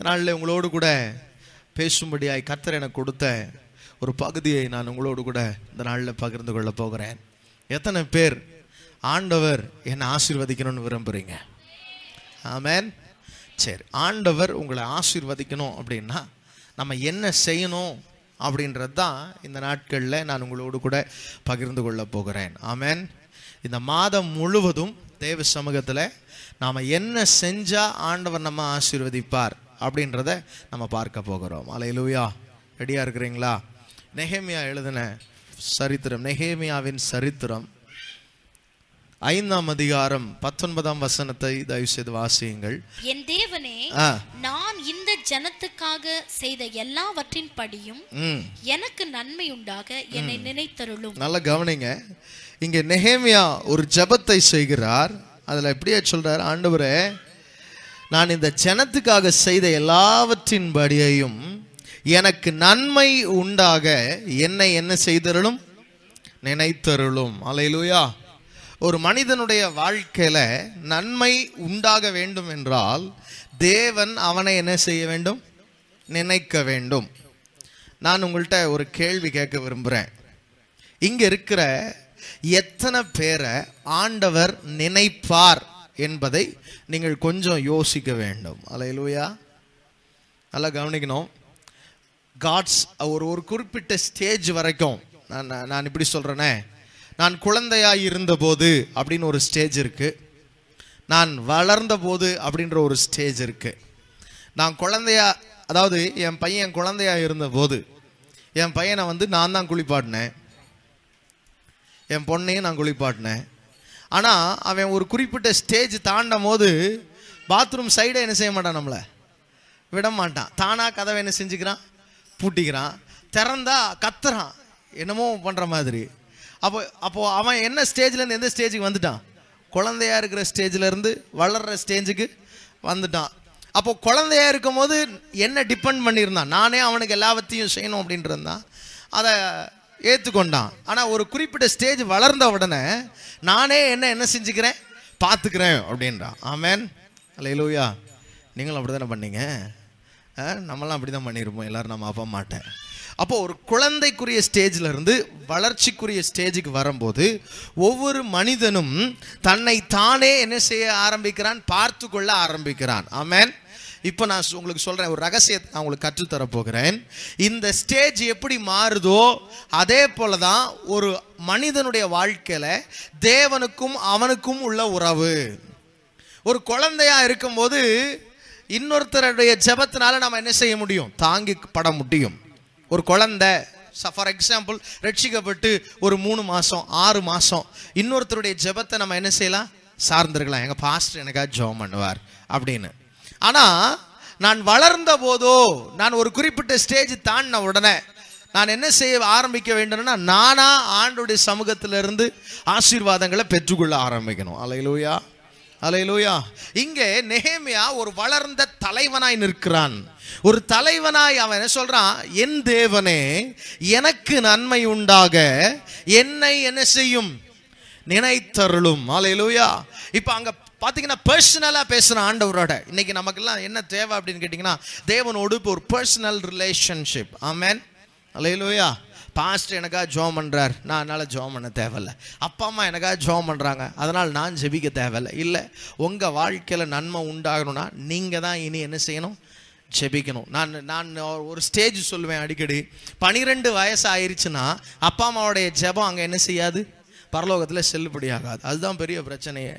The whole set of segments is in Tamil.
நாளில் உங்களோடு கூட பேசும்படியாய் கர்த்தர் எனக்கு கொடுத்த ஒரு பகுதியை நான் உங்களோடு கூட இந்த நாளில் பகிர்ந்து கொள்ள போகிறேன். எத்தனை பேர் ஆண்டவர் என்னை ஆசீர்வதிக்கணும்னு விரும்புகிறீங்க? ஆமென். சரி, ஆண்டவர் உங்களை ஆசீர்வதிக்கணும் அப்படின்னா நம்ம என்ன செய்யணும் அப்படின்றது தான் இந்த நாட்களில் நான் உங்களோடு கூட பகிர்ந்து கொள்ள போகிறேன். ஆமென். இந்த மாதம் முழுவதும் தேவ சமூகத்தில் நாம் என்ன செஞ்சால் ஆண்டவர் நம்ம ஆசீர்வதிப்பார் அப்படின்றத நம்ம பார்க்க போகிறோம். அல்லேலூயா. ரெடியாக இருக்கிறீங்களா? நெகேமியா எழுதின சரித்திரம், நெகேமியாவின் சரித்திரம் 5ஆம் அதிகாரம் 19ஆம் வசனத்தை தயவு செய்து வாசியுங்கள். என் தேவனே, நான் இந்த ஜனத்துக்காக செய்த எல்லாவற்றின் படியும் எனக்கு நன்மை உண்டாக என்னை நினைத்தருளும். நல்லா கவனிங்க. இங்க நெகேமியா ஒரு ஜெபத்தை செய்கிறார். அதுல எப்படியே சொல்றார், ஆண்டவரே, நான் இந்த ஜனத்துக்காக செய்த எல்லாவற்றின் படியையும் எனக்கு நன்மை உண்டாக என்னை என்ன செய்தருளும், நினைத்தருளும். அல்லேலூயா. ஒரு மனிதனுடைய வாழ்க்கையில நன்மை உண்டாக வேண்டும் என்றால் தேவன் அவனை என்ன செய்ய வேண்டும், நினைக்க வேண்டும். நான் உங்கள்கிட்ட ஒரு கேள்வி கேட்க விரும்புகிறேன். இங்க இருக்கிற எத்தனை பேரை ஆண்டவர் நினைப்பார் என்பதை நீங்கள் கொஞ்சம் யோசிக்க வேண்டும். அல்லேலூயா. நல்லா கவனிக்கணும். காட்ஸ் ஒரு குறிப்பிட்ட ஸ்டேஜ் வரைக்கும், நான் இப்படி சொல்றேனே, நான் குழந்தையாய் இருந்தபோது அப்படின்னு ஒரு ஸ்டேஜ் இருக்கு, நான் வளர்ந்த போது அப்படின்ற ஒரு ஸ்டேஜ் இருக்கு. நான் குழந்தையா, அதாவது என் பையன் குழந்தையா இருந்தபோது என் பையனை நான் தான் குளிப்பாட்டினேன், என் பொண்ணையும் நான் குளிப்பாட்டினேன். ஆனால் அவன் ஒரு குறிப்பிட்ட ஸ்டேஜ் தாண்டும் போது பாத்ரூம் சைடை என்ன செய்ய மாட்டான், நம்மளை விட மாட்டான். தானாக கதவை என்ன செஞ்சுக்கிறான், பூட்டிக்கிறான். திறந்தா கத்துறான், என்னமோ பண்ணுற மாதிரி. அப்போ அவன் என்ன ஸ்டேஜ்லேருந்து எந்த ஸ்டேஜுக்கு வந்துட்டான், குழந்தையா இருக்கிற ஸ்டேஜ்லேருந்து வளர்கிற ஸ்டேஜுக்கு வந்துட்டான். அப்போ குழந்தையா இருக்கும் போது என்ன டிபெண்ட் பண்ணியிருந்தான், நானே அவனுக்கு எல்லாவற்றையும் செய்யணும் அப்படின்றது தான், அதை ஏற்றுக்கொண்டான். ஆனால் ஒரு குறிப்பிட்ட ஸ்டேஜ் வளர்ந்த உடனே நானே என்ன செஞ்சுக்கிறேன், பார்த்துக்கிறேன் அப்படின்றான். ஆமென். அல்லேலூயா. நீங்களும் அப்படி தானே பண்ணீங்க? நம்மளாம் அப்படி தான் பண்ணியிருப்போம் எல்லாரும், நம்ம அப்பா மாட்டேன். அப்போ ஒரு குழந்தைக்குரிய ஸ்டேஜில் இருந்து வளர்ச்சிக்குரிய ஸ்டேஜுக்கு வரும்போது ஒவ்வொரு மனிதனும் தன்னை தானே என்ன செய்ய ஆரம்பிக்கிறான், பார்த்து கொள்ள ஆரம்பிக்கிறான். ஆமென். இப்போ நான் உங்களுக்கு சொல்கிறேன், ஒரு ரகசியத்தை நான் உங்களுக்கு கற்றுத்தரப்போகிறேன். இந்த ஸ்டேஜ் எப்படி மாறுதோ அதே போல தான் ஒரு மனிதனுடைய வாழ்க்கையில் தேவனுக்கும் அவனுக்கும் உள்ள உறவு. ஒரு குழந்தையா இருக்கும்போது இன்னொருத்தருடைய ஜெபத்தினால நம்ம என்ன செய்ய முடியும், தாங்கி பட முடியும். ஒரு குழந்தை ஃபார் எக்ஸாம்பிள் ரட்சிக்கப்பட்டு ஒரு 3 மாதம் 6 மாதம் இன்னொருத்தருடைய ஜெபத்தை நம்ம என்ன செய்யலாம், சார்ந்திருக்கலாம். எங்கள் பாஸ்டர் எனக்காக ஜெபம் பண்ணுவார் அப்படின்னு. ஆனால் நான் வளர்ந்த போதோ, நான் ஒரு குறிப்பிட்ட ஸ்டேஜ் தாண்டின உடனே நான் என்ன செய்ய ஆரம்பிக்க வேண்டும்னா, நானா ஆண்டோடைய சமூகத்திலிருந்து ஆசீர்வாதங்களை பெற்றுக்கொள்ள ஆரம்பிக்கணும். அல்லேலூயா. அல்லேலூயா. இங்கே நெகேமியா ஒரு வளர்ந்த தலைவனாய் நிற்கிறான். ஒரு தலைவனாய் அவன் என்ன சொல்றான், என் தேவனே, எனக்கு நன்மை உண்டாக என்னை என்ன செய்யும், நினைத்தருளும். அல்லேலூயா. இப்போ அங்க பார்த்தீங்கன்னா பர்சனலாக பேசுகிற ஆண்டவரோட. இன்னைக்கு நமக்கெல்லாம் என்ன தேவை அப்படின்னு கேட்டிங்கன்னா, தேவனோடு இப்போ ஒரு பர்சனல் ரிலேஷன்ஷிப். ஆமென். அல்லேலூயா. பாஸ்டர் எனக்காக ஜெபம் பண்ணுறார், நான் என்னால் ஜெபம் பண்ண தேவையில்லை. அப்பா அம்மா எனக்காக ஜெபம் பண்ணுறாங்க, அதனால் நான் ஜெபிக்க தேவையில்லை. இல்லை, உங்கள் வாழ்க்கையில் நன்மை உண்டாகணும்னா நீங்கள் தான் இனி என்ன செய்யணும், ஜெபிக்கணும். நான் ஒரு ஸ்டேஜ் சொல்லுவேன் அடிக்கடி, 12 வயசு ஆயிடுச்சுன்னா அப்பா அம்மாவுடைய ஜெபம் அங்கே என்ன செய்யாது, பரலோகத்தில் செல்லுபடி ஆகாது. அதுதான் பெரிய பிரச்சனையே.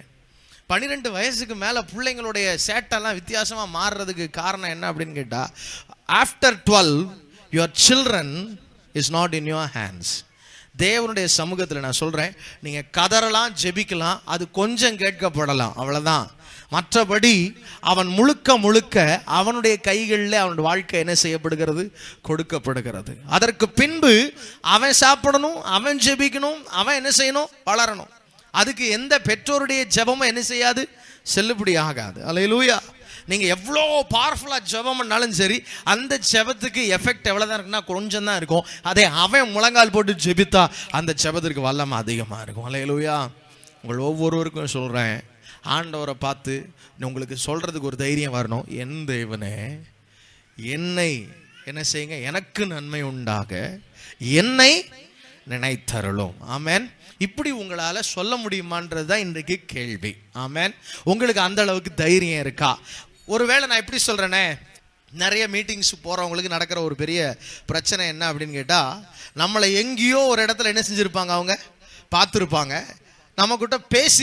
12 வயசுக்கு மேலே பிள்ளைங்களுடைய சேட்டெல்லாம் வித்தியாசமாக மாறுறதுக்கு காரணம் என்ன அப்படின்னு கேட்டால், after 12 your children is not in your hands. தேவனுடைய சமூகத்தில் நான் சொல்கிறேன், நீங்கள் கதறலாம், ஜெபிக்கலாம், அது கொஞ்சம் கேட்கப்படலாம், அவ்வளோதான். மற்றபடி அவன் முழுக்க அவனுடைய கைகளில் அவனுடைய வாழ்க்கை என்ன செய்யப்படுகிறது, கொடுக்கப்படுகிறது. அதற்கு பின்பு அவன் சாப்பிடணும், அவன் ஜெபிக்கணும், அவன் என்ன செய்யணும், வளரணும். அதுக்கு எந்த பெற்றோருடைய ஜெபமும் என்ன செய்யாது, செல்லுபடி ஆகாது. அல்லேலூயா. நீங்கள் எவ்வளோ பவர்ஃபுல்லாக ஜெபம் பண்ணாலும் சரி, அந்த ஜெபத்துக்கு எஃபெக்ட் எவ்வளோ தான் இருக்குன்னா கொஞ்சம் தான் இருக்கும். அதே அவன் முழங்கால் போட்டு ஜெபித்தா அந்த ஜெபத்திற்கு வல்லமை அதிகமாக இருக்கும். அல்லேலூயா. உங்கள் ஒவ்வொருவருக்கும் சொல்கிறேன், ஆண்டவரை பார்த்து உங்களுக்கு சொல்கிறதுக்கு ஒரு தைரியம் வரணும். என் தேவனே, என்னை என்ன செய்யுங்க, எனக்கு நன்மை உண்டாக என்னை நினைத்தருளும். ஆமென். இப்படி உங்களால சொல்ல முடியுமான்றது தான் இன்றைக்கு கேள்வி. ஆமென். உங்களுக்கு அந்த அளவுக்கு தைரியம் இருக்கா? ஒருவேளை நான் எப்படி சொல்றேனே, நிறைய மீட்டிங்ஸ் போறவங்களுக்கு நடக்கிற ஒரு பெரிய பிரச்சனை என்ன அப்படின்னு கேட்டா, நம்மளை எங்கேயோ ஒரு இடத்துல என்ன செஞ்சிருப்பாங்க, அவங்க பார்த்துருப்பாங்க, நம்மக்கிட்ட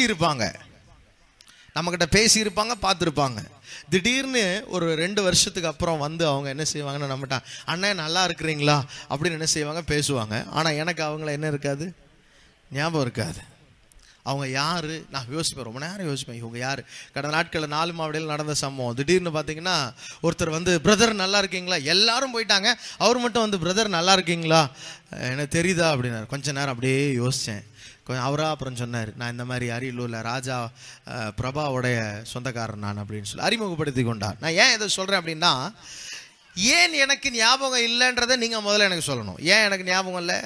பேசியிருப்பாங்க, பார்த்துருப்பாங்க. திடீர்னு ஒரு 2 வருஷத்துக்கு அப்புறம் வந்து அவங்க என்ன செய்வாங்கன்னு, நம்மகிட்ட அண்ணன் நல்லா இருக்கிறீங்களா அப்படின்னு என்ன செய்வாங்க, பேசுவாங்க. ஆனால் எனக்கு அவங்கள என்ன இருக்காது, ஞாபகம் இருக்காது. அவங்க யார் நான் யோசிப்பேன், ரொம்ப நேரம் யோசிப்பேன், இவங்க யார். கடந்த நாட்களில் 4 மாவடியில் நடந்த சம்பவம். திடீர்னு பார்த்தீங்கன்னா ஒருத்தர் வந்து, பிரதர் நல்லா இருக்கீங்களா, எல்லாரும் போயிட்டாங்க, அவர் மட்டும் வந்து பிரதர் நல்லா இருக்கீங்களா, எனக்கு தெரியுதா அப்படின்னாரு. கொஞ்ச நேரம் அப்படியே யோசித்தேன். அவராக அப்புறம் சொன்னார், நான் இந்த மாதிரி அரியலூரில் ராஜா பிரபாவுடைய சொந்தக்காரன் நான் அப்படின்னு சொல்லி அறிமுகப்படுத்தி கொண்டார். நான் ஏன் இதை சொல்கிறேன் அப்படின்னா, ஏன் எனக்கு ஞாபகம் இல்லைன்றதை நீங்கள் முதல்ல எனக்கு சொல்லணும். ஏன் எனக்கு ஞாபகம் இல்லை?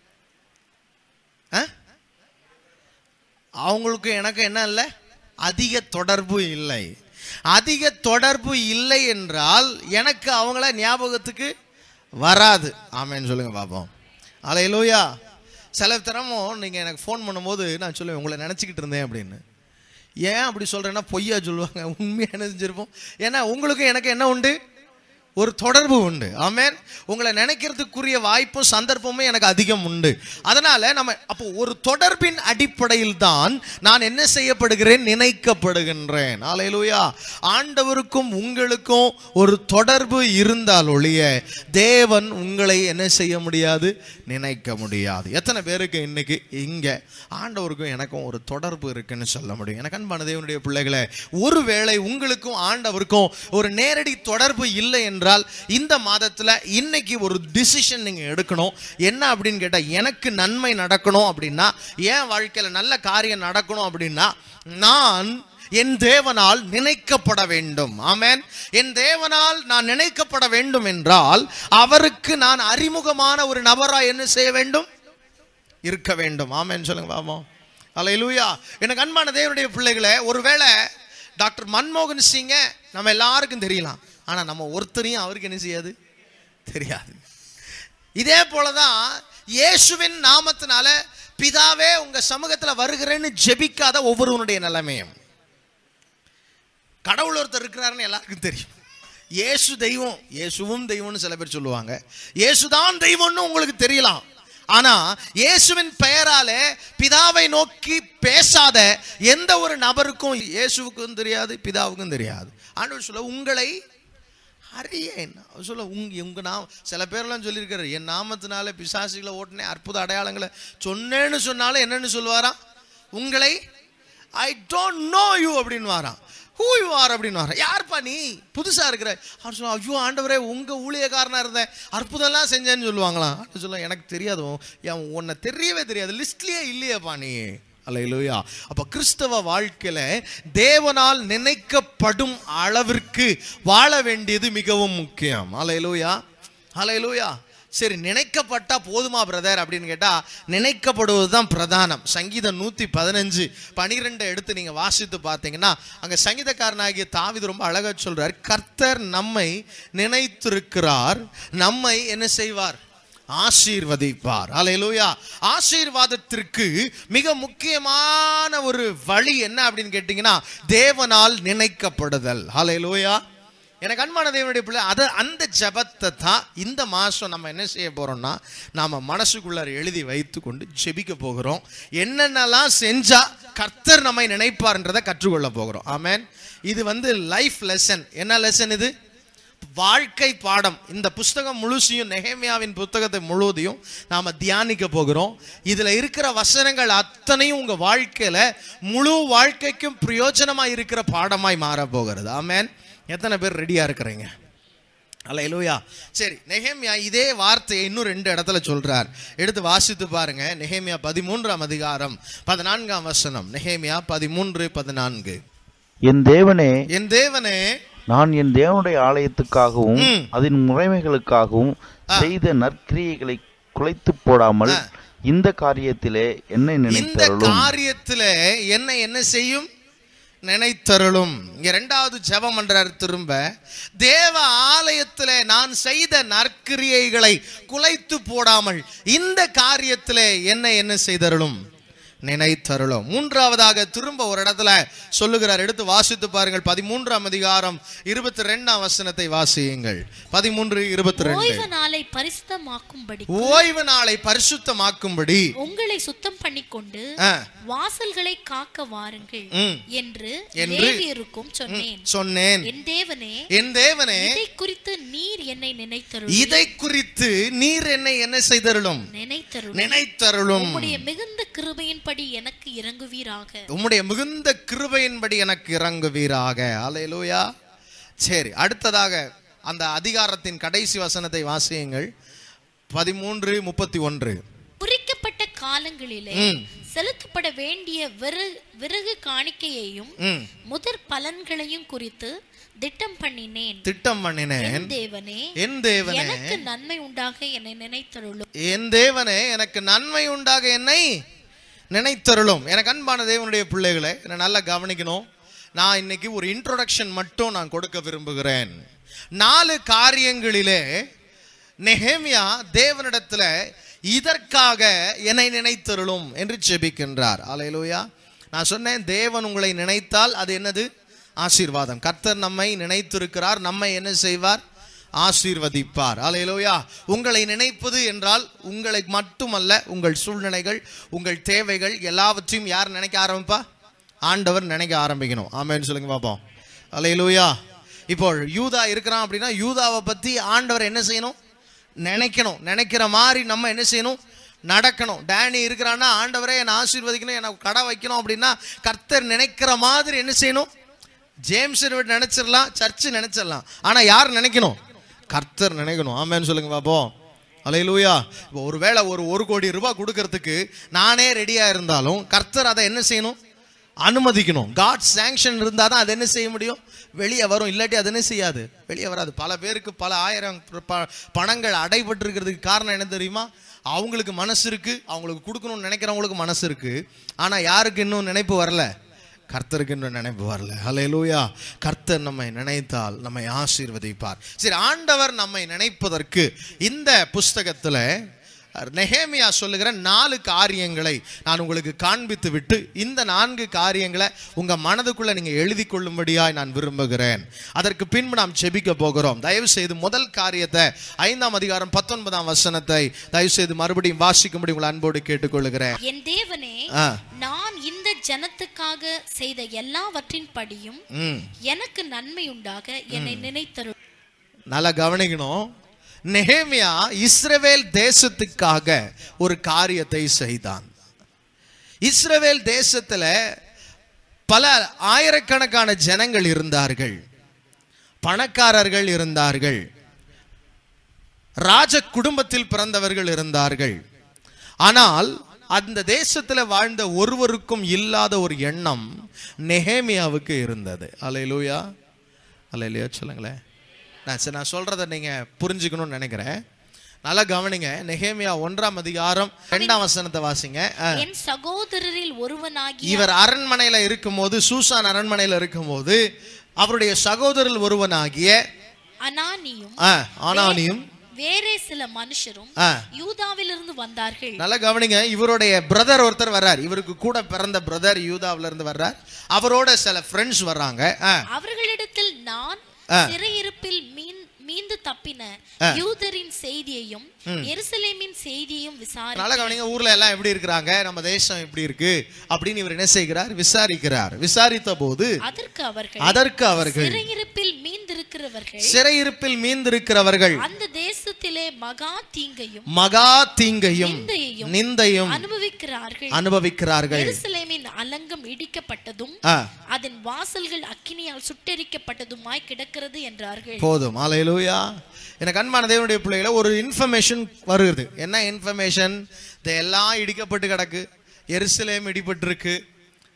அவங்களுக்கு எனக்கு என்ன இல்லை, அதிக தொடர்பு இல்லை. அதிக தொடர்பு இல்லை என்றால் எனக்கு அவங்கள ஞாபகத்துக்கு வராது. ஆமேன்னு சொல்லுங்க பார்ப்போம். அல்லேலூயா. சில தினமும் நீங்கள் எனக்கு ஃபோன் பண்ணும்போது நான் சொல்லுவேன், உங்களை நினச்சிக்கிட்டு இருந்தேன் அப்படின்னு. ஏன் அப்படி சொல்கிறேன்னா, பொய்யா சொல்லுவாங்க, உண்மையாக என்ன செஞ்சுருப்போம். ஏன்னா உங்களுக்கு எனக்கு என்ன உண்டு, ஒரு தொடர்பு உண்டு. ஆமென். உங்களை நினைக்கிறதுக்குரிய வாய்ப்பும் சந்தர்ப்பமும் எனக்கு அதிகம் உண்டு. அதனால நம்ம அப்போ ஒரு தொடர்பின் அடிப்படையில் தான் நான் என்ன செய்யப்படுகிறேன், நினைக்கப்படுகின்றேன். அல்லேலூயா. ஆண்டவருக்கும் உங்களுக்கும் ஒரு தொடர்பு இருந்தால் ஒழிய தேவன் உங்களை என்ன செய்ய முடியாது, நினைக்க முடியாது. எத்தனை பேருக்கு இன்னைக்கு இங்க ஆண்டவருக்கும் எனக்கும் ஒரு தொடர்பு இருக்குன்னு சொல்ல முடியும்? எனக்கு அன்பான தேவனுடைய பிள்ளைகளே, ஒருவேளை உங்களுக்கும் ஆண்டவருக்கும் ஒரு நேரடி தொடர்பு இல்லை என்றால் இந்த மாதத்துல இன்னைக்கு ஒரு டிசிஷன் நீங்க எடுக்கணும். என்ன அப்படின்னு கேட்டா, எனக்கு நன்மை நடக்கணும் அப்படின்னா, என் வாழ்க்கையில நல்ல காரியம் நடக்கணும் அப்படின்னா, நான் என் தேவனால் நினைக்கப்பட வேண்டும். ஆமென். என் தேவனால் நான் நினைக்கப்பட வேண்டும் என்றால் அவருக்கு நான் அறிமுகமான ஒரு நபராய் என்ன செய்ய வேண்டும், இருக்க வேண்டும். ஆமென் சொல்லுங்க பாப்போம். அல்லேலூயா. எனக்கு அன்பான தேவனுடைய பிள்ளைகளே, ஒருவேளை டாக்டர் மன்மோகன் சிங்க நம்ம எல்லாருக்கும் தெரியலாம், ஆனா நம்ம ஒருத்தரையும் அவருக்கு என்ன செய்யாது, தெரியாது. இதே போலதான் இயேசுவின் நாமத்தினால பிதாவே உங்க சமூகத்துல வருகிறேன்னு ஜெபிக்காத ஒவ்வொருவனுடைய நிலைமையும். கடவுள் ஒருத்தர் இருக்கிறாருன்னு எல்லாருக்கும் தெரியும். இயேசு தெய்வம், இயேசுவும் தெய்வம்னு சில பேர் சொல்லுவாங்க. இயேசுதான் தெய்வம்னு உங்களுக்கு தெரியலாம். ஆனா இயேசுவின் பெயராலே பிதாவை நோக்கி பேசாத எந்த ஒரு நபருக்கும் இயேசுவுக்கும் தெரியாது, பிதாவுக்கும் தெரியாது. ஆண்டவர் சொல்ல, உங்களை அறியேன் சொல்ல, உங்க நாம் சில பேர்லாம் சொல்லியிருக்காரு, என் நாமத்தினால பிசாசுகளை ஓட்டினேன், அற்புத அடையாளங்களை சொன்னேன்னு சொன்னாலும் என்னன்னு சொல்லுவாராம், உங்களை ஐ டோன்ட் நோ யூ அப்படின்னு வாராம். ஹூ யூ ஆர் அப்படின்னு வர, யார்ப்பா நீ, புதுசா இருக்கிற. அவர் சொல்லுவாங்க, ஐயோ ஆண்டவரே உங்க ஊழியக்காரனா இருந்தேன், அற்புதம்லாம் செஞ்சேன்னு சொல்லுவாங்களாம். சொல்லுவாங்க, எனக்கு தெரியாது, உன்னை தெரியவே தெரியாது, லிஸ்ட்லயே இல்லையப்பா நீ. அல்லேலூயா. அப்ப கிறிஸ்தவ வாழ்க்கையில தேவனால் நினைக்கப்படும் அளவிற்கு வாழ வேண்டியது மிகவும் முக்கியம். அல்லேலூயா. அல்லேலூயா. சரி, நினைக்கப்பட்டா போதுமா பிரதர் அப்படின்னு கேட்டா, நினைக்கப்படுவது தான் பிரதானம். சங்கீதம் 115:12 எடுத்து நீங்க வாசித்து பார்த்தீங்கன்னா, அங்க சங்கீதக்காரனாகிய தாவீது ரொம்ப அழகா சொல்றார், கர்த்தர் நம்மை நினைத்திருக்கிறார், நம்மை என்ன செய்வார், ஆசீர்வதிப்பார். அல்லேலூயா. ஆசீர்வாதத்திற்கு மிக முக்கியமான ஒரு வழி என்ன அப்படின்னு கேட்டீங்கன்னா, தேவனால் நினைக்கப்படுதல். அல்லேலூயா. எனக்கு அன்பான தேவனுடைய பிள்ளை, அந்த ஜெபத்தை தான் இந்த மாதம் நம்ம என்ன செய்ய போறோம்னா, நாம மனசுக்குள்ளார எழுதி வைத்து கொண்டு ஜெபிக்க போகிறோம். என்னென்னலாம் செஞ்சா கர்த்தர் நம்மை நினைப்பார்ன்றதை கற்றுக்கொள்ள போகிறோம். ஆமென். இது லைஃப் லெசன். என்ன லெசன் இது? வாழ்க்கை பாடம். இந்த புஸ்தகம் முழுசையும், நெகேமியாவின் புத்தகத்தை முழுவதையும் நாம தியானிக்க போகிறோம். இதுல இருக்கிற வசனங்கள் அத்தனையும் உங்க வாழ்க்கையில முழு வாழ்க்கைக்கும் பிரயோஜனமா இருக்கிற பாடமாய் மாற போகிறது. ஆமென். எத்தனை பேர் ரெடியா இருக்கிறீங்க? அல்லேலூயா. சரி, நெகேமியா இதே வார்த்தையை இன்னும் 2 இடத்துல சொல்றார். எடுத்து வாசித்து பாருங்க. நெகேமியா 13ஆம் அதிகாரம் 14ஆம் வசனம். நெகேமியா 13:14. என் தேவனே, என் தேவனே, நான் என் தேவனுடைய ஆலயத்துக்காகவும் அதன் முறைமைகளுக்காகவும் செய்த நற்கிரியைகளை குலைத்து போடாமல் இந்த காரியத்திலே என்னை நினைத்தருளும். இந்த காரியத்திலே என்னை என்ன செய்யும், நினைத்தருளும். இங்க இரண்டாவது ஜெபம் பண்றார். திரும்ப தேவ ஆலயத்திலே நான் செய்த நற்கிரியைகளை குலைத்து போடாமல் இந்த காரியத்திலே என்ன செய்தருளும், நினைத்தருளும். மூன்றாவதாக திரும்ப ஒரு இடத்துல சொல்லுகிறார், எடுத்து வாசித்து பாருங்கள். 13ஆம் அதிகாரம் 22ஆம் வசனத்தை வாசியுங்கள். 13:22. ஓய்வு நாளை பரிசுத்தமாக்கும்படி, ஓய்வு நாளை பரிசுத்தமாக்கும்படி உங்களை சுத்தம் பண்ணிக்கொண்டு வாசல்களை காக்க வாருங்கள் என்று லேவியருக்கும் சொன்னேன். என் தேவனே, இதை குறித்து நீர் என்னை நினைத்தருளும். இதை குறித்து நீர் என்னை என்ன செய்தருளும், நினைத்தருளும். உம்முடைய மிகுந்த கிருபையின்படி எனக்கு இறங்குவீராக. உம்முடைய மிகுந்த கிருபையின்படி எனக்கு இறங்குவீராக. அல்லேலூயா. சரி, அடுத்ததாக அந்த அதிகாரத்தின் கடைசி வசனத்தை வாசியுங்கள். 13:31. குறிக்கப்பட்ட காலங்களிலே செலுத்தப்பட வேண்டிய விறகு காணிக்கையையும் முதற் பலன்களையும் குறித்து திட்டம் பண்ணினேன். என் தேவனே, எனக்கு நன்மை உண்டாக என்னை நினைத்தருளும். என் தேவனே, எனக்கு நன்மை உண்டாக என்னை நினைத்தருளும். எனக்கு அன்பான தேவனுடைய பிள்ளைகளை என்ன நல்லா கவனிக்கணும். நான் இன்னைக்கு ஒரு இன்ட்ரோடக்ஷன் மட்டும் நான் கொடுக்க விரும்புகிறேன். 4 காரியங்களிலே நெகேமியா தேவனிடத்துல இதற்காக என்னை நினைத்தருளும் என்று ஜெபிக்கின்றார். அல்லேலூயா. நான் சொன்னேன், தேவன் உங்களை நினைத்தால் அது என்னது, ஆசீர்வாதம். கர்த்தர் நம்மை நினைத்திருக்கிறார், நம்மை என்ன செய்வார், ஆசீர்வதிப்பார். அல்லேலூயா. உங்களை நினைப்பது என்றால் உங்களை மட்டுமல்ல, உங்கள் சூழ்நிலைகள், உங்கள் தேவைகள் எல்லாவற்றையும் யார் நினைக்க ஆரம்பிப்பா, ஆண்டவர் நினைக்க ஆரம்பிக்கணும். ஆமென் சொல்லுங்க பாப்போம். அல்லேலூயா. இப்போ யூதா இருக்கிறான் அப்படின்னா யூதாவை பத்தி ஆண்டவர் என்ன செய்யணும், நினைக்கணும். நினைக்கிற மாதிரி நம்ம என்ன செய்யணும், நடக்கணும். டேனி இருக்கிறான்னா ஆண்டவரே என்னை ஆசீர்வதிக்கணும், எனக்கு கடை வைக்கணும் அப்படின்னா கர்த்தர் நினைக்கிற மாதிரி என்ன செய்யணும், ஜேம்ஸ் நினைச்சிடலாம், சர்ச்சு நினைச்சிடலாம், ஆனா யார் நினைக்கணும், கர்த்தர் நினைக்கணும். ஆமென் சொல்லுங்க பாப்போம். அல்லேலூயா. இப்போ ஒருவேளை ஒரு 1 கோடி ரூபாய் கொடுக்கறதுக்கு நானே ரெடியா இருந்தாலும் கர்த்தர் அதை என்ன செய்யணும், அனுமதிக்கணும். காட் சாங்ஷன் இருந்தா தான் அது என்ன செய்ய முடியும், வெளியே வரும். இல்லாட்டி அது என்ன செய்யாது, வெளியே வராது. பல பேருக்கு பல ஆயிரம் பணங்கள் அடைபட்டு இருக்கிறதுக்கு காரணம் என்ன தெரியுமா, அவங்களுக்கு மனசு இருக்கு, அவங்களுக்கு கொடுக்கணும்னு நினைக்கிறவங்களுக்கு மனசு இருக்கு, ஆனா யாருக்கு இன்னும் நினைப்பு வரல, கர்த்தருக்கு இன்னும் நினைப்பு வரல. அல்லேலூயா. கர்த்தர் நம்மை நினைத்தால் நம்மை ஆசீர்வதிப்பார். சரி, ஆண்டவர் நம்மை நினைப்பதற்கு இந்த புஸ்தகத்துல நெகேமியா சொல்லுகிற 4 காரியங்களை நான் உங்களுக்கு காண்பித்து விட்டு இந்த 4 காரியங்களை உங்க மனதுக்குள்ள நீங்க எழுதி கொள்ளும்படியாய் நான் விரும்புகிறேன். அதற்கு பின்பு நாம் ஜெபிக்க போகிறோம். தயவு செய்து முதல் காரியத்தை 5ஆம் அதிகாரம் 19ஆம் வசனத்தை தயவு செய்து மறுபடியும் வாசிக்கும்படி உங்களை அன்போடு கேட்டுக்கொள்கிறேன். என் தேவனே, நான் இந்த ஜனத்துக்காக செய்த எல்லாவற்றின் படியும் எனக்கு நன்மை உண்டாக என்னை நினைத்தருளும். நல்லா கவனிக்கணும். நெகேமியா இஸ்ரவேல் தேசத்துக்காக ஒரு காரியத்தை செய்தான். இஸ்ரவேல் தேசத்துல பல ஆயிரக்கணக்கான ஜனங்கள் இருந்தார்கள், பணக்காரர்கள் இருந்தார்கள், ராஜ குடும்பத்தில் பிறந்தவர்கள் இருந்தார்கள். ஆனால் அந்த தேசத்துல வாழ்ந்த ஒருவருக்கும் இல்லாத ஒரு எண்ணம் நெகேமியாவுக்கு இருந்தது. அல்லேலூயா. அல்லேலூயா சொல்லுங்களேன். நான் சொல்றதை நீங்க புரிஞ்சுக்கணும்னு நினைக்கிறேன். நல்லா கவனிங்க. நெகேமியா 1ஆம் அதிகாரம் 2ஆம் வசனத்தை வாசிங்க. என் சகோதரரில் ஒருவனாகிய, இவர் அரண்மனையில இருக்கும்போது, சூசான் அரண்மனையில இருக்கும்போது அவருடைய சகோதரரில் ஒருவனாகிய அனானியும் வேறே சில மனுஷரும் யூதாவிலிருந்து வந்தார்கள். நல்லா கவனிங்க. இவருடைய பிரதர் ஒருத்தர் வர்றார், இவருக்கு கூட பிறந்த பிரதர் யூதாவில இருந்து வர்றார், அவரோட சில ஃப்ரெண்ட்ஸ் வர்றாங்க. அவர்களிடத்தில் நான் சிறையிருப்பில் மீந்து தப்பின யூதரின் செய்தியையும் எருசலேமின் செய்தியையும் விசாரிக்க. ஊர்ல எல்லாம் எப்படி இருக்கிறாங்க, நம்ம தேசம் எப்படி இருக்கு அப்படின்னு இவர் என்ன செய்கிறார், விசாரிக்கிறார். விசாரித்த போது அதற்கு அவர்கள் சிறையிருப்பில் மீந்திருக்கிறவர்கள் அந்த தேசத்திலே மகா தீங்கையும் நிந்தையும் அனுபவிக்கிறார்கள். எருசலேமின் அலங்கம் இடிக்கப்பட்டதும் அதன் வாசல்கள் அக்கினியால் சுட்டெரிக்கப்பட்டதுமாய் கிடக்கிறது என்றார்கள். போதும். அல்லேலூயா. எனக்கு அன்பான தேவனுடைய பிள்ளைகளை, ஒரு இன்ஃபர்மேஷன் வருகிறது. என்ன இன்ஃபர்மேஷன்? எல்லாம் இடிக்கப்பட்டு கிடக்கு, எருசலேம் இடிபட்டிருக்கு,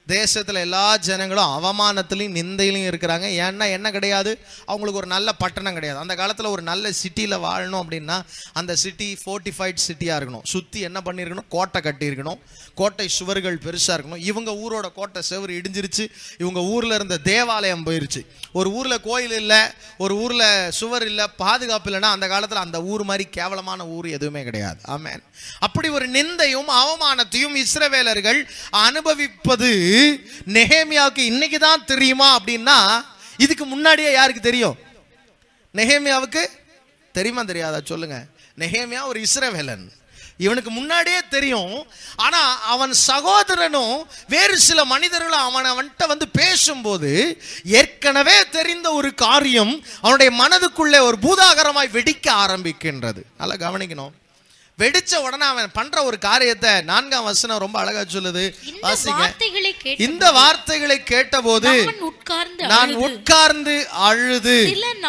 தேசத்துல எல்லா ஜனங்களும் அவமானத்திலையும் நிந்தையிலையும் இருக்கிறாங்க. ஏன்னா என்ன கிடையாது, அவங்களுக்கு ஒரு நல்ல பட்டணம் கிடையாது. அந்த காலத்துல ஒரு நல்ல சிட்டியில வாழணும் அப்படின்னா அந்த சிட்டி ஃபோர்ட்டிஃபைட் சிட்டியா இருக்கணும். சுத்தி என்ன பண்ணிருக்கணும், கோட்டை கட்டி இருக்கணும், கோட்டை சுவர்கள் பெருசா இருக்கணும். இவங்க ஊரோட கோட்டை சுவர் இடிஞ்சிருச்சு, இவங்க ஊர்ல இருந்த தேவாலயம் போயிருச்சு. ஒரு ஊர்ல கோயில் இல்லை, ஒரு ஊர்ல சுவர் இல்லை, பாதுகாப்பு இல்லைன்னா அந்த காலத்துல அந்த ஊர் மாதிரி கேவலமான ஊர் எதுவுமே கிடையாது. ஆமென். அப்படி ஒரு நிந்தையும் அவமானத்தையும் இஸ்ரவேலர்கள் அனுபவிப்பது நெகேமியாவுக்கு இன்னைக்கு தான் தெரியுமா அப்படின்னா, இதுக்கு முன்னாடியே யாருக்கு தெரியும்? நெகேமியாவுக்கு தெரியுமா தெரியாதா சொல்லுங்க. நெகேமியா ஒரு இஸ்ரவேலன், இவனுக்கு முன்னாடியே தெரியும். ஆனா அவன் சகோதரனும் வேறு சில மனிதர்களும் அவன்கிட்ட வந்து பேசும்போது ஏற்கனவே தெரிந்த ஒரு காரியம் அவனுடைய மனதுக்குள்ளே ஒரு பூதாகரமாய் வெடிக்க ஆரம்பிக்கின்றது. நல்லா கவனிக்கணும். வெடிச்ச உடனே அவன் பண்ற ஒரு காரியத்தை 4ஆம் வசனம் ரொம்ப அழகா சொல்லுது. இந்த வார்த்தைகளை கேட்டபோது நான் உட்கார்ந்து அழுது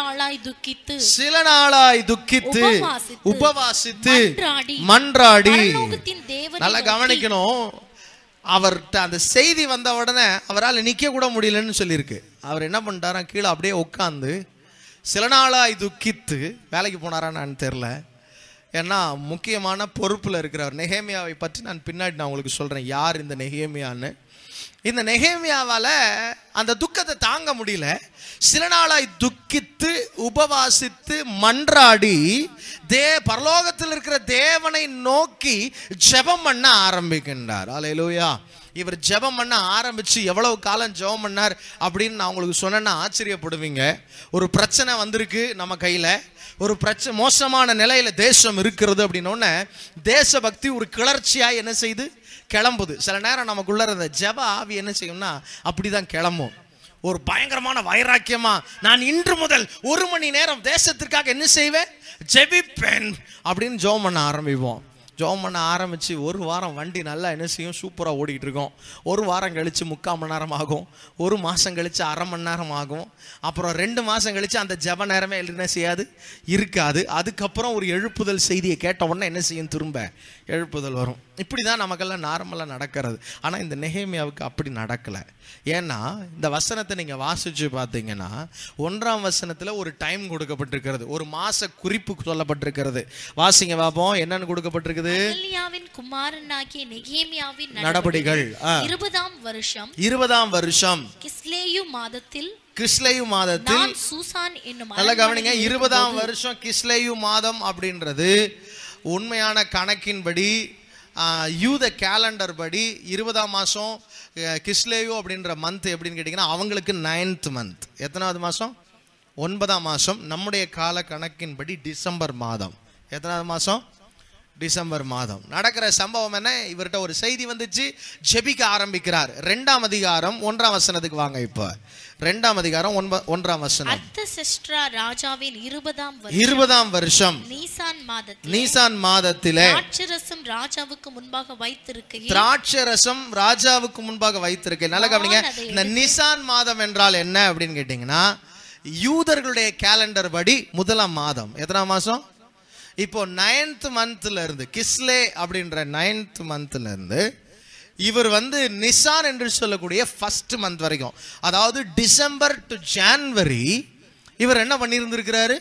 சில நாளாய் துக்கித்து உபவாசித்து மன்றாடி. நல்லா கவனிக்கணும். அவர்கிட்ட அந்த செய்தி வந்த உடனே அவரால் நிக்க கூட முடியலன்னு சொல்லியிருக்கு. அவர் என்ன பண்ணிட்டாரா, கீழே அப்படியே உட்கார்ந்து சில நாளாய் துக்கித்து, வேலைக்கு போனாரான்னு நான் தெரியல, ஏன்னா முக்கியமான பொறுப்பில் இருக்கிறவர். நெகேமியாவை பற்றி நான் பின்னாடி நான் உங்களுக்கு சொல்கிறேன் யார் இந்த நெகேமியான்னு. இந்த நெகேமியாவால் அந்த துக்கத்தை தாங்க முடியல. சில நாளாய் துக்கித்து உபவாசித்து மன்றாடி பரலோகத்தில் இருக்கிற தேவனை நோக்கி ஜெபம் பண்ண ஆரம்பிக்கின்றார். அல்லேலூயா. இவர் ஜெபம் பண்ண ஆரம்பிச்சு எவ்வளவு காலம் ஜெபம் பண்ணார் அப்படின்னு நான் உங்களுக்கு சொன்னேன்னா ஆச்சரியப்படுவீங்க. ஒரு பிரச்சனை வந்திருக்கு நம்ம கையில், ஒரு பிரச்சனை மோசமான நிலையில தேசம் இருக்கிறது அப்படின்னோடனே தேசபக்தி ஒரு கிளர்ச்சியாக என்ன செய்து கிளம்புது. சில நேரம் நமக்குள்ள இருந்த ஜெப ஆவி என்ன செய்யும்னா அப்படிதான் கிளம்பும். ஒரு பயங்கரமான வைராக்கியமா நான் இன்று முதல் 1 மணி நேரம் தேசத்திற்காக என்ன செய்வேன், ஜெபிப்பேன் அப்படின்னு ஜெபம் பண்ண ஆரம்பிப்போம். ஜெபம் பண்ண ஆரம்பித்து ஒரு வாரம் வண்டி நல்லா என்ன செய்யும், சூப்பராக ஓடிக்கிட்டு இருக்கோம். ஒரு வாரம் கழித்து 3/4 மணி நேரம் ஆகும், ஒரு மாதம் கழித்து 1/2 மணி நேரம் ஆகும், அப்புறம் 2 மாதம் கழித்து அந்த ஜெப நேரமே என்ன செய்யாது, இருக்காது. அதுக்கப்புறம் ஒரு எழுப்புதல் செய்தியை கேட்ட உடனே என்ன செய்யும், திரும்ப எழுப்புதல் வரும். இப்படி தான் நமக்கெல்லாம் நார்மலாக நடக்கிறது. ஆனால் இந்த நெகேமியாவுக்கு அப்படி நடக்கலை. ஏன்னா இந்த வசனத்தை நீங்கள் வாசித்து பார்த்தீங்கன்னா 1ஆம் வசனத்தில் ஒரு டைம் கொடுக்கப்பட்டிருக்கிறது, ஒரு மாச குறிப்பு சொல்லப்பட்டிருக்கிறது. வாசிங்க பாப்போம், என்னன்னு கொடுக்கப்பட்டிருக்குது. குமாரனாகிய நெகேமியாவின் நடபடிகள் 20ஆம் வருஷம் கிஸ்லேயு மாதத்தில் சூசான் என்னும் நல்ல கவனிங்க. 20ஆம் வருஷம் கிஸ்லேயு மாதம் அப்படின்றது உண்மையான கணக்கின்படி யூத கேலண்டர் படி 20ஆம் மாதம் கிஸ்லேயு அப்படின்ற மந்த் எப்படின்னு கேட்டிங்கன்னா அவங்களுக்கு 9th மந்த். எத்தனாவது மாதம்? 9ஆம் மாதம். நம்முடைய கால கணக்கின்படி டிசம்பர் மாதம். எத்தனாவது மாதம்? டிசம்பர் மாதம். நடக்கிற சம்பவம் என்ன, இவர்கிட்ட ஒரு செய்தி வந்துச்சு, ஜெபிக்க ஆரம்பிக்கிறார். 2ஆம் அதிகாரம் 1ஆம் வசனத்துக்கு வாங்க. இப்போ 2ஆம் அதிகாரம் 1ஆம் வசனம். அர்தசஷ்டா ராஜாவின் 20ஆம் வருஷம் நீசான் மாதத்திலே திராட்சரசம் ராஜாவுக்கு முன்பாக வைத்திருக்கேன். நல்லா கவனிங்க. இந்த நிசான் மாதம் என்றால் என்ன அப்படின்னு கேட்டீங்கன்னா யூதர்களுடைய கேலண்டர் படி 1ஆம் மாதம். எத்தனாம் மாசம்? இப்போ 9th மந்த்ல இருந்து கிஸ்லே அப்படின்ற 9th மந்த்ல இருந்து இவர் வந்து நிசான் என்று சொல்லக்கூடிய 1st மந்த் வரைக்கும், அதாவது டிசம்பர் டு ஜான்வரி இவர் என்ன பண்ணியிருந்திருக்கிறாரு?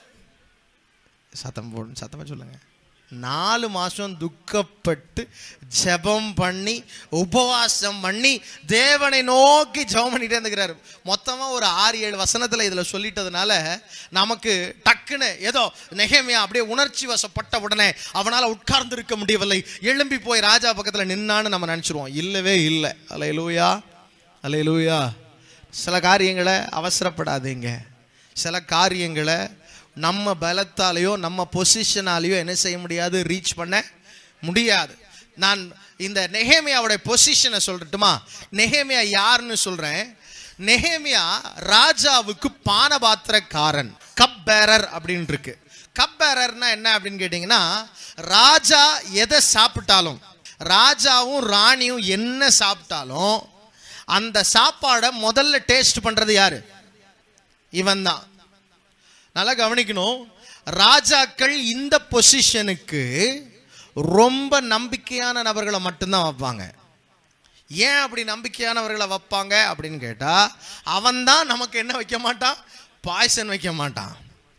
சத்தமா சொல்லுங்க. 4 மாசம் துக்கப்பட்டு ஜெபம் பண்ணி உபவாசம் பண்ணி தேவனை நோக்கி ஜெபம் பண்ணிட்டே இருந்துக்கிறாரு. மொத்தமா ஒரு 6-7 வசனத்துல இதுல சொல்லிட்டதுனால நமக்கு டக்குன்னு ஏதோ நெகேமியா அப்படியே உணர்ச்சி வசப்பட்ட உடனே அவனால உட்கார்ந்து இருக்க முடியவில்லை, எழும்பி போய் ராஜா பக்கத்துல நின்னான்னு நம்ம நினைச்சிருவோம். இல்லவே இல்லை. அல்லேலூயா, அல்லேலூயா. சில காரியங்களை அவசரப்படாதீங்க. சில காரியங்களை நம்ம பலத்தாலேயோ நம்ம பொசிஷனாலேயோ என்ன செய்ய முடியாது, ரீச் பண்ண முடியாது. நான் இந்த நெகேமியாவுடைய பொசிஷனை சொல்லட்டுமா? நெகேமியா யாருன்னு சொல்றேன். நெகேமியா ராஜாவுக்கு பானபாத்திரக்காரன், கப் பேரர் அப்படின்னு இருக்கு. கப் பேரர்னா என்ன அப்படின்னு கேட்டீங்கன்னா ராஜா எதை சாப்பிட்டாலும், ராஜாவும் ராணியும் என்ன சாப்பிட்டாலும் அந்த சாப்பாடை முதல்ல டேஸ்ட் பண்றது யாரு? இவன் தான். நல்லா கவனிக்கணும். ராஜாக்கள் இந்த பொசிஷனுக்கு ரொம்ப நம்பிக்கையான நபர்களை மட்டும்தான் வைப்பாங்க. ஏன் அப்படி நம்பிக்கையானவர்களை வைப்பாங்க அப்படின்னு கேட்டா, அவன் தான் நமக்கு என்ன வைக்க மாட்டான், பாய்சன் வைக்க மாட்டான்.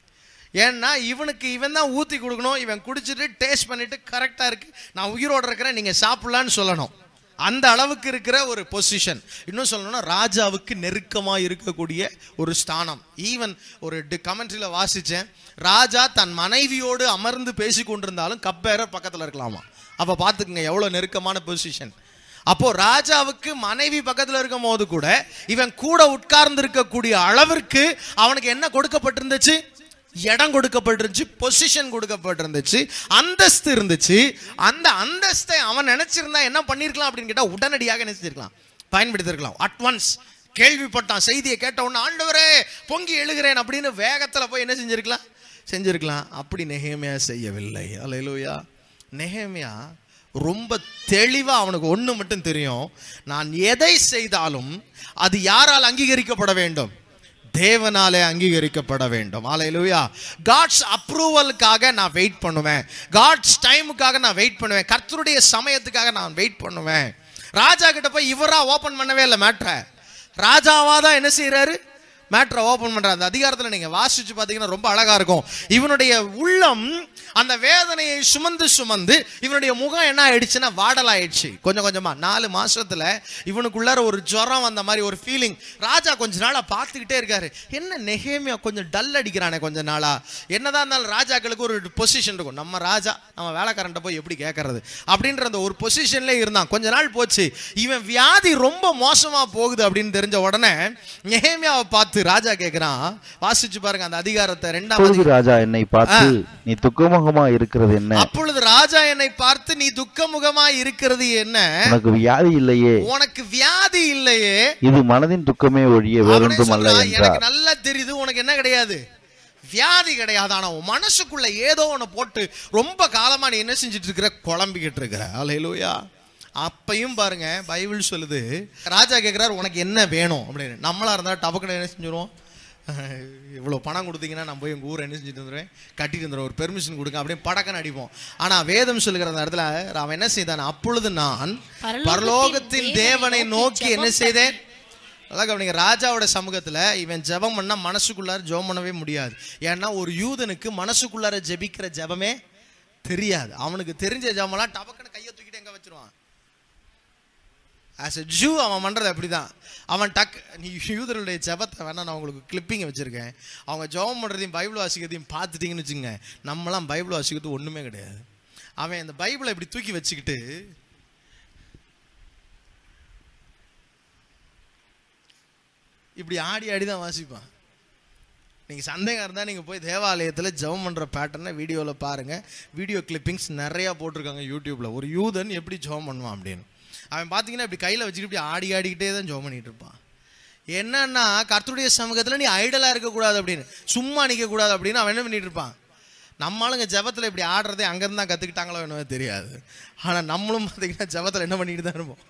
ஏன்னா இவன் தான் ஊற்றி கொடுக்கணும். இவன் குடிச்சிட்டு டேஸ்ட் பண்ணிட்டு கரெக்டாக இருக்கு, நான் உயிரோடு இருக்கிறேன், நீங்கள் சாப்பிடலான்னு சொல்லணும். அந்த அளவுக்கு இருக்கிற ஒரு பொசிஷன். இன்னும் சொல்லணும்னா ராஜாவுக்கு நெருக்கமாக இருக்கக்கூடிய ஒரு ஸ்தானம். ஈவன் ஒரு கமெண்ட்ரியில் வாசித்தேன், ராஜா தன் மனைவியோடு அமர்ந்து பேசி கொண்டிருந்தாலும் கப்பேரர் பக்கத்தில் இருக்கலாமா. அப்போ பார்த்துக்குங்க எவ்வளோ நெருக்கமான பொசிஷன். அப்போ ராஜாவுக்கு மனைவி பக்கத்தில் இருக்கும் போது கூட இவன் கூட உட்கார்ந்து இருக்கக்கூடிய அளவிற்கு அவனுக்கு என்ன கொடுக்கப்பட்டிருந்துச்சு, இடம் கொடுக்கப்பட்டிருந்துச்சு, பொசிஷன் கொடுக்கப்பட்டிருந்துச்சு, அந்தஸ்து இருந்துச்சு. அந்த அந்தஸ்தை அவன் நினைச்சிருந்தா என்ன பண்ணிருக்கலாம் அப்படின்னு கேட்டா, உடனடியாக நினைச்சிருக்கலாம், பயன்படுத்திருக்கலாம். அட்வான்ஸ் கேள்விப்பட்டான், செய்தியை கேட்ட உடனே ஆண்டவரே பொங்கி எழுகிறேன் அப்படின்னு வேகத்தில் போய் என்ன செஞ்சிருக்கலாம். அப்படி நெகேமியா செய்யவில்லை. அல்லேலூயா. நெகேமியா ரொம்ப தெளிவா அவனுக்கு ஒண்ணு மட்டும் தெரியும், நான் எதை செய்தாலும் அது யாரால் அங்கீகரிக்கப்பட வேண்டும், தேவனாலே அங்கீகரிக்கப்பட வேண்டும். அல்லேலூயா. காட்ஸ் அப்ரூவலுக்காக நான் வெயிட் பண்ணுவேன், காட்ஸ் டைமுக்காக நான் வெயிட் பண்ணுவேன், கர்த்தருடைய சமயத்துக்காக நான் வெயிட் பண்ணுவேன். ராஜா கிட்ட போய் இவரா ஓபன் பண்ணவே இல்லை மேட்ரை, ராஜாவா தான் என்ன செய்யறாரு, மேட்ரை ஓபன் பண்றாரு. அந்த அதிகாரத்தில் நீங்க வாசிச்சு பார்த்தீங்கன்னா ரொம்ப அழகா இருக்கும். இவனுடைய உள்ளம் அந்த வேதனையை சுமந்து இவனுடைய முகம் என்ன ஆயிடுச்சுன்னா வாடலாயிடுச்சு. கொஞ்சம் கொஞ்சமா 4 மாசத்துல இவனுக்குள்ளார ஒரு ஜுரம் அந்த மாதிரி ஒரு ஃபீலிங். ராஜா கொஞ்ச நாளா பார்த்துக்கிட்டே இருக்காரு, என்ன நெகேமியா கொஞ்சம் டல் அடிக்கிறானே கொஞ்ச நாளா. என்னதான் இருந்தாலும் ராஜாக்களுக்கு ஒரு பொசிஷன் இருக்கும், நம்ம ராஜா நம்ம வேலைக்காரன்ட்ட போய் எப்படி கேட்கறது அப்படின்ற அந்த ஒரு பொசிஷன்ல இருந்தான். கொஞ்ச நாள் போச்சு, இவன் வியாதி ரொம்ப மோசமா போகுது அப்படின்னு தெரிஞ்ச உடனே நெகேமியாவை பார்த்து ராஜா கேட்கிறான். வாசிச்சு பாருங்க அந்த அதிகாரத்தை 2. ராஜா என்னை பார்த்து நீ துக்கமுகமா இருக்கிறது என்ன? அப்பொழுது ராஜா என்னை பார்த்து நீ துக்கமுகமா இருக்கிறது என்ன? உனக்கு வியாதி இல்லையே, உனக்கு வியாதி இல்லையே, இது மனதின் துக்கமே ஒழிய வேறொன்றும் அல்ல என்றார். எனக்கு நல்லா தெரியுது உனக்கு என்ன கிடையாது, வியாதி கிடையாது. ஆனா உன் மனசுக்குள்ள ஏதோ ஒண்ணு போட்டு ரொம்ப காலமா நீ என்ன செஞ்சிட்டு இருக்கிற, குழம்பிக்கிட்டு இருக்கிற. அல்லேலூயா. அப்பையும் பாருங்க பைபிள் சொல்லுது, ராஜா கேட்கிறார் உனக்கு என்ன வேணும் அப்படின்னு. நம்மளா இருந்தா டபக்குன்னு என்ன செஞ்சிருவோம், இவ்வளோ பணம் கொடுத்தீங்கன்னா நான் போய் எங்கள் ஊரை என்ன செஞ்சுட்டு வந்துடுவேன், கட்டிட்டு வந்துடுவேன், ஒரு பெர்மிஷன் கொடுங்க அப்படியே படக்கன்னு அடிப்போம். ஆனால் வேதம் சொல்லுகிற அந்த இடத்துல அவன் என்ன செய்தான், அப்பொழுது நான் பரலோகத்தின் தேவனை நோக்கி என்ன செய்தேன். நல்லா கவனிங்க, ராஜாவோட சமூகத்தில் இவன் ஜெபம் பண்ணா மனசுக்குள்ளார ஜெபம் பண்ணவே முடியாது. ஏன்னா ஒரு யூதனுக்கு மனசுக்குள்ளார ஜெபிக்கிற ஜெபமே தெரியாது. அவனுக்கு தெரிஞ்ச ஜெபமெல்லாம் டபக்குன்னு கையை தூக்கிட்டு எங்கே வச்சிருவான். ஆஸ் எ ஜூ அவன் பண்ணுறது அப்படி தான். அவன் நீ யூதர்களுடைய ஜெபத்தை வேணா நான் உங்களுக்கு கிளிப்பிங்கை வச்சுருக்கேன், அவங்க ஜெபம் பண்ணுறதையும் பைபிள் வாசிக்கிறதையும் பார்த்துட்டிங்கன்னு வச்சுங்க, நம்மளாம் பைபிள் வாசிக்கிறது ஒன்றுமே கிடையாது. அவன் இந்த பைபிளை இப்படி தூக்கி வச்சுக்கிட்டு இப்படி ஆடி ஆடி தான் வாசிப்பான். நீங்கள் சந்தேகம் இருந்தால் நீங்கள் போய் தேவாலயத்தில் ஜெபம் பண்ணுற பேட்டர்னை வீடியோவில் பாருங்கள். வீடியோ கிளிப்பிங்ஸ் நிறையா போட்டிருக்காங்க யூடியூப்பில். ஒரு யூதன் எப்படி ஜெபம் பண்ணுவான் அப்படின்னு அவன் பார்த்தீங்கன்னா இப்படி கையில் வச்சுக்கிட்டு இப்படி ஆடிக்கிட்டே தான் ஜெபம் பண்ணிகிட்டு இருப்பான். என்னன்னா கர்த்தருடைய சமூகத்தில் நீ ஐடலாக இருக்கக்கூடாது அப்படின்னு, சும்மா நிற்கக்கூடாது அப்படின்னு அவன் என்ன பண்ணிட்டு இருப்பான். நம்மளுங்க ஜெபத்தில் இப்படி ஆடுறதே அங்கேருந்து தான் கற்றுக்கிட்டாங்களோ என்னவோ தெரியாது. ஆனால் நம்மளும் பார்த்தீங்கன்னா ஜெபத்தில் என்ன பண்ணிட்டு தான் இருப்போம்,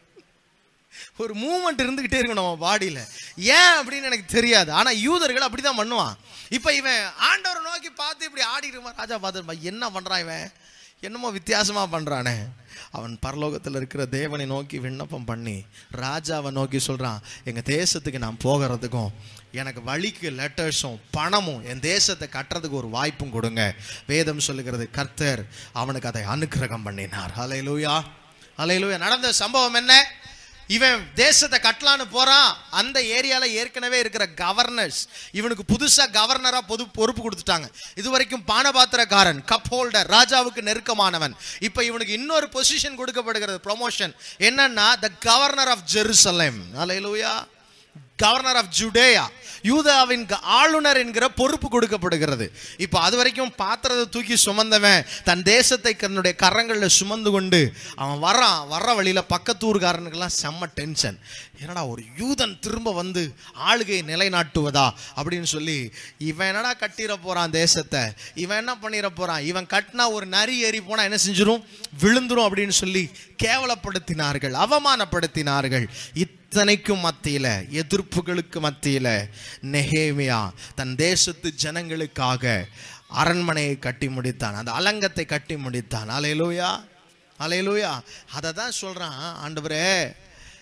ஒரு மூவ்மெண்ட் இருந்துக்கிட்டே இருக்கும் நம்ம பாடியில். ஏன் அப்படின்னு எனக்கு தெரியாது, ஆனால் யூதர்கள் அப்படி தான் பண்ணுவான். இப்போ இவன் ஆண்டவரை நோக்கி பார்த்து இப்படி ஆடிட்டு இருப்பான். ராஜா பார்த்துருப்பான், என்ன பண்ணுறான் இவன், என்னமோ வித்தியாசமாக பண்ணுறானே. அவன் பரலோகத்தில் இருக்கிற தேவனை நோக்கி விண்ணப்பம் பண்ணி ராஜாவை நோக்கி சொல்கிறான், எங்கள் தேசத்துக்கு நான் போகிறதுக்கும் எனக்கு வழிக்கு லெட்டர்ஸும் பணமும் என் தேசத்தை கட்டுறதுக்கு ஒரு வாய்ப்பும் கொடுங்க. வேதம் சொல்லுகிறது கர்த்தர் அவனுக்கு அதை அனுக்கிரகம் பண்ணினார். அல்லேலூயா, அல்லேலூயா. நடந்த சம்பவம் என்ன, இவன் தேசத்தை கட்டலான்னு போறான். அந்த ஏரியால ஏற்கனவே இருக்கிற கவர்னர்ஸ் இவனுக்கு புதுசா கவர்னரா பொறுப்பு கொடுத்துட்டாங்க. இதுவரைக்கும் பானபாத்திரக்காரன், கப் ஹோல்டர், ராஜாவுக்கு நெருக்கமானவன். இப்ப இவனுக்கு இன்னொரு பொசிஷன் கொடுக்கப்படுகிறது, ப்ரொமோஷன். என்னன்னா த கவர்னர் ஆஃப் ஜெருசலேம். அல்லேலூயா. கவர்னர் ஆஃப் ஜுடேயா, யூதாவின் ஆளுநர் என்கிற பொறுப்பு கொடுக்கப்படுகிறது. இப்போ அது வரைக்கும் பாத்திரத்தை தூக்கி சுமந்தவன் தன் தேசத்தை தன்னுடைய கரங்களில் சுமந்து கொண்டு அவன் வர்ற வழியில் பக்கத்தூர்காரனுக்கெல்லாம் செம்ம டென்ஷன். என்னடா ஒரு யூதன் திரும்ப வந்து ஆளுகையை நிலைநாட்டுவதா அப்படின்னு சொல்லி, இவன் என்னடா கட்டிட போறான் தேசத்தை, இவன் என்ன பண்ணிட போறான், இவன் கட்டினா ஒரு நரி ஏறி போனா என்ன செஞ்சிடும், விழுந்துரும் அப்படின்னு சொல்லி கேவலப்படுத்தினார்கள், அவமானப்படுத்தினார்கள். இத்தனைக்கும் மத்தியில, எதிர்ப்புகளுக்கு மத்தியில நெகேமியா தன் தேசத்து ஜனங்களுக்காக அரண்மனையை கட்டி முடித்தான், அந்த அலங்கத்தை கட்டி முடித்தான். அல்லேலூயா, அல்லேலூயா. அதை தான் சொல்றான், ஆண்டவரே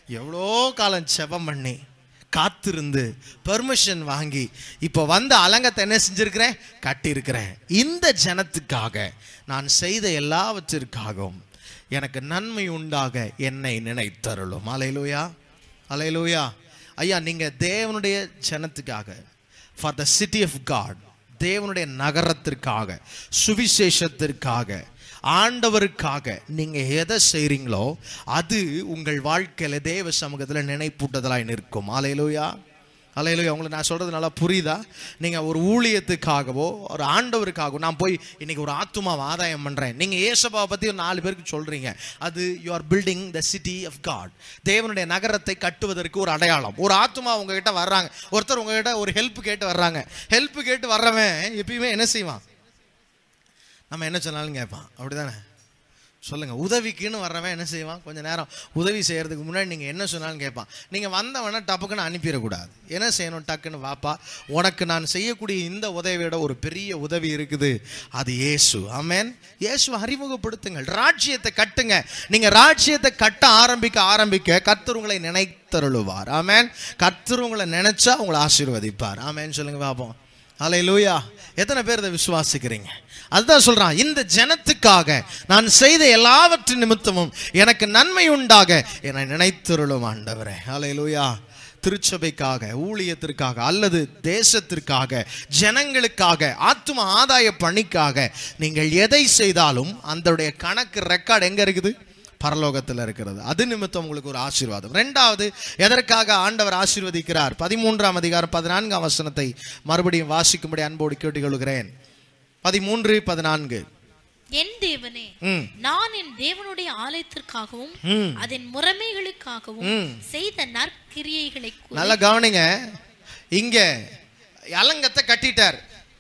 எவ்வளோ காலம் செபம் பண்ணி காத்திருந்து பெர்மிஷன் வாங்கி இப்போ வந்து அலங்கத்தை என்ன செஞ்சிருக்கிறேன், கட்டியிருக்கிறேன். இந்த ஜனத்துக்காக நான் செய்த எல்லாவற்றிற்காகவும் எனக்கு நன்மை உண்டாக என்னை நினைத்தருளும். அல்லேலூயா, அல்லேலூயா. ஐயா, நீங்க தேவனுடைய ஜனத்துக்காக, for the city of God, தேவனுடைய நகரத்திற்காக, சுவிசேஷத்திற்காக, ஆண்டவருக்காக நீங்க எதை செய்றீங்களோ அது உங்கள் வாழ்க்கையில தேவ சமூகத்துல நினைப்பூட்டுதலாய் நிற்கும். அல்லேலூயா, அல்லேலூயா. உங்களுக்கு நான் சொல்றது நல்லா புரியுதா? நீங்க ஒரு ஊழியத்துக்காகவோ ஒரு ஆண்டவருக்காகவோ, நான் போய் இன்னைக்கு ஒரு ஆத்துமாவை ஆதாயம் பண்றேன், நீங்க ஏசப்பாவை பத்தி ஒரு 4 பேருக்கு சொல்றீங்க, அது you are building the city of God, தேவனுடைய நகரத்தை கட்டுவதற்கு ஒரு அடையாளம். ஒரு ஆத்துமா உங்ககிட்ட வர்றாங்க, ஒருத்தர் உங்ககிட்ட ஒரு ஹெல்ப் கேட்டு வர்றாங்க. ஹெல்ப் கேட்டு வர்றவன் எப்பயுமே என்ன செய்வான், நம்ம என்ன சொன்னாலும் கேட்பான், அப்படிதானே? சொல்லுங்க. உதவிக்குன்னு வர்றவன் என்ன செய்வான், கொஞ்சம் நேரம் உதவி செய்யறதுக்கு முன்னாடி நீங்க என்ன சொன்னாலும் கேட்பான். நீங்க வந்தவன டப்புக்குன்னு அனுப்பிடக்கூடாது. என்ன செய்யணும், டக்குன்னு வாப்பா, உனக்கு நான் செய்யக்கூடிய இந்த உதவியோட ஒரு பெரிய உதவி இருக்குது, அது இயேசு. ஆமென். இயேசு அறிமுகப்படுத்துங்கள், ராஜ்யத்தை கட்டுங்க. நீங்க ராஜ்யத்தை கட்ட ஆரம்பிக்க கர்த்தர் உங்களை நினைத்தருளுவார். ஆமென். கர்த்தர் உங்களை நினைச்சா உங்களை ஆசீர்வதிப்பார். ஆமென். சொல்லுங்க பாப்போம். அல்லேலூயா. எத்தனை பேர் இதை விசுவாசிக்கிறீங்க? அதுதான் சொல்றான், இந்த ஜனத்துக்காக நான் செய்த எல்லாவற்றின் நிமித்தமும் எனக்கு நன்மை உண்டாக என்னை நினைத்தருளும் ஆண்டவரே. அல்லேலூயா. திருச்சபைக்காக, ஊழியத்திற்காக, அல்லது தேசத்திற்காக, ஜனங்களுக்காக, ஆத்தும ஆதாய பணிக்காக நீங்கள் எதை செய்தாலும் அதோடைய கணக்கு ரெக்கார்டு எங்க இருக்குது, பரலோகத்தில் இருக்கிறது. அது நிமித்தம் உங்களுக்கு ஒரு ஆசீர்வாதம். 2வது, எதற்காக ஆண்டவர் ஆசீர்வதிக்கிறார்? 13ஆம் அதிகாரம் 14ஆம் வசனத்தை மறுபடியும் வாசிக்கும்படி அன்போடு கேட்டுக்கொள்கிறேன். 13:14. என் தேவனே, நான் என் தேவனுடைய ஆலயத்திற்காகவும் அதன் முறைமைகளுக்காகவும் செய்த நற்கிரியைகளை. நல்லா கவனிங்க, இங்க அலங்கத்தை கட்டிட்டார்,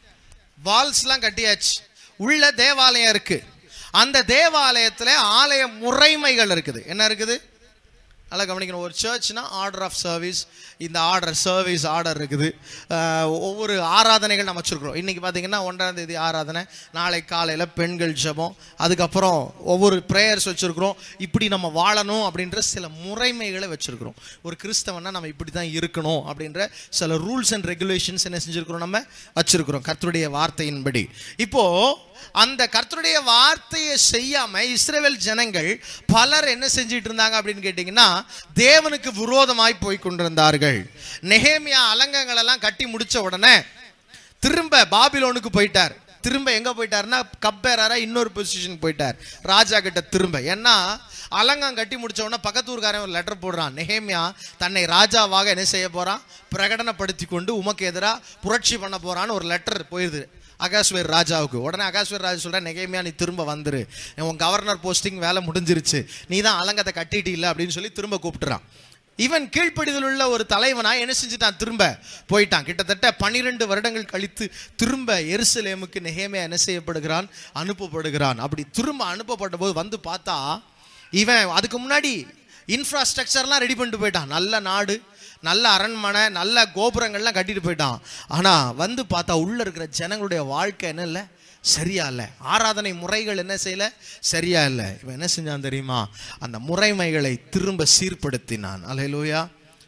வால்ஸ்லாம் கட்டியாச்சு, உள்ள தேவாலயம் இருக்கு. அந்த தேவாலயத்துல ஆலய முறைமைகள் இருக்குது. என்ன இருக்குது? நல்லா கவனிக்கணும். ஒரு சர்ச்னா ஆர்டர் ஆஃப் சர்வீஸ், இந்த சர்வீஸ் ஆர்டர் இருக்குது. ஒவ்வொரு ஆராதனைகள் நம்ம வச்சுருக்கிறோம். இன்றைக்கி பார்த்தீங்கன்னா 1ஆம் தேதி ஆராதனை, நாளை காலையில் பெண்கள் ஜெபம், அதுக்கப்புறம் ஒவ்வொரு ப்ரேயர்ஸ் வச்சுருக்கிறோம். இப்படி நம்ம வாழணும் அப்படின்ற சில முறைமைகளை வச்சுருக்கிறோம். ஒரு கிறிஸ்தவனா நம்ம இப்படி தான் இருக்கணும் அப்படின்ற சில ரூல்ஸ் அண்ட் ரெகுலேஷன்ஸ் என்ன செஞ்சுருக்கிறோம், நம்ம வச்சுருக்கிறோம் கர்த்தருடைய வார்த்தையின்படி. இப்போது அந்த கர்த்தருடைய வார்த்தையை செய்யாம இஸ்ரவேல் ஜனங்கள் பலர் என்ன செஞ்சிட்டு இருந்தாங்க அப்படின்னு கேட்டீங்கன்னா, தேவனுக்கு விரோதமாய் போய் கொண்டிருந்தார்கள். நெகேமியா அலங்கங்கள் எல்லாம் கட்டி முடிச்ச உடனே திரும்ப பாபிலோனுக்கு போயிட்டார். திரும்ப எங்க போயிட்டாருன்னா, கப்பேரா இன்னொரு பொசிஷன் போயிட்டார், ராஜா கிட்ட திரும்ப. ஏன்னா அலங்கம் கட்டி முடிச்ச உடனே பக்கத்தூர்காரன் ஒரு லெட்டர் போடுறான், நெகேமியா தன்னை ராஜாவாக என்ன செய்ய போறான், பிரகடனப்படுத்தி கொண்டு உமக்கு எதிராக புரட்சி பண்ண போறான்னு ஒரு லெட்டர் போயிருது அகாஸ்வேர் ராஜாவுக்கு. உடனே அகாஸ்வேர் ராஜா சொல்ற, நெகேமியா நீ திரும்ப வந்துரு, உன் கவர்னர் போஸ்டிங் வேலை முடிஞ்சிருச்சு, நீ தான் அலங்கத்தை கட்டிட்டு இல்லை அப்படின்னு சொல்லி திரும்ப கூப்பிட்டுறான். இவன் கீழ்ப்படிதல் உள்ள ஒரு தலைவனா என்ன செஞ்சுட்டான், திரும்ப போயிட்டான். கிட்டத்தட்ட 12 வருடங்கள் கழித்து திரும்ப எருசலேமுக்கு நெகேமியா என்ன செய்யப்படுகிறான், அனுப்பப்படுகிறான். அப்படி திரும்ப அனுப்பப்பட்ட போது வந்து பார்த்தா, இவன் அதுக்கு முன்னாடி இன்ஃப்ராஸ்ட்ரக்சர்லாம் ரெடி பண்ணிட்டு போயிட்டான். நல்ல நாடு, நல்ல அரண்மனை, நல்ல கோபுரங்கள்லாம் கட்டிட்டு போயிட்டான். ஆனால் வந்து பார்த்தா உள்ள இருக்கிற ஜனங்களுடைய வாழ்க்கை என்ன இல்லை, சரியா இல்லை. ஆராதனை முறைகள் என்ன செய்யல, சரியா இல்லை. இவன் என்ன செஞ்சான் தெரியுமா, அந்த முறைமைகளை திரும்ப சீர்படுத்தினான். அல்லேலூயா.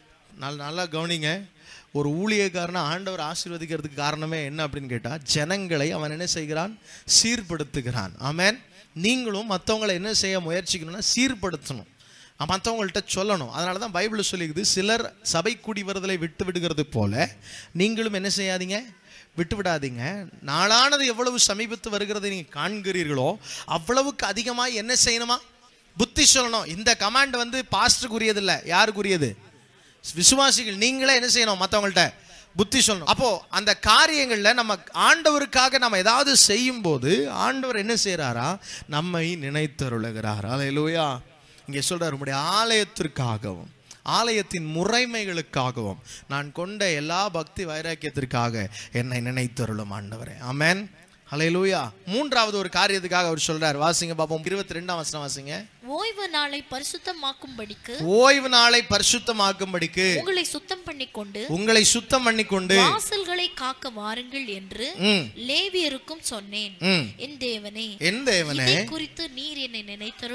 நல்லா கவனிங்க. ஒரு ஊழியக்காரனை ஆண்டவர் ஆசீர்வதிக்கிறதுக்கு காரணமே என்ன அப்படின்னு கேட்டால், ஜனங்களை அவன் என்ன செய்கிறான், சீர்படுத்துகிறான். ஆமென். நீங்களும் மற்றவங்களை என்ன செய்ய முயற்சிக்கணும்னா சீர்படுத்தணும், மற்றவங்கள்ட்ட சொல்லணும். அதனால தான் பைபிள் சொல்லிக்குது, சிலர் சபை கூடி வருதலை விட்டு விடுகிறது போல நீங்களும் என்ன செய்யாதீங்க, விட்டு விடாதீங்க. நாளானது எவ்வளவு சமீபத்து வருகிறதை நீங்கள் காண்கிறீர்களோ அவ்வளவுக்கு அதிகமாக என்ன செய்யணுமா, புத்தி சொல்லணும். இந்த கமாண்ட் வந்து பாஸ்டருக்குரியது இல்லை, யாருக்குரியது, விசுவாசிகள். நீங்களே என்ன செய்யணும், மற்றவங்கள்ட்ட புத்தி சொல்லணும். அப்போ அந்த காரியங்கள்ல நம்ம ஆண்டவருக்காக நம்ம ஏதாவது செய்யும் போது ஆண்டவர் என்ன செய்யறாரா, நம்மை நினைத்தருளுகிறார். அல்லேலூயா. இங்கே சொல்றார், உம்முடைய ஆலயத்திற்காகவும் ஆலயத்தின் முறைமைகளுக்காகவும் நான் கொண்ட எல்லா பக்தி வைராக்கியத்திற்காக என்னை நினைத்தருளும் ஆண்டவரே. ஆமென். ஹல்லேலூயா. மூன்றாவது ஒரு காரியத்துக்காக அவர் சொல்றார். வாசிங்க பாப்போம், 22ஆம் வசனம் வாசிங்க. ஓய்வு நாளை பரிசுத்தமாக்கும்படிக்கு, ஓய்வு நாளை பரிசுத்தமாக்கும்படிக்கு உங்களை சுத்தம் பண்ணிக்கொண்டு வாசல்களை காக்க வாருங்கள் என்று லேவியருக்கும் சொன்னேன். என் தேவனே, இதை குறித்து நீர் என்னை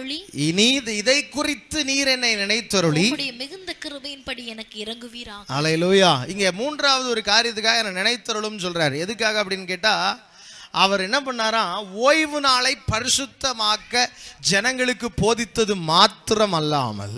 நினைத்தருளி உம்முடைய மிகுந்த கிருபையின்படி எனக்கு இறங்குவீராக. ஹல்லேலூயா. இங்க மூன்றாவது ஒரு காரியத்துக்காக என்ன நினைத்தருளும் சொல்றாரு. எதுக்காக அப்படின்னு கேட்டா, அவர் என்ன பண்ணாரா, ஓய்வு நாளை பரிசுத்தமாக்க ஜனங்களுக்கு போதித்தது மாத்திரம் அல்லாமல்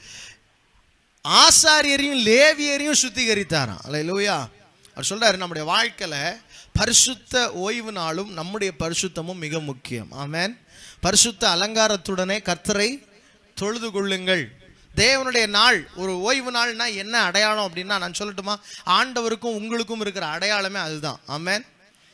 ஆசாரியரையும் லேவியரையும் சுத்திகரித்தாராம். ஹல்லேலூயா. அவர் சொல்றாரு, நம்முடைய வாழ்க்கையில பரிசுத்த ஓய்வு நாளும் நம்முடைய பரிசுத்தமும் மிக முக்கியம். ஆமென். பரிசுத்த அலங்காரத்துடனே கர்த்தரை தொழுது கொள்ளுங்கள். தேவனுடைய நாள், ஒரு ஓய்வு நாள்னா என்ன அடையாளம் அப்படின்னா, நான் சொல்லட்டுமா, ஆண்டவருக்கும் உங்களுக்கும் இருக்கிற அடையாளமே அதுதான். ஆமென்.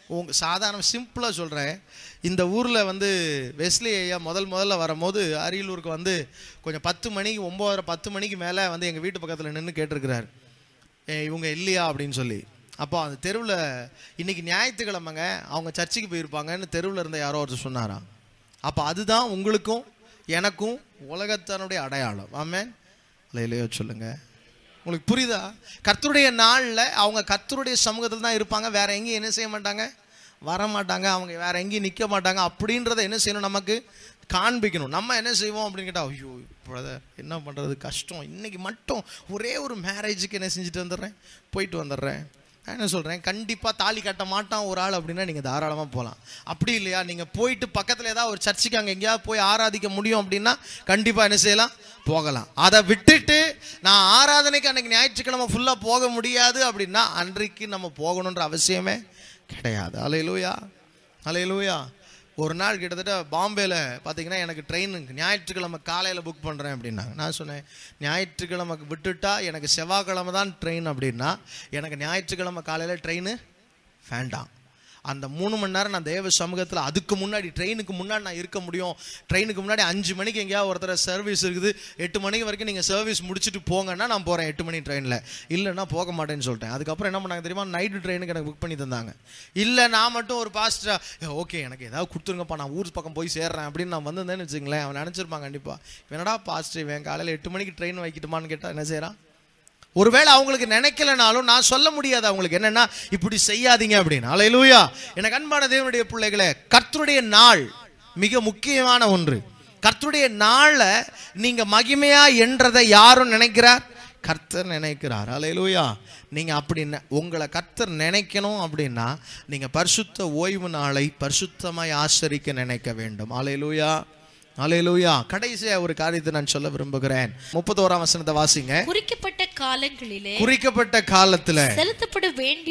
சாதாரண சிம்பிளாக சொல்கிறேன். இந்த ஊரில் வந்து வெஸ்லி ஐயா முதல்ல வரும்போது அரியலூருக்கு வந்து கொஞ்சம் 10 மணிக்கு 9:30 மணிக்கு மேலே வந்து எங்கள் வீட்டு பக்கத்தில் நின்று கேட்டிருக்கிறார், இவங்க இல்லையா அப்படின்னு சொல்லி. அப்போ அந்த தெருவில் இன்றைக்கி ஞாயிற்றுக்கிழமைங்க, அவங்க சர்ச்சுக்கு போயிருப்பாங்கன்னு தெருவில் இருந்த யாரோ ஒருத்தர் சொன்னாராம். அப்போ அதுதான் உங்களுக்கும் எனக்கும் உலகத்தினுடைய அடையாளம். ஆமென். இல்லையோ சொல்லுங்கள், உங்களுக்கு புரியுதா? கர்த்தருடைய நாளில் அவங்க கர்த்தருடைய சமூகத்தில் தான் இருப்பாங்க, வேற எங்கேயும் என்ன செய்ய மாட்டாங்க, வரமாட்டாங்க, அவங்க வேற எங்கேயும் நிற்க மாட்டாங்க. அப்படின்றத என்ன செய்யணும், நமக்கு காண்பிக்கணும். நம்ம என்ன செய்வோம் அப்படின்னு கேட்டால், ஐயோ பிரதர் என்ன பண்ணுறது, கஷ்டம், இன்னைக்கு மட்டும் ஒரே ஒரு மேரேஜுக்கு என்ன செஞ்சுட்டு வந்துடுறேன், போயிட்டு வந்துடுறேன். நான் என்ன சொல்கிறேன், கண்டிப்பாக தாலி கட்ட மாட்டான் ஒரு ஆள் அப்படின்னா நீங்கள் தாராளமாக போகலாம். அப்படி இல்லையா, நீங்கள் போயிட்டு பக்கத்தில் ஏதாவது ஒரு சர்ச்சுக்கு அங்கே எங்கேயாவது போய் ஆராதிக்க முடியும் அப்படின்னா கண்டிப்பாக என்ன செய்யலாம், போகலாம். அதை விட்டுட்டு நான் ஆராதனைக்கு அன்றைக்கி ஞாயிற்றுக்கிழமை ஃபுல்லாக போக முடியாது அப்படின்னா அன்றைக்கு நம்ம போகணுன்ற அவசியமே கிடையாது. ஹல்லேலூயா. ஹல்லேலூயா. ஒரு நாள் கிட்டத்தட்ட பாம்பேல பார்த்தீங்கன்னா எனக்கு ட்ரெயின் ஞாயிற்றுக்கிழமை காலையில் புக் பண்ணுறேன் அப்படின்னாங்க. நான் சொன்னேன், ஞாயிற்றுக்கிழமை விட்டுட்டா எனக்கு செவ்வாய்க்கிழமை தான் ட்ரெயின் அப்படின்னா எனக்கு ஞாயிற்றுக்கிழமை காலையில் ட்ரெயின் வேண்டாம். அந்த 3 மணி நேரம் நான் தேவ சமூகத்தில் அதுக்கு முன்னாடி ட்ரெயினுக்கு முன்னாடி நான் இருக்க முடியும். ட்ரெயினுக்கு முன்னாடி 5 மணிக்கு எங்கேயாவது ஒருத்தர் சர்வீஸ் இருக்குது, 8 மணிக்கு வரைக்கும் நீங்கள் சர்வீஸ் முடிச்சுட்டு போங்கன்னா நான் போகிறேன் 8 மணி ட்ரெயினில், இல்லைன்னா போக மாட்டேன்னு சொல்லிட்டேன். அதுக்கப்புறம் என்ன பண்ணாங்க தெரியுமா, நைட்டு ட்ரெயினுக்கு எனக்கு புக் பண்ணி தந்தாங்க. இல்லை நான் மட்டும் ஒரு பாஸ்டரா, ஓகே எனக்கு ஏதாவது கொடுத்துருங்கப்பா, நான் ஊர் பக்கம் போய் சேர்றேன் அப்படின்னு நான் வந்திருந்தேன்னு வச்சுங்களேன், அவன் நினச்சிருப்பான் கண்டிப்பாக, என்னடா பாஸ்டர் இவன் காலையில் 8 மணிக்கு ட்ரெயின் வைக்கிட்டுமான்னு கேட்டால் என்ன செய்கிறான். ஒருவேளை அவங்களுக்கு நினைக்கலனாலும் நான் சொல்ல முடியாது அவங்களுக்கு என்னன்னா இப்படி செய்யாதீங்க அப்படின்னு. ஹல்லேலூயா. எனக்கு அன்பான தேவனுடைய பிள்ளைகளே, கர்த்தருடைய நாள் மிக முக்கியமான ஒன்று. கர்த்தருடைய நாளை நீங்க மகிமையா என்றதை யாரும் நினைக்கிறார், கர்த்தர் நினைக்கிறார். ஹல்லேலூயா. நீங்க அப்படி உங்களை கர்த்தர் நினைக்கணும் அப்படின்னா நீங்க பரிசுத்த ஓய்வு நாளை பரிசுத்தமாய் ஆசரிக்க நினைக்க வேண்டும். ஹல்லேலூயா. ஹல்லேலூயா. கடைசியா ஒரு காரியத்தை நான் சொல்ல விரும்புகிறேன். 31ஆம் வசனத்தை வாசிங்க. குறிக்கப்பட்ட காலத்துல செலுத்தப்பட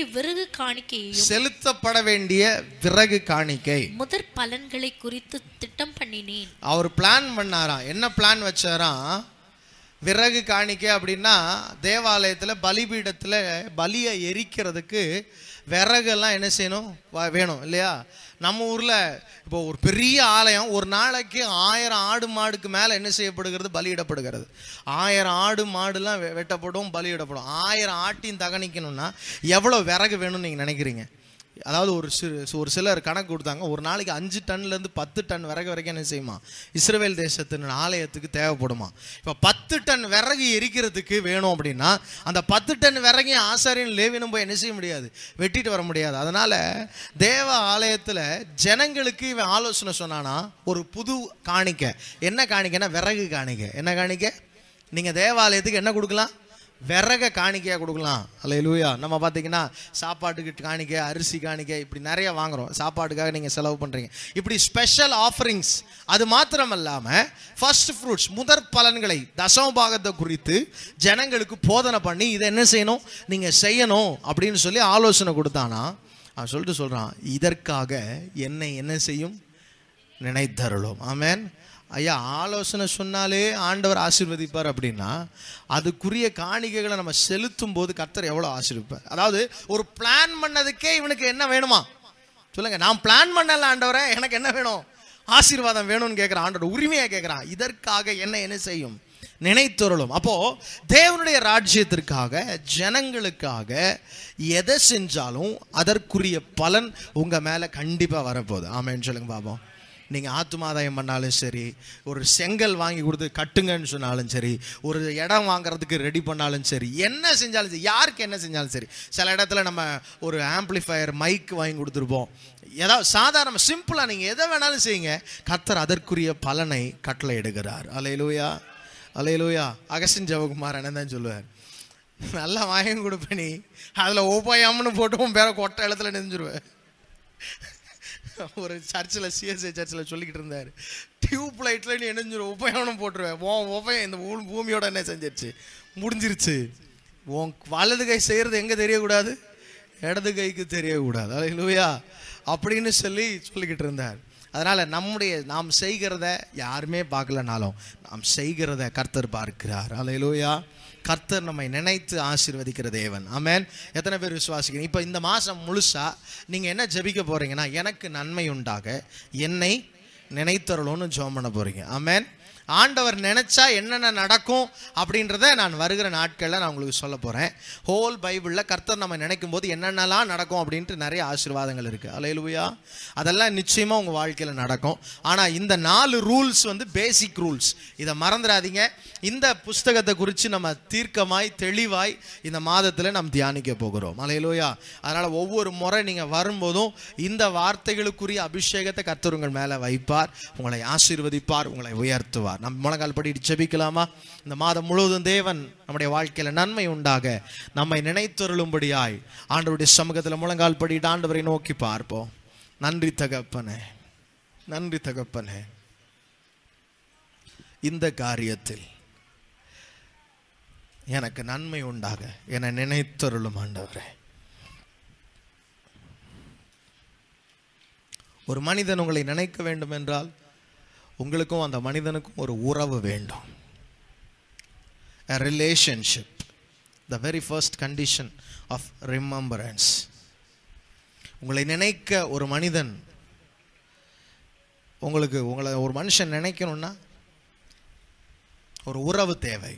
வேண்டிய விறகு காணிக்கை முதற் பலன்களை குறித்து திட்டம் பண்ணினேன். அவர் பிளான் பண்ணாராம். என்ன பிளான் வச்சாராம், விறகு காணிக்கை அப்படின்னா தேவாலயத்தில் பலிபீடத்தில் பலியை எரிக்கிறதுக்கு விறகெல்லாம் என்ன செய்யணும், வேணும் இல்லையா. நம்ம ஊரில் இப்போ ஒரு பெரிய ஆலயம், ஒரு நாளைக்கு 1000 ஆடு மாடுக்கு மேலே என்ன செய்யப்படுகிறது, பலியிடப்படுகிறது. 1000 ஆடு மாடுலாம் வெட்டப்படும், பலியிடப்படும். 1000 ஆட்டின் தகனிக்கணும்னா எவ்வளோ விறகு வேணும்னு நீங்கள் நினைக்கிறீங்க? அதாவது ஒரு சிலர் கணக்கு கொடுத்தாங்க, ஒரு நாளைக்கு 5 டன்லேருந்து 10 டன் விறகு வரைக்கும் என்ன செய்யுமா இஸ்ரவேல் தேசத்தின் ஆலயத்துக்கு தேவைப்படுமா. இப்போ 10 டன் விறகு எரிக்கிறதுக்கு வேணும் அப்படின்னா அந்த 10 டன் விறகையும் ஆசாரியன் லேவியனும் போய் என்ன செய்ய முடியாது, வெட்டிட்டு வர முடியாது. அதனால தேவ ஆலயத்தில் ஜனங்களுக்கு இவன் ஆலோசனை சொன்னானா, ஒரு புது காணிக்கை. என்ன காணிக்கைன்னா விறகு காணிக்கை. என்ன காணிக்கை, நீங்கள் தேவாலயத்துக்கு என்ன கொடுக்கலாம், விறக காணிக்கையாக கொடுக்கலாம். ஹல்லேலூயா. நம்ம பார்த்தீங்கன்னா சாப்பாட்டுக்கு காணிக்கை, அரிசி காணிக்கை, இப்படி நிறைய வாங்குகிறோம். சாப்பாட்டுக்காக நீங்கள் செலவு பண்ணுறீங்க. இப்படி ஸ்பெஷல் ஆஃபரிங்ஸ். அது மாத்திரம் இல்லாமல் ஃபர்ஸ்ட் ஃப்ரூட்ஸ், முதற் பலன்களை, தசமபாகத்தை குறித்து ஜனங்களுக்கு போதனை பண்ணி இதை என்ன செய்யணும், நீங்கள் செய்யணும் அப்படின்னு சொல்லி ஆலோசனை கொடுத்தானா. அவன் சொல்லிட்டு சொல்கிறான், இதற்காக என்னை என்ன செய்யும், நினைத்தருளும். ஆமென். ஐயா, ஆலோசனை சொன்னாலே ஆண்டவர் ஆசீர்வதிப்பார் அப்படின்னா அதுக்குரிய காணிக்கைகளை நம்ம செலுத்தும் போது கர்த்தர் எவ்வளோ ஆசீர்வதிப்பார். அதாவது ஒரு பிளான் பண்ணதுக்கே இவனுக்கு என்ன வேணுமா சொல்லுங்க, நான் பிளான் பண்ணல ஆண்டவரே, எனக்கு என்ன வேணும், ஆசீர்வாதம் வேணும்னு கேட்குறான். ஆண்டவர் உரிமையாக கேட்குறான். இதற்காக என்ன செய்யும், நினைத்தருளும். அப்போ தேவனுடைய ராஜ்யத்திற்காக, ஜனங்களுக்காக எதை செஞ்சாலும் அதற்குரிய பலன் உங்க மேல கண்டிப்பா வரப்போகுது. ஆமென் சொல்லுங்க பாப்போம். நீங்கள் ஆத்துமாதாயம் பண்ணாலும் சரி, ஒரு செங்கல் வாங்கி கொடுத்து கட்டுங்கன்னு சொன்னாலும் சரி, ஒரு இடம் வாங்குறதுக்கு ரெடி பண்ணாலும் சரி, என்ன செஞ்சாலும் சரி, யாருக்கு என்ன செஞ்சாலும் சரி. சில இடத்துல நம்ம ஒரு ஆம்பிளிஃபயர் மைக் வாங்கி கொடுத்துருப்போம். ஏதாவது சாதாரண சிம்பிளாக நீங்கள் எதை வேணாலும் செய்யுங்க, கர்த்தர் அதற்குரிய பலனை கட்டளை எடுக்கிறார். அல்லேலூயா, அல்லேலூயா. அகஸ்டின் ஜெபகுமார் என்ன தான் சொல்லுவார், நல்லா வாங்கி கொடுப்பேன், நீ அதில் ஓப்பாயாமன்னு போட்டு உன் பேரை கொட்டை இடத்துல நெஞ்சிருவேன். ஒரு சர்ச்சில், சிஎஸ்ஐ சர்ச்சில் சொல்லிக்கிட்டு இருந்தார், டியூப் லைட்டில் நீ என்னஞ்சிரும், உபயோகம் போட்டுருவேன். உபயம் இந்த பூமியோட என்ன செஞ்சிருச்சு, முடிஞ்சிருச்சு. உன் வலது கை செய்கிறது எங்கே தெரியக்கூடாது, இடது கைக்கு தெரியக்கூடாது. அல்லேலூயா அப்படின்னு சொல்லிக்கிட்டு இருந்தார். அதனால் நாம் செய்கிறத யாருமே பார்க்கலனாலும் நாம் செய்கிறத கர்த்தர் பார்க்கிறார். அல்லேலூயா. கர்த்தர் நம்மை நினைத்து ஆசீர்வதிக்கிற தேவன். ஆமென். எத்தனை பேர் விசுவாசிக்கிறீங்க? இப்போ இந்த மாதம் முழுசா நீங்கள் என்ன ஜெபிக்க போகிறீங்கன்னா, எனக்கு நன்மை உண்டாக என்னை நினைத்தருளும்னு ஜெபம் பண்ண போகிறீங்க. ஆமென். ஆண்டவர் நினைச்சா என்னென்ன நடக்கும் அப்படின்றத நான் வருகிற நாட்களில் நான் உங்களுக்கு சொல்ல போகிறேன். ஹோல் பைபிளில் கர்த்தர் நம்ம நினைக்கும் போது என்னென்னலாம் நடக்கும் அப்படின்ட்டு நிறைய ஆசீர்வாதங்கள் இருக்குது. அல்லேலூயா. அதெல்லாம் நிச்சயமாக உங்கள் வாழ்க்கையில் நடக்கும். ஆனால் இந்த 4 ரூல்ஸ் பேசிக் ரூல்ஸ், இதை மறந்துடாதீங்க. இந்த புஸ்தகத்தை குறித்து நம்ம தீர்க்கமாய் தெளிவாய் இந்த மாதத்தில் நாம் தியானிக்க போகிறோம். அல்லேலூயா. அதனால் ஒவ்வொரு முறை நீங்கள் வரும்போதும் இந்த வார்த்தைகளுக்குரிய அபிஷேகத்தை கர்த்தர் உங்கள் மேலே வைப்பார், உங்களை ஆசீர்வதிப்பார், உங்களை உயர்த்துவார். நம்ம முழங்கால் படிட்டு ஜெபிக்கலாமா? இந்த மாதம் முழுவதும் தேவன் நம்முடைய வாழ்க்கையில நன்மை உண்டாக நம்மை நினைத்தருளும்படியாய் ஆண்டவருடைய சமூகத்தில் முழங்கால் படிட்டு ஆண்டவரை நோக்கி பார்ப்போம். நன்றி தகப்பனே, நன்றி தகப்பனே. இந்த காரியத்தில் எனக்கு நன்மை உண்டாக என்னை நினைத்தருளும் ஆண்டவரே. ஒரு மனிதன் உங்களை நினைக்க வேண்டும் என்றால் உங்களுக்கும் அந்த மனிதனுக்கும் ஒரு உறவு வேண்டும். A relationship, the very first condition of remembrance. உங்களை நினைக்க ஒரு மனிதன், உங்களை ஒரு மனுஷன் நினைக்கணும்னா ஒரு உறவு தேவை.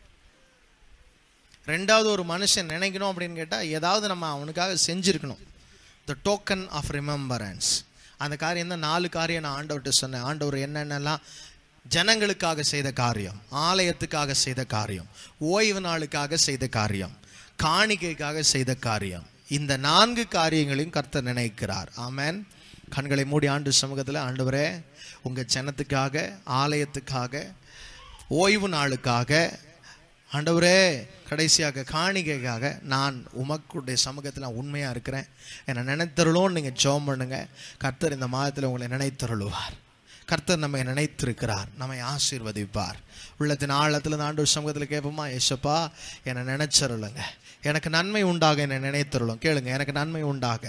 ரெண்டாவது, ஒரு மனுஷன் நினைக்கணும் அப்படின்னு கேட்டால் ஏதாவது நம்ம அவனுக்காக செஞ்சிருக்கணும். The token of remembrance. அந்த காரியம் தான் 4 காரியம் நான் ஆண்டவர்கிட்ட சொன்னேன். ஆண்டவர் என்னென்னலாம் ஜனங்களுக்காக செய்த காரியம், ஆலயத்துக்காக செய்த காரியம், ஓய்வு நாளுக்காக செய்த காரியம், காணிக்கைக்காக செய்த காரியம், இந்த 4 காரியங்களையும் கர்த்தர் நினைக்கிறார். ஆமென். கண்களை மூடி ஆண்டு சமூகத்தில், ஆண்டவரே உங்கள் ஜனத்துக்காக, ஆலயத்துக்காக, ஓய்வு நாளுக்காக, ஆண்டவரே கடைசியாக காணிக்கைக்காக நான் உமக்குடைய சமூகத்தில் உண்மையாக இருக்கிறேன், என்னை நினைத்தருளோன்னு நீங்கள் ஜெபம் பண்ணுங்க. கர்த்தர் இந்த மாதத்தில் உங்களை நினைத்தருளுவார். கர்த்தர் நம்மை நினைத்திருக்கிறார், நம்மை ஆசீர்வதிப்பார். உள்ளத்தின் ஆழத்தில் ஆண்டவர் சமூகத்தில் கேட்போமா, ஏசப்பா என்னை நினைச்சருளுங்க, எனக்கு நன்மை உண்டாக என்னை நினைத்தருளும். கேளுங்க, எனக்கு நன்மை உண்டாக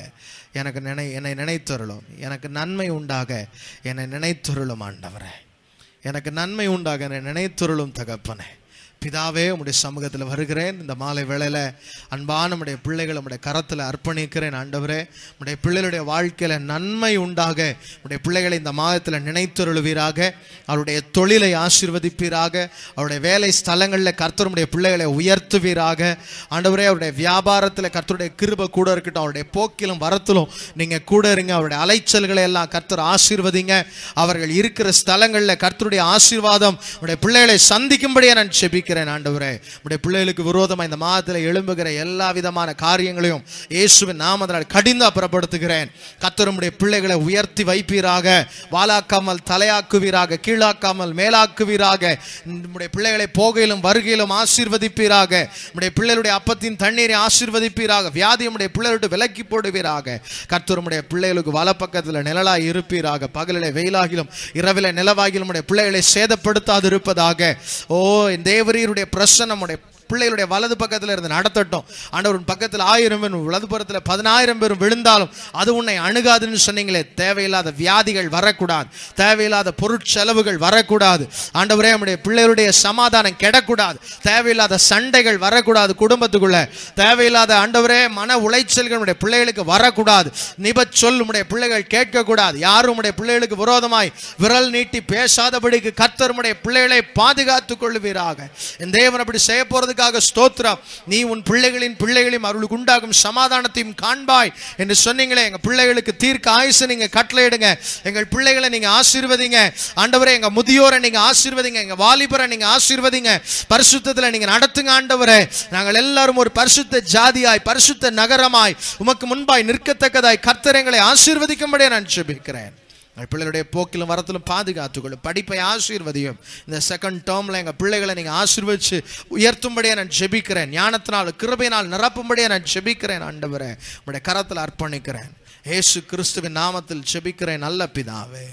என்னை நினைத்தருளும், எனக்கு நன்மை உண்டாக என்னை நினைத்தருளும் ஆண்டவரே, எனக்கு நன்மை உண்டாக என்னை நினைத்தருளும் தகப்பனே. பிதாவே உம்முடைய சமூகத்தில் வருகிறேன். இந்த மாலை வேளையில் அன்பான நம்முடைய பிள்ளைகளை நம்முடைய கரத்தில் அர்ப்பணிக்கிறேன். ஆண்டவரே நம்முடைய பிள்ளைகளுடைய வாழ்க்கையில் நன்மை உண்டாக நம்முடைய பிள்ளைகளை இந்த மாதத்தில் நினைத்தருளுவீராக. அவருடைய தொழிலை ஆசீர்வதிப்பீராக. அவருடைய வேலை ஸ்தலங்களில் கர்த்தருடைய பிள்ளைகளை உயர்த்துவீராக. ஆண்டவரே அவருடைய வியாபாரத்தில் கர்த்தருடைய கிருபை கூட இருக்கட்டும். அவருடைய போக்கிலும் வரத்திலும் நீங்கள் கூட இருங்க. அவருடைய அலைச்சல்களை எல்லாம் கர்த்தர் ஆசீர்வதிங்க. அவர்கள் இருக்கிற ஸ்தலங்களில் கர்த்தருடைய ஆசீர்வாதம் அவருடைய பிள்ளைகளை சந்திக்கும்படியாக நான் செபிக்கிறேன். ஆண்டவரே உடைய பிள்ளைகளுக்கு விரோதமாக இந்த மாதத்தில் எழும்புகிற எல்லா விதமான காரியங்களையும் இயேசுவின் நாமத்தினால் கடிந்து அப்புறப்படுத்துகிறேன். கர்த்தர் உம்முடைய பிள்ளைகளை உயர்த்தி வைப்பீராக. வாலாக்காமல் தலையாக்குவீராக, கீழாக்காமல் மேலாக்குவீராக. நம்முடைய பிள்ளைகளை போகையிலும் வருகையிலும் ஆசீர்வதிப்பீராக. நம்முடைய பிள்ளைகளுடைய அப்பத்தின் தண்ணீரை ஆசீர்வதிப்பீராக. வியாதி நம்முடைய பிள்ளைகளுக்கு விலக்கி போடுவீராக. கர்த்தர் உம்முடைய பிள்ளைகளுக்கு வலப்பக்கத்தில் நிழலாய் இருப்பீராக. பகலிலே வெயிலாகிலும் இரவிலே நிலவாகிலும் நம்முடைய பிள்ளைகளை சேதப்படுத்தாது இருப்பதாக. ஓ தேவரீருடைய பிரசன்னம் நம்முடைய பிள்ளைகளுடைய வலது பக்கத்தில் இருந்து நடத்தட்டும். ஆண்டவர் பக்கத்தில் 1000 பேரும் வலது புறத்தில் 10000 பேரும் விழுந்தாலும் அது உன்னை அணுகாதுன்னு சொன்னீங்களே. தேவையில்லாத வியாதிகள் வரக்கூடாது, தேவையில்லாத பொருட்செலவுகள் வரக்கூடாது ஆண்டவரே. நம்முடைய பிள்ளைகளுடைய சமாதானம் கெடக்கூடாது, தேவையில்லாத சண்டைகள் வரக்கூடாது குடும்பத்துக்குள்ள, தேவையில்லாத ஆண்டவரே மன உளைச்சல்கள் நம்முடைய பிள்ளைகளுக்கு வரக்கூடாது. சொல் நம்முடைய பிள்ளைகள் கேட்கக்கூடாது. யாரும் நம்முடைய பிள்ளைகளுக்கு விரோதமாய் விரல் நீட்டி பேசாதபடிக்கு கர்த்தர் நம்முடைய பிள்ளைகளை பாதுகாத்துக் கொள்வீராக. என் தேவன் அப்படி செய்ய போறதுக்காக ஸ்தோத்திரம். நீ உன் பிள்ளைகளையும் அவர்களுக்கு உண்டாகும் சமாதானத்தையும் காண்பாய் என்று சொன்னீங்களே. எங்க பிள்ளைகளுக்கு தீர்க்க ஆயுசு நீங்க கட்டளையிடுங்க. எங்கள் பிள்ளைகளை நீங்க ஆசீர்வதிங்க ஆண்டவரே. எங்க முதியோரை நீங்க ஆசீர்வதிங்க, எங்க வாலிபரை நீங்க ஆசீர்வதிங்க, பரிசுத்தத்துல நீங்க நடத்துங்க ஆண்டவரே. நாங்கள் எல்லாரும் ஒரு பரிசுத்த ஜாதியாய் பரிசுத்த நகரமாய் உமக்கு முன்பாய் நிற்கத்தக்கதாய் கர்த்தர் எங்களை ஆசீர்வதிக்கும்படியே நான் ஜெபிக்கிறேன். பிள்ளைகளுடைய போக்கிலும் வரத்திலும் பாதுகாத்துக்கொள்ளும். படிப்பை ஆசீர்வதியும். இந்த செகண்ட் டேர்ம்ல எங்க பிள்ளைகளை நீங்க ஆசீர்வதிச்சு உயர்த்தும்படியே நான் ஜெபிக்கிறேன். ஞானத்தினால் கிருபையினால் நிரப்பும்படியே நான் ஜெபிக்கிறேன் ஆண்டவரே. உம்முடைய கரத்தில் அர்ப்பணிக்கிறேன். இயேசு கிறிஸ்துவின் நாமத்தில் ஜெபிக்கிறேன் நல்ல பிதாவே.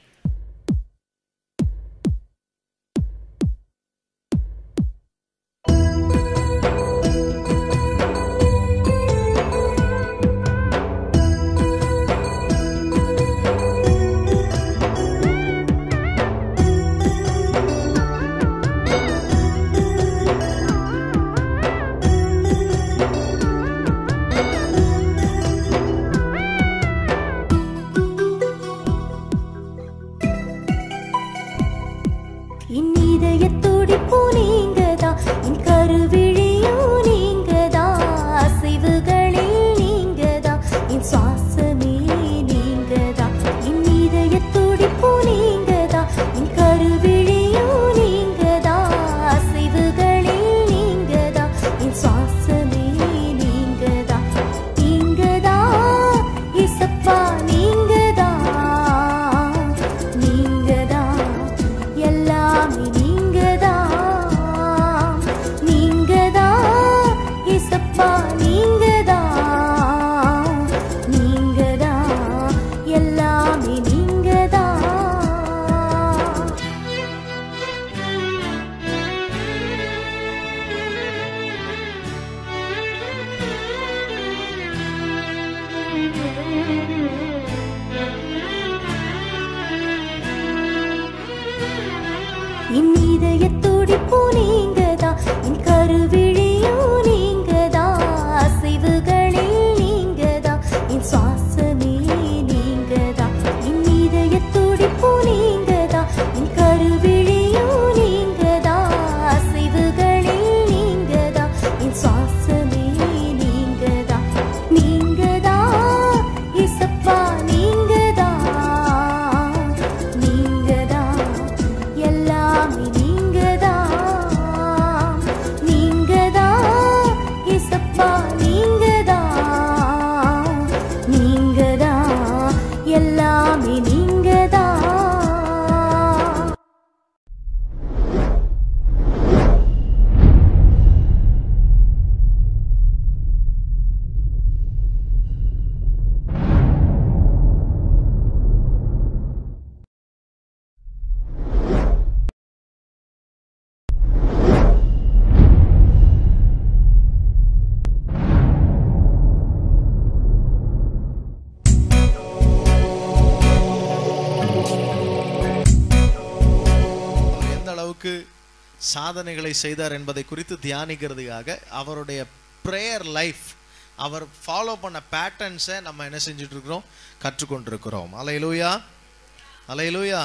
சாதனைகளை செய்தார் என்பதை குறித்து தியானிக்கிறதுக்காக அவருடைய பிரேயர் லைஃப், அவர் ஃபாலோ பண்ண பேட்டர்ன்ஸை நம்ம என்ன செஞ்சுட்டு இருக்கிறோம், கற்றுக்கொண்டிருக்கிறோம். அல்லேலூயா, அல்லேலூயா.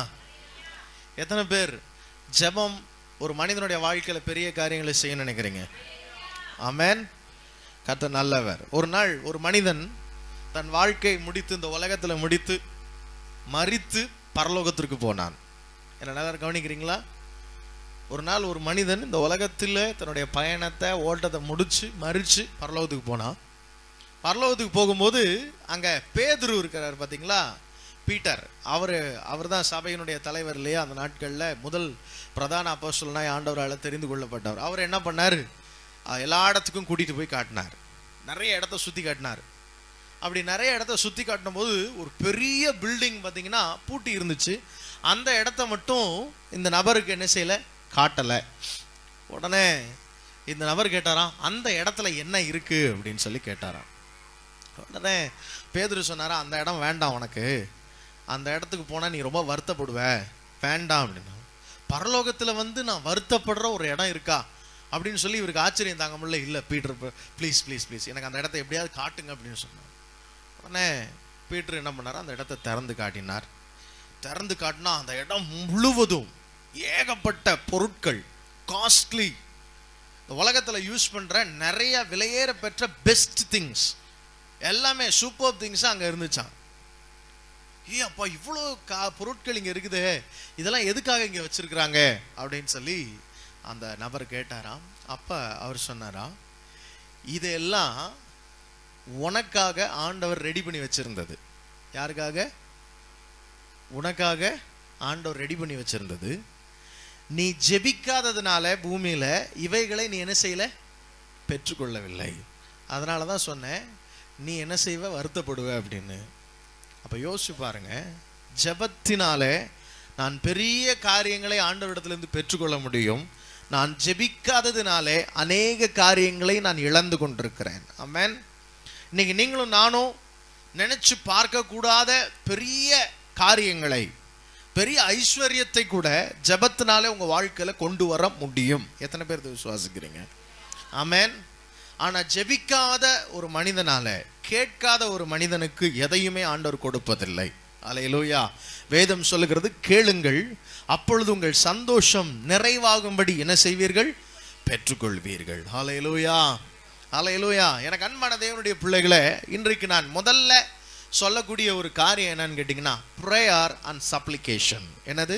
எத்தனை பேர் ஜெபம் ஒரு மனிதனுடைய வாழ்க்கையில பெரிய காரியங்களை செய்ய நினைக்கிறீங்க? ஆமென். கர்த்தர் நல்லவர். ஒரு நாள் ஒரு மனிதன் தன் வாழ்க்கை முடித்து இந்த உலகத்துல முடித்து மரித்து பரலோகத்திற்கு போனான். என்ன நல்லா கவனிக்கிறீங்களா? ஒரு நாள் ஒரு மனிதன் இந்த உலகத்தில் தன்னுடைய பயணத்தை ஓட்டத்தை முடிச்சு மறிச்சு பரலோகத்துக்கு போனான். பரலோகத்துக்கு போகும்போது அங்க பேதுரு இருக்கிறார் பார்த்தீங்களா, பீட்டர். அவர் தான் சபையினுடைய தலைவர் இல்லையா? அந்த நாட்களில் முதல் பிரதான அப்போஸ்தலனாய் ஆண்டவரால் தெரிந்து கொள்ளப்பட்டவர். அவர் என்ன பண்ணார், எல்லா இடத்துக்கும் கூட்டிகிட்டு போய் காட்டினார். நிறைய இடத்த சுற்றி காட்டினார். அப்படி நிறைய இடத்த சுற்றி காட்டும் போது ஒரு பெரிய பில்டிங் பார்த்தீங்கன்னா பூட்டி இருந்துச்சு. அந்த இடத்த மட்டும் இந்த நபருக்கு என்ன செய்யலை, காட்டலை. உடனே இந்த நபர் கேட்டாராம், அந்த இடத்துல என்ன இருக்கு அப்படின்னு சொல்லி கேட்டாராம். உடனே பேதுரு சொன்னாரா, அந்த இடம் வேண்டாம் உனக்கு, அந்த இடத்துக்கு போனா நீ ரொம்ப வருத்தப்படுவ, வேண்டாம் அப்படின்னா. பரலோகத்துல வந்து நான் வருத்தப்படுற ஒரு இடம் இருக்கா அப்படின்னு சொல்லி இவருக்கு ஆச்சரியம் தாங்க முடியல. இல்லை பீட்டர், ப்ளீஸ் ப்ளீஸ் ப்ளீஸ் எனக்கு அந்த இடத்த எப்படியாவது காட்டுங்க அப்படின்னு சொன்னார். உடனே பீட்டர் என்ன பண்ணார், அந்த இடத்த திறந்து காட்டினார். திறந்து காட்டினா அந்த இடம் முழுவதும் ஏகப்பட்ட பொருட்கள், காஸ்ட்லி, இந்த உலகத்தில் யூஸ் பண்ற நிறைய விலையேற பெற்ற பெஸ்ட் திங்ஸ் எல்லாமே, சூப்பர் திங்ஸ் அங்கே இருந்துச்சான். அப்பா இவ்வளோ பொருட்கள் இங்கே இருக்குது, இதெல்லாம் எதுக்காக இங்கே வச்சிருக்கிறாங்க அப்படின்னு சொல்லி அந்த நபர் கேட்டாராம். அப்ப அவர் சொன்னாராம், இதெல்லாம் உனக்காக ஆண்டவர் ரெடி பண்ணி வச்சிருந்தது. யாருக்காக? உனக்காக ஆண்டவர் ரெடி பண்ணி வச்சிருந்தது. நீ ஜெபிக்காததுனால பூமியில இவைகளை நீ என்ன செய்யல, பெற்றுக்கொள்ளவில்லை. அதனாலதான் சொன்னேன் நீ என்ன செய்வ, வருத்தப்படுவ அப்படின்னு. அப்ப யோசிச்சு பாருங்க, ஜெபத்தினாலே நான் பெரிய காரியங்களை ஆண்டவரிடத்திலிருந்து பெற்றுக்கொள்ள முடியும். நான் ஜெபிக்காததினாலே அநேக காரியங்களை நான் இழந்து கொண்டிருக்கிறேன். ஆமென். இன்னைக்கு நீங்களும் நானும் நினைச்சு பார்க்க கூடாத பெரிய காரியங்களை, பெரிய ஐஸ்வர்யத்தை கூட ஜெபத்தினாலே உங்க வாழ்க்கையில கொண்டு வர முடியும். எத்தனை பேர் விசுவாசிக்கிறீங்க? ஆமென். ஆனா ஜெபிக்காத ஒரு மனிதனால, கேட்காத ஒரு மனிதனுக்கு எதையுமே ஆண்டவர் கொடுப்பதில்லை. அல்லேலூயா. வேதம் சொல்லுகிறது, கேளுங்கள் அப்பொழுது உங்கள் சந்தோஷம் நிறைவாகும்படி என்ன செய்வீர்கள், பெற்றுக்கொள்வீர்கள். அல்லேலூயா, அல்லேலூயா. எனக்கு அன்பான தேவனுடைய பிள்ளைகளே, இன்றைக்கு நான் முதல்ல சொல்லக்கூடிய ஒரு காரியம் என்னன்னு கேட்டீங்கன்னா, பிரேயர் அண்ட் சப்ளிகேஷன். என்னது?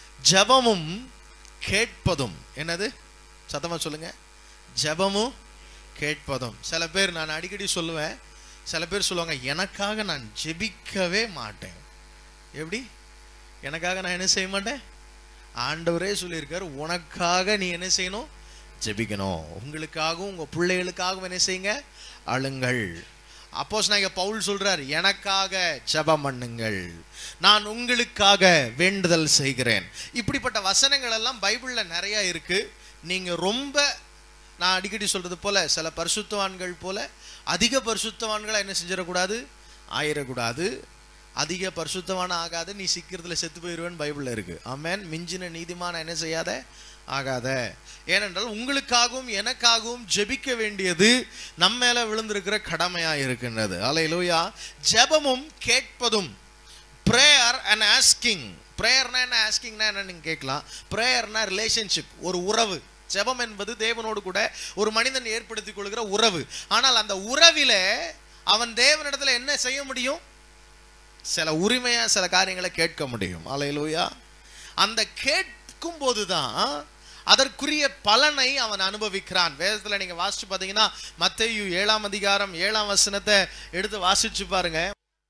ஜெபமும் கேட்பதும். என்னது? சத்தமா சொல்லுங்க. ஜெபமும் கேட்பதும். சில பேர், நான் அடிக்கடி சொல்லுவேன், சில பேர் சொல்லுவாங்க, எனக்காக நான் ஜெபிக்கவே மாட்டேன். எப்படி? எனக்காக நான் என்ன செய்ய மாட்டேன்? ஆண்டவரே சொல்லியிருக்காரு, உனக்காக நீ என்ன செய்யணும், ஜெபிக்கணும். உங்களுக்காகவும் உங்க பிள்ளைகளுக்காகவும் என்ன செய்யுங்க, அழுங்கள். அப்போஸ்தலனாகிய பவுல் சொல்றார், எனக்காக ஜெபம் பண்ணுங்கள், நான் உங்களுக்காக வேண்டுதல் செய்கிறேன். இப்படிப்பட்ட வசனங்கள் எல்லாம் பைபிள்ல நிறைய இருக்கு. நீங்க ரொம்ப, நான் அடிக்கடி சொல்றது போல, சில பரிசுத்தவான்கள் போல அதிக பரிசுத்தவான்களை என்ன செஞ்சிடக்கூடாது, ஆயிடக்கூடாது. அதிக பரிசுத்தவான ஆகாத, நீ சீக்கிரத்துல செத்து போயிடுவேன்னு பைபிள்ல இருக்கு. ஆமென். மிஞ்சின நீதிமான என்ன செய்யாத, ஆகாத. ஏனென்றால் உங்களுக்காகவும் எனக்காகவும் ஜெபிக்க வேண்டியது நம்ம மேல விழுந்திருக்கிற கடமையா இருக்கின்றது. அல்லேலூயா. ஜெபமும் கேட்பதும். Prayer and asking. பிரேயர்னா என்ன, ஆஸ்கிங்னா என்ன நீங்க கேட்கலாம். பிரேயர்னா ரிலேஷன்ஷிப், ஒரு உறவு. ஜெபம் என்பது தேவனோடு கூட ஒரு மனிதன் ஏற்படுத்திக் கொள்கிற உறவு. ஆனால் அந்த உறவில அவன் தேவனிடத்துல என்ன செய்ய முடியும், சில உரிமையா சில காரியங்களை கேட்க முடியும். அல்லேலூயா. அந்த கேட்கும் போதுதான் அதற்குரிய பலனை அவன் அனுபவிக்கிறான். வேதத்துல நீங்க வாசிச்சு பாத்தீங்கன்னா, மத்தேயு 7ஆம் அதிகாரம் 7ஆம் வசனத்தை எடுத்து வாசிச்சு பாருங்க.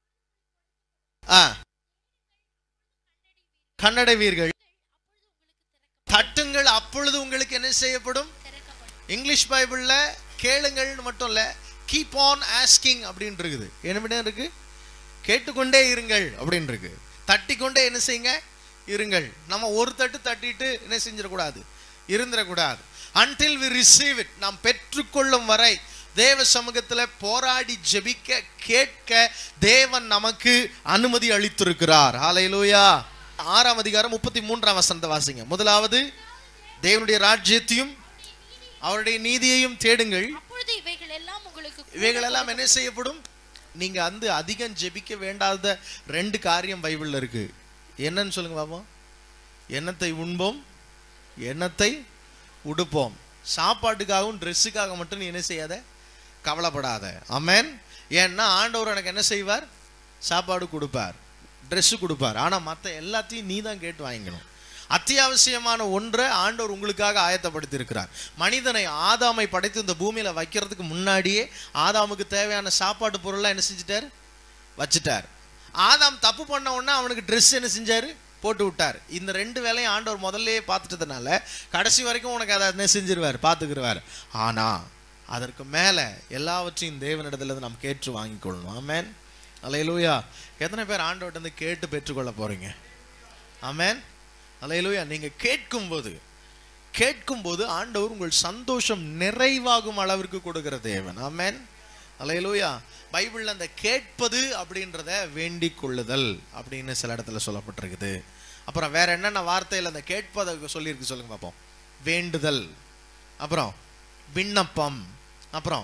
கண்ணடைவீர்கள், தட்டுங்கள் அப்பொழுது உங்களுக்கு என்ன செய்யப்படும். இங்கிலீஷ் பைபிள்ல கேளுங்கள்னு மட்டும் இல்ல, கீப் ஆன் ஆஸ்கிங் அப்படின்னு இருக்குது. என்ன இருக்கு, கேட்டுக்கொண்டே இருங்கள் அப்படின்னு இருக்கு. தட்டிக்கொண்டே என்ன செய்யுங்க, இருங்கள். நம்ம ஒரு தட்டு தட்டிட்டு என்ன செஞ்சிடக்கூடாது, இருந்துடக்கூடாது. until we receive it, நாம் பெற்றுக்கொள்ளும் வரை தேவ சமூகத்துல போராடி ஜெபிக்க, கேட்க தேவன் நமக்கு அனுமதி அளித்திருக்கிறார். ஹல்லேலூயா. 6ஆம் அதிகாரம் 33ஆம் வசனத்தை வாசிங்க. முதலாவது தேவனுடைய ராஜ்யத்தையும் அவருடைய நீதியையும் தேடுங்கள், இவைகள் எல்லாம் என்ன செய்யப்படும். நீங்க அதிகம் ஜெபிக்க வேண்டாத 2 காரியம் பைபிள்ல இருக்கு. என்னன்னு சொல்லுங்க பாப்போம். எண்ணத்தை உண்போம், எண்ணத்தை உடுப்போம். சாப்பாட்டுக்காகவும் ட்ரெஸ்ஸுக்காக மட்டும் நீ என்ன செய்யாத, கவலைப்படாத. ஆமென். ஏன்னா ஆண்டவர் எனக்கு என்ன செய்வார், சாப்பாடு கொடுப்பார், ட்ரெஸ் கொடுப்பார். ஆனா மற்ற எல்லாத்தையும் நீ தான் கேட்டு வாங்கிக்கணும். அத்தியாவசியமான ஒன்றை ஆண்டவர் உங்களுக்காக ஆயத்தப்படுத்தி இருக்கிறார். மனிதனை, ஆதாமை படைத்து இந்த பூமியில வைக்கிறதுக்கு முன்னாடியே ஆதாமுக்கு தேவையான சாப்பாட்டு பொருள்லாம் என்ன செஞ்சிட்டார், வச்சுட்டார். ஆதாம் தப்பு பண்ண உடனே அவனுக்கு ட்ரெஸ் என்ன செஞ்சாரு, போட்டு விட்டார். இந்த 2 வேலையும் ஆண்டவர் முதல்லயே பார்த்துட்டதுனால கடைசி வரைக்கும் உனக்கு அதை என்ன செஞ்சிருவார், பார்த்துக்கிருவார். ஆனா அதற்கு மேல எல்லாவற்றையும் தேவனிடத்துல நாம் கேட்டு வாங்கி கொள்ளணும். ஆமென். அல்லேலூயா. எத்தனை பேர் ஆண்டவர்கிட்ட இருந்து கேட்டு பெற்றுக்கொள்ள போறீங்க? ஆமென். அல்லேலூயா. நீங்க கேட்கும் போது, கேட்கும் போது ஆண்டவர் உங்கள் சந்தோஷம் நிறைவாகும் அளவிற்கு கொடுக்கிற தேவன். ஆமென், அல்லேலூயா. பைபிள்ல அந்த கேட்பது அப்படின்றத வேண்டிக் கொள்ளுதல் அப்படின்னு சில இடத்துல சொல்லப்பட்டிருக்குது. அப்புறம் வேற என்னென்ன வார்த்தையில் அந்த கேட்பதை சொல்லியிருக்கு சொல்லுங்க பார்ப்போம். வேண்டுதல், அப்புறம் விண்ணப்பம், அப்புறம்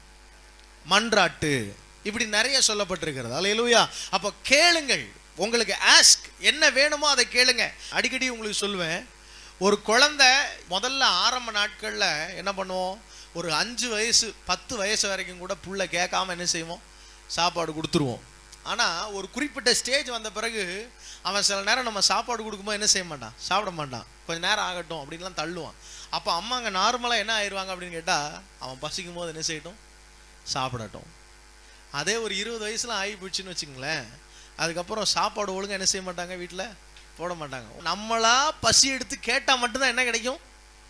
மன்றாட்டு, இப்படி நிறைய சொல்லப்பட்டிருக்கிறது. அல்லேலூயா. அப்போ கேளுங்கள், உங்களுக்கு ஆஸ்க், என்ன வேணுமோ அதை கேளுங்க. அடிக்கடி உங்களுக்கு சொல்லுவேன், ஒரு குழந்தை முதல்ல ஆரம்ப நாட்கள்ல என்ன பண்ணுவோம், ஒரு 5 வயசு 10 வயசு வரைக்கும் கூட புள்ள கேட்காம என்ன செய்வோம், சாப்பாடு கொடுத்துருவோம். ஆனால் ஒரு குறிப்பிட்ட ஸ்டேஜ் வந்த பிறகு அவன் சில நேரம் நம்ம சாப்பாடு கொடுக்கும்போது என்ன செய்ய மாட்டான், சாப்பிட மாட்டான், கொஞ்சம் நேரம் ஆகட்டும் அப்படின்லாம் தள்ளுவான். அப்போ அம்மாங்க நார்மலாக என்ன ஆயிடுவாங்க அப்படின்னு கேட்டால், அவன் பசிக்கும் போது என்ன செய்யட்டும், சாப்பிடட்டும். அதே ஒரு 20 வயசுல ஆகி போச்சுன்னு வச்சுங்களேன், அதுக்கப்புறம் சாப்பாடு ஒழுங்காக என்ன செய்ய மாட்டாங்க, வீட்டில் போட மாட்டாங்க. நம்மளா பசி எடுத்து கேட்டால் மட்டும்தான் என்ன கிடைக்கும்.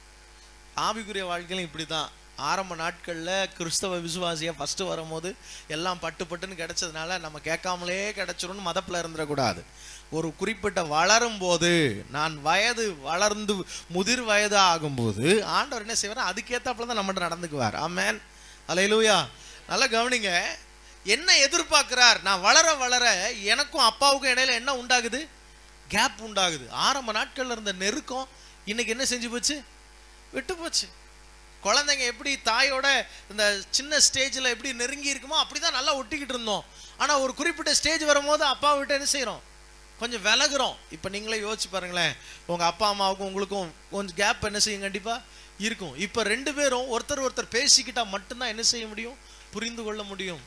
ஆவிக்குரிய வாழ்க்கையிலும் இப்படி தான். ஆரம்ப நாட்களில் கிறிஸ்தவ விசுவாசியாக ஃபஸ்ட்டு வரும்போது எல்லாம் பட்டு பட்டுன்னு கிடைச்சதுனால நம்ம கேட்காமலே கிடைச்சிரும்னு மதப்பில் இருந்துடக்கூடாது. ஒரு குறிப்பிட்ட வளரும் போது, நான் வயது வளர்ந்து முதிர் வயது ஆகும்போது ஆண்டவர் என்ன செய்வார், அதுக்கேற்றாப்புல தான் நம்மகிட்ட நடந்துக்குவார். ஆமென், அல்லேலூயா. நல்லா கவனிங்க, என்ன எதிர்பார்க்கிறார், நான் வளர வளர எனக்கும் அப்பாவுக்கும் இடையில என்ன உண்டாகுது, கேப் உண்டாகுது. ஆரம்ப நாட்கள்ல இருந்த நெருக்கம் இன்னைக்கு என்ன செஞ்சு போச்சு, விட்டு போச்சு. குழந்தைங்க எப்படி தாயோட இந்த சின்ன ஸ்டேஜில் எப்படி நெருங்கி இருக்குமோ அப்படிதான் நல்லா ஒட்டிக்கிட்டு இருந்தோம். ஆனால் ஒரு குறிப்பிட்ட ஸ்டேஜ் வரும்போது அப்பா விட்டு என்ன செய்கிறோம், கொஞ்சம் விலகுறோம். இப்போ நீங்களே யோசிச்சு பாருங்களேன், உங்கள் அப்பா அம்மாவுக்கும் உங்களுக்கும் கொஞ்சம் கேப் என்ன செய்யும், கண்டிப்பாக இருக்கும். இப்போ 2 பேரும் ஒருத்தர் பேசிக்கிட்டா மட்டும்தான் என்ன செய்ய முடியும், புரிந்து கொள்ள முடியும்.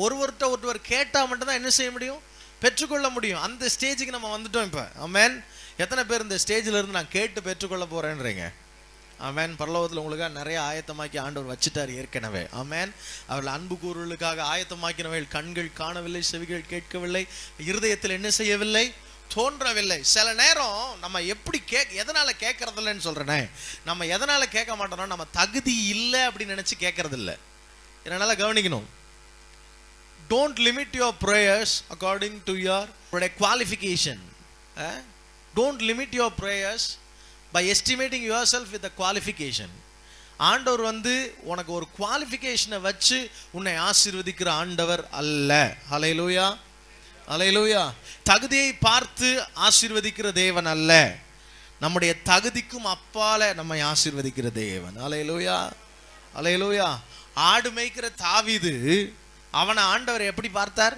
ஒருவர் கேட்டால் மட்டும்தான் என்ன செய்ய முடியும், பெற்றுக்கொள்ள முடியும். அந்த ஸ்டேஜுக்கு நம்ம வந்துட்டோம் இப்போ. ஆமென். எத்தனை பேர் இந்த ஸ்டேஜில் இருந்து நான் கேட்டு பெற்றுக்கொள்ள போகிறேன்றீங்க? ஆமென். பரலோகத்தில் உங்களுக்காக நிறைய ஆயத்தமாக்கி ஆண்டவர் வச்சுட்டார் ஏற்கனவே. ஆமென். அவர்கள் அன்பு கூறுகளுக்காக ஆயத்தமாக்கினவர்கள் கண்கள் காணவில்லை, செவிகள் கேட்கவில்லை, இருதயத்தில் என்ன செய்யவில்லை, தோன்றவில்லை. சில நேரம் நம்ம எப்படி எதனால கேட்கறதில்லைன்னு சொல்றேனே, நம்ம எதனால கேட்க மாட்டோம்னா நம்ம தகுதி இல்லை அப்படின்னு நினைச்சு கேட்கறது இல்லை. என்னால கவனிக்கணும். Don't limit your prayers according to your qualification. Don't limit your prayers by estimating yourself with a qualification. ஆண்டவர் உனக்கு ஒரு குவாலிஃபிகேஷனை வச்சு உன்னை ஆசீர்வதிக்கிற ஆண்டவர் அல்ல. ஹல்லேலூயா, ஹல்லேலூயா. தகுதியை பார்த்து ஆசீர்வதிக்கிற தேவன் அல்ல, நம்முடைய தகுதிக்கும் அப்பால நம்மை ஆசீர்வதிக்கிற தேவன். ஹல்லேலூயா, ஹல்லேலூயா. ஆடு மேய்க்கிற தாவீது, அவனை ஆண்டவர் எப்படி பார்த்தார்,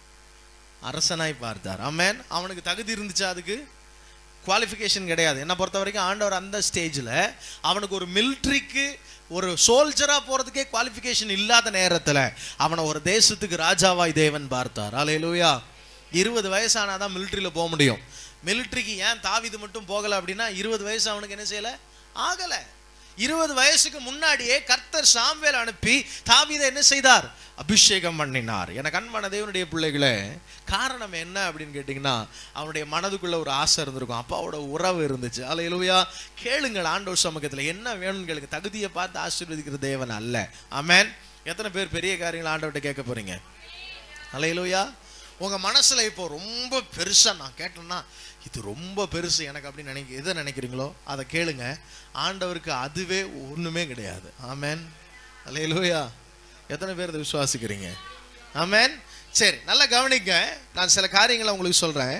அரசனாய் பார்த்தார். ஆமென். அவனுக்கு தகுதி இருந்துச்சா, அதுக்கு குவாலிஃபிகேஷன் கிடையாது. என்னை பொறுத்த வரைக்கும் ஆண்டவர் அந்த ஸ்டேஜில் அவனுக்கு ஒரு மிலிட்ரிக்கு ஒரு சோல்ஜராக போகிறதுக்கே குவாலிஃபிகேஷன் இல்லாத நேரத்தில் அவனை ஒரு தேசத்துக்கு ராஜாவாய் தேவன் பார்த்தார். அல்லேலூயா. 20 வயசானாதான் மிலிட்ரியில் போக முடியும். மிலிட்ரிக்கு ஏன் தாவீது மட்டும் போகலை அப்படின்னா, 20 வயசு அவனுக்கு என்ன செய்யலை, ஆகலை. 20 வயசுக்கு முன்னாடியே கர்த்தர் சாமுவேல் அனுப்பி தாவீதை என்ன செய்தார், அபிஷேகம் பண்ணினார். எனக்கு அன்பான தேவனுடைய பிள்ளைகளே, காரணம் என்ன அப்படின்னு கேட்டிங்கன்னா, அவனுடைய மனதுக்குள்ள ஒரு ஆசை இருந்திருக்கும், அப்பாவோட உறவு இருந்துச்சு. அல்லேலூயா. கேளுங்கள் ஆண்டவர் சமூகத்தில் என்ன வேணும்னு கேளுங்க. தகுதியை பார்த்து ஆசீர்வதிக்கிற தேவன் அல்ல. ஆமென். எத்தனை பேர் பெரிய காரியங்கள் ஆண்டவர்கிட்ட கேட்க போறீங்க? அல்லேலூயா. உங்க மனசுல இப்போ ரொம்ப பெருசா நான் கேட்டேன்னா, இது ரொம்ப பெருசு எனக்கு அப்படின்னு எதை நினைக்கிறீங்களோ அதை கேளுங்க. ஆண்டவருக்கு அதுவே ஒண்ணுமே கிடையாது. ஆமென், அல்லேலூயா. எத்தனை பேர் இதை விசுவாசிக்கிறீங்க? ஆமென். சரி, நல்லா கவனிங்க. நான் சில காரியங்களை உங்களுக்கு சொல்றேன்.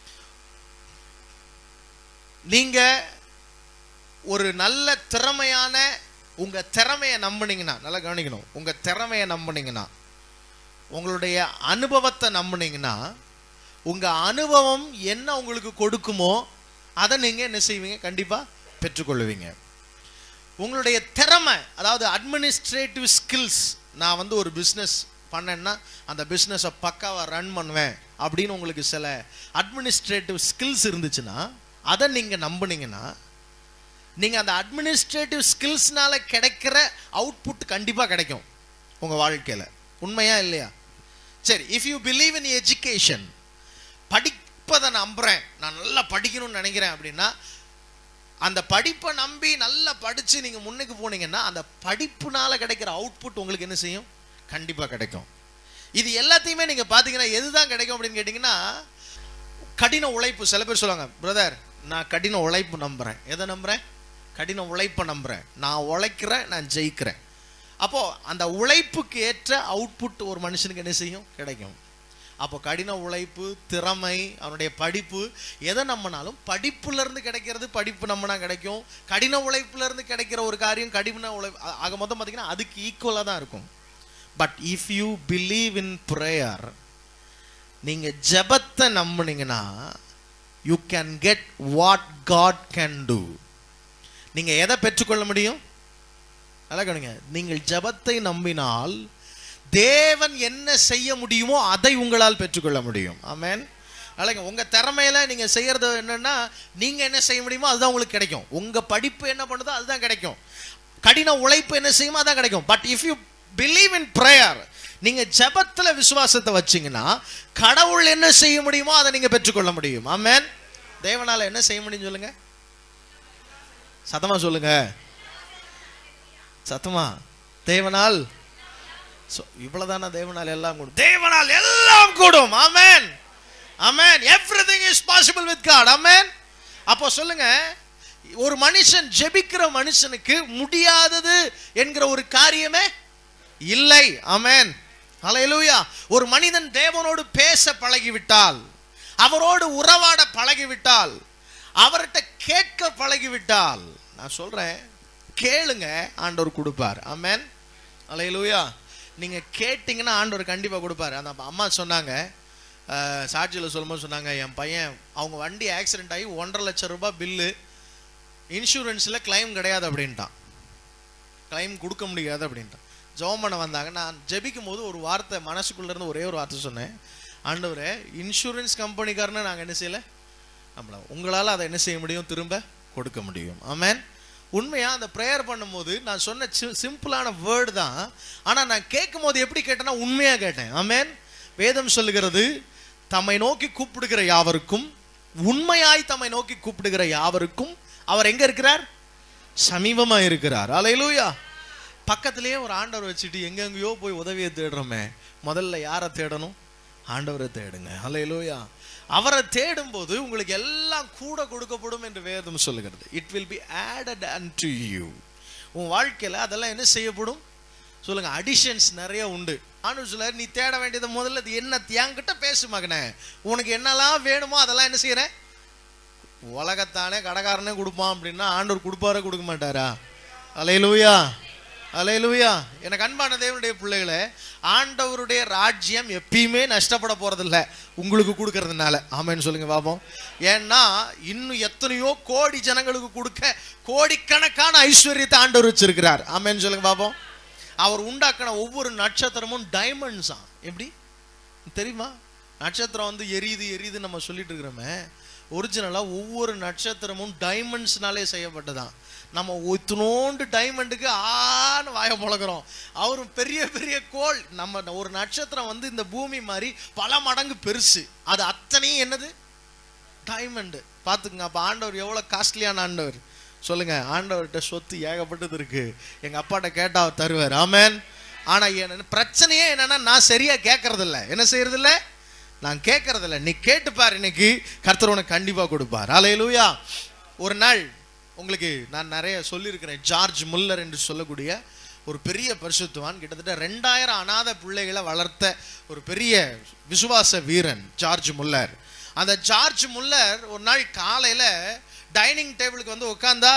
நீங்க ஒரு நல்ல திறமையான உங்க திறமையை நம்பினீங்கன்னா, நல்லா கவனிக்கணும், உங்க திறமையை நம்பினீங்கன்னா, உங்களுடைய அனுபவத்தை நம்பினீங்கன்னா, உங்க அனுபவம் என்ன உங்களுக்கு கொடுக்குமோ அதை நீங்க என்ன செய்வீங்க, கண்டிப்பா பெற்றுக்கொள்வீங்க. உங்களுடைய திறமை, அதாவது அட்மினிஸ்ட்ரேட்டிவ் ஸ்கில்ஸ், நான் ஒரு பிஸ்னஸ் பண்ணேன்னா அந்த பிஸ்னஸை பக்காவாக ரன் பண்ணுவேன் அப்படின்னு உங்களுக்கு சில அட்மினிஸ்ட்ரேட்டிவ் ஸ்கில்ஸ் இருந்துச்சுன்னா, அதை நீங்கள் நம்பினீங்கன்னா, நீங்கள் அந்த அட்மினிஸ்ட்ரேட்டிவ் ஸ்கில்ஸ்னால கிடைக்கிற அவுட்புட் கண்டிப்பாக கிடைக்கும் உங்கள் வாழ்க்கையில். உண்மையா இல்லையா? சரி, if you believe in education, படிப்பதை நம்புகிறேன், நான் நல்லா படிக்கணும்னு நினைக்கிறேன் அப்படின்னா, அந்த படிப்பை நம்பி நல்லா படித்து நீங்கள் முன்னுக்கு போனீங்கன்னா அந்த படிப்புனால கிடைக்கிற அவுட்புட் உங்களுக்கு என்ன செய்யும், கண்டிப்பாக கிடைக்கும். இது எல்லாத்தையுமே நீங்கள் பார்த்தீங்கன்னா எதுதான் கிடைக்கும் அப்படின்னு கேட்டிங்கன்னா, கடின உழைப்பு. சில பேர் சொல்லுவாங்க, பிரதர் நான் கடின உழைப்பு நம்புகிறேன். எதை நம்புகிறேன்? கடின உழைப்பை நம்புறேன், நான் உழைக்கிறேன், நான் ஜெயிக்கிறேன். அப்போ அந்த உழைப்புக்கு ஏற்ற அவுட்புட் ஒரு மனுஷனுக்கு என்ன செய்யும்? கிடைக்கும். அப்போ கடின உழைப்பு, திறமை, அவனுடைய படிப்பு, எதை நம்பினாலும் படிப்புல இருந்து கிடைக்கிறது படிப்பு நம்பினா கிடைக்கும். கடின உழைப்புல இருந்து கிடைக்கிற ஒரு காரியம் கடின உழைப்பு, ஆக மொத்தம் பார்த்தீங்கன்னா அதுக்கு ஈக்குவலாக தான் இருக்கும். But if you believe in prayer, நீங்க ஜெபத்தை நம்புனீங்கன்னா you can get what God can do. நீங்க எதை பெற்றுக்கொள்ள முடியும்? நல்லா கவனிங்க. நீங்கள் ஜெபத்தை நம்பினால் தேவன் என்ன செய்ய முடியுமோ அதை உங்களால் பெற்றுக்கொள்ள முடியும். ஆமென். நாளைக்கு உங்க திறமையில நீங்க செய்யறது என்னன்னா, நீங்க என்ன செய்ய முடியுமோ அதுதான் உங்களுக்கு கிடைக்கும். உங்க படிப்பு என்ன பண்ணுதோ அதுதான் கிடைக்கும். கடின உழைப்பு என்ன செய்யுமோ அதான் கிடைக்கும். But if you believe in prayer, நீங்க ஜெபத்துல விசுவாசத்தை வச்சீங்கன்னா கடவுள் என்ன செய்ய முடியுமோ அதை நீங்க பெற்றுக்கொள்ள முடியும். ஆமென். தேவனால என்ன செய்ய முடியும் சொல்லுங்க, சத்தமா சொல்லுங்க, சத்தமா. தேவனால் இவ்வளவுதானா? தேவனால் எல்லாம் கூடும். தேவனால் எல்லாம் கூடும். ஆமென், ஆமென். Everything is possible with God. ஆமென். அப்போ சொல்லுங்க, ஒரு மனுஷன் ஜெபிக்கிற மனுஷனுக்கு முடியாதது என்கிற ஒரு காரியமே இல்லை. ஆமென், ஹல்லேலூயா. ஒரு மனிதன் தேவனோடு பேச பழகிவிட்டால், அவரோடு உறவாட பழகிவிட்டால், அவர்கிட்ட கேட்க பழகிவிட்டால், நான் சொல்றேன், கேளுங்க, ஆண்டவர் கொடுப்பார். ஆமென், ஹல்லேலூயா. நீங்க கேட்டீங்கன்னா ஆண்டவர் கண்டிப்பா கொடுப்பாரு. அந்த அம்மா சொன்னாங்க, சாட்சியில் சொல்லும்போது சொன்னாங்க, என் பையன் அவங்க வண்டி ஆக்சிடென்ட் ஆகி 1.5 லட்சம் ரூபாய் பில்லு, இன்சூரன்ஸில் கிளைம் கிடையாது அப்படின்ட்டான், கிளைம் கொடுக்க முடியாது அப்படின்ட்டான். ஜெபம் பண்ண வந்தாங்க. நான் ஜெபிக்கும் போது ஒரு வார்த்தை மனசுக்குள்ள இருந்து ஒரே ஒரு வார்த்தை சொன்னேன், ஆண்டவரே, இன்சூரன்ஸ் கம்பெனிக்காரன்னு நாங்கள் என்ன செய்யலை, நம்மள உங்களால் அதை என்ன செய்ய முடியும்? திரும்ப கொடுக்க முடியும். ஆமென். உண்மையா அந்த ப்ரேயர் பண்ணும்போது நான் சொன்ன சிம்பிளான வேர்டு தான், ஆனா நான் கேட்கும் போது எப்படி கேட்டேன்னா உண்மையா கேட்டேன். ஆமென். வேதம் சொல்லுகிறது, தம்மை நோக்கி கூப்பிடுகிற யாவருக்கும், உண்மையாய் தம்மை நோக்கி கூப்பிடுகிற யாவருக்கும் அவர் எங்க இருக்கிறார்? சமீபமா இருக்கிறார். ஹல்லேலூயா. பக்கத்திலேயே ஒரு ஆண்டவர் வச்சுட்டு எங்கெங்கயோ போய் உதவியை தேடுறோமே, முதல்ல யாரை தேடணும்? ஆண்டவரை தேடுங்க. ஹல்லேலூயா. அவரை தேடும் போது உங்களுக்கு எல்லாம் கூட கொடுக்கப்படும் என்று வேதம் சொல்லுகிறது. It will be added unto you. உன் வாழ்க்கையில அதெல்லாம் என்ன செய்யப்படும் சொல்லுங்க? அடிஷன்ஸ் நிறைய உண்டு. ஆண்டவர் சொல்ல, நீ தேட வேண்டியது முதல்ல இது என்ன, என்கிட்ட பேசு மகனே, உனக்கு என்னெல்லாம் வேணுமோ அதெல்லாம் என்ன செய்யறேன்? உலகத்தானே கடைக்காரனே கொடுப்பான் அப்படின்னா ஆண்டவர் கொடுப்பாரா கொடுக்க மாட்டாரா? ஹல்லேலூயா, ஹல்லேலூயா. எனக்கு அன்பான தேவனுடைய பிள்ளைகளே, ஆண்டவருடைய ராஜ்யம் எப்பயுமே நஷ்டப்பட போறதில்ல உங்களுக்கு கொடுக்கறதுனால. ஆமென் சொல்லுங்க பாப்போம். ஏன்னா இன்னும் எத்தனையோ கோடி ஜனங்களுக்கு கொடுக்க கோடிக்கணக்கான ஐஸ்வர்யத்தை ஆண்டவர் வச்சிருக்கிறார். ஆமென் சொல்லுங்க பாப்போம். அவர் உண்டாக்கின ஒவ்வொரு நட்சத்திரமும் டைமண்ட்ஸா. எப்படி தெரியுமா? நட்சத்திரம் வந்து எரியுது எரியுது நம்ம சொல்லிட்டு இருக்கிறோமே, ஒரிஜினலா ஒவ்வொரு நட்சத்திரமும் டைமண்ட்ஸ்னாலே செய்யப்பட்டதான். நம்ம ஒத்துனோண்டு டைமண்டுக்கு ஆன்னு வாய பழகிறோம். அவரும் பெரிய பெரிய கோள். நம்ம ஒரு நட்சத்திரம் வந்து இந்த பூமி மாதிரி பல மடங்கு பெருசு, அது அத்தனையும் என்னது? டைமண்டு. பார்த்துக்குங்க. அப்போ ஆண்டவர் எவ்வளோ காஸ்ட்லியான ஆண்டவர் சொல்லுங்க. ஆண்டவர்கிட்ட சொத்து ஏகப்பட்டது இருக்கு, எங்க அப்பாட்ட கேட்டா அவர் தருவார். ஆமென். ஆனா பிரச்சனையே என்னன்னா, நான் சரியா கேட்கறது இல்லை. என்ன செய்யறது இல்லை? நான் கேட்கறது இல்லை. நீ கேட்டுப்பார், இன்னைக்கு கர்த்தர் உனக்கு கண்டிப்பா கொடுப்பார். ஹல்லேலூயா. ஒரு நாள் உங்களுக்கு நான் நிறைய சொல்லியிருக்கிறேன், ஜார்ஜ் முல்லர் என்று சொல்லக்கூடிய ஒரு பெரிய பரிசுத்தவான், கிட்டத்தட்ட 2000 அநாத பிள்ளைகளை வளர்த்த ஒரு பெரிய விசுவாச வீரன் ஜார்ஜ் முல்லர். அந்த ஜார்ஜ் முல்லர் ஒரு நாள் காலையில டைனிங் டேபிளுக்கு வந்து உட்காந்தா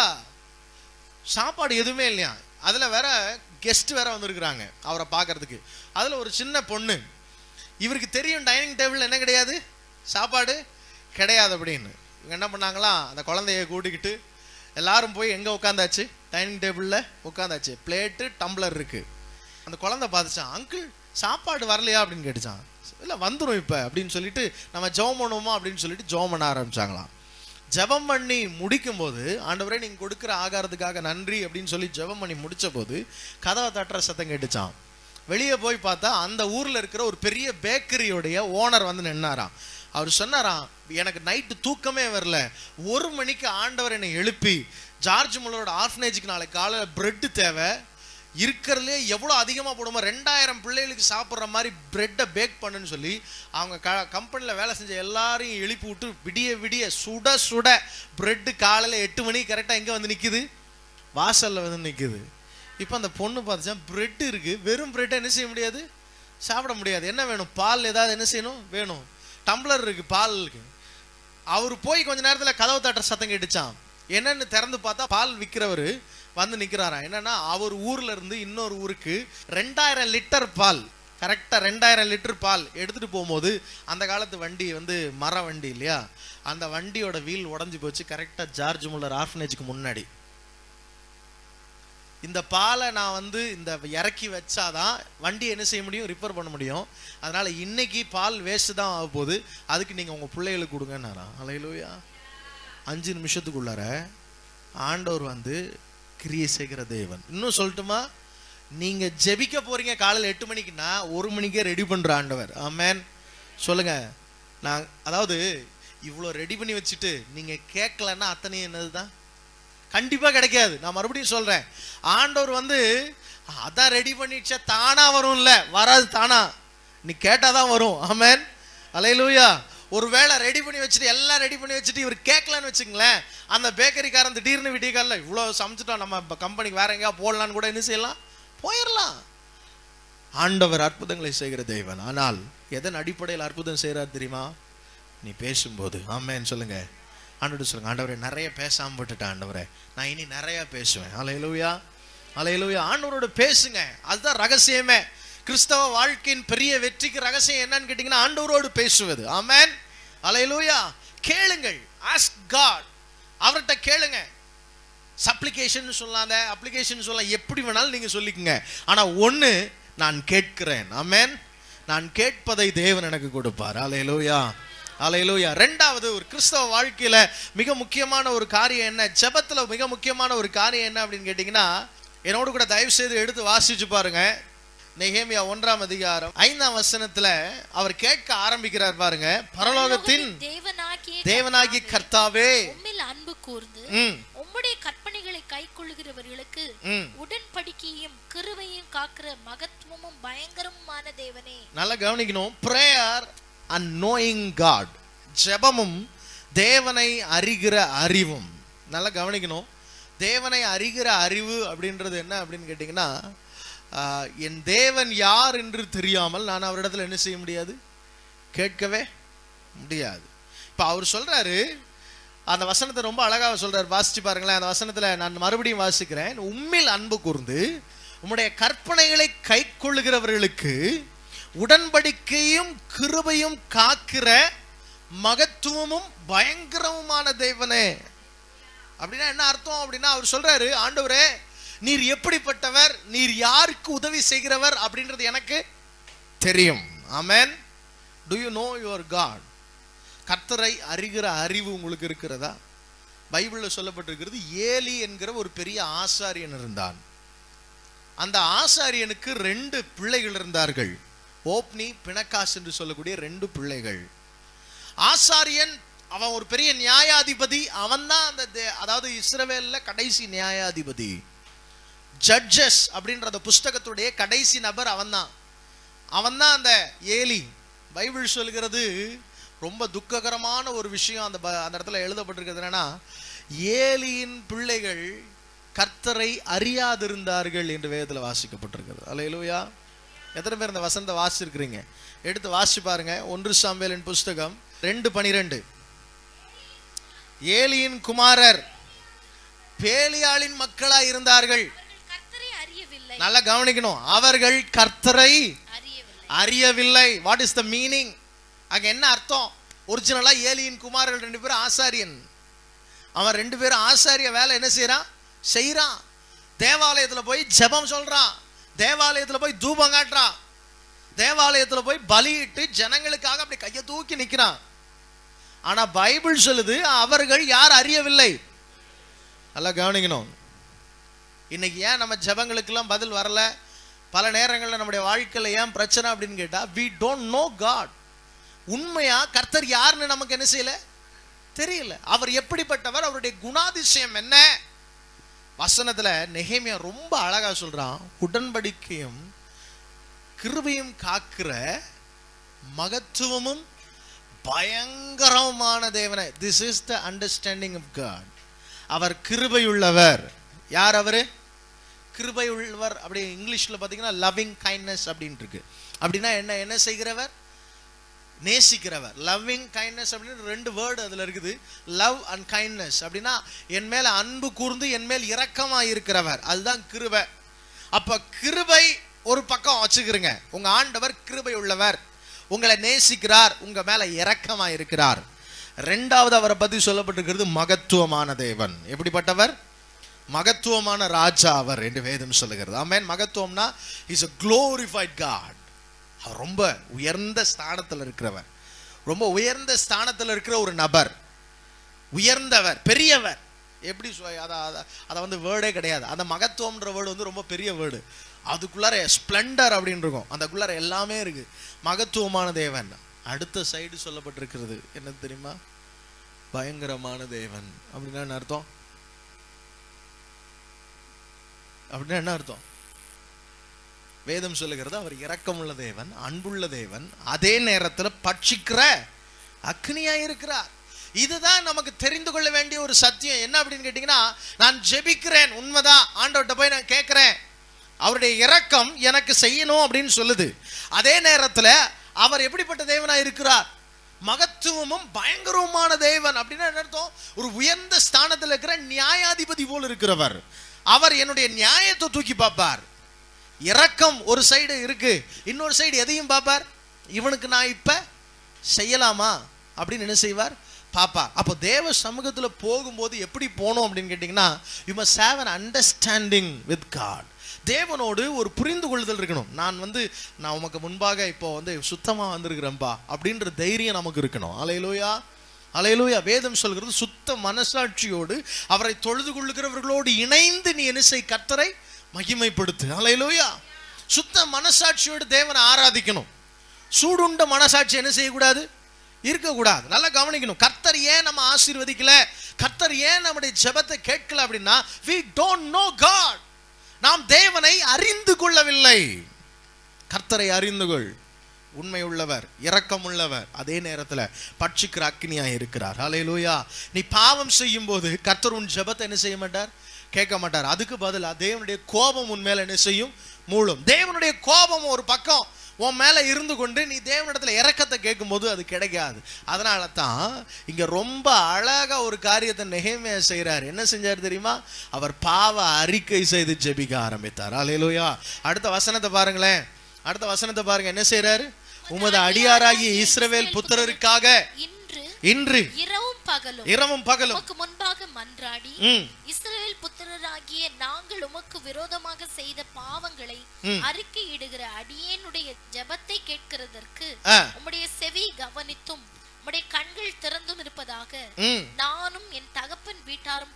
சாப்பாடு எதுவுமே இல்லையா. அதுல வேற கெஸ்ட் வேற வந்திருக்கிறாங்க அவரை பார்க்கறதுக்கு. அதுல ஒரு சின்ன பொண்ணு, இவருக்கு தெரியும் டைனிங் டேபிள் என்ன கிடையாது, சாப்பாடு கிடையாது அப்படின்னு. இவங்க என்ன பண்ணாங்களா, அந்த குழந்தைய கூட்டிக்கிட்டு எல்லாரும் போய் எங்க உட்காந்தாச்சு? டைனிங் டேபிள்ல உட்காந்தாச்சு. பிளேட்டு டம்ளர் இருக்கு. அந்த குழந்தை பார்த்துச்சான், அங்கிள் சாப்பாடு வரலையா அப்படின்னு கேட்டுச்சான். இல்லை வந்துடும் இப்போ அப்படின்னு சொல்லிட்டு, நம்ம ஜெபம் பண்ணுவோமா அப்படின்னு சொல்லிட்டு ஜெபம் பண்ண ஆரம்பிச்சாங்களாம். ஜெபம் பண்ணி முடிக்கும் போது, ஆண்டவரே நீங்க கொடுக்குற ஆகாரத்துக்காக நன்றி அப்படின்னு சொல்லி ஜெபம் பண்ணி முடிச்ச போது கதவை தட்டுற சத்தம் கேட்டுச்சான். வெளியே போய் பார்த்தா அந்த ஊர்ல இருக்கிற ஒரு பெரிய பேக்கரியோடைய ஓனர் வந்து நின்னாராம். அவர் சொன்னாராம், எனக்கு நைட்டு தூக்கமே வரல, 1 மணிக்கு ஆண்டவர் என்னை எழுப்பி ஜார்ஜ் முல்லரோட ஆர்ஃபனேஜுக்கு நாளைக்கு காலையில் பிரெட்டு தேவை, இருக்கிறதுலே எவ்வளோ அதிகமாக போடுமோ 2000 பிள்ளைகளுக்கு சாப்பிட்ற மாதிரி பிரெட்டை பேக் பண்ணுன்னு சொல்லி அவங்க கம்பெனியில் வேலை செஞ்ச எல்லாரையும் எழுப்பி விட்டு விடிய விடிய சுட சுட பிரெட்டு காலையில் 8 மணிக்கு கரெக்டாக எங்கே வந்து நிற்குது? வாசல்ல வந்து நிக்குது. இப்போ அந்த பொண்ணு பார்த்துச்சா பிரெட் இருக்கு, வெறும் பிரெட்டை என்ன செய்ய முடியாது, சாப்பிட முடியாது. என்ன வேணும், பால் ஏதாவது என்ன செய்யணும் வேணும். டம்ளர் இருக்கு, பால் இருக்கு. அவர் போய் கொஞ்ச நேரத்தில் கதவு தட்டுற சத்தம் கேட்டுச்சான். என்னன்னு திறந்து பார்த்தா பால் விற்கிறவர் வந்து நிற்கிறாராம். என்னன்னா அவர் ஊர்ல இருந்து இன்னொரு ஊருக்கு 2000 லிட்டர் பால், கரெக்டாக 2000 லிட்டர் பால் எடுத்துட்டு போகும்போது, அந்த காலத்து வண்டி வந்து மர வண்டி இல்லையா, அந்த வண்டியோட வீல் உடஞ்சி போச்சு கரெக்டாக ஜார்ஜ் முல்லர் ஆர்ஃபனேஜுக்கு முன்னாடி. இந்த பாலை நான் வந்து இந்த இறக்கி வச்சாதான் வண்டி என்ன செய்ய முடியும், ரிப்பேர் பண்ண முடியும். அதனால இன்னைக்கு பால் வேஸ்ட் தான் ஆக போகுது, அதுக்கு நீங்க உங்க பிள்ளைகளுக்கு கொடுங்கன்னாரா. அல்லேலூயா. 5 நிமிஷத்துக்குள்ளார ஆண்டவர் வந்து கிரியை செய்கிற தேவன். இன்னும் சொல்லட்டுமா, நீங்க ஜெபிக்க போறீங்க காலையில் 8 மணிக்குன்னா 1 மணிக்கே ரெடி பண்ற ஆண்டவர். ஆமென் சொல்லுங்க. நான் அதாவது இவ்வளோ ரெடி பண்ணி வச்சுட்டு நீங்க கேட்கலன்னா அத்தனையும் என்னதுதான், கண்டிப்பா கிடைக்காது. நான் மறுபடியும் சொல்றேன், ஆண்டவர் வந்து அதான் ரெடி பண்ணிடுச்சா தானா வரும் இல்ல, வராது தானா, நீ கேட்டாதான் வரும். ஆமென் அல்லேலூயா. ஒருவேளை ரெடி பண்ணி வச்சுட்டு எல்லாம் ரெடி பண்ணி வச்சுட்டு இவர் கேட்கலான்னு வச்சுங்களேன், அந்த பேக்கரிக்காரன் திடீர்னு விடியக்கால இவ்வளோ சமைச்சிட்டோம், நம்ம கம்பெனிக்கு வேற எங்கேயா போடலான்னு கூட என்ன செய்யலாம், போயிடலாம். ஆண்டவர் அற்புதங்களை செய்கிற தெய்வன். ஆனால் எதன் அடிப்படையில் அற்புதம் செய்கிறார் தெரியுமா, நீ பேசும்போது. ஆமென் சொல்லுங்க. ஆண்டவர் சொல்லுங்க, ஆண்டவரே நிறைய பேசாம விட்டுட்டேன் ஆண்டவரே, நான் இனி நிறைய பேசுவேன். அல்லேலூயா அல்லேலூயா. ஆண்டவரோட பேசுங்க, அதுதான் ரகசியமே. கிறிஸ்தவ வாழ்க்கையின் பெரிய வெற்றிக்கு ரகசியம் என்னன்னு கேட்டீங்கன்னா ஆண்டவரோடு பேசுவது. ஆமென் அல்லேலூயா. கேளுங்கள், ஆஸ்க் காட், அவர்கிட்ட கேளுங்க. சப்ளிகேஷன் சொல்லலாம், அப்ளிகேஷன் சொல்லலாம், எப்படி வேணாலும் நீங்க சொல்லிக்கங்க. ஆனா ஒண்ணு, நான் கேட்கிறேன். ஆமென். நான் கேட்பதை தேவன் எனக்கு கொடுப்பார். அல்லேலூயா அல்லேலூயா. ரெண்டாவது, ஒரு கிறிஸ்தவ வாழ்க்கையில மிக முக்கியமான ஒரு காரியம் என்ன, ஜெபத்துல மிக முக்கியமான ஒரு காரியம் என்ன அப்படின்னு கேட்டீங்கன்னா, என்னோடு கூட தயவு செய்து எடுத்து வாசிச்சு பாருங்க. நெகேமியா 1ஆம் அதிகாரம் 5ஆம் வசனத்துல அவர் கேட்க ஆரம்பிக்கிறார் பாருங்க. பரலோகத்தின் தேவனாகிய கர்த்தாவே, உம்மில் அன்பு கூர்ந்து உம்முடைய கற்பனைகளை கைக்கொள்ளுகிறவர்களுக்கு உடன்படிக்கையும் கிருபையும் காக்கிற மகத்துவமும் பயங்கரமான தேவனே. நல்லா கவனிக்கணும். பிரேயர் and knowing God, ஜெபமும் தேவனை அறிகிற அறிவும். நல்லா கவனிக்கணும். தேவனை அறிகிற அறிவு அப்படின்றது என்ன அப்படின்னு கேட்டீங்கன்னா, என் தேவன் யார் என்று தெரியாமல் நான் அவரிடத்துல என்ன செய்ய முடியாது, கேட்கவே முடியாது. இப்ப அவர் சொல்றாரு, அந்த வசனத்தை ரொம்ப அழகாக சொல்றாரு, வாசிச்சு பாருங்களேன். அந்த வசனத்துல நான் மறுபடியும் வாசிக்கிறேன். உம்மில் அன்பு கூர்ந்து உம்முடைய கற்பனைகளை கை கொள்ளுகிறவர்களுக்கு உடன்படிக்கையும் கிருபையும் காக்கிற மகத்துவமும் பயங்கரமுமான தேவனே. அப்படின்னா என்ன அர்த்தம் அப்படின்னா, அவர் சொல்றாரு, ஆண்டவரே நீர் எப்படிப்பட்டவர், நீர் யாருக்கு உதவி செய்கிறவர் அப்படின்றது எனக்கு தெரியும். ஆமென். Do you know your God? கர்த்தரை அறிகிற அறிவு உங்களுக்கு இருக்கிறதா? பைபிள்ல சொல்லப்பட்டிருக்கிறது, ஏலி என்கிற ஒரு பெரிய ஆசாரியன் இருந்தான். அந்த ஆசாரியனுக்கு 2 பிள்ளைகள் இருந்தார்கள், ஓப்னி பினகாஸ் என்று சொல்லக்கூடிய 2 பிள்ளைகள். ஆசாரியன் அவன் ஒரு பெரிய நியாயாதிபதி, அவன் தான் அந்த அதாவது இஸ்ரவேல்ல கடைசி நியாயாதிபதி. ஜட்ஜஸ் அப்படின்ற அந்த புஸ்தகத்துடைய கடைசி நபர் அவன்தான். அந்த ஏலி. பைபிள் சொல்கிறது ரொம்ப துக்ககரமான ஒரு விஷயம் அந்த இடத்துல எழுதப்பட்டிருக்கிறது என்னன்னா, ஏலியின் பிள்ளைகள் கர்த்தரை அறியாதிருந்தார்கள் என்று வேதத்தில் வாசிக்கப்பட்டிருக்கிறது. அல்லேலூயா. எத்தனை பேர் இந்த வசனத்தை வாசிச்சிருக்கிறீங்க? எடுத்து வாசிச்சு பாருங்க. 1 சாமுவேலின் புஸ்தகம் 2:12. ஏலியின் குமாரர் பேலியாளின் மக்களாய் இருந்தார்கள். நல்லா கவனிக்கணும், அவர்கள் கர்த்தரை அறியவில்லை. What is the meaning? அங்க என்ன அர்த்தம்? ஒரிஜினலா ஏலியின் குமாரர்கள் 2 பேரும் ஆசாரியன். அவன் 2 பேரும் ஆசாரிய வேலை என்ன செய்யறான். தேவாலயத்துல போய் ஜெபம் சொல்றான், தேவாலயத்துல போய் தூபம் காட்டுறான், தேவாலயத்துல போய் பலியிட்டு ஜனங்களுக்காக அப்படி கையை தூக்கி நிக்கிறான். ஆனா பைபிள் சொல்லுது, அவர்கள் யார் அறியவில்லை. நல்லா கவனிக்கணும். இன்னைக்கு ஏன் நம்ம ஜெபங்களுக்கெல்லாம் பதில் வரல, பல நேரங்களில் நம்முடைய வாழ்க்கையில ஏன் பிரச்சனை அப்படின்னு கேட்டா, we don't know God. உண்மையா கர்த்தர் யாருன்னு நமக்கு என்ன செய்யல, தெரியல. அவர் எப்படிப்பட்டவர், அவருடைய குணாதிசயம் என்ன? வசனத்துல நெகேமியா ரொம்ப அழகா சொல்றான், உடன்படிக்கையும் கிருபையும் காக்கிற மகத்துவமும் பயங்கரமான தேவனே. This is the understanding of God. அவர் கிருபையுள்ளவர். யார் அவரு? கிருபை உள்ளவர். அப்படி இங்கிலீஷ்ல பாத்தீங்கன்னா லவ்விங் கைண்ட்னஸ் அப்படின்னு இருக்கு. அப்படின்னா என்ன? என்ன செய்கிறவர்? நேசிக்கிறவர். லவ்விங் கைண்ட்னஸ் அப்படின்னு 2 வேர்டு அதுல இருக்குது. லவ் அண்ட் கைண்ட்னஸ் அப்படின்னா என் மேல அன்பு கூர்ந்து என் மேல் இரக்கமா இருக்கிறவர், அதுதான் கிருபை. அப்ப கிருபை ஒரு பக்கம் வச்சுக்கிறங்க. உங்க ஆண்டவர் கிருபை உள்ளவர், உங்களை நேசிக்கிறார், உங்க மேல இரக்கமா இருக்கிறார். 2வது அவரை பத்தி சொல்லப்பட்டிருக்கிறது மகத்துவமான தேவன். எப்படிப்பட்டவர்? மகத்துவமான ராஜா அவர் என்று வேதம் சொல்லுகிறது. ஆமென். மகத்துவம்னா இஸ் a glorified God. அவர் ரொம்ப உயர்ந்த ஸ்தானத்தில் இருக்கிறவர், ரொம்ப உயர்ந்த ஸ்தானத்தில் இருக்கிற ஒரு நபர், உயர்ந்தவர், பெரியவர். எப்படி அதை வந்து வேர்டே கிடையாது. அந்த மகத்துவம்ன்ற வேர்டு வந்து ரொம்ப பெரிய வேர்டு. அதுக்குள்ளார ஸ்பிளண்டர் அப்படின்னு இருக்கும், அதுக்குள்ளார எல்லாமே இருக்கு. மகத்துவமான தேவன். அடுத்த சைடு சொல்லப்பட்டிருக்கிறது என்ன தெரியுமா? பயங்கரமான தேவன். அப்படின்னா என்ன அர்த்தம்? அப்படின்னா என்ன அர்த்தம்? வேதம் சொல்லுகிறது அவர் இரக்கமுள்ள தேவன், அன்புள்ள தேவன், அதே நேரத்தில் பட்சிக்கிற அக்னியா இருக்கிறார். இதுதான் நமக்கு தெரிந்து கொள்ள வேண்டிய ஒரு சத்தியம். என்ன அப்படின்னு கேட்டீங்கன்னா, நான் ஜெபிக்கிறேன், உண்மைதான், ஆண்டவர்கிட்ட போய் நான் கேட்கிறேன், அவருடைய இரக்கம் எனக்கு செய்யணும் அப்படின்னு சொல்லுது. அதே நேரத்தில் அவர் எப்படிப்பட்ட தேவனா இருக்கிறார்? மகத்துவமும் பயங்கரமான தேவன். அப்படின்னா என்ன அர்த்தம்? ஒரு உயர்ந்த ஸ்தானத்தில் இருக்கிற நியாயாதிபதி போல் இருக்கிறவர். அவர் என்னுடைய நியாயத்தை தூக்கி பார்ப்பார். இரக்கம் ஒரு சைடு இருக்கு, இன்னொரு சைடு எதையும் பார்ப்பார். இவனுக்கு நான் இப்ப செய்யலாமா அப்படின்னு என்ன செய்வார்? பாப்பா. அப்போ தேவ சமூகத்துல போகும்போது எப்படி போனோம் அப்படின்னு கேட்டீங்கன்னா, you must have an understanding with God. தேவனோடு ஒரு புரிந்து கொள்ளுதல் இருக்கணும். நான் உமக்கு முன்பாக இப்போ வந்து சுத்தமா வந்திருக்கிறேன்பா அப்படின்ற தைரியம் நமக்கு இருக்கணும். அல்லேலூயா, அல்லேலூயா. வேதம் சொல்கிறது சுத்த மனசாட்சியோடு அவரை தொழுது கொள்ளுகிறவர்களோடு இணைந்து நீ என்ன செய்? கர்த்தரை மகிமைப்படுத்து. அல்லேலூயா. சுத்த மனசாட்சியோடு தேவனை ஆராதிக்கணும். சூடுண்ட மனசாட்சி என்ன செய்யக்கூடாது? இருக்கக்கூடாது. நல்லா கவனிக்கணும். கர்த்தர் ஏன் நம்ம ஆசீர்வதிக்கல, கர்த்தர் ஏன் நம்முடைய ஜெபத்தை கேட்கல அப்படின்னா, we don't know God. நாம் தேவனை அறிந்து கொள்ளவில்லை. கர்த்தரை அறிந்து கொள். உண்மை உள்ளவர், இரக்கம் உள்ளவர், அதே நேரத்தில் பட்சிக்கிற அக்னியா இருக்கிறார். அல்லேலூயா. நீ பாவம் செய்யும் போது கர்த்தர் உன் ஜெபத்தை என்ன செய்ய மாட்டார்? கேட்க மாட்டார். அதுக்கு பதிலாக தேவனுடைய கோபம் உன் மேல என்ன செய்யும்? மூளும். தேவனுடைய கோபம் ஒரு பக்கம் உன் மேல இருந்து கொண்டு நீ தேவனிடத்துல இரக்கத்தை கேட்கும் போது அது கிடைக்காது. அதனால தான் இங்க ரொம்ப அழகா ஒரு காரியத்தை நெகேமியா செய்யறாரு. என்ன செஞ்சார் தெரியுமா? அவர் பாவ அறிக்கை செய்து ஜெபிக்க ஆரம்பித்தார். அல்லேலூயா. அடுத்த வசனத்தை பாருங்களேன். அடுத்த வசனத்தை பாருங்க. என்ன செய்யறாரு? உமது அடியாராகிய இஸ்ரவேல் புத்திரருக்காக இன்று இரவும் பகலும் உமக்கு முன்பாக மன்றாடி, இஸ்ரவேல் புத்திரராகிய நாங்கள் உமக்கு விரோதமாக செய்த பாவங்களை அறிக்கையிடுகிற அடியேனுடைய ஜெபத்தை கேட்கிறதற்கு உம்முடைய செவி கவனித்தும் உம்முடைய கண்கள் திறந்தும் இருப்பதாக நானும் என் தகப்பன் வீட்டாரும்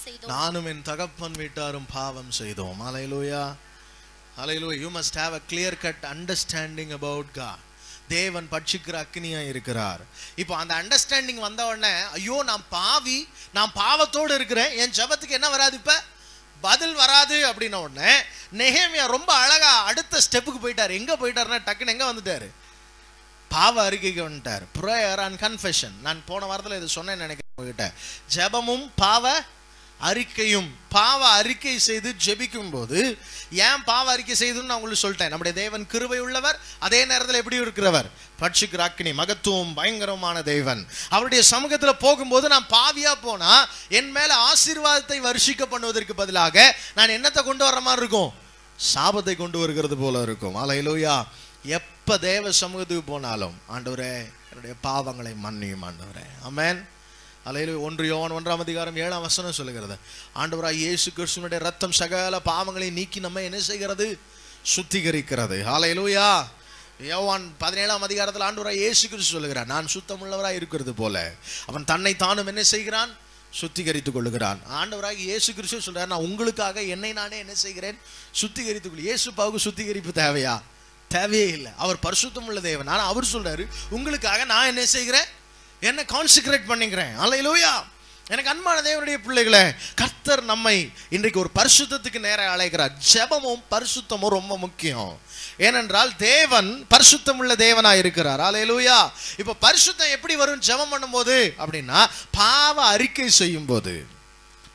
பாவம் செய்தோம். அல்லேலூயா, அல்லேலூயா. You must have a clear cut understanding about God. தேவன் பட்சிக்கிற அக்னியா இருக்கிறார். இப்போ அந்த அண்டர்ஸ்டாண்டிங் வந்த உடனே, ஐயோ நான் பாவி, நான் பாவத்தோடு இருக்கிறேன், என் ஜெபத்துக்கு என்ன வராது? இப்ப பதில் வராது அப்படின்ன உடனே நெகேமியா ரொம்ப அழகா அடுத்த ஸ்டெப்புக்கு போயிட்டார். எங்க போயிட்டாருன்னா டக்குன்னு எங்க வந்துட்டாரு? பாவ அறிக்கைக்கு வந்துட்டார். Prayer and confession. நான் போன வாரத்தில் இது சொன்னேன்னு நினைக்கிறேன் உங்ககிட்ட. ஜெபமும் பாவ அறிக்கையும். பாவ அறிக்கை செய்து ஜெபிக்கும் போது, ஏன் பாவ அறிக்கை செய்துன்னு நான் உங்களுக்கு சொல்லிட்டேன். நம்முடைய தேவன் கிருபை உள்ளவர், அதே நேரத்தில் எப்படி இருக்கிறவர்? பட்சிக்கிற அக்னி, மகத்துவம், பயங்கரமான தேவன். அவருடைய சமூகத்தில் போகும்போது நான் பாவியா போனா என் மேல ஆசீர்வாதத்தை வருஷிக்க பண்ணுவதற்கு பதிலாக நான் என்னத்தை கொண்டு வர்ற மாதிரி இருக்கும்? சாபத்தை கொண்டு வருகிறது போல இருக்கும். அல்லேலூயா. எப்ப தேவ சமூகத்துக்கு போனாலும், ஆண்டவரே என்னுடைய பாவங்களை மன்னியும் ஆண்டவரே. ஆமென். அல்லேலூயா. 1 யோவான் 1ஆம் அதிகாரம் 7ஆம் வசனம் சொல்லுகிறது, ஆண்டவராகிய இயேசு கிறிஸ்துவினுடைய ரத்தம் சகல பாவங்களை நீக்கி நம்ம என்ன செய்கிறது? சுத்திகரிக்கிறது. அல்லேலூயா. யோவான் 17ஆம் அதிகாரத்தில் ஆண்டவராகிய இயேசு கிறிஸ்து சொல்லுகிறார், நான் சுத்தமுள்ளவராய் இருக்கிறது போல அவன் தன்னை தானும் என்ன செய்கிறான்? சுத்திகரித்துக் கொள்ளுகிறான். ஆண்டவராகிய இயேசு கிறிஸ்து சொல்றார், நான் உங்களுக்காக என்னை நானே என்ன செய்கிறேன்? சுத்திகரித்துக் கொள். இயேசுவுக்கு சுத்திகரிப்பு தேவையா? தேவையே இல்லை. அவர் பரிசுத்தம் உள்ள தேவன். ஆனா அவர் சொல்றாரு, உங்களுக்காக நான் என்ன செய்கிறேன்? என்ன கான்சிக்ரேட் பண்ணிக்கிறேன். அல்லேலூயா. எனக்கு அன்பான தேவனுடைய பிள்ளைகளே, கர்த்தர் நம்மை இன்றைக்கு ஒரு பரிசுத்தத்துக்கு நேர அழைக்கிறார். ஜெபமும் பரிசுத்தமும் ரொம்ப முக்கியம். ஏனென்றால் தேவன் பரிசுத்தம் உள்ள தேவனா இருக்கிறார். அல்லேலூயா. இப்ப பரிசுத்தம் எப்படி வரும் ஜெபம் பண்ணும்போது அப்படின்னா, பாவ அறிக்கை செய்யும் போது.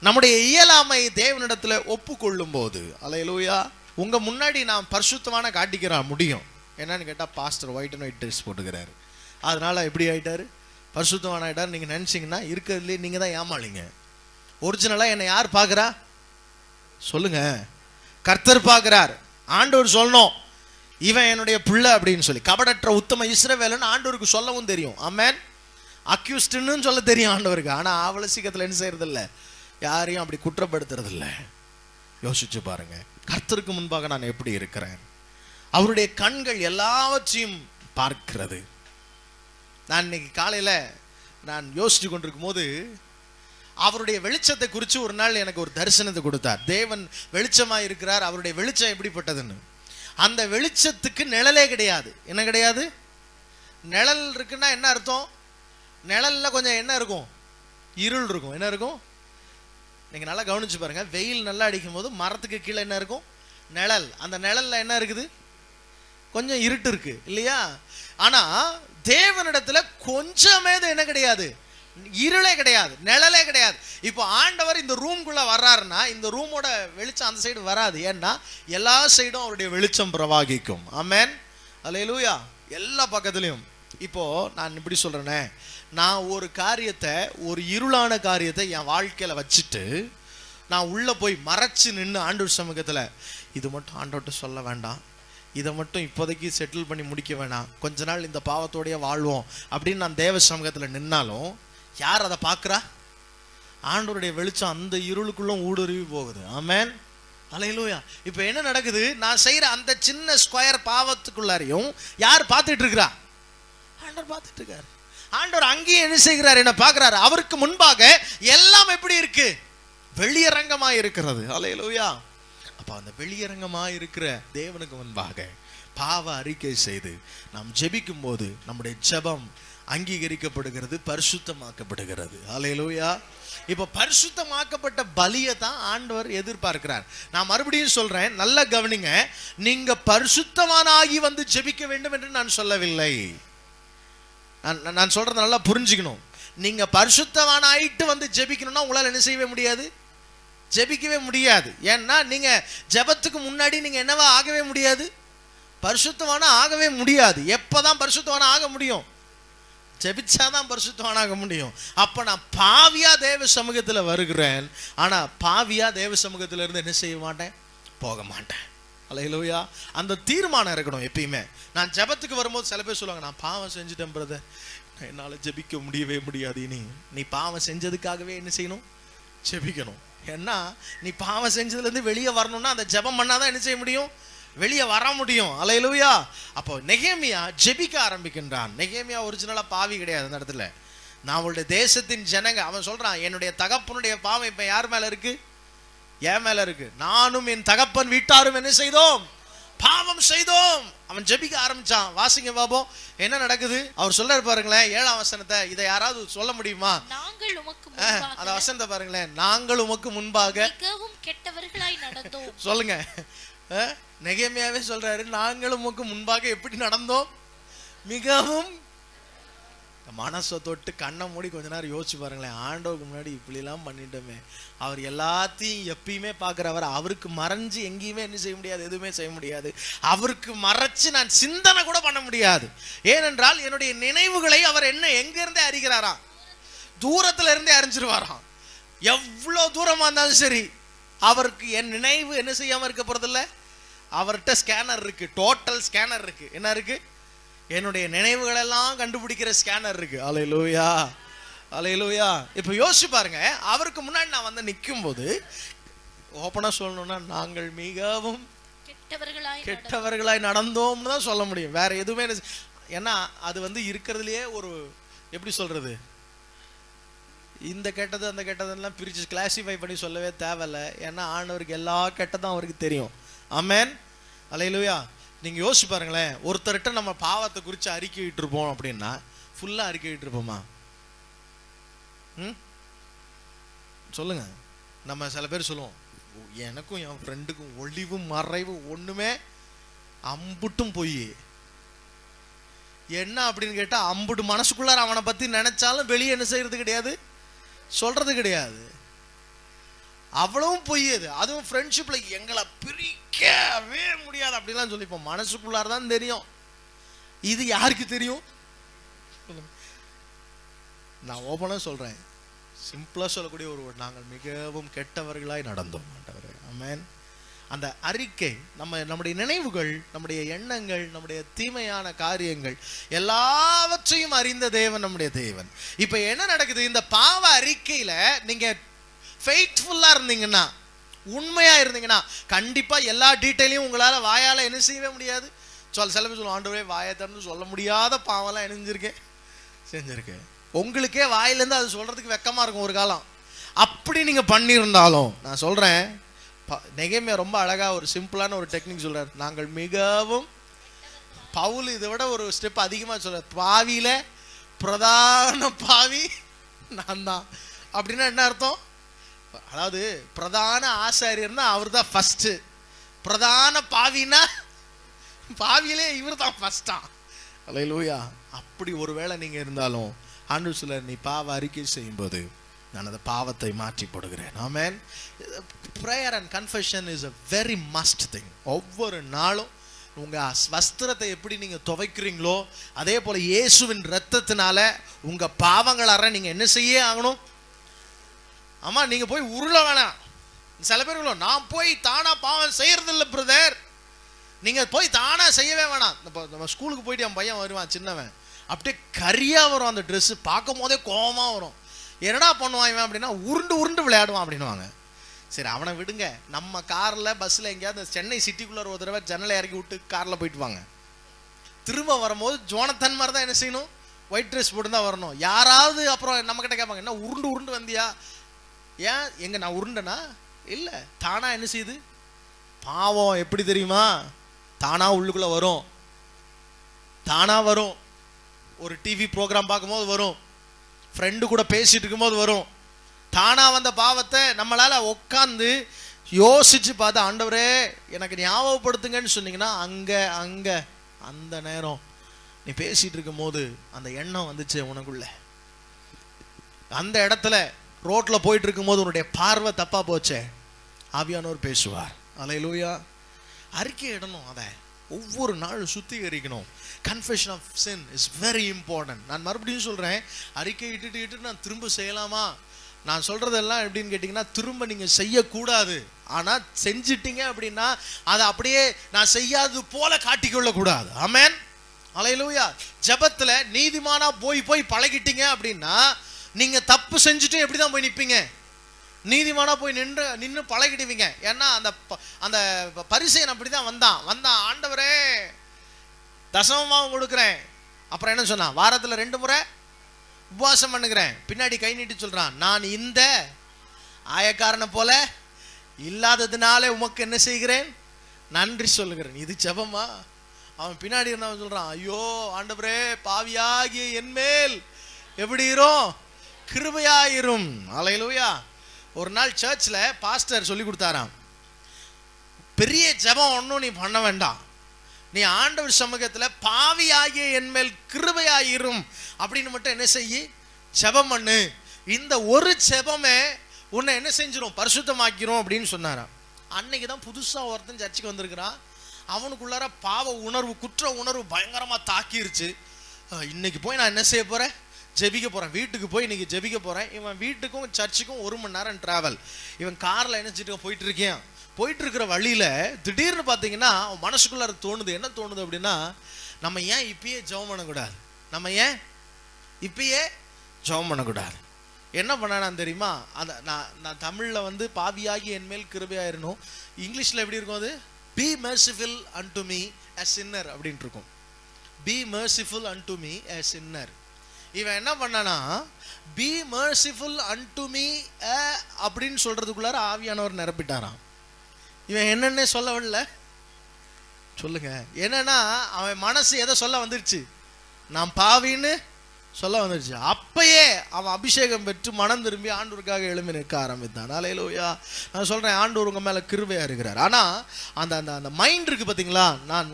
நம்முடைய இயலாமை தேவனிடத்துல ஒப்புக்கொள்ளும் போது, அல்லேலூயா, உங்க முன்னாடி நான் பரிசுத்தமான காட்டிக்கிறா முடியும். என்னன்னு கேட்டா, pastor white and white dress போட்டுக்கிறாரு, அதனால எப்படி ஆயிட்டாரு, பரிசுத்தமான ஆயிட்டாரு நீங்க நினைச்சீங்கன்னா இருக்கிறதுலே நீங்க தான் ஏமாளிங்க. ஒரிஜினலா என்னை யார் பார்க்கிறா சொல்லுங்க? கர்த்தர் பார்க்கிறார். ஆண்டவர் சொல்லணும் இவன் என்னுடைய பிள்ளை அப்படின்னு சொல்லி. கபடற்ற உத்தம இஸ்ரவேலன் ஆண்டவருக்கு சொல்லவும் தெரியும். ஆமென். அக்யூஸ்ட்னு சொல்ல தெரியும் ஆண்டவருக்கு. ஆனா ஆவல சீக்கிரத்தில் என்ன செய்யறது இல்லை, யாரையும் அப்படி குற்றப்படுத்துறது இல்லை. யோசிச்சு பாருங்க, கர்த்தருக்கு முன்பாக நான் எப்படி இருக்கிறேன். அவருடைய கண்கள் எல்லாவற்றையும் பார்க்கிறது. நான் இன்னைக்கு காலையில நான் யோசிச்சு கொண்டிருக்கும் போது அவருடைய வெளிச்சத்தை குறித்து ஒரு நாள் எனக்கு ஒரு தரிசனத்தை கொடுத்தார். தேவன் வெளிச்சமா இருக்கிறார், அவருடைய வெளிச்சம் எப்படிப்பட்டதுன்னு. அந்த வெளிச்சத்துக்கு நிழலே கிடையாது. என்ன கிடையாது? நிழல் இருக்குன்னா என்ன அர்த்தம்? நிழல்ல கொஞ்சம் என்ன இருக்கும், இருள் இருக்கும். என்ன இருக்கும்? நீங்க நல்லா கவனிச்சு பாருங்க. வெயில் நல்லா அடிக்கும் போது மரத்துக்கு கீழே என்ன இருக்கும், நிழல். அந்த நிழல்ல என்ன இருக்குது, கொஞ்சம் இருட்டு இருக்கு இல்லையா? ஆனா தேவனிடத்துல கொஞ்சமே என்ன கிடையாது, இருளே கிடையாது, நிழலே கிடையாது. இப்போ ஆண்டவர் இந்த ரூம்குள்ள வர்றாருன்னா இந்த ரூமோட வெளிச்சம் அந்த சைடு வராது. ஏன்னா எல்லா சைடும் அவருடைய வெளிச்சம் பிரவாகிக்கும். ஆமென், அல்லேலூயா. எல்லா பக்கத்துலயும். இப்போ நான் இப்படி சொல்றேனே, நான் ஒரு காரியத்தை, ஒரு இருளான காரியத்தை என் வாழ்க்கையில வச்சுட்டு நான் உள்ள போய் மறைச்சு நின்று ஆண்டவர் சமூகத்துல இது மட்டும் ஆண்டவர்கிட்ட சொல்ல வேண்டாம், இதை மட்டும் இப்போதைக்கு செட்டில் பண்ணி முடிக்க வேணாம், கொஞ்ச நாள் இந்த பாவத்தோடைய வாழ்வோம் அப்படின்னு நான் தேவ சமூகத்தில் நின்னாலும் யார் அதை பார்க்குறா? ஆண்டவருடைய வெளிச்சம் அந்த இருளுக்குள்ளும் ஊடுருவி போகுது. ஆமென், அல்லேலூயா. இப்போ என்ன நடக்குது, நான் செய்கிற அந்த சின்ன ஸ்கொயர் பாவத்துக்குள்ளாரையும் யார் பார்த்துட்டு இருக்கிறா? ஆண்டவர் பார்த்துட்டு இருக்காரு. ஆண்டவர் அங்கேயே என்ன செய்கிறார், என்ன பார்க்குறாரு. அவருக்கு முன்பாக எல்லாம் எப்படி இருக்கு, வெளியரங்கமாக இருக்கிறது. அல்லேலூயா. அப்போ அந்த வெளியரங்கமாக இருக்கிற தேவனுக்கு முன்பாக பாவ அறிக்கை செய்து நாம் ஜெபிக்கும் போது நம்முடைய ஜெபம் அங்கீகரிக்கப்படுகிறது, பரிசுத்தமாக்கப்படுகிறது. அல்லேலூயா. இப்போ பரிசுத்தமாக்கப்பட்ட பலியை தான் ஆண்டவர் எதிர்பார்க்கிறார். நான் மறுபடியும் சொல்றேன், நல்ல கவனிங்க. நீங்க பரிசுத்தவானாகி வந்து ஜெபிக்க வேண்டும் என்று நான் சொல்லவில்லை. நான் சொல்றதை நல்லா புரிஞ்சுக்கணும். நீங்க பரிசுத்தவானாயிட்டு வந்து ஜெபிக்கணும்னா உங்களால் என்ன செய்யவே முடியாது, ஜெபிக்கவே முடியாது. ஏன்னா நீங்க ஜெபத்துக்கு முன்னாடி நீங்க என்னவா ஆகவே முடியாது, பரிசுத்தவானா ஆகவே முடியாது. எப்பதான் பரிசுத்தவானா ஆக முடியும், ஜெபிச்சாதான் பரிசுத்தவானா ஆக முடியும். அப்ப நான் பாவியா தேவ சமூகத்துல வருகிறேன், ஆனா பாவியா தேவ சமூகத்துல இருந்து என்ன செய்ய மாட்டேன், போக மாட்டேன். அல்லேலூயா. அந்த தீர்மானம் இருக்கணும் எப்பயுமே. நான் ஜெபத்துக்கு வரும்போது சில பேர் சொல்லுவாங்க, நான் பாவம் செஞ்சுட்டேன் பிரதர், என்னால ஜெபிக்க முடியவே முடியாது. நீ பாவம் செஞ்சதுக்காகவே என்ன செய்யணும், ஜெபிக்கணும். ஏன்னா நீ பாவம் செஞ்சதுல இருந்து வெளியே வரணும்னா அந்த ஜெபம் பண்ணாதான் என்ன செய்ய முடியும், வெளியே வர முடியும். அல்லேலூயா. அப்போ நெகேமியா ஜெபிக்க ஆரம்பிக்கின்றான். நெகேமியா ஒரிஜினலா பாவி கிடையாது. அந்த இடத்துல நான் அவளுடைய தேசத்தின் ஜனங்க, அவன் சொல்றான் என்னுடைய தகப்பனுடைய பாவம் இப்ப யார் மேல இருக்கு, என் மேல இருக்கு. நானும் என் தகப்பன் வீட்டாரும் என்ன செய்தோம், பாவம் செய்தோம். அவன் ஜெபிக்க ஆரம்பிச்சான். வாசிங்க பாபோம் என்ன நடக்குது. அவர் சொல்றாரு பாருங்களேன் 7ஆம் வசனத்தை. இதை யாராவது சொல்ல முடியுமா? நாங்கள் உமக்கு அந்த வசனத்தை பாருங்களேன். நாங்கள் உமக்கு முன்பாக மிகவும் கெட்டவர்களாய் நடந்தோம். சொல்லுங்க. நெகேமியாவே சொல்றாரு, நாங்கள் உமக்கு முன்பாக எப்படி நடந்தோம், மிகவும். மனசை தொட்டு கண்ணை மூடி கொஞ்ச நேரம் யோசிச்சு பாருங்களேன். ஆண்டவருக்கு முன்னாடி இப்படிலாம் பண்ணிட்டோமே. அவர் எல்லாத்தையும் எப்பயுமே பார்க்குறவர். அவருக்கு மறைஞ்சு எங்கேயுமே என்ன செய்ய முடியாது, எதுவுமே செய்ய முடியாது. அவருக்கு மறைச்சு நான் சிந்தனை கூட பண்ண முடியாது. ஏனென்றால் என்னுடைய நினைவுகளை அவர் என்ன எங்கிருந்தே அறிகிறாராம், தூரத்துல இருந்தே அறிஞ்சிருவாராம். எவ்வளோ தூரமா இருந்தாலும் சரி அவருக்கு என் நினைவு என்ன செய்யாம இருக்க போறதில்ல. அவர்கிட்ட ஸ்கேனர் இருக்கு, டோட்டல் ஸ்கேனர் இருக்கு. என்ன இருக்கு, என்னுடைய நினைவுகள் எல்லாம் கண்டுபிடிக்கிற ஸ்கேனர் இருக்கு. அல்லேலூயா, அல்லேலூயா. இப்போ யோசிச்சு பாருங்க, அவருக்கு முன்னாடி நான் வந்து நிற்கும் போது ஓப்பனா சொல்லணும்னா நாங்கள் மிகவும் கெட்டவர்களாய் நடந்தோம்னு தான் சொல்ல முடியும். வேற எதுவுமே. ஏன்னா அது வந்து இருக்கிறதுலயே ஒரு எப்படி சொல்றது, இந்த கெட்டது அந்த கெட்டதெல்லாம் பிரிச்சு கிளாசிஃபை பண்ணி சொல்லவே தேவையில்லை. ஏன்னா ஆண்டவருக்கு எல்லா கெட்டதும் அவருக்கு தெரியும். ஆமென், அல்லேலூயா. நீங்க யோசிச்சு பாருங்களேன், ஒருத்தர்கிட்ட நம்ம பாவத்தை குறித்து அறிக்கையிட்டு இருப்போம் அப்படின்னா ஃபுல்லா அறிக்கையிட்டு இருப்போமா? சொல்லுங்க. நம்ம சில பேர் சொல்லுவோம், எனக்கும் என் ஃப்ரெண்டுக்கும் ஒளிவு மறைவு ஒண்ணுமே அம்புட்டும் போய் என்ன அப்படின்னு கேட்டா அம்புட்டு மனசுக்குள்ளார அவனை பத்தி நினைச்சாலும் வெளியே என்ன செய்யறது கிடையாது, சொல்றது கிடையாது. அவ்வளவும் பொய் அது. அதுவும் ஃப்ரெண்ட்ஷிப்ல எங்களை பிரிக்கவே முடியாது அப்படிலாம் சொல்லிப்போம். மனசுக்குள்ளார தான் தெரியும். இது யாருக்கு தெரியும்? நான் ஓபனா சொல்றேன், சிம்பிளா சொல்லக்கூடிய ஒரு நாங்கள் மிகவும் கெட்டவர்களாய் நடந்தோம் ஆண்டவரே. ஆமென். அந்த அறிக்கை, நம்முடைய நினைவுகள், நம்முடைய எண்ணங்கள், நம்முடைய தீமையான காரியங்கள் எல்லாவற்றையும் அறிந்த தேவன் நம்முடைய தேவன். இப்ப என்ன நடக்குது? இந்த பாவ அறிக்கையில நீங்க ஃபெய்த்ஃபுல்லா இருந்தீங்கன்னா, உண்மையா இருந்தீங்கன்னா, கண்டிப்பா எல்லா டீட்டெயிலையும் உங்களால வாயால என்ன செய்யவே முடியாது. சில பேர் சொல்லுவோம், ஆண்டவரே வாயை திறந்து சொல்ல முடியாத பாவம்லாம் செஞ்சிருக்கேன். உங்களுக்கே வாயிலேருந்து அது சொல்றதுக்கு வெக்கமா இருக்கும் ஒரு காலம். அப்படி நீங்க பண்ணியிருந்தாலும் நான் சொல்றேன், நெகேமியா ரொம்ப அழகா ஒரு சிம்பிளான ஒரு டெக்னிக் சொல்றாரு. நாங்கள் மிகவும், பவுல் இதை விட ஒரு ஸ்டெப் அதிகமா சொல்ற, பாவியில பிரதான பாவி நான் தான். அப்படின்னா என்ன அர்த்தம்? அதாவது பிரதான ஆசாரியர்னா அவர் தான் ஃபர்ஸ்ட், பிரதான பாவினா பாவியிலே இவர் தான் ஃபர்ஸ்டா. அல்லேலூயா. அப்படி ஒருவேளை நீங்க இருந்தாலும் ஆண்டவர் சொல்றார், நீ பாவ அறிக்கை செய்யும்போது நான் அந்த பாவத்தை மாற்றி போடுகிறேன். ஆமென். prayer and confession is a very must thing. ஒவ்வொரு நாளும் உங்க வஸ்திரத்தை எப்படி நீங்க துவைக்கிறீங்களோ அதே போல இயேசுவின் இரத்தத்தினால உங்க பாவங்களை நீங்க என்ன செய்ய ஆகணும்? ஆமா, நீங்க போய் உருள வேணாம். சில பேர் நான் போய் தானா பாவம் செய்யறது இல்லை பிரதர். நீங்க போய் தானா செய்யவே வேணாம். நம்ம ஸ்கூலுக்கு போயிட்டு என் பையன் வருவான், சின்னவன், அப்படியே கரியா வரும். அந்த ட்ரெஸ் பார்க்கும் போதே கோபமா வரும். என்னடா பண்ணுவான் இவன் அப்படின்னா, உருண்டு உருண்டு விளையாடுவான் அப்படின்னுவாங்க. சரி, அவனை விடுங்க. நம்ம கார்ல பஸ்ல எங்கேயாவது சென்னை சிட்டிக்குள்ள ஒரு தடவை ஜன்னலை இறக்கி விட்டு கார்ல போயிட்டு வாங்க. திரும்ப வரும்போது ஜோனத்தன் மாதிரி தான் என்ன செய்யணும்? ஒயிட் ட்ரெஸ் போட்டு தான் வரணும். யாராவது அப்புறம் நம்ம கிட்ட கேட்பாங்க, என்ன உருண்டு உருண்டு வந்தியா? ஏன் எங்க நான் உருண்டனா? இல்ல, தானா என்ன செய்யுது? பாவம் எப்படி தெரியுமா? தானா உள்ளுக்குள்ள வரும். தானா வரும். ஒரு டிவி ப்ரோக்ராம் பார்க்கும்போது வரும், ஃப்ரெண்டு கூட பேசிட்டு இருக்கும்போது வரும். தானா வந்த பாவத்தை நம்மளால உட்காந்து யோசிச்சு பார்த்து, ஆண்டவரே எனக்கு ஞாபகப்படுத்துங்கன்னு சொன்னீங்கன்னா, அங்க அந்த நேரம் நீ பேசிட்டு இருக்கும் போது அந்த எண்ணம் வந்துச்சு உனக்குள்ள. அந்த இடத்துல ரோட்ல போயிட்டு இருக்கும் போது உன்னுடைய பார்வை தப்பா போச்சே, ஆவியானவர் பேசுவார். அல்லேலூயா. அறிக்கை இடணும். அதை ஒவ்வொரு நாளும் சுத்திகரிக்கணும். Confession of sin is very important. நான் மறுபடியும் சொல்றேன், அறிக்கை இட்டு நான் திரும்ப செய்யலாமா? நான் சொல்றதெல்லாம் எப்படின்னு கேட்டீங்கன்னா, திரும்ப நீங்க செய்யக்கூடாது. ஆனா செஞ்சிட்டீங்க அப்படின்னா அதை அப்படியே நான் செய்யாதது போல காட்டிக்கொள்ள கூடாது. ஆமென். அல்லேலூயா. ஜெபத்துல நீதிமானா போய் பழகிட்டீங்க அப்படின்னா, நீங்க தப்பு செஞ்சுட்டு எப்படிதான் போய் நிப்பீங்க? நீதிமானா போய் நின்று பழகிடுவீங்க. ஏன்னா அந்த பரிசேயன் அப்படிதான் வந்தான். ஆண்டவரே தசமமாவும் கொடுக்குறேன். அப்புறம் என்ன சொன்னான்? வாரத்துல 2 முறை உபவாசம் பண்ணுகிறேன். பின்னாடி கை நீட்டி சொல்றான், நான் இந்த ஆயக்காரனை போல இல்லாததுனாலே உமக்கு என்ன செய்கிறேன்? நன்றி சொல்லுகிறேன். இது ஜெபமா? அவன் பின்னாடி இருந்தவன் சொல்றான், ஐயோ ஆண்டவரே, பாவியாகிய என்மேல் எப்படி இரும்? கிருபையாயிரும். அல்லேலூயா. ஒரு நாள் சர்ச்ல பாஸ்டர் சொல்லி கொடுத்தாராம், பெரிய ஜெபம் ஒன்றும் நீ பண்ண வேண்டாம், நீ ஆண்டவர் சமூகத்துல பாவியாகிய என்மேல் கிருபையாயிரும் அப்படின்னு மட்டும் என்ன செய்யி? ஜெபம் பண்ணு. இந்த ஒரு ஜெபமே உன்னை என்ன செஞ்சிரும்? பரிசுத்தமாக்கிரும் அப்படின்னு சொன்னாராம். அன்னைக்கு தான் புதுசா ஒருத்தன் சர்ச்சுக்கு வந்திருக்கிறான். அவனுக்குள்ளார பாவ உணர்வு, குற்ற உணர்வு பயங்கரமா தாக்கிருச்சு. இன்னைக்கு போய் நான் என்ன செய்ய போறேன்? ஜெபிக்க போறேன். வீட்டுக்கு போய் இன்னைக்கு ஜெபிக்க போறேன். இவன் வீட்டுக்கும் சர்ச்சுக்கும் 1 மணி நேரம் டிராவல். இவன் கார்ல என்ன போயிட்டு இருக்கேன். போயிட்டு இருக்கிற வழியில திடீர்னு பாத்தீங்கன்னா மனசுக்குள்ளார தோணுது. என்ன தோணுது அப்படின்னா, நம்ம ஏன் இப்பயே ஜெபம் பண்ணக்கூடாது? நம்ம ஏன் இப்பயே ஜெபம் பண்ணக்கூடாது? என்ன பண்ணானான்னு தெரியுமா? நான் தமிழ்ல பாவியாகி என்மேல் கிருபையாயிரணும். இங்கிலீஷ்ல எப்படி இருக்கும்? அது be merciful unto me as sinner அப்படின்ட்டு இருக்கும். be merciful unto me as sinner. இவன் என்ன பண்ணானா, be merciful unto me அப்படின்னு சொல்றதுக்குள்ளார ஆவியானவர் நிரப்பிட்டாராம். இவன் என்னன்னே சொல்லவில்ல. சொல்லுங்க, என்னன்னா அவன் மனசு எதை சொல்ல வந்துருச்சு? நான் பாவின்னு சொல்ல வந்துருச்சு. அப்பயே அவன் அபிஷேகம் பெற்று மனம் திரும்பி ஆண்டவருக்காக எழும்பி நிற்க ஆரம்பித்தான். அல்லேலூயா. நான் சொல்றேன், ஆண்டவர் உங்க மேல கிருபையா இருக்கிறார். ஆனா அந்த அந்த மைண்ட் இருக்கு பாத்தீங்களா,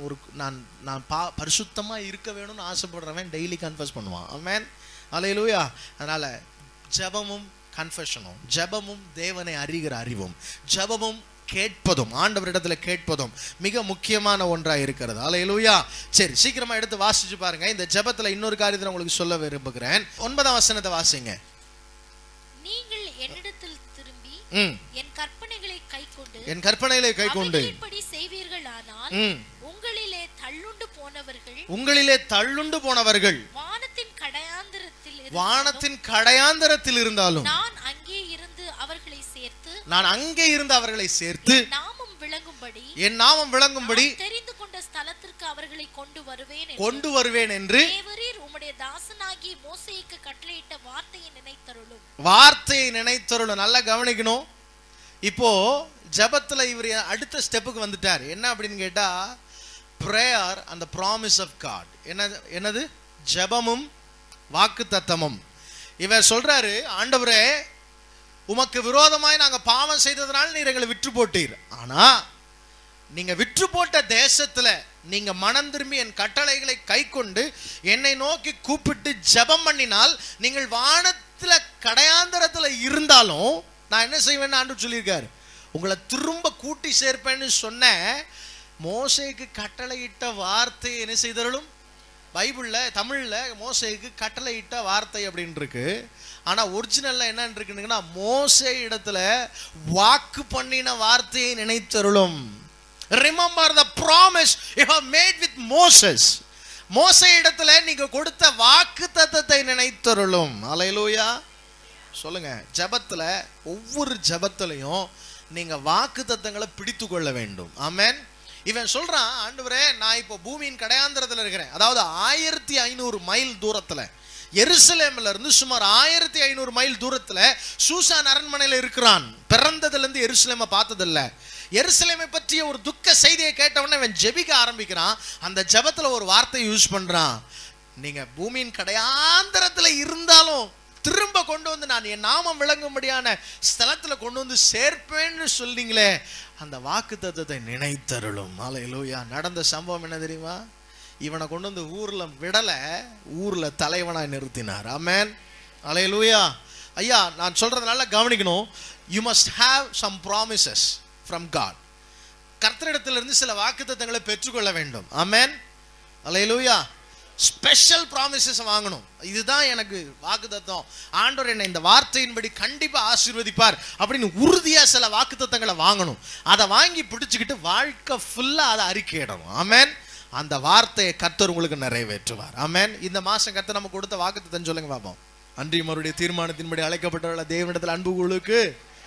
நான் பரிசுத்தமா இருக்க வேணும்னு ஆசைப்படுறவன் டெய்லி கன்ஃபஸ் பண்ணுவான். ஆமென். அல்லேலூயா. அதனால ஜெபமும் கன்ஃபெஷனும், ஜெபமும் தேவனை அறிகிற அறிவும், ஜெபமும் கேட்பதும், ஆண்டவரிடத்துல கேட்பதும் மிக முக்கியமான ஒன்றாக இருக்கிறது. அல்லேலூயா. சரி, சீக்கிரமா எடுத்து வாசிச்சு பாருங்க. இந்த ஜெபத்துல இன்னொரு காரியத்தை உங்களுக்கு சொல்ல விரும்புகிறேன். 9ஆம் வசனத்தை வாசிங்க. நீங்கள் என்னிடத்தில் திரும்பி என் கற்பனைகளை கைக்கொண்டு அவைகளின்படி செய்வீர்களானால் உங்களிலே தள்ளுண்டு போனவர்கள் வானத்தின் கடையாந்தரத்தில் இருந்தாலும் நான் அங்கே இருந்து அவர்களை சேர்த்து என் நாமம் விளங்கும்படி தெரிந்து கொண்ட ஸ்தலத்திற்கு அவர்களை கொண்டு வருவேன் என்று உம்முடைய தாசனாகிய மோசேக்கு கட்டளையிட்ட வார்த்தையை நினைத்தருளும். நல்லா கவனிக்கணும். இப்போ ஜெபத்துல இவர் அடுத்த ஸ்டெப்புக்கு வந்துட்டார். என்ன அப்படின்னு கேட்டா, prayer and the promise of God. என்னது? ஜெபமும் வாக்குத்தத்தமும். இவர் சொல்றாரு, ஆண்டவரே உமக்கு விரோதமாய் நாங்க பாவம் செய்ததனால நீர் எங்களை விற்று போட்டீர். ஆனா நீங்க விற்று போட்ட தேசத்துல நீங்க மனம் திரும்பி என் கட்டளைகளை கை கொண்டு என்னை நோக்கி கூப்பிட்டு ஜெபம் பண்ணினால் நீங்கள் வானத்துல கடையாந்தரத்துல இருந்தாலும் நான் என்ன செய்வேன்னு ஆண்டவர் சொல்லியிருக்காரு, உங்களை திரும்ப கூட்டி சேர்ப்பேன்னு சொன்ன மோசேக்கு கட்டளையிட்ட வார்த்தையை என்ன செய்தருளும். பைபிள்ல தமிழ்ல மோசேக்கு கட்டளையிட்ட வார்த்தை அப்படின்னு இருக்கு. ஆனா ஒரிஜினல்ல என்னன்னு இருக்குன்னா, மோசே இடத்துல வாக்கு பண்ணின வார்த்தையை நினைத்தருளும். Remember the promise you have made with Moses. மோசே இடத்துல நீங்க கொடுத்த வாக்குத்தத்தத்தை நினைத்தருளும். அல்லேலூயா. சொல்லுங்க. ஜெபத்துல ஒவ்வொரு ஜெபத்திலையும் நீங்க வாக்குத்தத்தங்களை பிடித்து கொள்ள வேண்டும். ஆமென். இவன் சொல்றான், ஆண்டவரே நான் இப்போ பூமியின் கடையாந்தரத்துல இருக்கிறேன். அதாவது 1500 மைல் தூரத்துல, எருசலேம்ல இருந்து சுமார் 1500 மைல் தூரத்துல சூசான் அரண்மனையில இருக்கிறான். பிறந்ததுல இருந்து எருசலேமை பார்த்ததில்ல. எருசலேமை பற்றிய ஒரு துக்க செய்தியை கேட்டவொடனே இவன் ஜெபிக்க ஆரம்பிக்கிறான். அந்த ஜெபத்துல ஒரு வார்த்தை யூஸ் பண்றான். நீங்க பூமியின் கடையாந்தரத்துல இருந்தாலும் திரும்ப கொண்டு வந்து நான் என் நாமம் விளங்கும்படியான ஸ்தலத்துல கொண்டு வந்து சேர்ப்பேன்னு சொல்றீங்களே, அந்த வாக்குத்தத்தத்தை நினைத்தருளும். அல்லேலூயா. நடந்த சம்பவம் என்ன தெரியுமா? இவனை கொண்டு வந்து ஊர்ல விடல, ஊர்ல தலைவனாய் நிறுத்தினார். ஆமென். அல்லேலூயா. ஐயா, நான் சொல்றதுனால கவனிக்கணும். You must have some promises from God. கர்த்தரிடத்திலிருந்து சில வாக்குத்தத்தங்களை பெற்றுக்கொள்ள வேண்டும். ஆமென். அல்லேலூயா. ஸ்பெஷல் ப்ராமிசஸ் வாங்கணும். இதுதான் எனக்கு வாக்குத்தத்தம், ஆண்டவர் என்னை இந்த வார்த்தையின்படி கண்டிப்பா ஆசீர்வதிப்பார் அப்படின்னு உறுதியா சில வாக்குத்தத்தங்களை வாங்கணும். அதை வாங்கி பிடிச்சுக்கிட்டு வாழ்க்கை ஃபுல்லா அதை அறிக்கையிடணும். ஆமென். அந்த வார்த்தையை கர்த்தர் உங்களுக்கு நிறைவேற்றுவார். ஆமென். இந்த மாசம் கர்த்தர் நமக்கு கொடுத்த வாக்குத்தத்தம் சொல்லுங்க பாப்போம். அன்றியும் அவருடைய தீர்மானத்தின்படி அழைக்கப்பட்டவர்கள் தேவனிடத்தில் அன்புகளுக்கு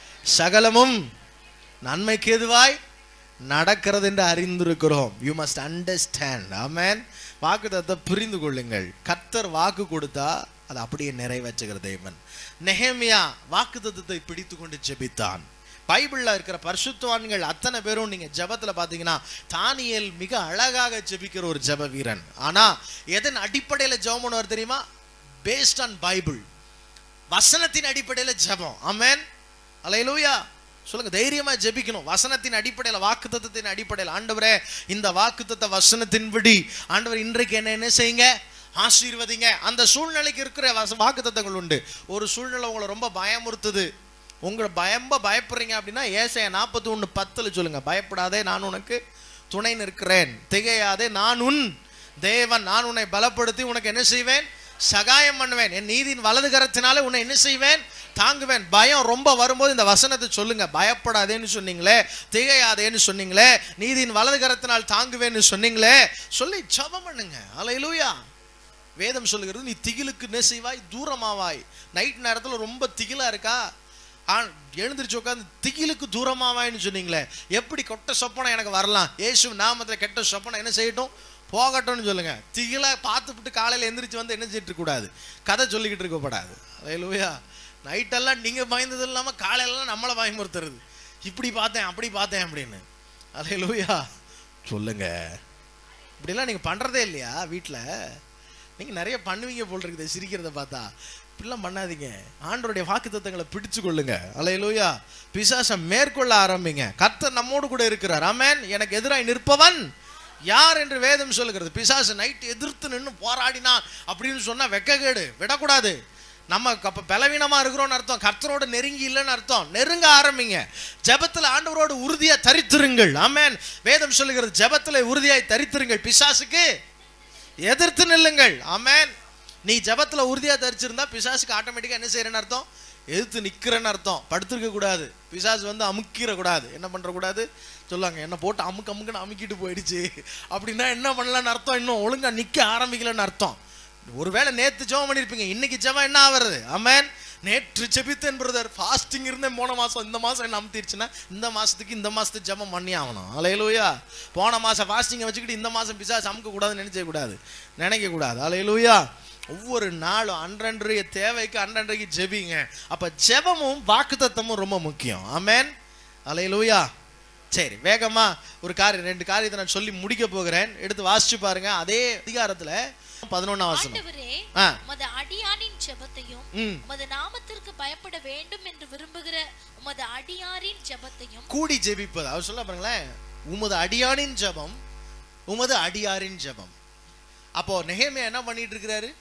சகலமும் நன்மைக்கு ஏதுவாய் நடக்கிறது என்று அறிந்திருக்கிறோம். You must understand. ஆமென். வாக்குத்தத்தத்தை புரிந்து கொள்ளுங்கள். கர்த்தர் வாக்கு கொடுத்தா அதை அப்படியே நிறைவேற்றுகிற தேவன். நெகேமியா வாக்குத்தத்தத்தை பிடித்து கொண்டு ஜெபித்தான். பைபிள்ல இருக்கிற பரிசுத்தவான்கள் அத்தனை பேரும் நீங்க ஜெபத்துல பாத்தீங்கன்னா, தானியேல் மிக அழகாக ஜெபிக்கிற ஒரு ஜெப வீரன். ஆனா எதன் அடிப்படையில ஜெபம் பண்ணுவார் தெரியுமா? பேஸ்ட் ஆன் பைபிள், வசனத்தின் அடிப்படையில ஜெபம். ஆமென். அல்லேலூயா. சொல்லுங்க. தைரியமா ஜெபிக்கணும். வசனத்தின் அடிப்படையில், வாக்குத்தத்தத்தின் அடிப்படையில். ஆண்டவரே இந்த வாக்குத்தத்த வசனத்தின்படி ஆண்டவர் இன்றைக்கு என்ன செய்யுங்க, ஆசீர்வதிங்க. அந்த சூழ்நிலைக்கு இருக்கிற வாக்குத்தத்தங்கள் உண்டு. ஒரு சூழ்நிலை உங்களை ரொம்ப பயமுறுத்துது, உங்களை பயப்படுறீங்க அப்படின்னா ஏசாயா 41:10 சொல்லுங்க. பயப்படாதே, நான் உனக்கு துணை நிற்கிறேன். திகையாதே, நான் உன் தேவன். நான் உன்னை பலப்படுத்தி உனக்கு என்ன செய்வேன், சகாயம் பண்ணுவேன். என் நீதியின் வலது கரத்தினாலே உன்னை என்ன செய்வேன், தாங்குவேன். பயம் ரொம்ப வரும்போது இந்த வசனத்தை சொல்லுங்க. பயப்படாதேன்னு சொன்னீங்களே, திகையாதேன்னு சொன்னீங்களே, நீதியின் வலது கரத்தினால் தாங்குவேன்னு சொன்னீங்களே, சொல்லி ஜெபம் பண்ணுங்க. அல்லேலூயா. வேதம் சொல்லுகிறது, நீ திகிலுக்கு என்ன செய்வாய், தூரமாவாய். நைட் நேரத்தில் ரொம்ப திகிலா இருக்கா, எழுந்திரிச்சு உட்காந்து திகிலுக்கு தூரமாவாய்ன்னு சொன்னீங்களே, எப்படி கெட்ட சொப்பனை எனக்கு வரலாம், இயேசு நாமத்தில் கெட்ட சொப்பனை என்ன செய்யட்டும், போகட்டும்னு சொல்லுங்க. திகிலா பார்த்துட்டு காலையில் எந்திரிச்சு வந்து என்ன செய்யிட்டு கூடாது, கதை சொல்லிக்கிட்டு இருக்கக்கூடாது. அல்லேலூயா. நைட்டெல்லாம் நீங்க பயந்தது இல்லாம காலையிலாம் நம்மளை பயமுறுத்துறது, இப்படி பார்த்தேன் அப்படி பார்த்தேன் அப்படின்னு. அல்லேலூயா. சொல்லுங்க. இப்படிலாம் நீங்க பண்றதே இல்லையா வீட்டில்? நீங்க நிறைய பண்ணுவீங்க போல் இருக்குது சிரிக்கிறத பார்த்தா. இப்படிலாம் பண்ணாதீங்க. ஆண்டவருடைய வாக்குத்தத்தங்களை பிடிச்சு கொள்ளுங்க. அல்லேலூயா. பிசாசை மேற்கொள்ள ஆரம்பிங்க. கர்த்தர் நம்மோடு கூட இருக்கிறார். ஆமென். எனக்கு எதிராய் நிற்பவன் யார் என்று வேதம் சொல்லுகிறது. பிசாசு நைட் எதிர்த்து நின்று போராடினான் அப்படின்னு சொன்னா வெக்ககேடு, விடக்கூடாது. நம்ம அப்ப பலவீனமா இருக்கிறோம்னு அர்த்தம், கர்த்தரோட நெருங்கி இல்லைன்னு அர்த்தம். நெருங்க ஆரம்பிங்க. ஜெபத்துல ஆண்டவரோடு உறுதியா தரித்திருங்கள். ஆமென். வேதம் சொல்லுகிறது ஜெபத்துல உறுதியாய் தரித்திருங்கள், பிசாசுக்கு எதிர்த்து நில்லுங்கள். ஆமென். நீ ஜெபத்துல உறுதியா தரிச்சிருந்தா பிசாசுக்கு ஆட்டோமேட்டிக்கா என்ன செய்யறேன்னு அர்த்தம், எதிர்த்து நிக்கிறேன்னு அர்த்தம். படுத்திருக்க கூடாது, பிசாசு வந்து அமுக்கிற கூடாது. என்ன பண்ற கூடாது சொல்லுவாங்க, என்ன போட்டு அமுக்குன்னு அமுக்கிட்டு போயிடுச்சு அப்படின்னா என்ன பண்ணலான்னு அர்த்தம், இன்னும் ஒழுங்கா நிக்க ஆரம்பிக்கலன்னு அர்த்தம். ஒருவேளை நேத்து ஜெபம் பண்ணிருப்பீங்க, இன்னைக்கு ஜெபம் என்ன ஆவறது? ஆமென். நேற்று ஜெபித்தேன் பிரதர், ஃபாஸ்டிங் இருந்தேன் போன மாசம், இந்த மாசம் என்ன அமுத்திருச்சுன்னா இந்த மாசத்துக்கு ஜெபம் பண்ணி ஆகணும். அல்லேலூயா. போன மாசம் ஃபாஸ்டிங்கை வச்சுக்கிட்டு இந்த மாசம் பிசாசு அமுக்க கூடாதுன்னு நினைக்க கூடாது. அல்லேலூயா. ஒவ்வொரு நாளும் அன்றன்றைய தேவைக்கு அன்றன்றைக்கு ஜெபிங்க. அப்ப ஜெபமும் வாக்குத்தத்தமும் ரொம்ப முக்கியம். ஆமென். அல்லேலூயா. சரி, வேகமா ஒரு காரியம், 2 காரியத்தை நான் சொல்லி முடிக்க போகிறேன். எடுத்து வாசிச்சு பாருங்க. அதே அதிகாரத்துல 11ஆம் வசனம். ஆண்டவரே, உமது அடியாரின் ஜெபத்தையும் உமது நாமத்திற்கு பயப்பட வேண்டும் என்று விரும்புகிற உமது அடியாரின் ஜெபத்தையும் கூடி ஜெபிப்பது. அவர் சொல்ல பாருங்களேன், உமது அடியாரின் ஜெபம், உமது அடியாரின் ஜெபம். அப்போ நெகேமியா என்ன பண்ணிட்டு இருக்கிறாரு?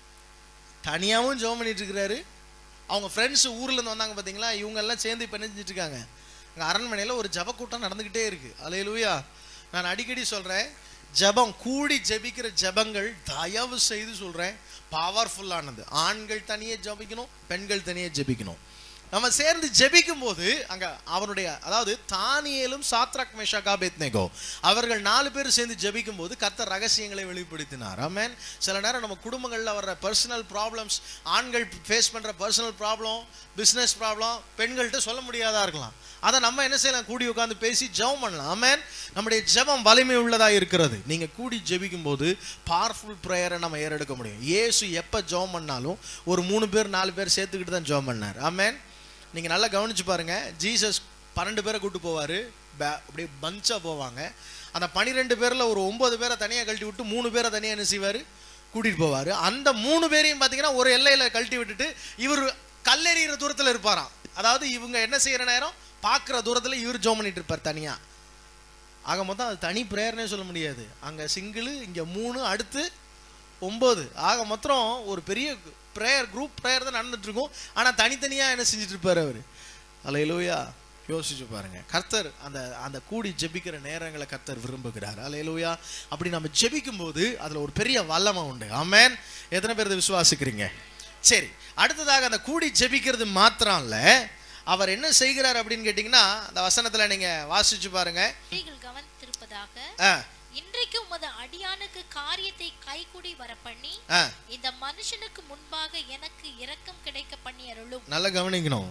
தனியாவும் ஜெபம் பண்ணிட்டு இருக்கிறாரு. அவங்க ஃப்ரெண்ட்ஸ் ஊர்ல இருந்து வந்தாங்க பாத்தீங்களா, இவங்க எல்லாம் சேர்ந்து இப்ப என்ன செஞ்சுட்டு இருக்காங்க, அங்க அரண்மனையில ஒரு ஜெப கூட்டம் நடந்துகிட்டே இருக்கு. அல்லேலூயா. நான் அடிக்கடி சொல்றேன், ஜெபம், கூடி ஜெபிக்கிற ஜெபங்கள் தயவு செய்து சொல்றேன் பவர்ஃபுல்லானது. ஆண்கள் தனியே ஜெபிக்கணும், பெண்கள் தனியே ஜெபிக்கணும். நம்ம சேர்ந்து ஜெபிக்கும் போது அங்க அவனுடைய, அதாவது தானியேலும் சாத்ராக் மேஷாக் ஆபேத்நேகோ அவர்கள் 4 பேர் சேர்ந்து ஜெபிக்கும் போது கர்த்தர் ரகசியங்களை வெளிப்படுத்தினார். ஆமென். சில நேரம் நம்ம குடும்பங்கள்ல வர்ற பர்சனல் ப்ராப்ளம்ஸ், ஆண்கள் ஃபேஸ் பண்ற பர்சனல் ப்ராப்ளம், பிசினஸ் ப்ராப்ளம் பெண்கள்கிட்ட சொல்ல முடியாதா இருக்கலாம். அதை நம்ம என்ன செய்யலாம், கூடி உட்கார்ந்து பேசி ஜெபம் பண்ணலாம். ஆமென். நம்முடைய ஜெபம் வலிமை உள்ளதா இருக்கிறது. நீங்க கூடி ஜெபிக்கும் போது பவர்ஃபுல் பிரேயரை நம்ம ஏறெடுக்க முடியும். இயேசு எப்ப ஜெபம் பண்ணாலும் ஒரு 3 பேர் 4 பேர் சேர்த்துக்கிட்டு தான் ஜெபம் பண்ணார். ஆமென். நீங்க நல்லா கவனிச்சு பாருங்க, ஜீசஸ் 12 பேரை கூட்டு போவாரு, அப்படியே பஞ்சா போவாங்க. அந்த 12 பேர்ல ஒரு 9 பேரை தனியா கழட்டி விட்டு 3 பேரை தனியா என்ன செய்வாரு, கூட்டிட்டு போவாரு. அந்த 3 பேரையும் பாத்தீங்கன்னா ஒரு எல்லையில கழட்டி விட்டுட்டு இவர் கல்லெறிகிற தூரத்துல இருப்பாராம். அதாவது இவங்க என்ன செய்யற நேரம் பாக்குற தூரத்துல இவர் ஜெபம் பண்ணிட்டு இருப்பார் தனியா. ஆக மொத்தம் அது தனி பிரேயர்னே சொல்ல முடியாது. அங்க சிங்கிள், இங்க 3, அடுத்து 9. ஆக மொத்தம் ஒரு பெரிய பிரேயர், குரூப் பிரேயர் தான் நடந்துட்டு இருக்கும். ஆனா தனித்தனியா என்ன செஞ்சுட்டு இருப்பாரு அவரு. அல்லேலூயா. யோசிச்சு பாருங்க, கர்த்தர் அந்த கூடி ஜெபிக்கிற நேரங்களை கர்த்தர் விரும்புகிறார். அல்லேலூயா. அப்படி நம்ம ஜெபிக்கும் போது அதுல ஒரு பெரிய வல்லமை உண்டு. ஆமென். எத்தனை பேர் விசுவாசிக்கிறீங்க? சரி, அடுத்ததாக அந்த கூடி ஜெபிக்கிறது மாத்திரம் இல்ல, அவர் என்ன செய்கிறார் அப்படின்னு கேட்டீங்கன்னா, அந்த வசனத்துல நீங்க வாசிச்சு பாருங்க. கவனித்திருப்பதாக, இன்றைக்கு உமது அடியானுக்கு காரியத்தை கைகூடி வர பண்ணி இந்த மனுஷனுக்கு முன்பாக எனக்கு இரக்கம் கிடைக்க பண்ணி அருளும். நல்லா கவனிக்கணும்.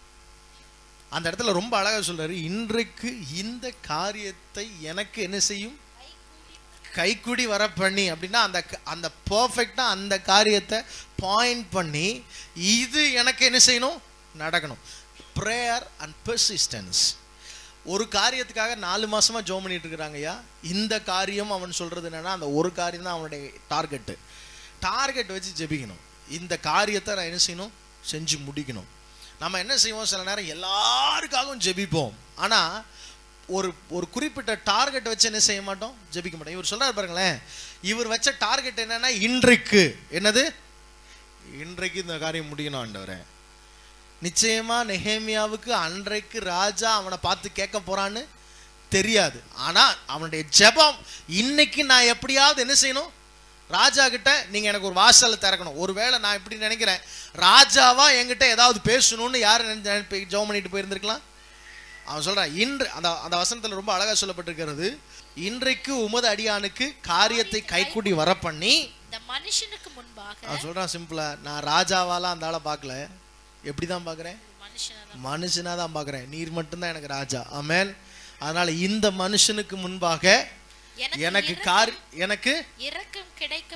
அந்த இடத்துல ரொம்ப அழகா சொல்றாரு, இன்றைக்கு இந்த காரியத்தை எனக்கு என்ன செய்யும், கைகூடி வர பண்ணி. அப்படின்னா அந்த பெர்ஃபெக்ட்டா அந்த காரியத்தை பாயிண்ட் பண்ணி இது எனக்கு என்ன செய்யணும், நடக்கணும். Prayer and persistence. ஒரு காரியத்துக்காக 4 மாசமா ஜெபம் பண்ணிட்டு இருக்கிறாங்க. ஐயா, இந்த காரியம் அவன் சொல்றது என்னன்னா, அந்த ஒரு காரியம் தான் அவனுடைய டார்கெட் வச்சு ஜெபிக்கணும். இந்த காரியத்தை நான் என்ன செய்யணும், செஞ்சு முடிக்கணும். நம்ம என்ன செய்வோம், சில நேரம் எல்லாருக்காகவும் ஜெபிப்போம். ஆனா ஒரு குறிப்பிட்ட டார்கெட் வச்சு என்ன செய்ய மாட்டோம், ஜெபிக்க மாட்டோம். இவர் சொல்றாரு பாருங்களேன், இவர் வச்ச டார்கெட் என்னன்னா, இன்றைக்கு என்னது, இன்றைக்கு இந்த காரியம் முடிக்கணும் ஆண்டவரே. நிச்சயமா நெகேமியாவுக்கு அன்றைக்கு ராஜா அவனை பார்த்து கேட்க போறான்னு தெரியாது. ஆனா அவனுடைய ஜெபம், இன்னைக்கு நான் எப்படியாவது என்ன செய்யணும், ராஜா கிட்ட நீங்க எனக்கு ஒரு வாசலை திறக்கணும். ஒருவேளை நான் இப்படி நினைக்கிறேன், ராஜாவா என்கிட்ட ஏதாவது பேசணும்னு யாரு ஜெபம் பண்ணிட்டு போயிருந்திருக்கலாம். அவன் சொல்றான், இன்று அந்த வசனத்துல ரொம்ப அழகா சொல்லப்பட்டிருக்கிறது, இன்றைக்கு உமது அடியானுக்கு காரியத்தை கைக்கூடி வர பண்ணி இந்த மனுஷனுக்கு முன்பாக. அவன் சொல்றான் சிம்பிளா, நான் ராஜாவாலாம் அந்த ஆளை பார்க்கல, எப்படிதான் பாக்குறேன், மனுஷனா தான் பாக்குறேன். நீர் மட்டும்தான் எனக்கு ராஜா. ஆமென். அதனால இந்த மனுஷனுக்கு முன்பாக எனக்கு இரக்கம் கிடைக்க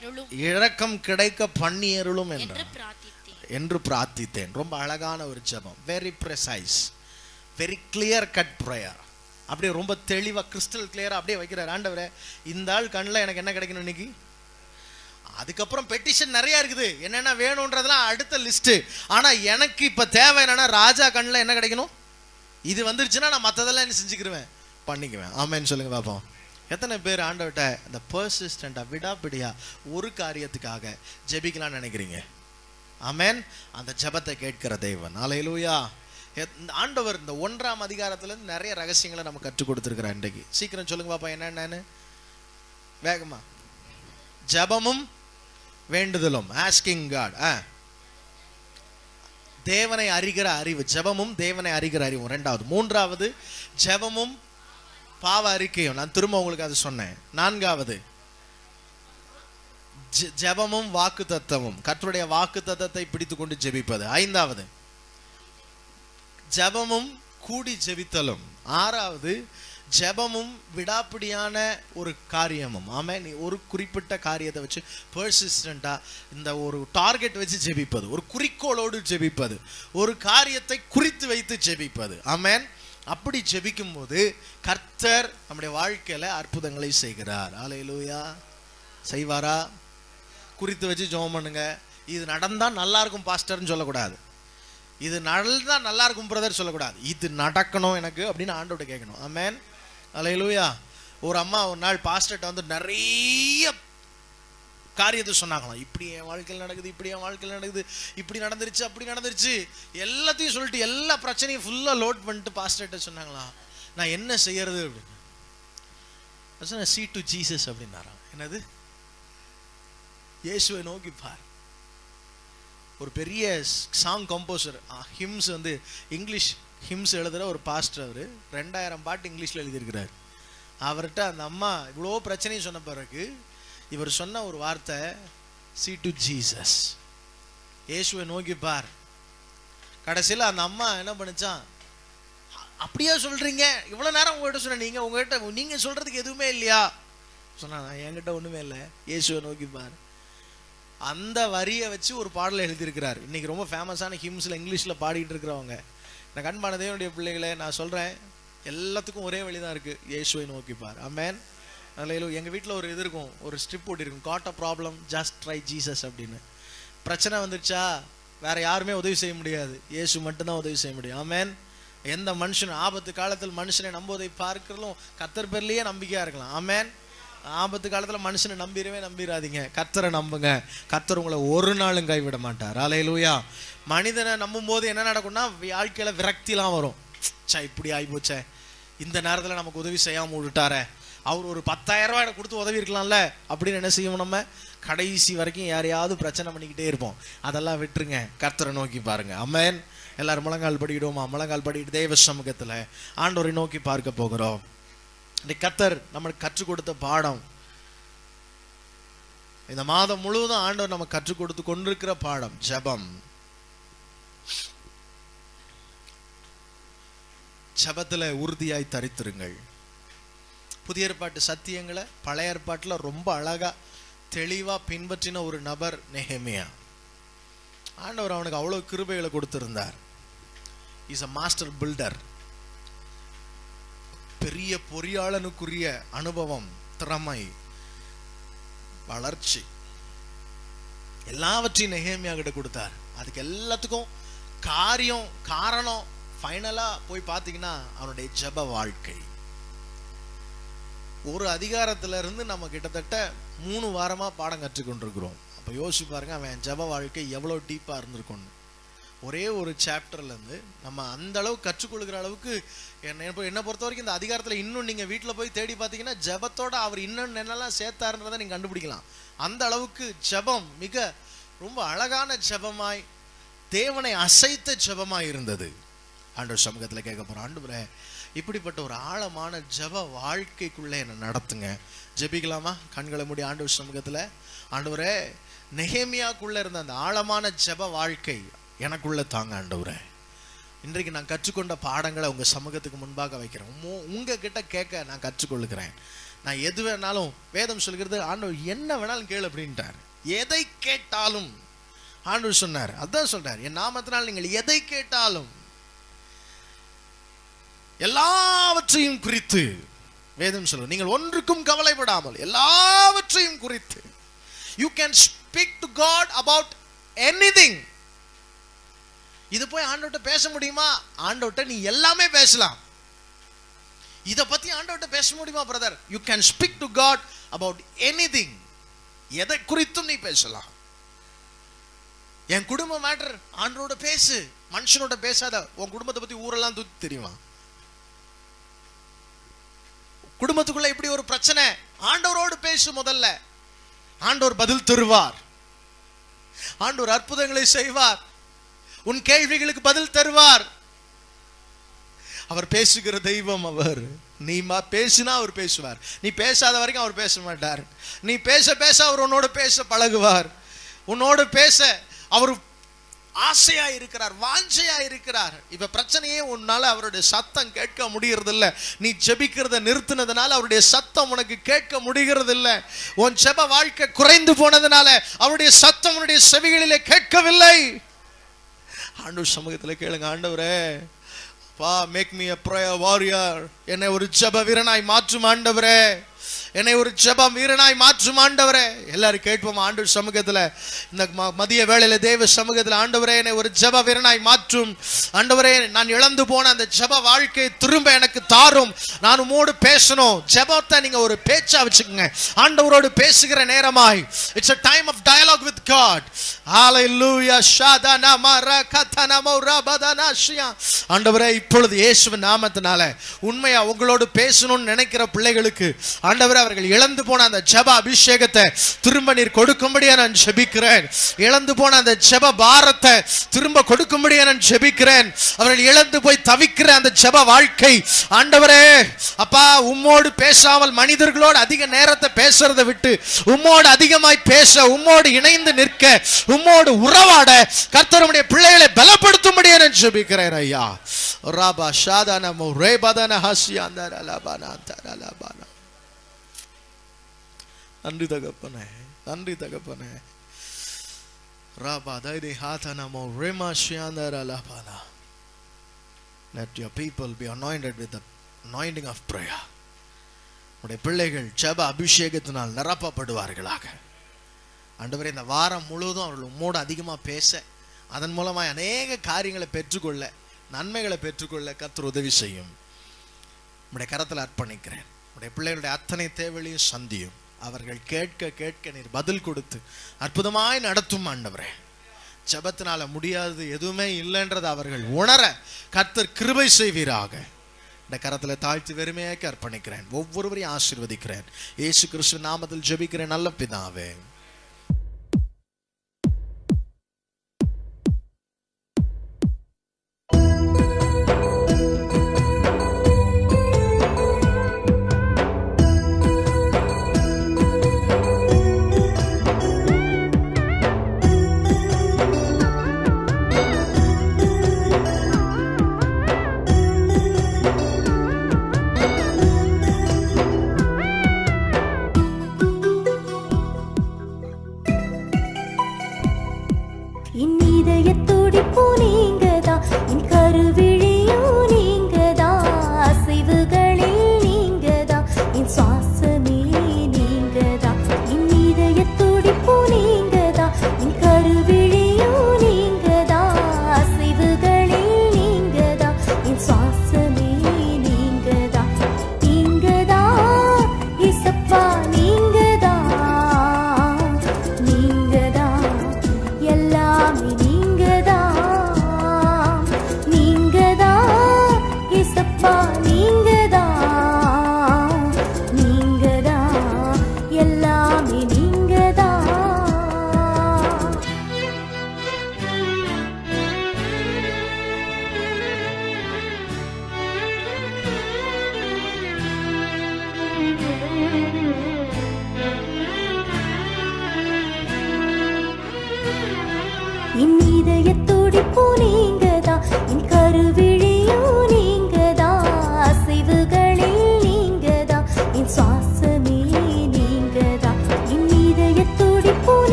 பண்ணி அருளும் என்று பிரார்த்தித்தேன். ரொம்ப அழகான ஒரு ஜெபம். Very precise, very clear cut prayer. அப்படியே ரொம்ப தெளிவா கிறிஸ்டல் கிளியரா அப்படியே வைக்கிறார். ஆண்டவரே, இந்த ஆள் கண்ணில் எனக்கு என்ன கிடைக்கணும் இன்னைக்கு. அதுக்கப்புறம் பெட்டிஷன் நிறைய இருக்குது, என்னென்ன வேணும்ன்றதெல்லாம் அடுத்த லிஸ்ட். ஆனா எனக்கு இப்ப தேவை என்னன்னா, ராஜா கண்ணில் என்ன கிடைக்கணும், இது வந்துருச்சுன்னா நான் மற்றதெல்லாம் என்ன செஞ்சுக்கிருவேன், பண்ணிக்குவேன். ஆமென்னு சொல்லுங்க பாப்போம். எத்தனை பேர் ஆண்டவர்கிட்ட அந்த பர்சிஸ்டண்டா, விடாப்பிடியா ஒரு காரியத்துக்காக ஜெபிக்கலாம்னு நினைக்கிறீங்க? ஆமென். அந்த ஜெபத்தை கேட்கிற தேவன். ஹல்லேலூயா. ஆண்டவர் இந்த 1ஆம் அதிகாரத்துல நிறைய ரகசியங்களை நம்ம கற்றுக் கொடுத்திருக்கிறார். இன்றைக்கு சீக்கிரம் சொல்லுங்க பாப்பா என்னன்னு வேகமா. ஜெபமும் வேண்டுதலும், ஆஸ்கிங் காட். தேவனை அறிகிற அறிவு, ஜெபமும் தேவனை அறிகிற அறிவும் 2வது. 3வது ஜெபமும் பாவ அறிக்கையும், நான் திரும்ப உங்களுக்கு அது சொன்னேன். 4வது ஜெபமும் வாக்கு தத்தமும், கர்த்தருடைய வாக்கு தத்தத்தை பிடித்துக் கொண்டு ஜெபிப்பது. 5வது ஜெபமும் கூடி ஜெபித்தலும். 6வது ஜெபமும் விடாப்பிடியான ஒரு காரியமும். ஆமென். ஒரு குறிப்பிட்ட காரியத்தை வச்சு பெர்சிஸ்டண்டா இந்த ஒரு டார்கெட் வச்சு ஜெபிப்பது, ஒரு குறிக்கோளோடு ஜெபிப்பது, ஒரு காரியத்தை குறித்து வைத்து ஜெபிப்பது. ஆமென். அப்படி ஜெபிக்கும் போது கர்த்தர் நம்முடைய வாழ்க்கையில அற்புதங்களை செய்கிறார். ஹல்லேலூயா. செய்வாரா? குறித்து வச்சு ஜெபம் பண்ணுங்க. இது நடந்தா நல்லா இருக்கும் பாஸ்டர்னு சொல்லக்கூடாது. இது நடந்தா நல்லா இருக்கும் பிரதர் சொல்லக்கூடாது. இது நடக்கணும் எனக்கு அப்படின்னு ஆண்டவர்கிட்ட கேட்கணும். ஆமென். ஹல்லேலூயா. ஒரு அம்மா ஒரு நாள் பாஸ்டர்ட்ட வந்து நிறைய காரியத்தை சொன்னாங்களாம். இப்படி என் வாழ்க்கையில் நடக்குது, இப்படி என் வாழ்க்கையில் நடக்குது, இப்படி நடந்துருச்சு, அப்படி நடந்துருச்சு, எல்லாத்தையும் சொல்லிட்டு எல்லா பிரச்சனையும் ஃபுல்லா லோட் பண்ணிட்டு பாஸ்டர்ட்ட சொன்னாங்களாம். நான் என்ன செய்யறது அப்படின்னு. சீ டு ஜீசஸ் அப்படின்னாராம். என்னது? இயேசுவை நோக்கி பார். ஒரு பெரிய சாங் கம்போசர், ஹிம்ஸ் வந்து இங்கிலீஷ் ஹிம்ஸ் எழுதுகிற ஒரு பாஸ்டர். அவர் 2000 பாட்டு இங்கிலீஷில் எழுதியிருக்கிறார். அவர்கிட்ட அந்த அம்மா இவ்வளோ பிரச்சனையும் சொன்ன பிறகு இவர் சொன்ன ஒரு வார்த்தை, சீ டு ஜீசஸ், இயேசுவை நோக்கி பார். கடைசியில் அந்த அம்மா என்ன பண்ணுச்சான், அப்படியே சொல்றீங்க, இவ்வளோ நேரம் உங்கள்கிட்ட சொன்ன, உங்ககிட்ட நீங்கள் சொல்றதுக்கு எதுவுமே இல்லையா சொன்னா, என்கிட்ட ஒன்றுமே இல்லை, இயேசுவை நோக்கி பார். அந்த வரியை வச்சு ஒரு பாடலை எழுதியிருக்கிறார். இன்னைக்கு ரொம்ப ஃபேமஸான ஹிம்ஸில் இங்கிலீஷில் பாடிட்டு இருக்கிறவங்க. நான் கண்பான தேவனுடைய பிள்ளைகளை நான் சொல்கிறேன், எல்லாத்துக்கும் ஒரே வழி தான் இருக்குது, இயேசுவை நோக்கி பார். ஆமென். ஹல்லேலூயா. எங்கள் வீட்டில் ஒரு இது இருக்கும், ஒரு ஸ்ட்ரிப் ஓட்டிருக்கும், got a problem just try Jesus அப்படின்னு. பிரச்சனை வந்துருச்சா வேற யாருமே உதவி செய்ய முடியாது, இயேசு மட்டும்தான் உதவி செய்ய முடியும். ஆமென். எந்த மனுஷன் ஆபத்து காலத்தில் மனுஷனை நம்புவதை பார்க்கிறதும் கர்த்தர் பேர்லயே நம்பிக்கையா இருக்கலாம். ஆமென். ஆபத்து காலத்துல மனுஷனை நம்பிராதீங்க, கர்த்தரை நம்புங்க. கர்த்தர் உங்களை ஒரு நாளும் கைவிட மாட்டார். ஹல்லேலூயா. மனிதனை நம்பும் போது என்ன நடக்கும்னா வாழ்க்கையில விரக்திலாம் வரும். இப்படி ஆகி போச்சே, இந்த நேரத்துல நமக்கு உதவி செய்யாம விட்டுட்டாரே, அவர் ஒரு 10,000 ரூபாய் கொடுத்து உதவி இருக்கலாம்ல அப்படின்னு என்ன செய்வோம், நம்ம கடைசி வரைக்கும் யாரையாவது பிரச்சனை பண்ணிக்கிட்டே இருப்போம். அதெல்லாம் விட்டுருங்க, கர்த்தரை நோக்கி பாருங்க. ஆமென். எல்லாரும் முழங்கால் படிக்கிடுவோமா? முழங்கால் படிக்கிட்டு தேவ சமூகத்துல ஆண்டவரை நோக்கி பார்க்க போகிறோம். கர்த்தர் நமக்கு கற்றுக் கொடுத்த பாடம், இந்த மாதம் முழுவதும் ஆண்டவர் நமக்கு கற்றுக் கொடுத்து கொண்டிருக்கிற பாடம் ஜெபம். ஜெபத்துல உறுதியாய் தரித்திருங்கள். புதிய ஏற்பாட்டு சத்தியங்களை பழைய ஏற்பாட்டுல ரொம்ப அழகா தெளிவா பின்பற்றின ஒரு நபர் நெகேமியா. ஆண்டவர் அவனுக்கு அவ்வளவு கிருபைகளை கொடுத்திருந்தார். Is a master builder. பெரிய பொறியாளனுக்குரிய அனுபவம், திறமை, வளர்ச்சி எல்லாவற்றையும் நெகேமியா கிட்ட கொடுத்தார். அதுக்கு எல்லாத்துக்கும் காரணம் ஃபைனலா போய் பார்த்தீங்கன்னா அவனுடைய ஜெப வாழ்க்கை. ஒரு அதிகாரத்துல இருந்து நம்ம கிட்டத்தட்ட 3 வாரமா பாடம் கற்றுக்கொண்டிருக்கிறோம். அப்ப யோசிச்சு பாருங்க, அவன் ஜெப வாழ்க்கை எவ்வளவு டீப்பா இருந்திருக்கும். ஒரே ஒரு சாப்டர்ல இருந்து நம்ம அந்த அளவு கற்றுக்கொள்கிற அளவுக்கு என்ன பொறுத்த வரைக்கும் இந்த அதிகாரத்துல இன்னும் நீங்க வீட்டுல போய் தேடி பார்த்தீங்கன்னா ஜெபத்தோட அவர் இன்னும் என்னெல்லாம் சேர்த்தாருன்றதை நீங்க கண்டுபிடிக்கலாம். அந்த அளவுக்கு ஜெபம் மிக ரொம்ப அழகான ஜெபமாய், தேவனை அசைத்த ஜெபமாய் இருந்தது. ஆண்டவர் சமூகத்துல கேட்க போறோம், ஆண்டவரே இப்படிப்பட்ட ஒரு ஆழமான ஜெப வாழ்க்கைக்குள்ள என்ன நடத்துங்க. ஜெபிக்கலாமா? கண்களை மூடி ஆண்டவர் சமூகத்துல, ஆண்டவரே நெகேமியாக்குள்ள இருந்த அந்த ஆழமான ஜெப வாழ்க்கை எனக்குள்ள தாங்க ஆண்டவரே. இன்றைக்கு நான் கற்றுக்கொண்ட பாடங்களை உங்க சமூகத்துக்கு முன்பாக வைக்கிறேன். உங்க கிட்ட கேட்க நான் கற்றுக்கொள்ளுகிறேன். நான் எது வேணாலும், வேதம் சொல்கிறது ஆண்டவர் என்ன வேணாலும் கேளு அப்படின்ட்டார். எதை கேட்டாலும் ஆண்டவர் சொன்னார். அதான் சொல்றார், என் நாமத்தினால் நீங்கள் எதை கேட்டாலும் எல்லாவற்றையும் குறித்து, வேதம் சொல்லுங்க, நீங்கள் ஒன்றுக்கும் கவலைப்படாமல் எல்லாவற்றையும் குறித்து, you can speak to God about anything. இது போய் ஆண்டவர்கிட்ட பேச முடியுமா? ஆண்டவர்கிட்ட நீ எல்லாமே பேசலாம். இத பத்தி ஆண்டவர்கிட்ட பேச முடியுமா brother? you can speak to God about anything. எதை குறித்தும் நீ பேசலாம். என் குடும்ப மேட்டர் ஆண்டவரோட பேசு, மனுஷனோட பேசாத. உன் குடும்பத்தை பத்தி ஊரெல்லாம் தூக்கி தெரியுமா? குடும்பத்துக்குள்ள இப்படி ஒரு பிரச்சனை, ஆண்டவரோடு பேசு முதல்ல. ஆண்டவர் பதில் தருவார், ஆண்டவர் அற்புதங்களை செய்வார், உன் கேள்விகளுக்கு பதில் தருவார். அவர் பேசுகிற தெய்வம். அவர் நீ பேசினா அவர் பேசுவார், நீ பேசாத வரைக்கும் அவர் பேச மாட்டார். நீ பேச பேச அவர் உன்னோட பேச பழகுவார், உன்னோடு பேச அவர் ஆசையா இருக்கிறார், வாஞ்சையா இருக்கிறார். இப்ப பிரச்சனையே உன்னால அவருடைய சத்தம் கேட்க முடியறது இல்ல. நீ ஜெபிக்கிறத நிறுத்தினதுனால அவருடைய சத்தம் உனக்கு கேட்க முடிகிறது இல்ல. உன் ஜெப வாழ்க்கை குறைந்து போனதுனால அவருடைய சத்தம் உன்னுடைய செவிகளிலே கேட்கவில்லை. ஆண்டவர் சமூகத்தில் கேளுங்க, ஆண்டவரே பா, make me a prayer warrior. என்னை ஒரு ஜெப வீரனாய் மாற்றும் ஆண்டவரே, என்னை ஒரு ஜெப வீரனாய் மாற்றும் ஆண்டவரே. எல்லாரும் கேட்போம் ஆண்டவர் சமூகத்தில், இந்த மதிய வேளையில தேவ சமூகத்தில், ஆண்டவரே என்னை ஒரு ஜெப வீரனாய் மாற்றும் ஆண்டவரே. நான் இழந்து போன அந்த ஜெப வாழ்க்கையை திரும்ப எனக்கு தாரும். நான் உம்மோடு பேசணும். ஜெபத்தை நீங்க ஒரு பேச்சா வச்சுக்கோங்க, ஆண்டவரோடு பேசுகிற நேரமாய். It's a time of dialogue with God. Hallelujah. ஷாதனா மரகதனா மௌரபதனா ஷியா. ஆண்டவரே இப்பொழுது இயேசுவின் நாமத்தினால உண்மையா உங்களோடு பேசணும்னு நினைக்கிற பிள்ளைகளுக்கு ஆண்டவரே அவர்கள் இழந்து போன அந்த ஜெப அபிஷேகத்தை திரும்ப நீர் கொடுக்கும்படியா நான் ஜெபிக்கிறேன். இழந்து போன அந்த ஜெப பாரத்தை திரும்ப கொடுக்கும்படியா நான் ஜெபிக்கிறேன். அவர்கள் இழந்து போய் தவிக்கிற அந்த ஜெப வாழ்க்கை ஆண்டவரே அப்பா, உம்மோடு பேசாமல் மனிதர்களோடு அதிக நேரத்தை பேசுறதை விட்டு உம்மோடு அதிகமாய் பேச, உம்மோடு இணைந்து நிற்க, உம்மோடு உறவாட கர்த்தருடைய பிள்ளைகளை பலப்படுத்தும்படியா நான் ஜெபிக்கிறேன் ஐயா. ராபா ஷாதானா மௌரேபதனா ஹசியாந்தர லபானா தரலபானா. நன்றி தகப்பனே, நன்றி தகப்பனே. Rafah தைரி ஹாதனா மௌரேமா ஷியாந்தர லபானா. Let your people be anointed with the anointing of prayer. உடைய பிள்ளைகள் ஜெப அபிஷேகத்தினால் நிரப்பப்படுவார்களாக. ஆண்டவரே இந்த வாரம் முழுவதும் அவர்கள் உம்மோடு அதிகமாக பேச, அதன் மூலமாக அநேக காரியங்களை பெற்றுக்கொள்ள, நன்மைகளை பெற்றுக்கொள்ள கர்த்தர் உதவி செய்யும். உடைய கரத்தில் அர்ப்பணிக்கிறேன். உடைய பிள்ளைகளுடைய அத்தனை தேவைகளையும் சந்தியும். அவர்கள் கேட்க கேட்க நீர் பதில் கொடுத்து அற்புதமாய் நடத்தும் ஆண்டவரே. ஜெபத்தினால முடியாது எதுவுமே இல்லைன்றதை அவர்கள் உணர கர்த்தர் கிருபை செய்வீராக. இந்த கரத்தில் தாழ்த்தி வெறுமையாக அர்ப்பணிக்கிறேன். ஒவ்வொருவரையும் ஆசீர்வதிக்கிறேன். இயேசு கிறிஸ்து நாமத்தில் ஜெபிக்கிறேன் நல்ல பிதாவே.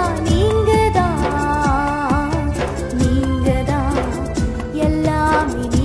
எல்லாமே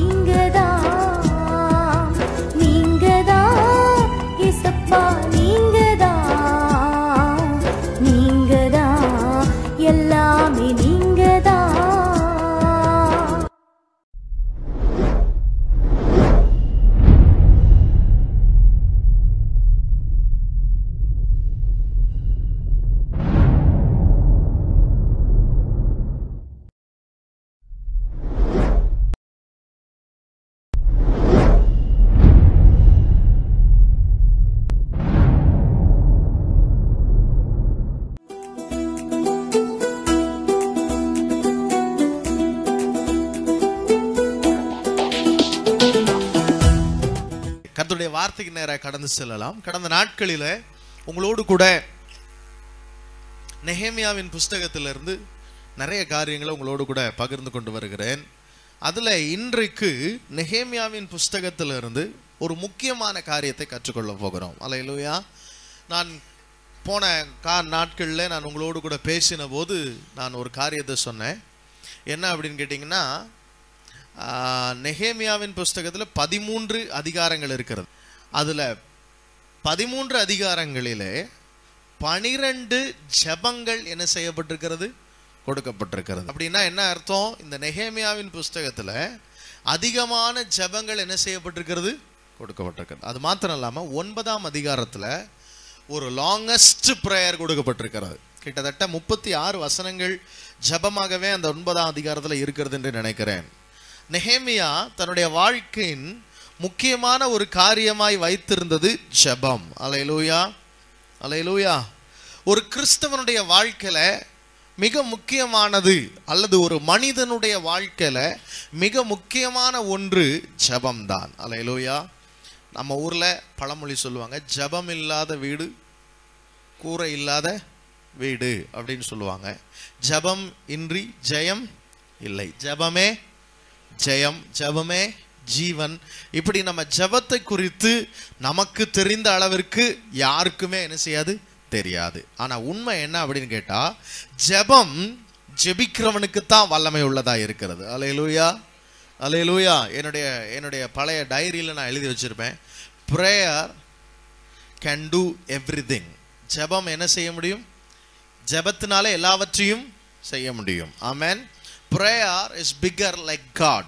வார்த்தைக்கு நேராக கடந்து செல்லலாம். கடந்த நாட்களில் உங்களோடு கூட நெகேமியாவின் புஸ்தகத்திலிருந்து நிறைய காரியங்களை உங்களோடு கூட பகிர்ந்து கொண்டு வருகிறேன். அதில் இன்றைக்கு நெகேமியாவின் புஸ்தகத்திலிருந்து ஒரு முக்கியமான காரியத்தை கற்றுக்கொள்ள போகிறோம். அல்லேலூயா. நான் போன நாட்களில் நான் உங்களோடு கூட பேசின போது நான் ஒரு காரியத்தை சொன்னேன். என்ன அப்படின்னு கேட்டிங்கன்னா, நெகேமியாவின் புஸ்தகத்தில் 13 அதிகாரங்கள் இருக்கிறது. அதில் 13 அதிகாரங்களிலே 12 ஜெபங்கள் என்ன செய்யப்பட்டிருக்கிறது, கொடுக்கப்பட்டிருக்கிறது. அப்படின்னா என்ன அர்த்தம்? இந்த நெகேமியாவின் புஸ்தகத்தில் அதிகமான ஜெபங்கள் என்ன செய்யப்பட்டிருக்கிறது, கொடுக்கப்பட்டிருக்கிறது. அது மாத்திரம் இல்லாமல் 9ஆம் அதிகாரத்தில் ஒரு லாங்கஸ்ட் ப்ரேயர் கொடுக்கப்பட்டிருக்கிறது. கிட்டத்தட்ட 36 வசனங்கள் ஜெபமாகவே அந்த 9ஆம் அதிகாரத்தில் இருக்கிறது என்று நினைக்கிறேன். நெகேமியா தன்னுடைய வாழ்க்கையின் முக்கியமான ஒரு காரியமாய் வைத்திருந்தது ஜெபம். அல்லேலூயா, அல்லேலூயா. ஒரு கிறிஸ்தவனுடைய வாழ்க்கையில மிக முக்கியமானது, அல்லது ஒரு மனிதனுடைய வாழ்க்கையில மிக முக்கியமான ஒன்று ஜெபம்தான். அல்லேலூயா. நம்ம ஊர்ல பழமொழி சொல்லுவாங்க, ஜெபம் இல்லாத வீடு கூரை இல்லாத வீடு அப்படின்னு சொல்லுவாங்க. ஜெபம் இன்றி ஜெயம் இல்லை. ஜெபமே ஜெயம், ஜெபமே ஜீவன். இப்படி நம்ம ஜெபத்தை குறித்து நமக்கு தெரிந்த அளவிற்கு யாருக்குமே என்ன செய்யாது, தெரியாது. ஆனா உண்மை என்ன அப்படின்னு கேட்டா, ஜெபம் ஜெபிக்கிறவனுக்கு தான் வல்லமை உள்ளதா இருக்கிறது. அல்லேலூயா, அல்லேலூயா. என்னுடைய பழைய டைரியில நான் எழுதி வச்சிருப்பேன், பிரேயர் கேன் டூ எவ்ரிதிங். ஜெபம் என்ன செய்ய முடியும், ஜெபத்தினால எல்லாவற்றையும் செய்ய முடியும். ஆமென். Prayer is bigger like God.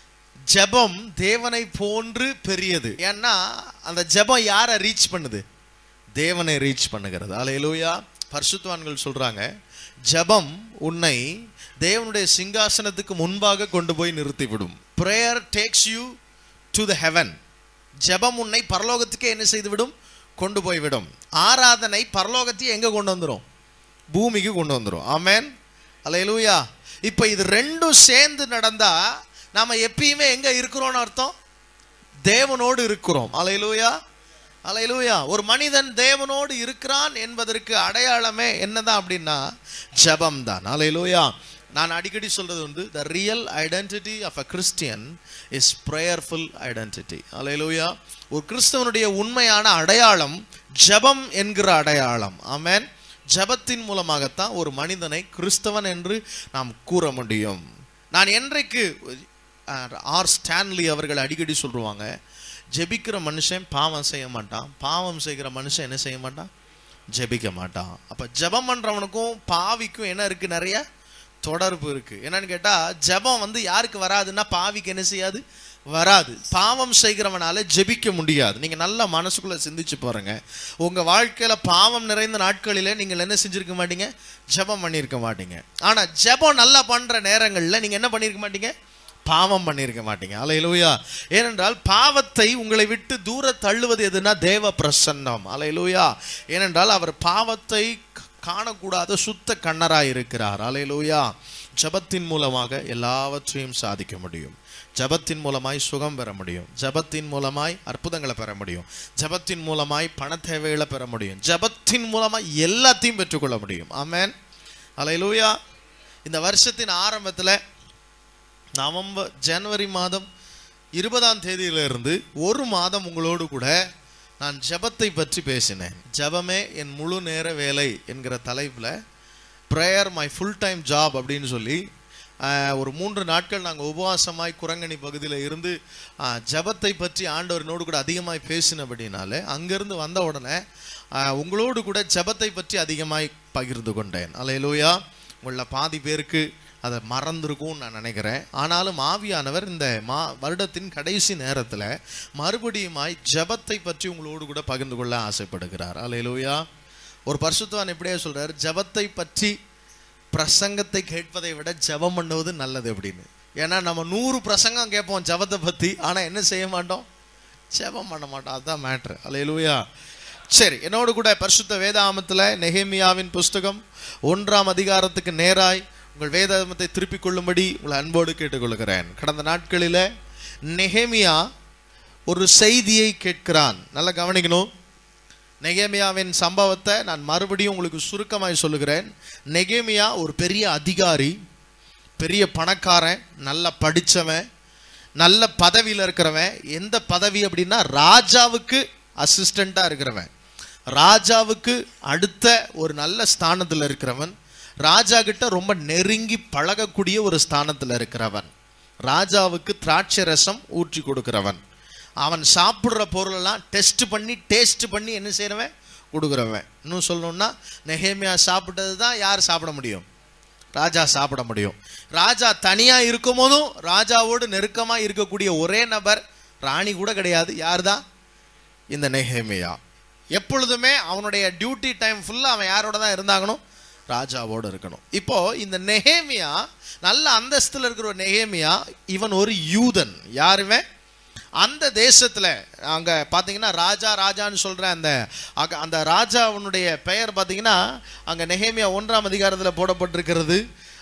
ஜெபம் தேவனை போன்று பெரியது. ஏன்னா அந்த ஜெபம் யாரை ரீச் பண்ணுது, தேவனை ரீச் பண்ணுகிறது. அல்லேலூயா. பரிசுத்தவான்கள் சொல்றாங்க, ஜெபம் உன்னை தேவனுடைய சிங்காசனத்துக்கு முன்பாக கொண்டு போய் நிறுத்திவிடும். prayer takes you to the heaven. ஜெபம் உன்னை பரலோகத்துக்கே என்ன செய்து விடும், கொண்டு போய் விடும். ஆராதனை பரலோகத்தையே எங்க கொண்டு வந்துரும், பூமிக்கு கொண்டு வந்துரும். ஆமென், அல்லேலூயா. இப்ப இது ரெண்டும் சேர்ந்து நடந்தா நாம எப்பயுமே எங்க இருக்கிறோம்னு அர்த்தம், தேவனோடு இருக்கிறோம். அல்லேலூயா, அல்லேலூயா. ஒரு மனிதன் தேவனோடு இருக்கிறான் என்பதற்கு அடையாளமே என்னதான் அப்படின்னா ஜெபம் தான். அல்லேலூயா. நான் அடிக்கடி சொல்றது உண்டு, the real identity of a Christian is prayerful identity. அல்லேலூயா. ஒரு கிறிஸ்தவனுடைய உண்மையான அடையாளம் ஜெபம் என்கிற அடையாளம். ஆமென். ஜெபத்தின் மூலமாகத்தான் ஒரு மனிதனை கிறிஸ்தவன் என்று நாம் கூற முடியும். நான் என்றைக்கு ஆர் ஸ்டான்லி அவர்கள் அடிக்கடி சொல்லுவாங்க, ஜெபிக்கிற மனுஷன் பாவம் செய்ய மாட்டான், பாவம் செய்கிற மனுஷன் என்ன செய்ய மாட்டான், ஜெபிக்க மாட்டான். அப்ப ஜெபம் பண்றவனுக்கும் பாவிக்கும் என்ன இருக்கு, நிறைய தொடர்பு இருக்கு. என்னன்னு கேட்டா, ஜெபம் யாருக்கு வராதுன்னா பாவிக்கு என்ன செய்யாது, வராது. பாவம் செய்கிறவனால ஜெபிக்க முடியாது. நீங்க நல்ல மனசுக்குள்ள சிந்திச்சு பாருங்க, உங்க வாழ்க்கையில பாவம் நிறைந்த நாட்களில நீங்கள் என்ன செஞ்சிருக்க மாட்டீங்க, ஜெபம் பண்ணியிருக்க மாட்டீங்க. ஆனா ஜெபம் நல்லா பண்ற நேரங்கள்ல நீங்க என்ன பண்ணியிருக்க மாட்டீங்க, பாவம் பண்ணியிருக்க மாட்டீங்க. அல்லேலூயா. ஏனென்றால் பாவத்தை உங்களை விட்டு தூர தள்ளுவது எதுனா தேவ பிரசன்னம். அல்லேலூயா. ஏனென்றால் அவர் பாவத்தை காணக்கூடாத சுத்த கண்ணராய் இருக்கிறார். அல்லேலூயா. ஜெபத்தின் மூலமாக எல்லாவற்றையும் சாதிக்க முடியும். ஜெபத்தின் மூலமாய் சுகம் பெற முடியும். ஜெபத்தின் மூலமாய் அற்புதங்களை பெற முடியும். ஜெபத்தின் மூலமாய் பண தேவைகளை பெற முடியும். ஜெபத்தின் மூலமாய் எல்லாத்தையும் பெற்றுக்கொள்ள முடியும். ஆமென், அல்லேலூயா. இந்த வருஷத்தின் ஆரம்பத்தில் ஜனவரி மாதம் 20ஆம் தேதியிலிருந்து ஒரு மாதம் உங்களோடு கூட நான் ஜெபத்தை பற்றி பேசினேன். ஜெபமே என் முழு நேர வேலை என்கிற தலைப்பில் prayer my full time job அப்படின்னு சொல்லி ஒரு 3 நாட்கள் நாங்கள் உபவாசமாய் குரங்கணி பகுதியில் இருந்து ஜெபத்தை பற்றி ஆண்டவரினோடு கூட அதிகமாய் பேசினபடினால அங்கேருந்து வந்த உடனே உங்களோடு கூட ஜெபத்தை பற்றி அதிகமாய் பகிர்ந்து கொண்டேன். அல்லேலூயா. உங்களில் பாதி பேருக்கு அதை மறந்துருக்கும்னு நான் நினைக்கிறேன். ஆனாலும் ஆவியானவர் இந்த வருடத்தின் கடைசி நேரத்தில் மறுபடியுமாய் ஜெபத்தை பற்றி உங்களோடு கூட பகிர்ந்து கொள்ள ஆசைப்படுகிறார். அல்லேலூயா. ஒரு பரிசுத்தவான் எப்படியே சொல்றாரு, ஜெபத்தை பற்றி பிரசங்கத்தை கேட்பதை விட ஜெபம் பண்ணுவது நல்லது அப்படின்னு. ஏன்னா நம்ம 100 பிரசங்கம் கேட்போம் ஜெபத்தை பற்றி, ஆனால் என்ன செய்ய மாட்டோம், ஜெபம் பண்ண மாட்டோம். அதுதான் மேட்ரு. அல்லேலூயா. சரி, என்னோடு கூட பரிசுத்த வேதாகமத்தில் நெகேமியாவின் புஸ்தகம் 1ஆம் அதிகாரத்துக்கு நேராய் உங்கள் வேதாகமத்தை திருப்பிக் கொள்ளும்படி உங்களை அன்போடு கேட்டுக்கொள்கிறேன். கடந்த நாட்களில் நெகேமியா ஒரு செய்தியை கேட்கிறான். நல்லா கவனிக்கணும். நெகேமியாவின் சம்பவத்தை நான் மறுபடியும் உங்களுக்கு சுருக்கமாய் சொல்லுகிறேன். நெகேமியா ஒரு பெரிய அதிகாரி, பெரிய பணக்காரன், நல்ல படித்தவன், நல்ல பதவியில் இருக்கிறவன். எந்த பதவி அப்படின்னா ராஜாவுக்கு அசிஸ்டண்ட்டாக இருக்கிறவன், ராஜாவுக்கு அடுத்த ஒரு நல்ல ஸ்தானத்தில் இருக்கிறவன், ராஜா கிட்ட ரொம்ப நெருங்கி பழகக்கூடிய ஒரு ஸ்தானத்தில் இருக்கிறவன், ராஜாவுக்கு திராட்சை ரசம் ஊற்றி கொடுக்கிறவன், அவன் சாப்பிட்ற பொருளெல்லாம் டேஸ்ட் பண்ணி என்ன செய்கிறவன், கொடுக்குறவன். இன்னும் சொல்லணும்னா நெகேமியா சாப்பிட்டது தான் யார் சாப்பிட முடியும்? ராஜா சாப்பிட முடியும். ராஜா தனியாக இருக்கும் போதும் ராஜாவோடு நெருக்கமாக இருக்கக்கூடிய ஒரே நபர் ராணி கூட கிடையாது. யார் தான்? இந்த நெகேமியா. எப்பொழுதுமே அவனுடைய டியூட்டி டைம் ஃபுல்லாக அவன் யாரோட தான் இருந்தாகணும்? ராஜாவோடு இருக்கணும். இப்போ இந்த நெகேமியா நல்ல அந்தஸ்தில் இருக்கிற ஒரு நெகேமியா, இவன் ஒரு யூதன். யாருமே அந்த தேசத்தில் அங்கே பார்த்தீங்கன்னா ராஜான்னு சொல்கிற அந்த ராஜாவுடைய பெயர் பார்த்தீங்கன்னா அங்கே நெகேமியா 1ஆம் அதிகாரத்தில் போடப்பட்டிருக்கிறது.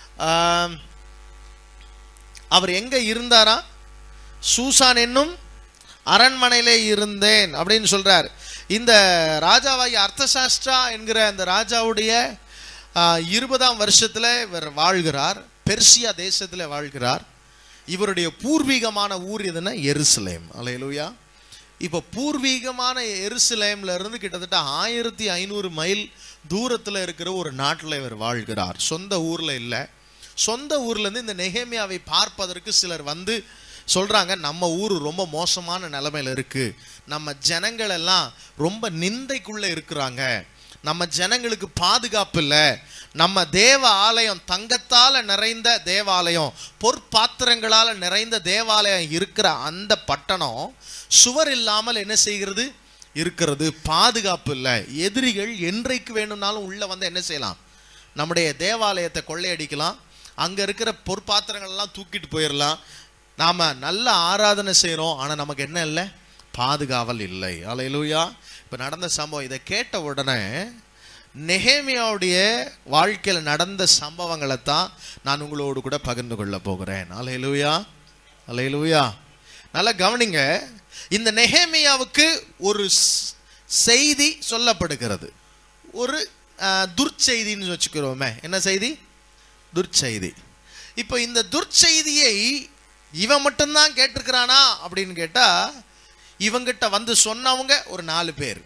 அவர் எங்கே இருந்தாரா? சூசான் என்னும் அரண்மனையிலே இருந்தேன் அப்படின்னு சொல்கிறார். இந்த ராஜாவாகி அர்த்தசாஸ்ட்ரா என்கிற அந்த ராஜாவுடைய 20ஆம் வருஷத்தில் இவர் வாழ்கிறார். பெர்சியா தேசத்தில் வாழ்கிறார். இவருடைய பூர்வீகமான ஊர் எதுன்னா எருசலேம். அல்லேலூயா. இப்போ பூர்வீகமான எருசலேம்ல இருந்து கிட்டத்தட்ட 1500 மைல் தூரத்தில் இருக்கிற ஒரு நாட்டில் இவர் வாழ்கிறார். சொந்த ஊரில் இல்லை. சொந்த ஊர்லேருந்து இந்த நெகேமியாவை பார்ப்பதற்கு சிலர் வந்து சொல்கிறாங்க, நம்ம ஊர் ரொம்ப மோசமான நிலைமையில் இருக்குது, நம்ம ஜனங்கள் எல்லாம் ரொம்ப நிந்தைக்குள்ளே இருக்கிறாங்க, நம்ம ஜனங்களுக்கு பாதுகாப்பு இல்லை, நம்ம தேவ ஆலயம் தங்கத்தால் நிறைந்த தேவாலயம், பொற்பாத்திரங்களால் நிறைந்த தேவாலயம் இருக்கிற அந்த பட்டணம் சுவர் இல்லாமல் என்ன செய்கிறது? இருக்கிறது. பாதுகாப்பு இல்லை. எதிரிகள் என்றைக்கு வேணும்னாலும் உள்ளே வந்து என்ன செய்யலாம்? நம்முடைய தேவாலயத்தை கொள்ளையடிக்கலாம். அங்கே இருக்கிற பொற்பாத்திரங்கள்லாம் தூக்கிட்டு போயிடலாம். நாம் நல்ல ஆராதனை செய்கிறோம், ஆனால் நமக்கு என்ன இல்லை? பாதுகாவல் இல்லை. அல்லேலூயா. இப்போ நடந்த சம்பவம் இதை கேட்ட உடனே நெகேமியாவுடைய வாழ்க்கையில் நடந்த சம்பவங்களை தான் நான் உங்களோடு கூட பகிர்ந்து கொள்ள போகிறேன். அல்லேலூயா, அல்லேலூயா. நல்லா கவனிங்க. இந்த நெகேமியாவுக்கு ஒரு செய்தி சொல்லப்படுகிறது. ஒரு துர்ச்செய்தின்னு வச்சுக்கிறோமே. என்ன செய்தி? துர்ச்செய்தி. இப்போ இந்த துர்ச்செய்தியை இவன் மட்டும்தான் கேட்டிருக்கிறானா அப்படின்னு கேட்டா, இவங்கிட்ட வந்து சொன்னவங்க ஒரு 4 பேர்.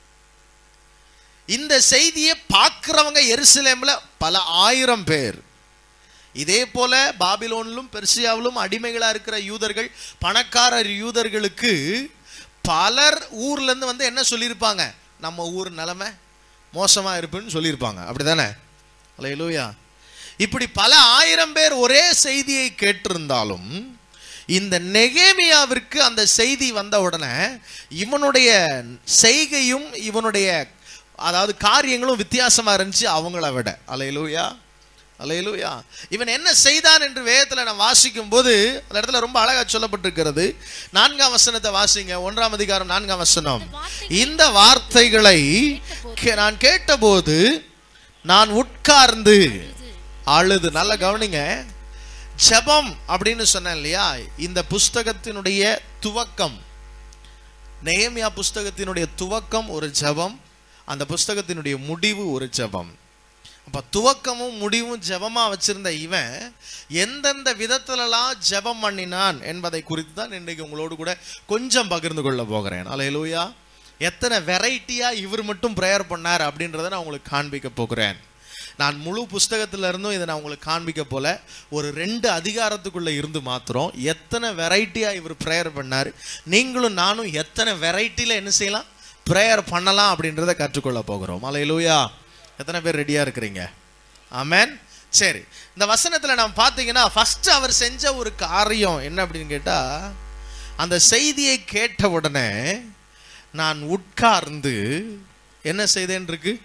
இந்த செய்தியை பார்க்கிறவங்க எருசலேம்ல பல 1000 பேர். இதே போல பாபிலோனிலும் பெர்சியாவிலும் அடிமைகளா இருக்கிற யூதர்கள், பணக்காரர் யூதர்களுக்கு பலர் ஊர்ல இருந்து வந்து என்ன சொல்லியிருப்பாங்க? நம்ம ஊர் நிலைமை மோசமா இருப்புன்னு சொல்லியிருப்பாங்க. அப்படிதானே? அல்லேலூயா. இப்படி பல 1000 பேர் ஒரே செய்தியை கேட்டிருந்தாலும் இந்த நெகேமியாவிற்கு அந்த செய்தி வந்த உடனே இவனுடைய செய்கையும் இவனுடைய அதாவது காரியங்களும் வித்தியாசமா இருந்துச்சு அவங்கள விட. அல்லேலூயா, அல்லேலூயா. இவன் என்ன செய்தான் என்று வேதத்தில் நான் வாசிக்கும் போது அந்த இடத்துல ரொம்ப அழகா சொல்லப்பட்டிருக்கிறது. 4ஆம் வசனத்தை வாசிங்க. 1ஆம் அதிகாரம் 4ஆம் வசனம். இந்த வார்த்தைகளை நான் கேட்டபோது நான் உட்கார்ந்து அழுது. நல்லா கவனிங்க. ஜெபம் அப்படின்னு சொன்னேன் இல்லையா? இந்த புஸ்தகத்தினுடைய துவக்கம், நெகேமியா புஸ்தகத்தினுடைய துவக்கம் ஒரு ஜெபம், அந்த புஸ்தகத்தினுடைய முடிவு ஒரு ஜெபம். அப்ப துவக்கமும் முடிவும் ஜெபமா வச்சிருந்த இவன் எந்தெந்த விதத்திலெல்லாம் ஜெபம் பண்ணினான் என்பதை குறித்து தான் இன்றைக்கு உங்களோடு கூட கொஞ்சம் பகிர்ந்து கொள்ள போகிறேன். அல்லேலூயா. எத்தனை வெரைட்டியா இவர் மட்டும் பிரேயர் பண்ணார் அப்படின்றத நான் உங்களுக்கு காண்பிக்க போகிறேன். நான் முழு புஸ்தகத்துல இருந்தும் இதை நான் உங்களுக்கு காண்பிக்க போல ஒரு 2 அதிகாரத்துக்குள்ள இருந்து மாத்திரம் எத்தனை வெரைட்டியா இவர் பிரேயர் பண்ணார், நீங்களும் நானும் எத்தனை வெரைட்டியில என்ன செய்யலாம்? பிரேயர் பண்ணலாம் அப்படின்றத கற்றுக்கொள்ள போகிறோம். அல்லேலூயா. எத்தனை பேர் ரெடியா இருக்கிறீங்க? ஆமென். சரி, இந்த வசனத்துல நாம் பார்த்தீங்கன்னா ஃபர்ஸ்ட் அவர் செஞ்ச ஒரு காரியம் என்ன அப்படின்னு கேட்டா, அந்த செய்தியை கேட்ட உடனே நான் உட்கார்ந்து என்ன செய்தேன் இருக்கு.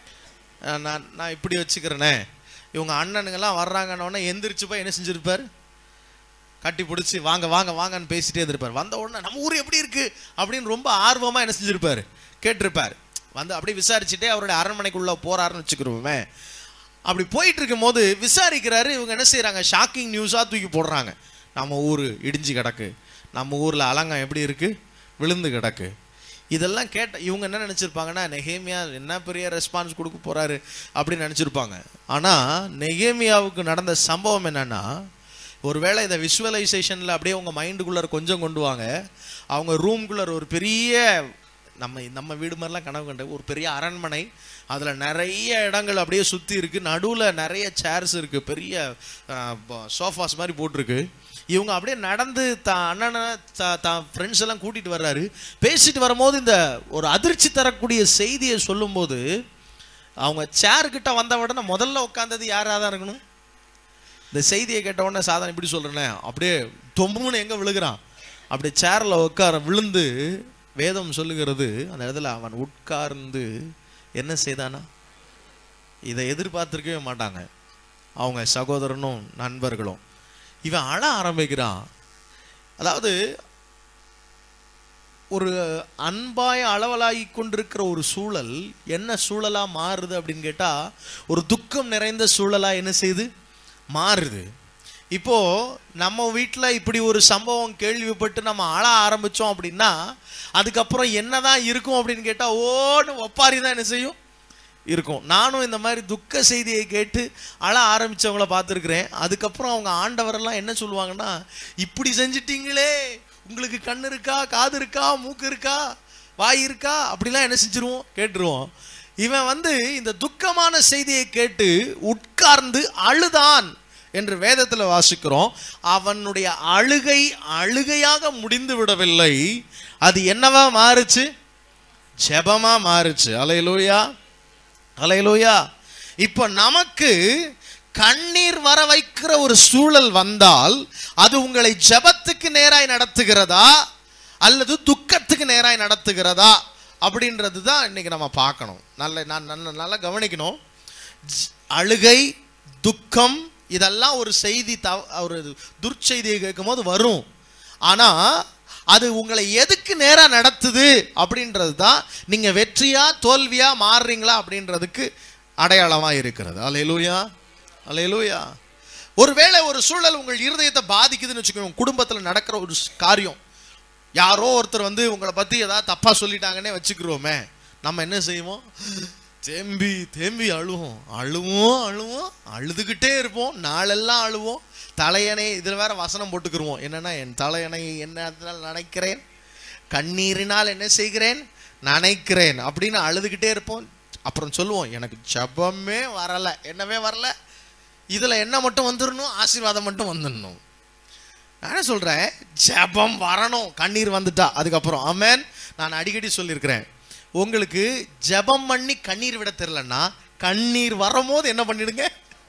நான் இப்படி வச்சுக்கிறேனே, இவங்க அண்ணனுங்கெல்லாம் வர்றாங்கன்னொடனே எந்திரிச்சு போய் என்ன செஞ்சிருப்பார்? கட்டி பிடிச்சி வாங்க வாங்க வாங்கன்னு பேசிட்டே இருந்திருப்பார். வந்த உடனே நம்ம ஊர் எப்படி இருக்கு அப்படின்னு ரொம்ப ஆர்வமா என்ன செஞ்சிருப்பார்? கேட்டிருப்பார். வந்து அப்படியே விசாரிச்சுட்டே அவருடைய அரண்மனைக்குள்ள போறாருன்னு வச்சுக்கிறோமே. அப்படி போயிட்டு இருக்கும் போது விசாரிக்கிறாரு. இவங்க என்ன செய்யறாங்க? ஷாக்கிங் நியூஸா தூக்கி போடுறாங்க. நம்ம ஊர் இடிஞ்சு கிடக்கு, நம்ம ஊர்ல அலங்கம் எப்படி இருக்கு, விழுந்து கிடக்கு. இதெல்லாம் கேட்ட இவங்க என்ன நினச்சிருப்பாங்கன்னா, நெகேமியா என்ன பெரிய ரெஸ்பான்ஸ் கொடுக்க போகிறாரு அப்படின்னு நினச்சிருப்பாங்க. ஆனால் நெகேமியாவுக்கு நடந்த சம்பவம் என்னன்னா, ஒருவேளை இதை விஷுவலைசேஷனில் அப்படியே உங்கள் மைண்டுக்குள்ளே கொஞ்சம் கொண்டு வாங்க. அவங்க ரூம்குள்ளே ஒரு பெரிய நம்ம வீடு மாதிரிலாம் கனவு கண்ட ஒரு பெரிய அரண்மனை, அதில் நிறைய இடங்கள் அப்படியே சுற்றி இருக்குது, நடுவில் நிறைய சேர்ஸ் இருக்குது, பெரிய சோஃபாஸ் மாதிரி போட்டிருக்கு. இவங்க அப்படியே நடந்து அண்ணனை ஃப்ரெண்ட்ஸ் எல்லாம் கூட்டிகிட்டு வர்றாரு. பேசிட்டு வரும்போது இந்த ஒரு அதிர்ச்சி தரக்கூடிய செய்தியை சொல்லும்போது, அவங்க சேர்கிட்ட வந்த உடனே முதல்ல உட்காந்தது யாராக தான் இருக்கணும்? இந்த செய்தியை கேட்ட உடனே சாதாரண இப்படி சொல்கிறேனே, அப்படியே தொம்புன்னு எங்கே விழுகிறான், அப்படியே சேரில் உட்கார விழுந்து வேதம் சொல்லுகிறது அந்த இடத்துல அவன் உட்கார்ந்து என்ன செய்தானா? இதை எதிர்பார்த்திருக்கவே மாட்டாங்க அவங்க சகோதரனும் நண்பர்களும். இவன் அழ ஆரம்பிக்கிறான். அதாவது ஒரு அன்பாய அளவலாகி கொண்டிருக்கிற ஒரு சூழல் என்ன சூழலா மாறுது அப்படின்னு கேட்டா, ஒரு துக்கம் நிறைந்த சூழலா என்ன செய்யுது மாறுது. இப்போ நம்ம வீட்டில் இப்படி ஒரு சம்பவம் கேள்விப்பட்டு நம்ம அழ ஆரம்பிச்சோம் அப்படின்னா, அதுக்கப்புறம் என்னதான் இருக்கும் அப்படின்னு கேட்டா, ஓன்னு ஒப்பாரி தான் என்ன செய்யும் இருக்கும். நானும் இந்த மாதிரி துக்க செய்தியை கேட்டு அழ ஆரம்பிச்சவங்கள பார்த்துருக்கிறேன். அதுக்கப்புறம் அவங்க ஆண்டவரெல்லாம் என்ன சொல்லுவாங்கன்னா, இப்படி செஞ்சிட்டீங்களே, உங்களுக்கு கண் இருக்கா, காது இருக்கா, மூக்கு இருக்கா, வாய் இருக்கா, அப்படிலாம் என்ன செஞ்சிருவோம் கேட்டுருவோம். இவன் இந்த துக்கமான செய்தியை கேட்டு உட்கார்ந்து அழுதான் என்று வேதத்தில் வாசிக்கிறோம். அவனுடைய அழுகை அழுகையாக முடிந்து விடவில்லை, அது என்னவா மாறுச்சு? ஜெபமா மாறுச்சு. அல்லேலூயா, அல்லேலூயா. இப்போ நமக்கு கண்ணீர் வர வைக்கிற ஒரு சூழல் வந்தால், அது உங்களை ஜெபத்துக்கு நேராய் நடத்துகிறதா அல்லது துக்கத்துக்கு நேராய் நடத்துகிறதா அப்படின்றது தான் இன்னைக்கு நம்ம பார்க்கணும். நல்லா கவனிக்கணும். அழுகை, துக்கம் இதெல்லாம் ஒரு செய்தி, ஒரு துர்ச்செய்தியை கேட்கும் போது வரும். ஆனால் அது உங்களை எதுக்கு நேராக நடத்துது அப்படின்றது தான் நீங்க வெற்றியா தோல்வியா மாறுறீங்களா அப்படின்றதுக்கு அடையாளமாக இருக்கிறது. அல்லேலூயா, அல்லேலூயா. ஒருவேளை ஒரு சூழல் உங்கள் இருதயத்தை பாதிக்குதுன்னு வச்சுக்கோங்க. குடும்பத்தில் நடக்கிற ஒரு காரியம், யாரோ ஒருத்தர் உங்களை பற்றி ஏதாவது தப்பாக சொல்லிட்டாங்கன்னே வச்சுக்கிறோமே, நம்ம என்ன செய்வோம்? தேம்பி தேம்பி அழுவோம், அழுவோம் அழுவோம், அழுதுகிட்டே இருப்போம், நாளெல்லாம் அழுவோம். தலையணை இதில் வேற வசனம் போட்டுக்கிருவோம், என்னன்னா என் தலையணை என்ன நினைக்கிறேன், கண்ணீரினால் என்ன செய்கிறேன், நினைக்கிறேன் அப்படின்னு அழுதுகிட்டே இருப்போம். அப்புறம் சொல்லுவோம், எனக்கு ஜெபமே வரலை, என்னவே வரல, இதில் என்ன மட்டும் வந்துடணும், ஆசீர்வாதம் மட்டும் வந்துடணும். நான் சொல்கிறேன், ஜெபம் வரணும் கண்ணீர் வந்துட்டா. அதுக்கப்புறம் ஆமென். நான் அடிக்கடி சொல்லியிருக்கிறேன், உங்களுக்கு ஜெபம் பண்ணி கண்ணீர் விட தெரியலன்னா, கண்ணீர் வரும்போது என்ன பண்ணிடுங்க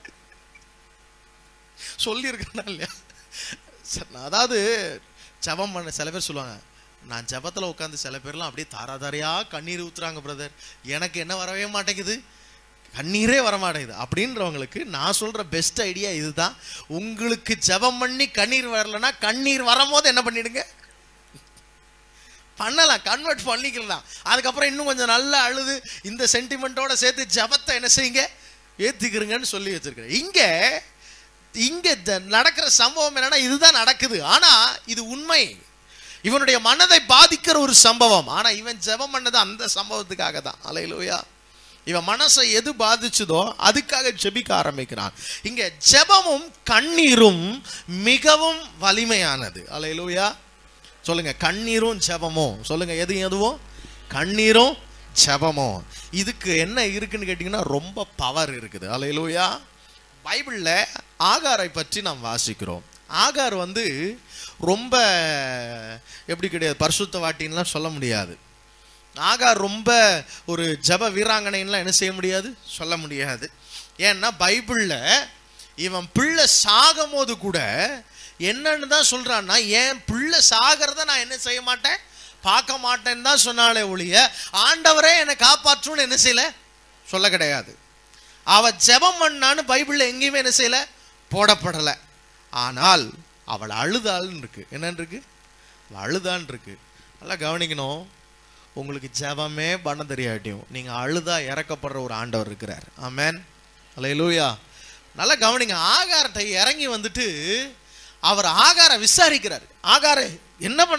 சொல்லியிருக்கேன் இல்லையா? அதாவது ஜெபம் பண்ண சில பேர் சொல்லுவாங்க, நான் ஜெபத்தில் உட்காந்து சில பேர்லாம் அப்படியே தாராதாரியாக கண்ணீர் ஊற்றுறாங்க பிரதர், எனக்கு என்ன வரவே மாட்டேங்குது, கண்ணீரே வரமாட்டேங்குது அப்படின்றவங்களுக்கு நான் சொல்கிற பெஸ்ட் ஐடியா இதுதான். உங்களுக்கு ஜெபம் பண்ணி கண்ணீர் வரலன்னா, கண்ணீர் வரும்போது என்ன பண்ணிடுங்க பண்ணலாம், கன்வெர்ட் பண்ணிக்கலாம். அதுக்கப்புறம் இன்னும் கொஞ்சம் நல்லா அழுது இந்த சென்டிமெண்ட்டோட சேர்த்து ஜெபத்தை என்ன செய்யுங்க ஏற்றிக்கிறீங்கன்னு சொல்லி வச்சிருக்கிறேன். இங்கே நடக்கிற சம்பவம் என்னன்னா, இதுதான் நடக்குது. ஆனால் இது உண்மை, இவனுடைய மனதை பாதிக்கிற ஒரு சம்பவம். ஆனால் இவன் ஜெபம் பண்ணது அந்த சம்பவத்துக்காக தான். அல்லேலூயா. இவன் மனசை எது பாதிச்சதோ அதுக்காக ஜெபிக்க ஆரம்பிக்கிறான். இங்கே ஜெபமும் கண்ணீரும் மிகவும் வலிமையானது. அல்லேலூயா. சொல்லுங்க, கண்ணீரும் ஜெபமும். சொல்லுங்க, எதுவும் கண்ணீரும் ஜெபமும். இதுக்கு என்ன இருக்குன்னு கேட்டிங்கன்னா, ரொம்ப பவர் இருக்குது. அல்லேலூயா. பைபிளில் ஆகாரை பற்றி நாம் வாசிக்கிறோம். ஆகார் ரொம்ப எப்படி கிடையாது, பரிசுத்த வாட்டின்லாம் சொல்ல முடியாது. ஆகார் ரொம்ப ஒரு ஜெப வீராங்கனைன்லாம் என்ன செய்ய முடியாது, சொல்ல முடியாது. ஏன்னா பைபிளில் இவன் பிள்ளை சாகும் போது கூட என்னன்னு தான் சொல்றான்னா, என் பிள்ளை சாகிறத நான் என்ன செய்ய மாட்டேன், பார்க்க மாட்டேன்னு தான் சொன்னாலே ஒழிய ஆண்டவரே என்னை காப்பாற்றுன்னு என்ன செய்யல சொல்ல கிடையாது. அவ ஜெபம் பண்ணான்னு பைபிள்ல எங்கேயுமே என்ன செய்யல போடப்படலை. ஆனால் அவள் அழுதாள்னு இருக்கு. என்னன்னு இருக்கு? அழுதான்னு இருக்கு. நல்லா கவனிக்கணும். உங்களுக்கு ஜெபமே பண்ண தெரியாட்டியும் நீங்க அழுதா இறக்கப்படுற ஒரு ஆண்டவர் இருக்கிறார். ஆமென், அல்லேலூயா. நல்லா கவனிங்க. ஆகார்ட்ட இறங்கி அவர் ஆகாரை விசாரிக்கிறார். ஆகாரே என்ன பண்ற,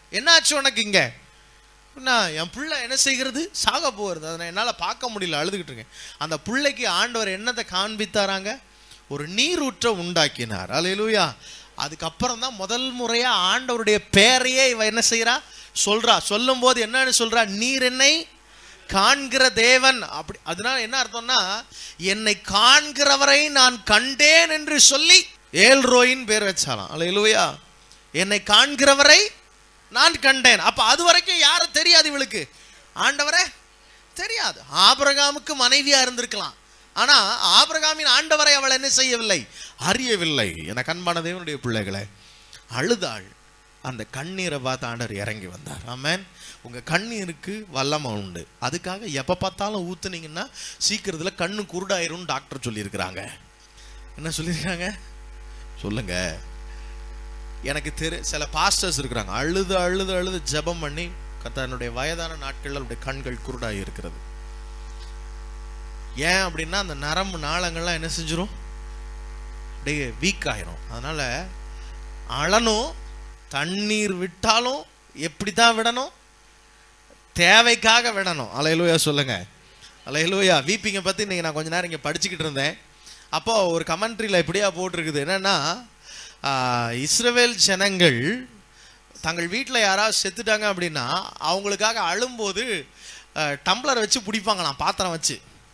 என்னாச்சு உனக்கு இங்க? என் பிள்ளை என்ன செய்கிறது, சாக போகிறது, அதை என்னால் பார்க்க முடியல, அழுதுகிட்டு இருக்கேன். அந்த பிள்ளைக்கு ஆண்டவர் என்னத்தை காண்பித்தாராங்க? ஒரு நீரூற்ற உண்டாக்கினார். அல்லேலூயா. அதுக்கப்புறம் தான் முதல் முறையா ஆண்டவருடைய பெயரையே இவ என்ன செய்யறா, சொல்றா. சொல்லும் போது என்னன்னு சொல்றா, நீர் என்னை காண்கிற தேவன். அப்படி அதனால என்ன அர்த்தம்னா, என்னை காண்கிறவரை நான் கண்டேன் என்று சொல்லி ஏல்ரோயின் பேர் வச்சாலாம். அல்லேலூயா. என்னை காண்கிறவரை நான் கண்டேன். அப்ப அது வரைக்கும் யாரும் தெரியாது இவளுக்கு, ஆண்டவரே தெரியாது. ஆபிரகாமுக்கு மனைவியா இருந்திருக்கலாம், ஆனா ஆபிரகாமின் ஆண்டவரை அவள் என்ன செய்யவில்லை, அறியவில்லை. என கண்பான தேவனுடைய பிள்ளைகளை, அழுதாள். அந்த கண்ணீரை பார்த்து ஆண்டவர் இறங்கி வந்தார். ஆமென். உங்க கண்ணீருக்கு வல்லமை உண்டு. அதுக்காக எப்ப பார்த்தாலும் ஊத்துனீங்கன்னா சீக்கிரத்துல கண்ணு குருடாயிரும் டாக்டர் சொல்லியிருக்கிறாங்க. என்ன சொல்லியிருக்காங்க சொல்லுங்க. எனக்கு சில பாஸ்டர்ஸ் இருக்கிறாங்க, அழுது அழுது அழுது ஜெபம் பண்ணி தன்னுடைய வயதான நாட்கள் அவருடைய கண்கள் குருடாகி இருக்கிறது. ஏன் அப்படின்னா அந்த நரம்பு நாளங்கள்லாம் என்ன செஞ்சிரும், அப்படியே வீக் ஆயிரும். அதனால அழணும், தண்ணீர் விட்டாலும் எப்படித்தான் விடணும், தேவைக்காக விடணும். அல்லேலூயா சொல்லுங்க. அல்லேலூயா. வீப்பிங்கை பத்தி இன்னைக்கு நான் கொஞ்ச நேரம் இங்க படிச்சுக்கிட்டு இருந்தேன். அப்போ ஒரு கமெண்ட்ரியில் இப்படியா போட்டிருக்குது, என்னன்னா இஸ்ரவேல் ஜனங்கள் தங்கள் வீட்டில் யாராவது செத்துட்டாங்க அப்படின்னா அவங்களுக்காக அழும்போது டம்ளர் வச்சு பிடிப்பாங்களாம், பாத்திரம் வச்சு,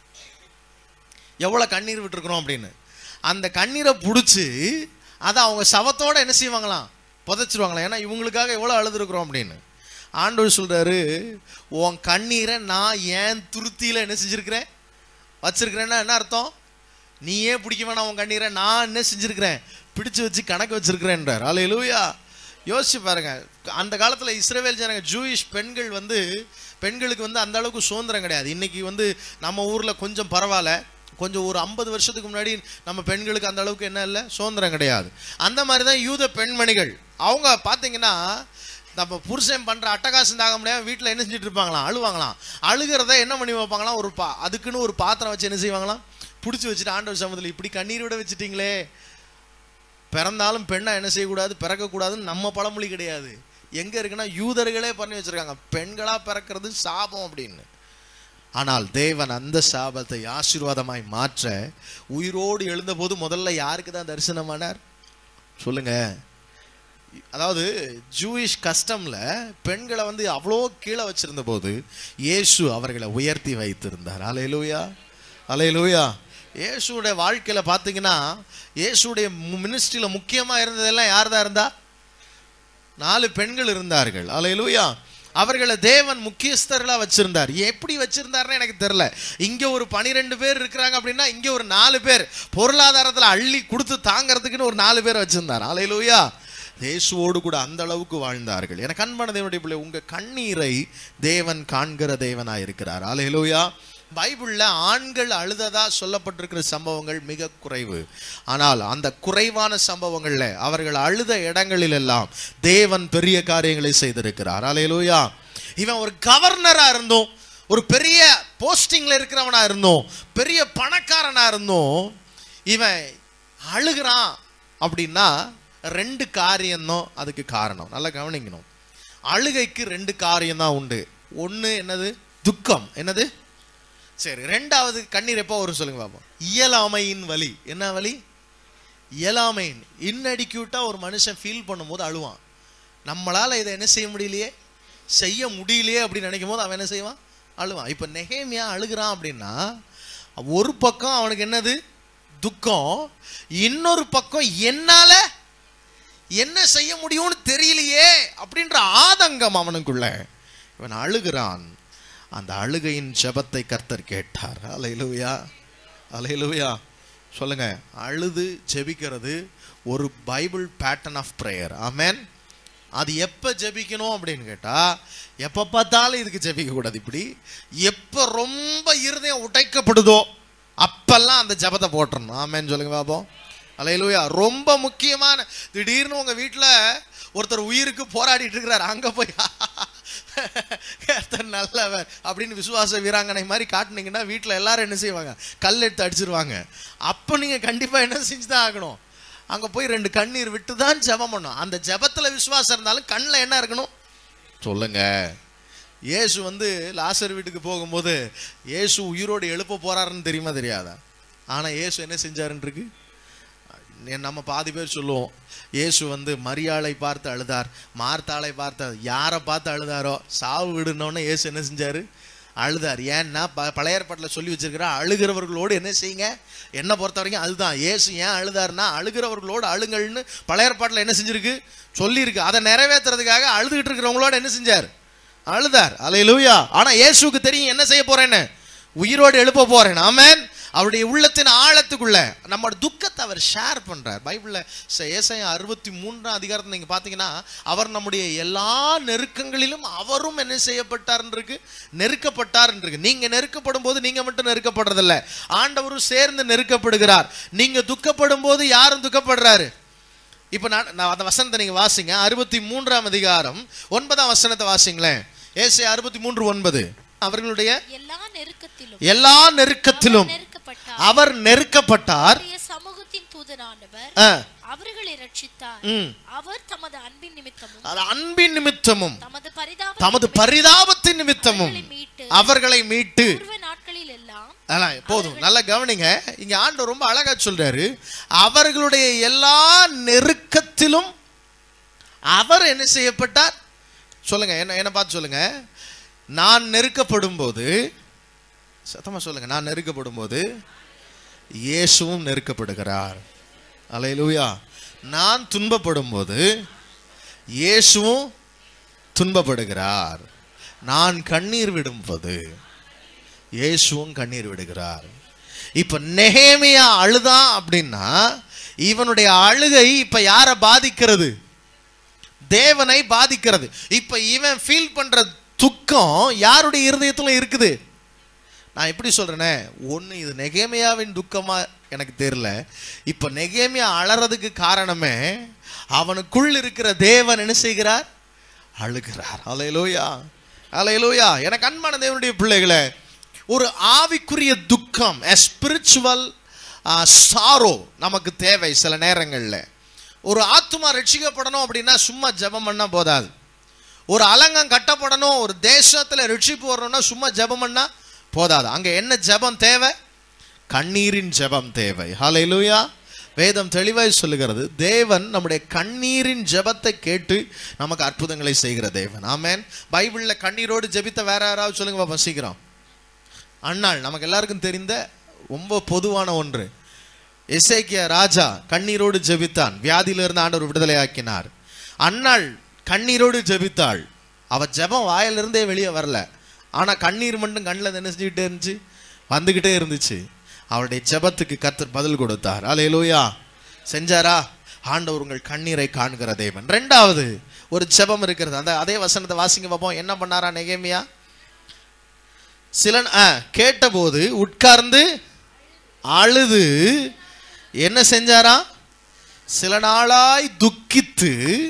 எவ்வளோ கண்ணீர் விட்டுருக்குறோம் அப்படின்னு. அந்த கண்ணீரை பிடிச்சி அதை அவங்க சவத்தோடு என்ன செய்வாங்களாம், புதைச்சிருவாங்களாம். ஏன்னா இவங்களுக்காக எவ்வளோ அழுதுருக்குறோம் அப்படின்னு. ஆண்டவர் சொல்கிறாரு, உன் கண்ணீரை நான் ஏன் துருத்தியில் என்ன செஞ்சுருக்கிறேன், வச்சிருக்கிறேன்னா என்ன அர்த்தம், நீயே பிடிக்க வேணாம், உன் கண்ணீரை நான் என்ன செஞ்சுருக்கிறேன், பிடிச்சு வச்சு கணக்கு வச்சிருக்கிறேன்றார். அல்லேலூயா. யோசிச்சு பாருங்க, அந்த காலத்தில் இஸ்ரவேல் ஜனங்க, ஜூயிஷ் பெண்கள் பெண்களுக்கு அந்த அளவுக்கு சுதந்திரம் கிடையாது. இன்னைக்கு நம்ம ஊரில் கொஞ்சம் பரவாயில்ல, கொஞ்சம் ஒரு 50 வருஷத்துக்கு முன்னாடி நம்ம பெண்களுக்கு அந்த அளவுக்கு என்ன இல்லை, சுதந்திரம் கிடையாது. அந்த மாதிரி தான் யூத பெண்மணிகள். அவங்க பார்த்தீங்கன்னா நம்ம புருஷன் பண்ணுற அட்டகாசம் தாங்க முடியாமல் வீட்டில் என்ன செஞ்சுட்டு இருப்பாங்களாம், அழுவாங்களாம். அழுகிறத என்ன பண்ணி வைப்பாங்களாம், அதுக்குன்னு ஒரு பாத்திரம் வச்சு என்ன செய்வாங்களாம், பிடிச்சி வச்சுட்டு ஆண்டவர் சமூகத்தில் இப்படி கண்ணீர் விட வச்சுட்டீங்களே, பிறந்தாலும் பெண்ணா என்ன செய்யக்கூடாது, பிறக்கக்கூடாதுன்னு நம்ம பழமொழி கிடையாது. எங்க இருக்குன்னா யூதர்களே பண்ணி வச்சிருக்காங்க, பெண்களா பிறக்கிறது சாபம் அப்படின்னு. ஆனால் தேவன் அந்த சாபத்தை ஆசீர்வாதமாய் மாற்ற உயிரோடு எழுந்த போது முதல்ல யாருக்கு தான் தரிசனமானார் சொல்லுங்க. அதாவது ஜூயிஷ் கஸ்டம்ல பெண்களை அவ்வளோ கீழே வச்சிருந்த போது இயேசு அவர்களை உயர்த்தி வைத்திருந்தார். அல்லேலூயா, அல்லேலூயா. இயேசுடைய வாழ்க்கையில பார்த்தீங்கன்னா, இயேசுடைய மினிஸ்ட்ரியில முக்கியமா இருந்ததெல்லாம் யார் தான் இருந்தா, 4 பெண்கள் இருந்தார்கள். அல்லேலூயா. அவர்களை தேவன் முக்கியஸ்தர்களா வச்சிருந்தார். எப்படி வச்சிருந்தாருன்னு எனக்கு தெரியல. இங்க ஒரு 12 பேர் இருக்கிறாங்க அப்படின்னா இங்க ஒரு 4 பேர் பொருளாதாரத்துல அள்ளி கொடுத்து தாங்கிறதுக்குன்னு ஒரு 4 பேர் வச்சிருந்தார். அல்லேலூயா. இயேசுவோடு கூட அந்த அளவுக்கு வாழ்ந்தார்கள். எனக்கு அன்பான தேவனுடைய பிள்ளை, உங்க கண்ணீரை தேவன் காண்கிற தேவனாய் இருக்கிறார். அல்லேலூயா. பைபிள்ல ஆண்கள் அழுததா சொல்லப்பட்டிருக்கிற சம்பவங்கள் மிக குறைவு. ஆனால் அந்த குறைவான சம்பவங்கள்ல அவர்கள் அழுத இடங்களில் எல்லாம் தேவன் பெரிய காரியங்களை செய்திருக்கிறார். அல்லேலூயா. இவன் ஒரு கவர்னரா இருந்தோம், ஒரு பெரிய போஸ்டிங்ல இருக்கிறவனா இருந்தோம், பெரிய பணக்காரனா இருந்தோம், இவன் அழுகிறான் அப்படின்னா 2 காரியம்தான் அதுக்கு காரணம். நல்லா கவனிக்கணும். அழுகைக்கு 2 காரியம் தான் உண்டு. ஒன்று என்னது, துக்கம். என்னது, சரி. 2வது கண்ணீர் எப்போ வரும் சொல்லுங்க பாப்போம். இயலாமையின் வலி. என்ன வலி? இயலாமையின். இன்அடிக்யூட்டா ஒரு மனுஷன் ஃபீல் பண்ணும்போது அழுவான். நம்மளால இதை என்ன செய்ய முடியலையே, செய்ய முடியலையே அப்படின்னு நினைக்கும் போது அவன் என்ன செய்வான், அழுவான். இப்போ நெகேமியா அழுகிறான் அப்படின்னா ஒரு பக்கம் அவனுக்கு என்னது, துக்கம். இன்னொரு பக்கம் என்னால என்ன செய்ய முடியும்னு தெரியலையே அப்படின்ற ஆதங்கம் அவனுக்குள்ள. இவன் அழுகிறான். அந்த அழுகையின் ஜெபத்தை கர்த்தர் கேட்டார். அல்லேலூயா, அல்லேலூயா. சொல்லுங்க. அழுது ஜெபிக்கிறது ஒரு பைபிள் பேட்டர்ன் ஆஃப் பிரேயர். ஆமென். அது எப்போ ஜெபிக்கணும் அப்படின்னு கேட்டா, எப்போ பார்த்தாலும் இதுக்கு ஜெபிக்க கூடாது. இப்படி எப்போ ரொம்ப இருதயம் உடைக்கப்படுதோ அப்பெல்லாம் அந்த ஜெபத்தை போட்டுறணும். ஆமென் சொல்லுங்க பாப்போம். அல்லேலூயா. ரொம்ப முக்கியமான, திடீர்னு உங்க வீட்டில் ஒருத்தர் உயிருக்கு போராடிட்டு இருக்கிறார், அங்க போய் நல்லவர் அப்படின்னு விசுவாச வீராங்கனை மாதிரி காட்டினீங்கன்னா வீட்டில் எல்லாரும் என்ன செய்வாங்க, கல் எடுத்து அடிச்சிருவாங்க. அப்போ நீங்க கண்டிப்பா என்ன செஞ்சுதான் ஆகணும், அங்க போய் 2 கண்ணீர் விட்டு தான் ஜெபம் பண்ணும். அந்த ஜெபத்துல விசுவாசம் இருந்தாலும் கண்ணில் என்ன இருக்கணும், சொல்லுங்க. இயேசு வந்து லாசர் வீட்டுக்கு போகும்போது இயேசு உயிரோடு எழுப்ப போறாருன்னு தெரியுமா தெரியாதா? ஆனா இயேசு என்ன செஞ்சாருன்னு இருக்கு. நம்ம பாதி பேர் சொல்லுவோம் இயேசு வந்து மரியாளை பார்த்து அழுதார், மார்த்தாளை பார்த்து, யாரை பார்த்து அழுதாரோ சாவு விடுனோன்னு இயேசு என்ன செஞ்சாரு, அழுதார். ஏன்னா பழைய ஏற்பாட்டில் சொல்லி வச்சிருக்கிற அழுகிறவர்களோடு என்ன செய்யுங்க. என்ன பொறுத்த வரைக்கும் அதுதான். இயேசு ஏன் அழுதாருன்னா அழுகிறவர்களோடு அழுங்கள்னு பழைய ஏற்பாட்டில் என்ன செஞ்சிருக்கு, சொல்லியிருக்கு. அதை நிறைவேற்றுறதுக்காக அழுதுகிட்டு இருக்கிறவங்களோட என்ன செஞ்சார், அழுதார். அல்லேலூயா. ஆனா இயேசுக்கு தெரியும் என்ன செய்ய போறேன்னு, உயிரோடு எழுப்ப போறேன். ஆமென். அவருடைய உள்ளத்தின் ஆழத்துக்குள்ள நம்ம துக்கத்தை அவர் ஷேர் பண்றார். பைபிள்ல ஏசாயா 63 அதிகாரத்தை நீங்க பாத்தீங்கன்னா, அவர் நம்முடைய எல்லா நெருக்கங்களிலும் அவரும் என்ன செய்யப்பட்டார் இருக்கு, நெருக்கப்பட்டார் இருக்கு. நீங்க நெருக்கப்படும் போது நீங்க மட்டும் நெருக்கப்படுறதில்ல, ஆண்டவரும் சேர்ந்து நெருக்கப்படுகிறார். நீங்க துக்கப்படும் போது யாரும் துக்கப்படுறாரு. இப்ப நான் அந்த வசனத்தை நீங்க வாசிங்க. 63 அதிகாரம் 9 வசனத்தை வாசிங்களேன். ஏசாயா 63:9. அவர்களுடைய எல்லா நெருக்கத்திலும் அவர் நெருக்கப்பட்டார், சமூகத்தின் தூதனானவர் அவர்களை ரட்சித்தார். அவர் தமது அன்பின் நிமித்தமும் தமது பரிதாபத்தின் நிமித்தமும் அவர்களை மீட்டு நாட்களில் எல்லாம். போதும், நல்ல கவனிங்க. இங்க ஆண்டவர் ரொம்ப அழகா சொல்றாரு, அவர்களுடைய எல்லா நெருக்கத்திலும் அவர் என்ன செய்யப்பட்டார். சொல்லுங்க, என்ன பார்த்து சொல்லுங்க. நான் நெருக்கப்படும் போது, சத்தமா சொல்லுங்க, நான் நெருக்கப்படும் போது இயேசுவும் நெருக்கப்படுகிறார். அல்லேலூயா. நான் துன்பப்படும் போது இயேசுவும் துன்பப்படுகிறார். நான் கண்ணீர் விடும்போது இயேசுவும் கண்ணீர் விடுகிறார். இப்ப நெகேமியா அழுதான் அப்படின்னா இவனுடைய அழுகை இப்ப யாரை பாதிக்கிறது, தேவனை பாதிக்கிறது. இப்ப இவன் ஃபீல் பண்ற துக்கம் யாருடைய இருதயத்துல இருக்குது. நான் எப்படி சொல்றேனே, ஒண்ணு இது நெகேமியாவின் துக்கமா எனக்கு தெரியல. இப்ப நெகேமியா அழறதுக்கு காரணமே அவனுக்குள் இருக்கிற தேவன் என்ன செய்கிறார், அழுகிறார். அல்லேலூயா, அல்லேலூயா. எனக்கு அன்பான தேவனுடைய பிள்ளைகளே, ஒரு ஆவிக்குரிய துக்கம், a spiritual sorrow நமக்கு தேவை. சில நேரங்கள்ல ஒரு ஆத்துமா ரட்சிக்கப்படணும் அப்படின்னா சும்மா ஜெபம் பண்ணா போதாது. ஒரு அலங்கம் கட்டப்படணும், ஒரு தேசத்துல ரட்சிப்பு வரணும்னா சும்மா ஜெபம் பண்ணா போதாது. அங்க என்ன ஜெபம் தேவை, கண்ணீரின் ஜெபம் தேவை. ஹல்லேலூயா. வேதம் தெளிவாய் சொல்லுகிறது, தேவன் நம்முடைய கண்ணீரின் ஜெபத்தை கேட்டு நமக்கு அற்புதங்களை செய்கிற தேவன். ஆமென். பைபிள்ல கண்ணீரோடு ஜெபித்த வேற யாராவது சொல்லுங்க பாப்பா சீக்கிரம். அன்னாள் நமக்கு எல்லாருக்கும் தெரிந்த ரொம்ப பொதுவான ஒன்று. எசேக்கியா ராஜா கண்ணீரோடு ஜெபித்தான், வியாதியிலிருந்து ஆண்டவர் விடுதலை ஆக்கினார். அன்னாள் கண்ணீரோடு ஜெபித்தாள். அவ ஜெபம் வாயிலிருந்தே வெளியே வரல, ஆனா கண்ணீர் மட்டும் கண்ணில் என்ன செஞ்சுக்கிட்டே இருந்துச்சு, வந்துகிட்டே இருந்துச்சு. அவருடைய ஜெபத்துக்கு கர்த்தர் பதில் கொடுத்தார். அல்லேலூயா. செஞ்சாரா? ஆண்டவர் உங்கள் கண்ணீரை காண்கிற தேவன். ரெண்டாவது ஒரு ஜெபம் இருக்கிறது. அந்த அதே வசனத்தை வாசிங்க பார்ப்போம். என்ன பண்ணாரா நெகேமியா? கேட்டபோது உட்கார்ந்து அழுது என்ன செஞ்சாரா? சில நாளாய் துக்கித்து,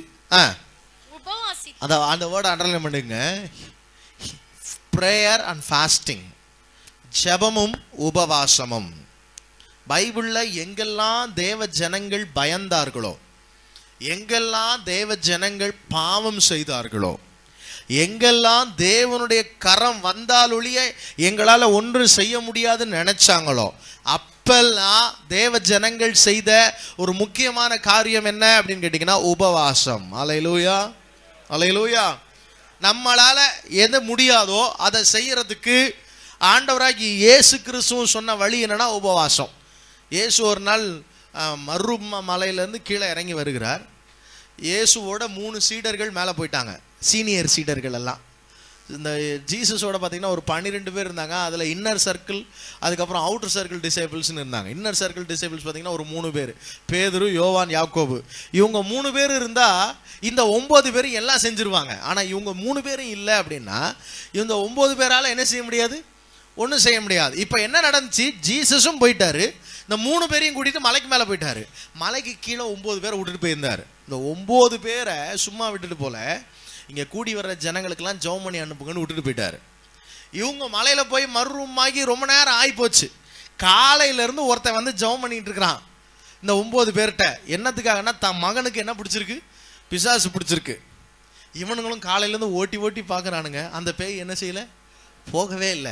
அந்த வேர்ட் அண்டர்லைன் பண்ணுங்க, prayer and fasting, ஜெபமும் உபவாசமும். பைபிள்ல எங்கெல்லாம் தேவ ஜனங்கள் பயந்தார்களோ, எங்கெல்லாம் தேவ ஜனங்கள் பாவம் செய்தார்களோ, எங்கெல்லாம் தேவனுடைய கரம் வந்தாலொழிய எங்களால ஒன்று செய்ய முடியாதுன்னு நினைச்சாங்களோ, அப்பெல்லாம் தேவ ஜனங்கள் செய்த ஒரு முக்கியமான காரியம் என்ன அப்படின்னு கேட்டீங்கன்னா உபவாசம். அல்லேலூயா, அல்லேலூயா. நம்மளால எது முடியாதோ அதை செய்யறதுக்கு ஆண்டவராகி இயேசு கிறிஸ்துவும் சொன்ன வழி என்னன்னா உபவாசம். இயேசு ஒரு நாள் மரும மலையிலேருந்து கீழே இறங்கி வருகிறார். இயேசுவோட 3 சீடர்கள் மேலே போயிட்டாங்க, சீனியர் சீடர்கள் எல்லாம். இந்த ஜீசஸோட பார்த்தீங்கன்னா ஒரு 12 பேர் இருந்தாங்க. அதில் இன்னர் சர்க்கிள், அதுக்கப்புறம் அவுட்டர் சர்க்கிள் டிசைபிள்ஸ்னு இருந்தாங்க. இன்னர் சர்க்கிள் டிசைபிள்ஸ் பார்த்தீங்கன்னா ஒரு 3 பேர், பேதுரு, யோவான், யாக்கோபு. இவங்க 3 பேர் இருந்தால் இந்த 9 பேரும் எல்லாம் செஞ்சிருவாங்க. ஆனால் இவங்க 3 பேரும் இல்லை அப்படின்னா இந்த 9 பேரால் என்ன செய்ய முடியாது, ஒன்றும் செய்ய முடியாது. இப்போ என்ன நடந்துச்சு, ஜீசஸும் போயிட்டாரு, இந்த 3 பேரையும் கூட்டிட்டு மலைக்கு மேலே போயிட்டாரு. மலைக்கு கீழே 9 பேரை விட்டுட்டு போயிருந்தார். இந்த 9 பேரை சும்மா விட்டுட்டு போல, இங்கே கூடி வர்ற ஜனங்களுக்கெல்லாம் ஜெபம் பண்ணி அனுப்புங்கன்னு விட்டுட்டு போயிட்டாரு. இவங்க மலையில் போய் மறுரூமாகி ரொம்ப நேரம் ஆகிப்போச்சு. காலையிலேருந்து ஒருத்தன் வந்து ஜெபம் பண்ணிட்டு இருக்கிறான் இந்த 9 பேர்கிட்ட. என்னத்துக்காகனா தன் மகனுக்கு என்ன பிடிச்சிருக்கு, பிசாசு பிடிச்சிருக்கு. இவனுங்களும் காலையிலேருந்து ஓட்டி ஓட்டி பார்க்குறானுங்க. அந்த பேய் என்ன செய்யலை, போகவே இல்லை.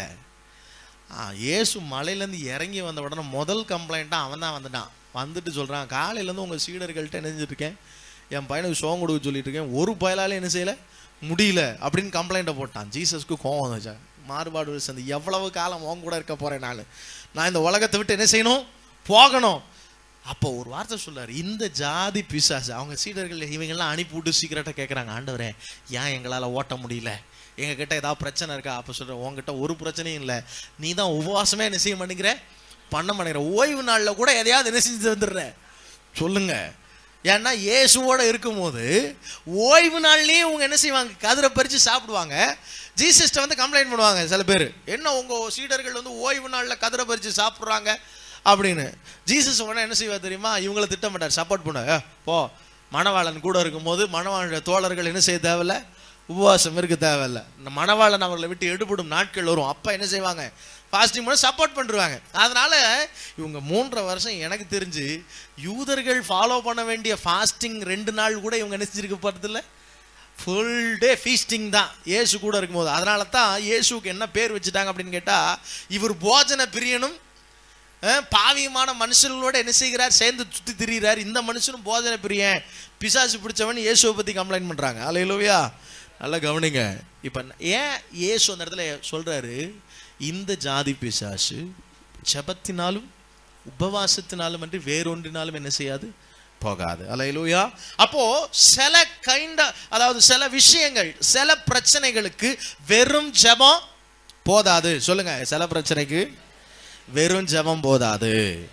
இயேசு மலையிலேருந்து இறங்கி வந்த உடனே முதல் கம்ப்ளைண்ட்டாக அவன் தான் வந்துட்டான். வந்துட்டு சொல்கிறான், காலையிலேருந்து உங்கள் சீடர்கள்ட்ட என்ன செஞ்சுருக்கேன், என் பையனுக்கு சோகம் கொடுக்க சொல்லிட்டு இருக்கேன், ஒரு பயலாலே என்ன செய்யலை, முடியல அப்படின்னு கம்ப்ளைண்ட்டை போட்டான். ஜீசஸ்க்கு கோவம் வந்துச்சா, மாறுபாடு சந்தி, எவ்வளவு காலம் உன் கூட இருக்க போகிறேன், நான் இந்த உலகத்தை விட்டு என்ன செய்யணும், போகணும். அப்போ ஒரு வார்த்தை சொல்றாரு, இந்த ஜாதி பிசாசு, அவங்க சீடர்கள் இவங்கெல்லாம் அனுப்பி விட்டு சீக்கிரட்டாக கேட்குறாங்க, ஆண்டவரே ஏன் எங்களால் ஓட்ட முடியல, எங்ககிட்ட ஏதாவது பிரச்சனை இருக்கா? அப்போ சொல்கிறேன், உங்ககிட்ட ஒரு பிரச்சனையும் இல்லை, நீ தான் உபவாசமே என்ன செய்ய மாட்டேங்கிற, பண்ண மாட்டேங்கிற, ஓய்வு நாளில் கூட எதையாவது என்ன செஞ்சு வந்துடுற சொல்லுங்க. ஏன்னா இயேசுவோட இருக்கும்போது ஓய்வு நாள்லேயே இவங்க என்ன செய்வாங்க, கதிரை பறித்து சாப்பிடுவாங்க. ஜீசஸ்ட்டை வந்து கம்ப்ளைண்ட் பண்ணுவாங்க சில பேர், என்ன உங்கள் சீடர்கள் வந்து ஓய்வு நாளில் கதிரை பறித்து சாப்பிட்றாங்க அப்படின்னு. ஜீசஸ் உடனே என்ன செய்வார் தெரியுமா, இவங்களை திட்டமாட்டார், சப்போர்ட் பண்ண, போ மணவாளன் கூட இருக்கும்போது மணவாளனுடைய தோழர்கள் என்ன செய்ய தேவையில்ல, உபவாசம் இருக்க தேவையில்லை. இந்த மணவாளன் அவர்களை விட்டு எடுபடும் நாட்கள் வரும், அப்போ என்ன செய்வாங்க, ஃபாஸ்டிங் பண்ண சப்போர்ட் பண்ணுவாங்க. அதனால இவங்க 3.5 வருஷம் எனக்கு தெரிஞ்சு யூதர்கள் ஃபாலோ பண்ண வேண்டிய ஃபாஸ்டிங் 2 நாள் கூட இவங்க என்ன செஞ்சிருக்க போகிறதில்ல, ஃபுல் டே ஃபீஸ்டிங் தான் இயேசு கூட இருக்கும்போது. அதனால தான் இயேசுக்கு என்ன பேர் வச்சுட்டாங்க அப்படின்னு கேட்டால், இவர் போஜன பிரியனும் பாவியமான மனுஷர்களோட என்ன செய்கிறார், சேர்ந்து சுற்றி திரிகிறார், இந்த மனுஷனும் போஜன பிரியன் பிசாசு பிடிச்சவன் இயேசுவை பற்றி கம்ப்ளைண்ட் பண்ணுறாங்க. அல்லேலூயா. நல்லா கவனிங்க. இப்போ ஏன் இயேசு அந்த இடத்துல சொல்கிறாரு, இந்த ஜாதி பிசாசு ஜெபத்தினாலும் உபவாசத்தினாலும் என்று வேறொன்றினாலும் என்ன செய்யாது, போகாது. அல்லேலூயா. அப்போ சில அதாவது சில விஷயங்கள், சில பிரச்சனைகளுக்கு வெறும் ஜெபம் போதாது. சொல்லுங்க, சில பிரச்சனைக்கு வெறும் ஜெபம் போதாது,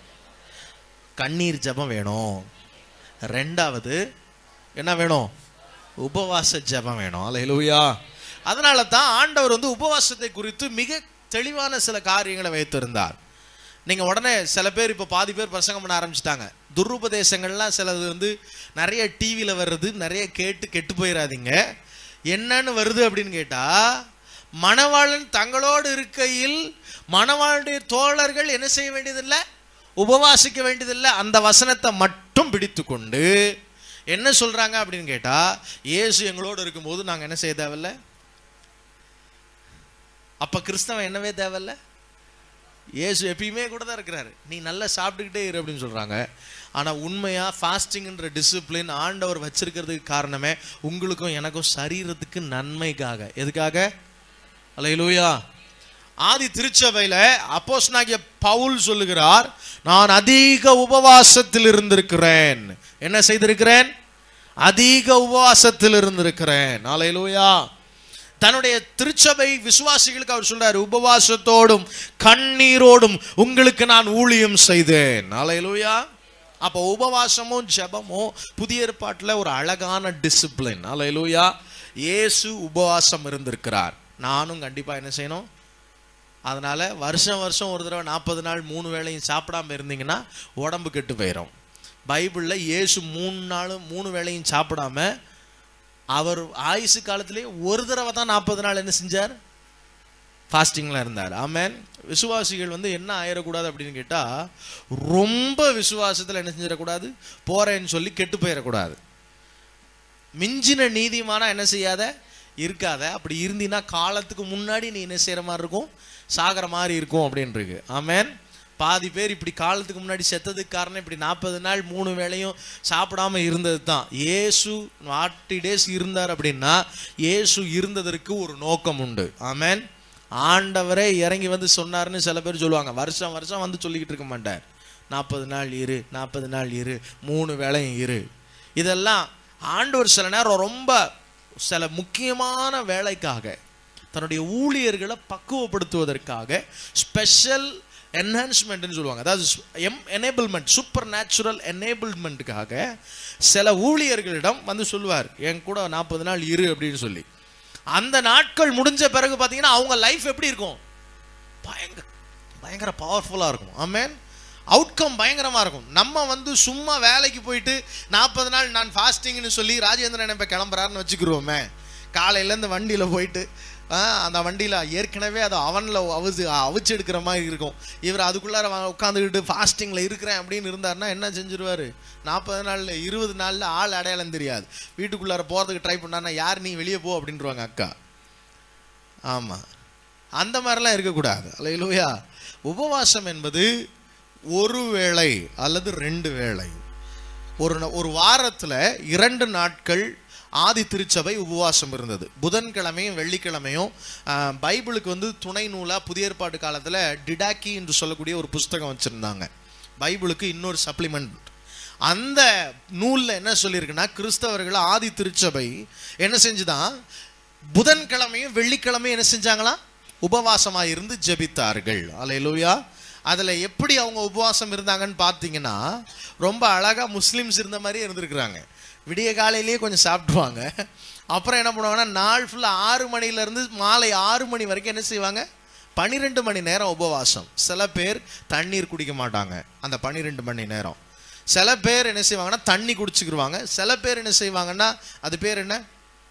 கண்ணீர் ஜெபம் வேணும். 2வது என்ன வேணும், உபவாச ஜெபம் வேணும். அல்லேலூயா. அதனால தான் ஆண்டவர் வந்து உபவாசத்தை குறித்து மிக தெளிவான சில காரியங்களை வைத்திருந்தார். நீங்கள் உடனே சில பேர் இப்போ பாதி பேர் பிரசங்கம் பண்ண ஆரம்பிச்சிட்டாங்க. துருபதேசங்கள்லாம் சிலது வந்து நிறைய டிவியில் வர்றது, நிறைய கேட்டு கெட்டு போயிடாதீங்க. என்னன்னு வருது அப்படின்னு கேட்டால், மணவாளன் தங்களோடு இருக்கையில் மணவாளுடைய தோழர்கள் என்ன செய்ய வேண்டியதில்லை, உபவாசிக்க வேண்டியதில்லை. அந்த வசனத்தை மட்டும் பிடித்து கொண்டு என்ன சொல்றாங்க அப்படின்னு கேட்டா, இயேசு எங்களோடு இருக்கும்போது நாங்கள் என்ன செய்ய தேவையில்லை, அப்ப கிறிஸ்தவன் என்னவே தேவையில்லை, இயேசு எப்பயுமே கூட தான் இருக்கிறாரு, நீ நல்லா சாப்பிட்டுக்கிட்டே இரு அப்படின்னு சொல்றாங்க. ஆனா உண்மையா ஃபாஸ்டிங்ன்ற டிசிப்ளின் ஆண்டவர் வச்சிருக்கிறதுக்கு காரணமே உங்களுக்கும் எனக்கும் சரீரத்துக்கு நன்மைக்காக. எதுக்காக? அல்லேலூயா. ஆதி திருச்சபையில அப்போஸ்தலனாகிய பவுல் சொல்லுகிறார், நான் அதிக உபவாசத்தில் இருந்திருக்கிறேன். என்ன செய்திருக்கிறேன்? அதிக உபவாசத்தில் இருந்திருக்கிறேன். அல்லேலூயா. தன்னுடைய திருச்சபை விசுவாசிகளுக்கு அவர் சொல்றாரு, உபவாசத்தோடும் கண்ணீரோடும் உங்களுக்கு நான் ஊழியம் செய்தேன். அல்லேலூயா. அப்போ உபவாசமும் ஜெபமும் புதிய ஏற்பாட்டில் ஒரு அழகான டிசிப்ளின். அல்லேலூயா. இயேசு உபவாசம் இருந்திருக்கிறார், நானும் கண்டிப்பா என்ன செய்யணும். அதனால வருஷம் வருஷம் ஒரு தடவை 40 நாள் 3 வேளையும் சாப்பிடாம இருந்தீங்கன்னா உடம்பு கெட்டு போயிடும். பைபிள்ல இயேசு 3 நாளும் 3 வேளையும் சாப்பிடாம அவர் ஆயுசு காலத்திலே ஒரு தடவை தான் 40 நாள் என்ன செஞ்சார், ஃபாஸ்டிங்ல இருந்தார். ஆமென். விசுவாசிகள் வந்து என்ன ஆயிடக்கூடாது அப்படின்னு கேட்டா, ரொம்ப விசுவாசத்தில் என்ன செஞ்சிடக்கூடாது, போறேன்னு சொல்லி கெட்டு போயிடக்கூடாது. மிஞ்சின நீதிமானா என்ன செய்யாத இருக்காத. அப்படி இருந்தீன்னா காலத்துக்கு முன்னாடி நீ என்ன செய்யற மாதிரி இருக்கும், சாகிற மாதிரி இருக்கும் அப்படின்னு இருக்கு. ஆமென். பாதி பேர் இப்படி காலத்துக்கு முன்னாடி செத்ததுக்கு காரணம் இப்படி 40 நாள் 3 வேளையும் சாப்பிடாம இருந்தது தான். இயேசு 40 days இருந்தார் அப்படின்னா இயேசு இருந்ததற்கு ஒரு நோக்கம் உண்டு. ஆமென். ஆண்டவரே இறங்கி வந்து சொன்னார்னு சில பேர் சொல்லுவாங்க. வருஷம் வருஷம் வந்து சொல்லிக்கிட்டு இருக்க மாட்டார். 40 நாள் இரு, 40 நாள் இரு, 3 வேளையும் இரு. இதெல்லாம் ஆண்டவர் சில நேரம் ரொம்ப சில முக்கியமான வேலைக்காக, தன்னுடைய ஊழியர்களை பக்குவப்படுத்துவதற்காக ஸ்பெஷல் என்ஹான்ஸ்மெண்ட்னு சொல்லுவாங்க. அதாவது எனேபிள்மெண்ட், சூப்பர் நேச்சுரல் எனேபிள்மெண்ட்டுக்காக சில ஊழியர்களிடம் வந்து சொல்லுவார், என் கூட 40 நாள் இரு அப்படின்னு சொல்லி. அந்த நாட்கள் முடிஞ்ச பிறகு பார்த்தீங்கன்னா அவங்க லைஃப் எப்படி இருக்கும், பயங்கர பவர்ஃபுல்லாக இருக்கும். ஆமென். அவுட்கம் பயங்கரமாக இருக்கும். நம்ம வந்து சும்மா வேலைக்கு போயிட்டு 40 நாள் நான் ஃபாஸ்டிங்னு சொல்லி ராஜேந்திரன் இப்போ கிளம்புறாருன்னு வச்சுக்கிருவோமே, காலையிலேருந்து வண்டியில் போயிட்டு அந்த வண்டியில் ஏற்கனவே அதை அவனில் அவிச்சு எடுக்கிற மாதிரி இருக்கும். இவர் அதுக்குள்ளார உட்காந்துக்கிட்டு ஃபாஸ்டிங்கில் இருக்கிறேன் அப்படின்னு இருந்தாருன்னா என்ன செஞ்சிருவார்? 40 நாளில் 20 நாளில் ஆள் அடையாளம் தெரியாது. வீட்டுக்குள்ளார போகிறதுக்கு ட்ரை பண்ணாருன்னா யார் நீ வெளியே போ அப்படின்ட்டுருவாங்க அக்கா. ஆமாம், அந்த மாதிரிலாம் இருக்கக்கூடாது. அல்லேலூயா. உபவாசம் என்பது ஒரு வேளை அல்லது 2 வேளை. ஒரு வாரத்தில் 2 நாட்கள் ஆதி திருச்சபை உபவாசம் இருந்தது. புதன்கிழமையும் வெள்ளிக்கிழமையும் பைபிளுக்கு துணை நூலாக புதிய ஏற்பாட்டு காலத்தில் டிடாக்கி என்று சொல்லக்கூடிய ஒரு புஸ்தகம் வச்சுருந்தாங்க. பைபிளுக்கு இன்னொரு சப்ளிமெண்ட். அந்த நூலில் என்ன சொல்லியிருக்குன்னா, கிறிஸ்தவர்கள் ஆதி திருச்சபை என்ன செஞ்சுதான் புதன்கிழமையும் வெள்ளிக்கிழமையும் என்ன செஞ்சாங்களா? உபவாசமாக இருந்து ஜெபித்தார்கள். அல்லேலூயா. அதில் எப்படி அவங்க உபவாசம் இருந்தாங்கன்னு பார்த்தீங்கன்னா, ரொம்ப அழகாக முஸ்லீம்ஸ் இருந்த மாதிரியே இருந்திருக்கிறாங்க. விடிய காலையிலேயே கொஞ்சம் சாப்பிடுவாங்க. அப்புறம் என்ன பண்ணுவாங்கன்னா, நாள் ஃபுல்லாக 6 மணிலேருந்து மாலை 6 மணி வரைக்கும் என்ன செய்வாங்க? 12 மணி நேரம் உபவாசம். சில பேர் தண்ணீர் குடிக்க மாட்டாங்க அந்த 12 மணி நேரம். சில பேர் என்ன செய்வாங்கன்னா தண்ணி குடிச்சுக்கிடுவாங்க. சில பேர் என்ன செய்வாங்கன்னா, அது பேர் என்ன,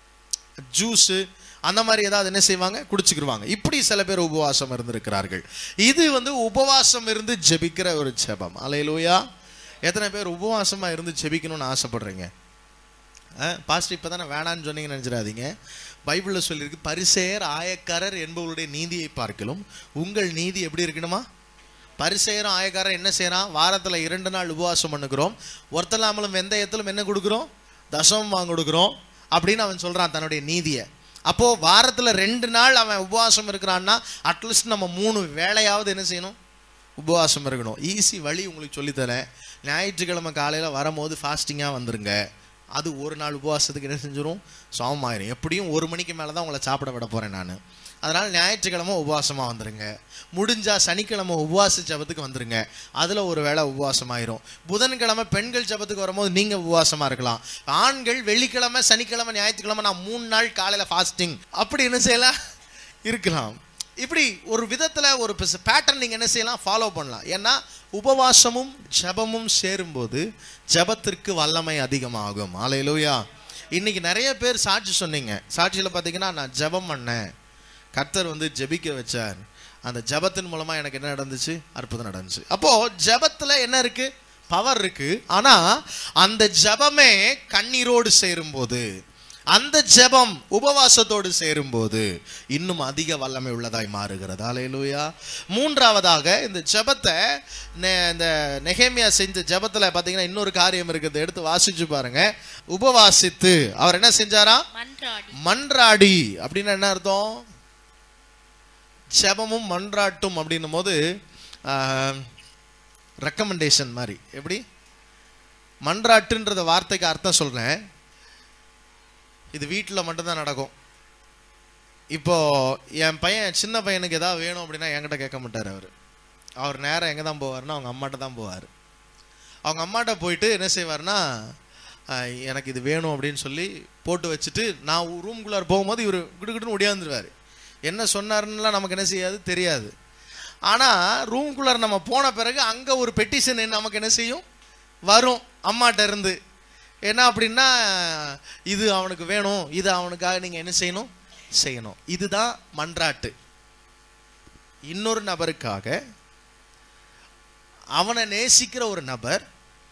ஜூஸு அந்த மாதிரி ஏதாவது என்ன செய்வாங்க, குடிச்சுக்கிடுவாங்க. இப்படி சில பேர் உபவாசம் இருந்திருக்கிறார்கள். இது உபவாசம் இருந்து ஜெபிக்கிற ஒரு ஜெபம். அல்லேலூயா. எத்தனை பேர் உபவாசமாக இருந்து ஜெபிக்கணும்னு ஆசைப்படுறீங்க? பாஸ்டர் இப்போ தானே வேணான்னு சொன்னீங்கன்னு நினச்சிடாதீங்க. பைபிளில் சொல்லியிருக்கு, பரிசேயர் ஆயக்காரர் என்பவருடைய நீதியை பார்க்கலும் உங்கள் நீதி எப்படி இருக்கணுமா? பரிசேயரும் ஆயக்காரர் என்ன செய்யறான்? வாரத்தில் 2 நாள் உபவாசம் பண்ணுகிறோம், ஒருத்தலாமலும் வெந்தயத்திலும் என்ன கொடுக்குறோம்? தசமம் வாங்க கொடுக்குறோம் அப்படின்னு அவன் சொல்கிறான் தன்னுடைய நீதியை. அப்போது வாரத்தில் 2 நாள் அவன் உபவாசம் இருக்கிறான்னா அட்லீஸ்ட் நம்ம 3 வேளையாவது என்ன செய்யணும்? உபவாசம் இருக்கணும். ஈஸி வழி உங்களுக்கு சொல்லித்தரேன். ஞாயிற்றுக்கிழமை காலையில் வரும்போது ஃபாஸ்டிங்காக வந்துருங்க. அது ஒரு நாள் உபவாசத்துக்கு என்ன செஞ்சிடும்? சமமாயிரும். எப்படியும் 1 மணிக்கு மேலே தான் உங்களை சாப்பிட விட போகிறேன் நான். அதனால் ஞாயிற்றுக்கிழமை உபவாசமாக வந்துடுங்க. முடிஞ்சால் சனிக்கிழமை உபவாச ஜபத்துக்கு வந்துடுங்க. அதில் ஒரு வேளை உபவாசமாயிரும். புதன்கிழமை பெண்கள் ஜபத்துக்கு வரும்போது நீங்கள் உபவாசமாக இருக்கலாம். ஆண்கள் வெள்ளிக்கிழமை சனிக்கிழமை ஞாயிற்றுக்கிழமை நான் 3 நாள் காலையில் ஃபாஸ்டிங் அப்படி என்ன செய்யலாம்? இருக்கலாம். இப்படி ஒரு விதத்தில் ஒரு பேட்டர்ன் நீங்கள் என்ன செய்யலாம்? ஃபாலோ பண்ணலாம். ஏன்னா உபவாசமும் ஜபமும் சேரும்போது ஜபத்திற்கு வல்லமை அதிகமாகும். அல்லேலூயா. இன்னைக்கு நிறைய பேர் சாட்சி சொன்னீங்க. சாட்சியில் பார்த்தீங்கன்னா, நான் ஜபம் பண்ணேன், கர்த்தர் ஜெபிக்க வச்சார், அந்த ஜபத்தின் மூலமா எனக்கு என்ன நடந்துச்சு? அற்புதம் நடந்துச்சு. அப்போ ஜபத்துல என்ன இருக்கு? பவர் இருக்கு. ஆனா அந்த ஜபமே கண்ணீரோடு சேரும்போது, அந்த ஜபம் உபவாசத்தோடு சேரும்போது இன்னும் அதிக வல்லமை உள்ளதாய் மாறுகிறது. அல்லேலூயா. மூன்றாவதாக இந்த ஜபத்தை, இந்த நெகேமியா செஞ்ச ஜபத்துல பாத்தீங்கன்னா இன்னொரு காரியம் இருக்குது. எடுத்து வாசிச்சு பாருங்க. உபவாசித்து அவர் என்ன செஞ்சாரா? மன்றாடி. அப்படின்னா என்ன அர்த்தம்? ஜெபமும் மன்றாட்டும் அப்படின்னும் போது ரெக்கமெண்டேஷன் மாதிரி. எப்படி? மன்றாட்டுன்றத வார்த்தைக்கு அர்த்தம் சொல்றேன். இது வீட்டில் மட்டும்தான் நடக்கும். இப்போ என் பையன், சின்ன பையனுக்கு ஏதாவது வேணும் அப்படின்னா என்கிட்ட கேட்க மாட்டார். அவர் நேரம் எங்கே தான் போவார்னா அவங்க அம்மாட்ட தான் போவார். அவங்க அம்மாட்ட போயிட்டு என்ன செய்வார்னா, எனக்கு இது வேணும் அப்படின்னு சொல்லி போட்டு வச்சுட்டு நான் ரூம்குள்ளார போகும்போது இவர் கிடுக்கிட்டுன்னு ஒடியாந்துருவார். என்ன சொன்னாருன்னுலாம் நமக்கு என்ன செய்யாது, தெரியாது. ஆனால் ரூம்குள்ளார நம்ம போன பிறகு அங்கே ஒரு பெட்டிஷன் நமக்கு என்ன செய்யும்? வரும் அம்மாட்ட இருந்து. என்ன அப்படின்னா, இது அவனுக்கு வேணும், இது அவனுக்காக நீங்கள் என்ன செய்யணும்? செய்யணும். இதுதான் மன்றாட்டு. இன்னொரு நபருக்காக, அவனை நேசிக்கிற ஒரு நபர்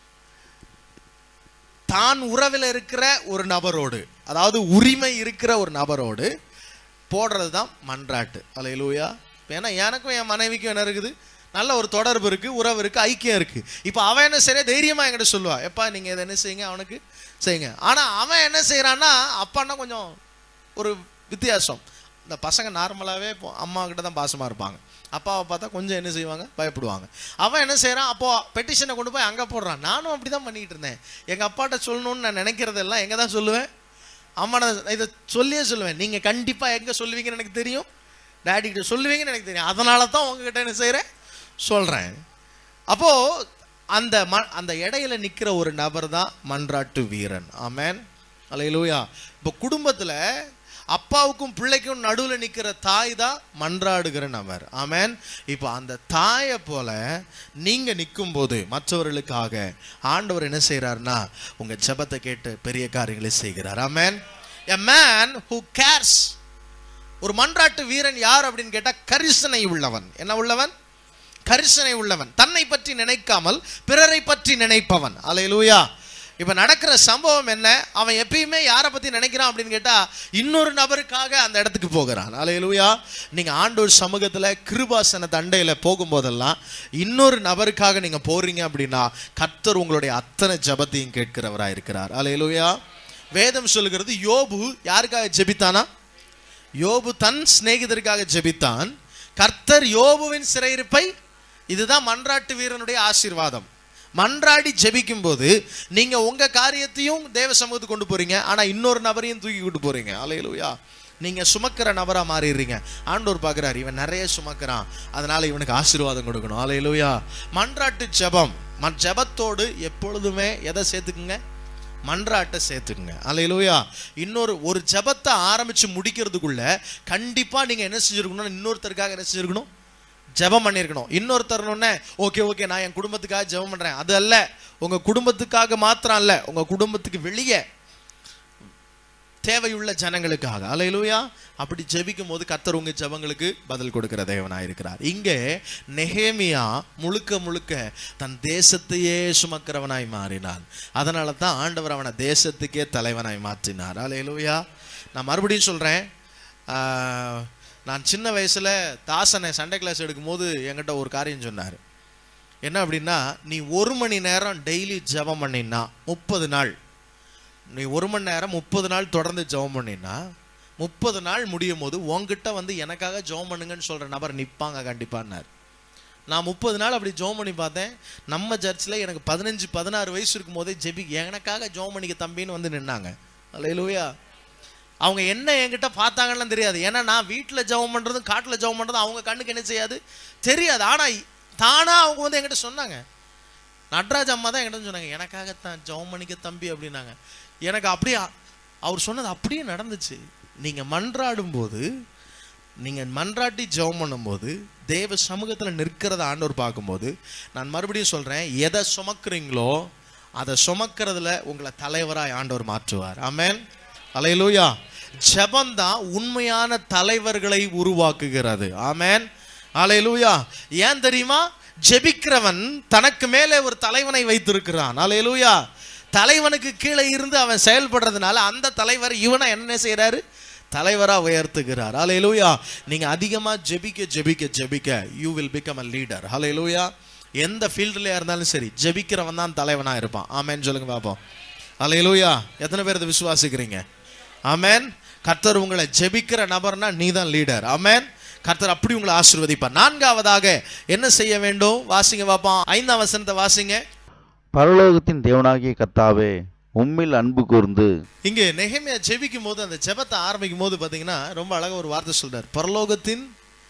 தான் உறவில் இருக்கிற ஒரு நபரோடு, அதாவது உரிமை இருக்கிற ஒரு நபரோடு போடுறது தான் மன்றாட்டு. அல்லேலூயா. ஏன்னா எனக்கும் என் மனைவிக்கும் என்ன இருக்குது? நல்ல ஒரு தொடர்பு இருக்கு, உறவு இருக்கு, ஐக்கியம் இருக்கு. இப்போ அவன் என்ன செய்ய தைரியமா என்கிட்ட சொல்லுவா, எப்பா நீங்க இதை என்ன செய்யுங்க, அவனுக்கு செய்யுங்க. ஆனா அவன் என்ன செய்யறான்னா, அப்பான்னா கொஞ்சம் ஒரு வித்தியாசம். இந்த பசங்க நார்மலாவே அம்மா கிட்ட தான் பாசமா இருப்பாங்க, அப்பாவை பார்த்தா கொஞ்சம் என்ன செய்வாங்க, பயப்படுவாங்க. அவன் என்ன செய்யறான், அப்போ பெட்டிஷனை கொண்டு போய் அங்கே போடுறான். நானும் அப்படிதான் பண்ணிட்டு இருந்தேன். எங்க அப்பாட்ட சொல்லணும்னு நான் நினைக்கிறதெல்லாம் எங்க தான் சொல்லுவேன், அம்மா இதை சொல்லியே சொல்லுவேன். நீங்க கண்டிப்பா எங்க சொல்லுவீங்கன்னு எனக்கு தெரியும், டேடி கிட்ட சொல்லுவீங்கன்னு எனக்கு தெரியும். அதனால தான் உங்ககிட்ட என்ன செய்யறேன், சொல்றேன். அப்போ அந்த இடையில நிக்கிற ஒரு நபர் தான் மன்றாட்டு வீரன். ஆமென். அல்லேலூயா. இப்போ குடும்பத்துல அப்பாவுக்கும் பிள்ளைக்கும் நடுவில் நிற்கிற தாய் தான் மன்றாடுகிற நபர். ஆமென். இப்போ அந்த தாயை போல நீங்க நிற்கும் போது மற்றவர்களுக்காக ஆண்டவர் என்ன செய்யறாருன்னா, உங்க ஜெபத்தை கேட்டு பெரிய காரியங்களை செய்கிறார். ஆமென். A man who cares ஒரு மன்றாட்டு வீரன் யார் அப்படின்னு கேட்டா கரிசனை உள்ளவன். என்ன உள்ளவன்? கரிசனை உள்ளவன். தன்னை பற்றி நினைக்காமல் பிறரை பற்றி நினைப்பவன். அல்லேலூயா. இப்ப நடக்கிற சம்பவம் என்ன? அவன் எப்பயுமே யாரை பத்தி நினைக்கிறான் அப்படின்னு கேட்டா இன்னொரு நபருக்காக அந்த இடத்துக்கு போகிறான். அல்லேலூயா. நீங்க ஆண்டவர் சமூகத்துல கிருபாசன தண்டையில போகும்போதெல்லாம் இன்னொரு நபருக்காக நீங்க போறீங்க அப்படின்னா கர்த்தர் உங்களுடைய அத்தனை ஜெபத்தையும் கேட்கிறவராய் இருக்கிறார். அல்லேலூயா. வேதம் சொல்லுகிறது, யோபு யாருக்காக ஜெபித்தானா? யோபு தன் சிநேகிதருக்காக ஜெபித்தான். கர்த்தர் யோபுவின் சிறையிருப்பை, இதுதான் மன்றாட்டு வீரனுடைய ஆசீர்வாதம். மன்றாடி ஜெபிக்கும் போது நீங்க உங்க காரியத்தையும் தேவ சமூகத்துக்கு கொண்டு போறீங்க, ஆனா இன்னொரு நபரையும் தூக்கி கொண்டு போறீங்க. அல்லேலூயா. நீங்க சுமக்கிற நபரா மாறிடுறீங்க. ஆண்டவர் பார்க்கிறார், இவன் நிறைய சுமக்கிறான், அதனால இவனுக்கு ஆசீர்வாதம் கொடுக்கணும். அல்லேலூயா. மன்றாட்டு ஜெபம், ஜெபத்தோடு எப்பொழுதுமே எதை சேர்த்துக்குங்க? மன்றாட்டை சேர்த்துக்குங்க. அல்லேலூயா. ஒரு ஜெபத்தை ஆரம்பிச்சு முடிக்கிறதுக்குள்ள கண்டிப்பா நீங்க என்ன செஞ்சிருக்கணும்? இன்னொருத்தருக்காக என்ன செஞ்சிருக்கணும்? ஜெபம் பண்ணியிருக்கணும். இன்னொருத்தரனே ஓகே நான் என் குடும்பத்துக்காக ஜெபம் பண்றேன், அது அல்ல. உங்க குடும்பத்துக்காக மாத்திரம் அல்ல, உங்க குடும்பத்துக்கு வெளியே தேவையுள்ள ஜனங்களுக்காக. அல்லேலூயா. அப்படி ஜெபிக்கும் போது கர்த்தர் உங்க ஜெபங்களுக்கு பதில் கொடுக்கிற தேவனாய் இருக்கிறார். இங்கே நெகேமியா முழுக்க தன் தேசத்தையே சுமக்கிறவனாய் மாறினான். அதனால தான் ஆண்டவர் அவனை தேசத்துக்கே தலைவனாய் மாற்றினார். அல்லேலூயா. நான் மறுபடியும் சொல்றேன், நான் சின்ன வயசுல தாசனை சண்டே கிளாஸ் எடுக்கும் போது என்கிட்ட ஒரு காரியம் சொன்னார். என்ன அப்படின்னா, நீ 1 மணி நேரம் டெய்லி ஜெபம் பண்ணினா 30 நாள், நீ 1 மணி நேரம் 30 நாள் தொடர்ந்து ஜெபம் பண்ணினா 30 நாள் முடியும் போது உங்ககிட்ட வந்து எனக்காக ஜெபம் பண்ணுங்கன்னு சொல்ற நபர் நிற்பாங்க கண்டிப்பான்னார். நான் 30 நாள் அப்படி ஜெபம் பண்ணி பார்த்தேன். நம்ம சர்ச்சில் எனக்கு 15-16 வயசு இருக்கும் போதே எனக்காக ஜெபம் பண்ணிக்க தம்பின்னு வந்து நின்னாங்க. அல்லேலூயா. அவங்க என்ன என்கிட்ட பார்த்தாங்கன்னு தெரியாது. ஏன்னா நான் வீட்டில் ஜெபம் பண்ணுறதும் காட்டில் ஜெபம் பண்ணுறதும் அவங்க கண்ணுக்கு என்ன செய்யாது, தெரியாது. ஆனால் தானா அவங்க வந்து என்கிட்ட சொன்னாங்க. நட்ராஜ் அம்மா தான் என்கிட்ட சொன்னாங்க, எனக்காகத்தான் ஜெபம் பண்ணிக்க தம்பி அப்படின்னாங்க. எனக்கு அப்படியே அவர் சொன்னது அப்படியே நடந்துச்சு. நீங்கள் மன்றாடும் போது, நீங்கள் மன்றாட்டி ஜெபம் பண்ணும்போது தேவ சமூகத்தில் நிற்கிறத ஆண்டவர் பார்க்கும்போது, நான் மறுபடியும் சொல்கிறேன், எதை சுமக்கிறீங்களோ அதை சுமக்கிறதுல உங்களை தலைவராய் ஆண்டவர் மாற்றுவார். ஆமென். அல்லேலூயா. ஜெபம் தான் உண்மையான தலைவர்களை உருவாக்குகிறது. ஆமென். அல்லேலூயா. ஏன் தெரியுமா? ஜெபிக்கிறவன் தனக்கு மேலே ஒரு தலைவனை வைத்திருக்கிறான். அல்லேலூயா. தலைவனுக்கு கீழே இருந்து அவன் செயல்படுறதுனால அந்த தலைவர் இவனை என்ன செய்யறாரு? தலைவரா உயர்த்துகிறார். அல்லேலூயா. நீங்க அதிகமா ஜெபிக்க you will become a leader. அல்லேலூயா. எந்த ஃபீல்டுல இருந்தாலும் சரி ஜெபிக்கிறவன் தான் தலைவனா இருப்பான். ஆமென் சொல்லுங்க பாப்போம். அல்லேலூயா. எத்தனை பேர் இதை விசுவாசிக்கிறீங்க? ஆமென். கர்த்தர் உங்களை ஜெபிக்கிற நபர்னா நீ தான் லீடர். ஆமென். கர்த்தர் அப்படி உங்களை ஆசீர்வதிப்பார். 4ஆவதாக என்ன செய்ய வேண்டும்? வாசிங்க பாப்போம். 5ஆம் வசனத்தை வாசிங்க. பரலோகத்தின் தேவனாகிய கர்த்தாவே, உம்மில் அன்பு கூர்ந்து. இங்கே நெகேமியா ஜெபிக்கும் போது, அந்த ஜெபத்தை ஆரம்பிக்கும் போது பாத்தீங்கன்னா ரொம்ப அழகா ஒரு வார்த்தை சொல்றார், பரலோகத்தின்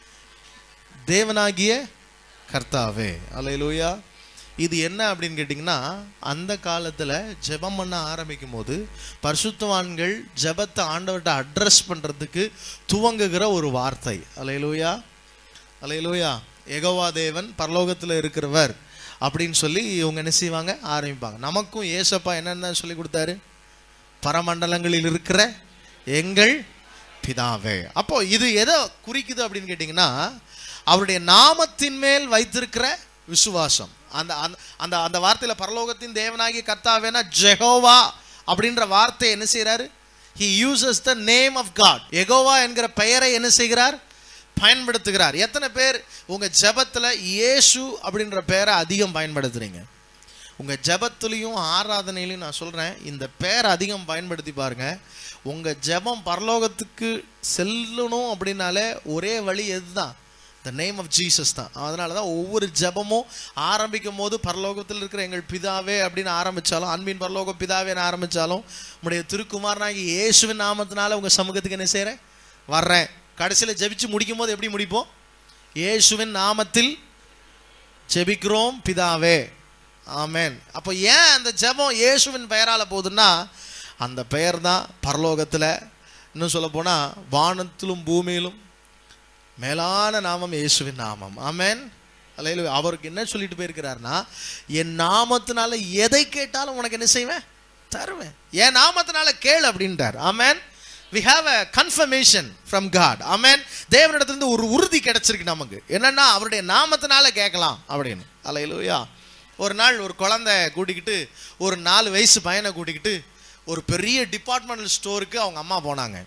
தேவனாகிய கர்த்தாவே. அல்லேலூயா. இது என்ன அப்படின்னு கேட்டிங்கன்னா, அந்த காலத்தில் ஜெபம் பண்ண ஆரம்பிக்கும் போது பரிசுத்தவான்கள் ஜெபத்தை ஆண்டவர்கிட்ட அட்ரஸ் பண்ணுறதுக்கு துவங்குகிற ஒரு வார்த்தை. அல்லேலூயா. அல்லேலூயா. யெகோவா தேவன் பரலோகத்தில் இருக்கிறவர் அப்படின்னு சொல்லி இவங்க என்ன செய்வாங்க? ஆரம்பிப்பாங்க. நமக்கும் ஏசப்பா என்னென்ன சொல்லி கொடுத்தாரு? பரமண்டலங்களில் இருக்கிற எங்கள் பிதாவே. அப்போ இது எதை குறிக்குது அப்படின்னு கேட்டிங்கன்னா, அவருடைய நாமத்தின் மேல் வைத்திருக்கிற விசுவாசம். அந்த அந்த அந்த வார்த்தையில பரலோகத்தின் தேவனாகிய கர்த்தாவேனா ஜெகோவா அப்படின்ற வார்த்தை என்ன செய்யறாரு? he uses the name of God. Jehovah என்கிற பெயரை என்ன செய்கிறார்? பயன்படுத்துகிறார். எத்தனை பேர் உங்க ஜெபத்துல இயேசு அப்படின்ற பெயரை அதிகம் பயன்படுத்துறீங்க? உங்க ஜெபத்திலையும் ஆராதனையிலையும் நான் சொல்றேன், இந்த பெயரை அதிகம் பயன்படுத்தி பாருங்க. உங்க ஜெபம் பரலோகத்துக்கு செல்லணும் அப்படின்னாலே ஒரே வழி எதுதான்? the name of Jesus தான். அதனால தான் ஒவ்வொரு ஜெபமும் ஆரம்பிக்கும் போது பரலோகத்தில் இருக்கிற எங்கள் பிதாவே அப்படின்னு ஆரம்பிச்சாலும், அன்பின் பரலோக பிதாவேன்னு ஆரம்பிச்சாலும், உங்களுடைய திருக்குமாரனாகி இயேசுவின் நாமத்தினால உங்க சமூகத்துக்கு என்ன செய்றேன்? வர்றேன். கடைசியில் ஜெபிச்சு முடிக்கும் போது எப்படி முடிப்போம்? இயேசுவின் நாமத்தில் ஜெபிக்கிறோம் பிதாவே. ஆமென். அப்போ ஏன் அந்த ஜெபம் இயேசுவின் பெயரால போகுதுன்னா, அந்த பெயர் தான் பரலோகத்தில், இன்னும் சொல்ல போனா வானத்திலும் பூமியிலும் மேலான நாமம் இயேசுவின் நாமம். ஆமென். அல்லேலூயா. அவருக்கு என்ன சொல்லிட்டு போயிருக்கிறார்னா, என் நாமத்தினால எதை கேட்டாலும் உனக்கு என்ன செய்வேன்? தருவேன். என் நாமத்தினால கேள் அப்படின்றார். ஆமென். we have a confirmation from God. Amen. தேவனிடத்திலிருந்து ஒரு உறுதி கிடைச்சிருக்கு நமக்கு. என்னன்னா அவருடைய நாமத்தினால கேட்கலாம் அப்படின்னு. அல்லேலூயா. ஒரு நாள் ஒரு குழந்தை கூட்டிக்கிட்டு, ஒரு 4 வயசு பையனை கூட்டிக்கிட்டு ஒரு பெரிய டிபார்ட்மெண்டல் ஸ்டோருக்கு அவங்க அம்மா போனாங்க.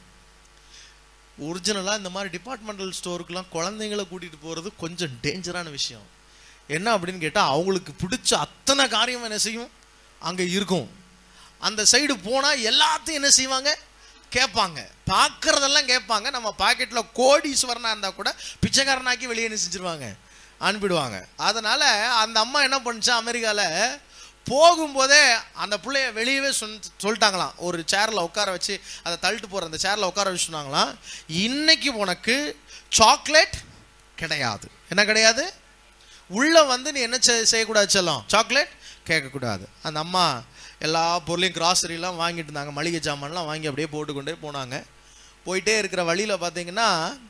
ஒரிஜினலாக இந்த மாதிரி டிபார்ட்மெண்டல் ஸ்டோருக்குலாம் குழந்தைங்களை கூட்டிகிட்டு போகிறது கொஞ்சம் டேஞ்சரான விஷயம். என்ன அப்படின்னு கேட்டால், அவங்களுக்கு பிடிச்ச அத்தனை காரியம் என்ன செய்யும் அங்கே இருக்கும். அந்த சைடு போனால் எல்லாத்தையும் என்ன செய்வாங்க, கேட்பாங்க, பார்க்குறதெல்லாம் கேட்பாங்க. நம்ம பாக்கெட்டில் கோடீஸ்வரனாக இருந்தால் கூட பிச்சைக்காரனாக்கி வெளியே என்ன செஞ்சிருவாங்க, அனுப்பிடுவாங்க. அதனால் அந்த அம்மா என்ன பண்ணுச்சா, அமெரிக்காவில் போகும்போதே அந்த பிள்ளைய வெளியவே சொல்லிட்டாங்களாம். ஒரு சேரில் உட்கார வச்சு, அதை தள்ளிட்டு போகிற அந்த சேரில் உட்கார வச்சு சொன்னாங்களாம், இன்னைக்கு உனக்கு சாக்லேட் கிடையாது. என்ன கிடையாது? உள்ளே வந்து நீ என்ன செய்யக்கூடாது செல்லம், சாக்லேட் கேட்கக்கூடாது. அந்த அம்மா எல்லா பொருளையும் கிராசரிலாம் வாங்கிட்டு இருந்தாங்க, மளிகை சாமான்லாம் வாங்கி அப்படியே போட்டுக்கொண்டே போனாங்க. போயிட்டே இருக்கிற வழியில் பார்த்தீங்கன்னா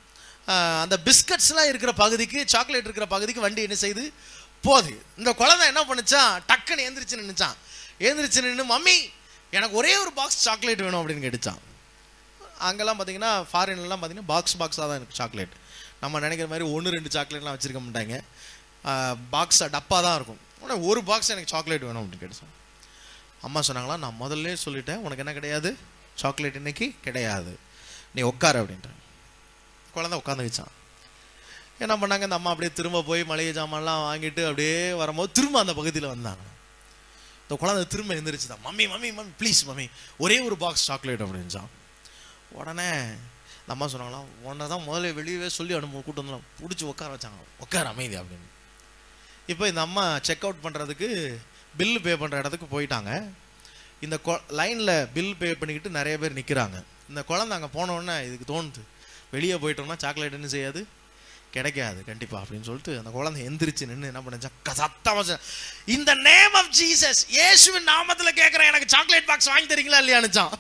அந்த பிஸ்கட்ஸ்லாம் இருக்கிற பகுதிக்கு, சாக்லேட் இருக்கிற பகுதிக்கு வண்டி என்ன செய்யுது, போகுது. இந்த குழந்தை என்ன பண்ணுச்சான், டக்குன்னு எழுந்திரிச்சு நின்றுச்சான். எழுந்திரிச்சு நின்று, மம்மி எனக்கு ஒரே ஒரு பாக்ஸ் சாக்லேட் வேணும் அப்படின்னு கேட்டுச்சான். அங்கெல்லாம் பார்த்தீங்கன்னா ஃபாரின்லாம் பார்த்தீங்கன்னா பாக்ஸாக தான் எனக்கு சாக்லேட். நம்ம நினைக்கிற மாதிரி 1-2 சாக்லேட்லாம் வச்சுருக்க மாட்டாங்க, பாக்ஸாக டப்பா தான் இருக்கும். உடனே ஒரு பாக்ஸ் எனக்கு சாக்லேட் வேணும் அப்படின்னு கேட்டுச்சான். அம்மா சொன்னாங்களா, நான் முதல்ல சொல்லிட்டேன் உனக்கு என்ன கிடையாது, சாக்லேட் இன்னைக்கு கிடையாது, நீ உட்காரு அப்படின்ட்டு. குழந்தை உட்காந்துக்கிச்சான். என்ன பண்ணாங்க, இந்த அம்மா அப்படியே திரும்ப போய் மளிகை ஜாமான்லாம் வாங்கிட்டு அப்படியே வரும்போது திரும்ப அந்த பகுதியில் வந்தாங்க. இந்த குழந்தை திரும்ப எழுந்திரிச்சு தான், mummy mummy mummy please mummy ஒரே ஒரு பாக்ஸ் சாக்லேட் அப்படின்ச்சான். உடனே இந்த அம்மா சொன்னாங்களாம், உன்னை தான் முதல்ல வெளியவே சொல்லி கூட்டு வந்தோம், பிடிச்சி உட்கார வச்சாங்க, உட்கார அமைதி அப்படின்னு. இப்போ இந்த அம்மா செக் அவுட் பண்ணுறதுக்கு, பில்லு பே பண்ணுற இடத்துக்கு போயிட்டாங்க. இந்த லைனில் பில் பே பண்ணிக்கிட்டு நிறைய பேர் நிற்கிறாங்க. இந்த குழந்தை அங்கே போனோடனே இதுக்கு தோணுது, வெளியே போயிட்டோம்னா சாக்லேட் என்ன செய்யாது, கிடைக்காது கண்டிப்பாக அப்படின்னு சொல்லிட்டு அந்த குழந்தை எந்திரிச்சு நின்று என்ன பண்ணுச்சா, சத்தமாக இந்த நேம் ஆஃப் ஜீசஸ், இயேசுவின் நாமத்தில் கேட்குறேன், எனக்கு சாக்லேட் பாக்ஸ் வாங்கி தரீங்களா இல்லையானுச்சான்.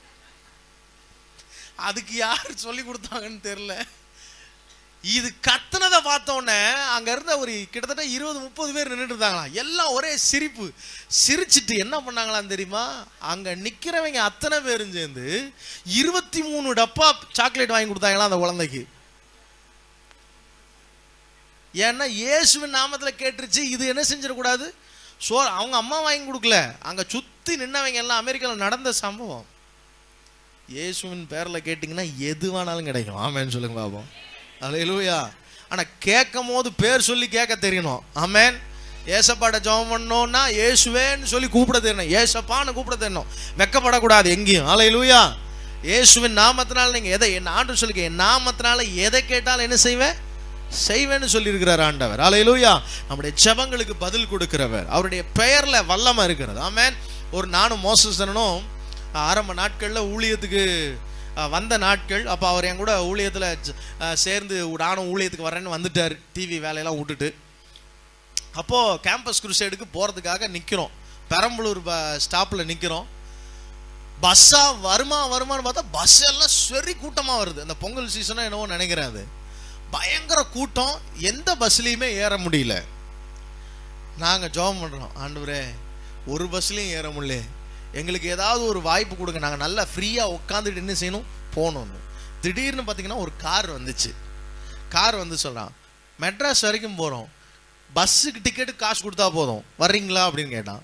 அதுக்கு யார் சொல்லி கொடுத்தாங்கன்னு தெரியல. இது கத்துனதை பார்த்தோன்னே அங்க இருந்த ஒரு கிட்டத்தட்ட 20-30 பேர் நின்றுட்டு இருந்தாங்களா, எல்லாம் ஒரே சிரிப்பு. சிரிச்சுட்டு என்ன பண்ணாங்களான்னு தெரியுமா, அங்க நிக்கிறவங்க அத்தனை பேரும் சேர்ந்து 23 டப்பா சாக்லேட் வாங்கி கொடுத்தாங்களா அந்த குழந்தைக்கு. ஏன்னா இயேசுவின் நாமத்துல கேட்டுருச்சு, இது என்ன செஞ்சிடக்கூடாது, அவங்க அம்மா வாங்கி கொடுக்கல, அங்க சுத்தி நின்னவங்க எல்லாம் அமெரிக்காவில் நடந்த சம்பவம். இயேசுவின் பேர்ல கேட்டீங்கன்னா எது வேணாலும் கிடைக்கும். ஆமேன்னு சொல்லுங்க பாப்போம். அல்லேலூயா. ஆனா கேட்கும் போது பேர் சொல்லி கேட்க தெரியணும். ஆமேன். ஏசப்பாட்ட ஜெபம் பண்ணோம்னா இயேசுவேன்னு சொல்லி கூப்பிட தெரியணும், ஏசப்பான்னு கூப்பிட தெரியணும், வெக்கப்படக்கூடாது எங்கேயும். அல்லேலூயா. இயேசுவின் நாமத்தினால நீங்க எதை, என் ஆண்டு சொல்லிக்க, என் நாமத்தினால எதை கேட்டாலும் என்ன செய்வேன்னு சொல்லி இருக்கிறார் ஆண்டவர். அல்லேலூயா. நம்முடைய ஜெபங்களுக்கு பதில் கொடுக்கிறவர், அவருடைய பெயர்ல வல்லமை இருக்கிறது. ஆமேன். ஒரு நானும் மோசனும் ஆரம்ப நாட்களில் ஊழியத்துக்கு வந்த நாட்கள். அப்போ அவர் என் கூட ஊழியத்தில் சேர்ந்து நானும் ஊழியத்துக்கு வரேன்னு வந்துட்டார், டிவி வேலையெல்லாம் விட்டுட்டு. அப்போது கேம்பஸ் குருசேடுக்கு போகிறதுக்காக நிற்கிறோம், பெரம்பலூர் ஸ்டாப்பில் நிற்கிறோம். பஸ்ஸாக வருமானு பார்த்தா பஸ் எல்லாம் சரி கூட்டமாக வருது. அந்த பொங்கல் சீசனாக என்னவோ நினைக்கிறேன், அது பயங்கர கூட்டம், எந்த பஸ்லேயுமே ஏற முடியல. நாங்கள் ஜெபம் பண்ணுறோம், ஆண்டவரே ஒரு பஸ்லேயும் ஏற முடியல, எங்களுக்கு ஏதாவது ஒரு வாய்ப்பு கொடுங்க, நாங்கள் நல்லா ஃப்ரீயாக உட்காந்துட்டு என்ன செய்யணும், போகணும்னு. திடீர்னு பார்த்தீங்கன்னா ஒரு கார் வந்துச்சு. கார் வந்து சொல்கிறான், மெட்ராஸ் வரைக்கும் போகிறோம், பஸ்ஸுக்கு டிக்கெட்டு காசு கொடுத்தா போதும், வர்றீங்களா அப்படின்னு கேட்டான்.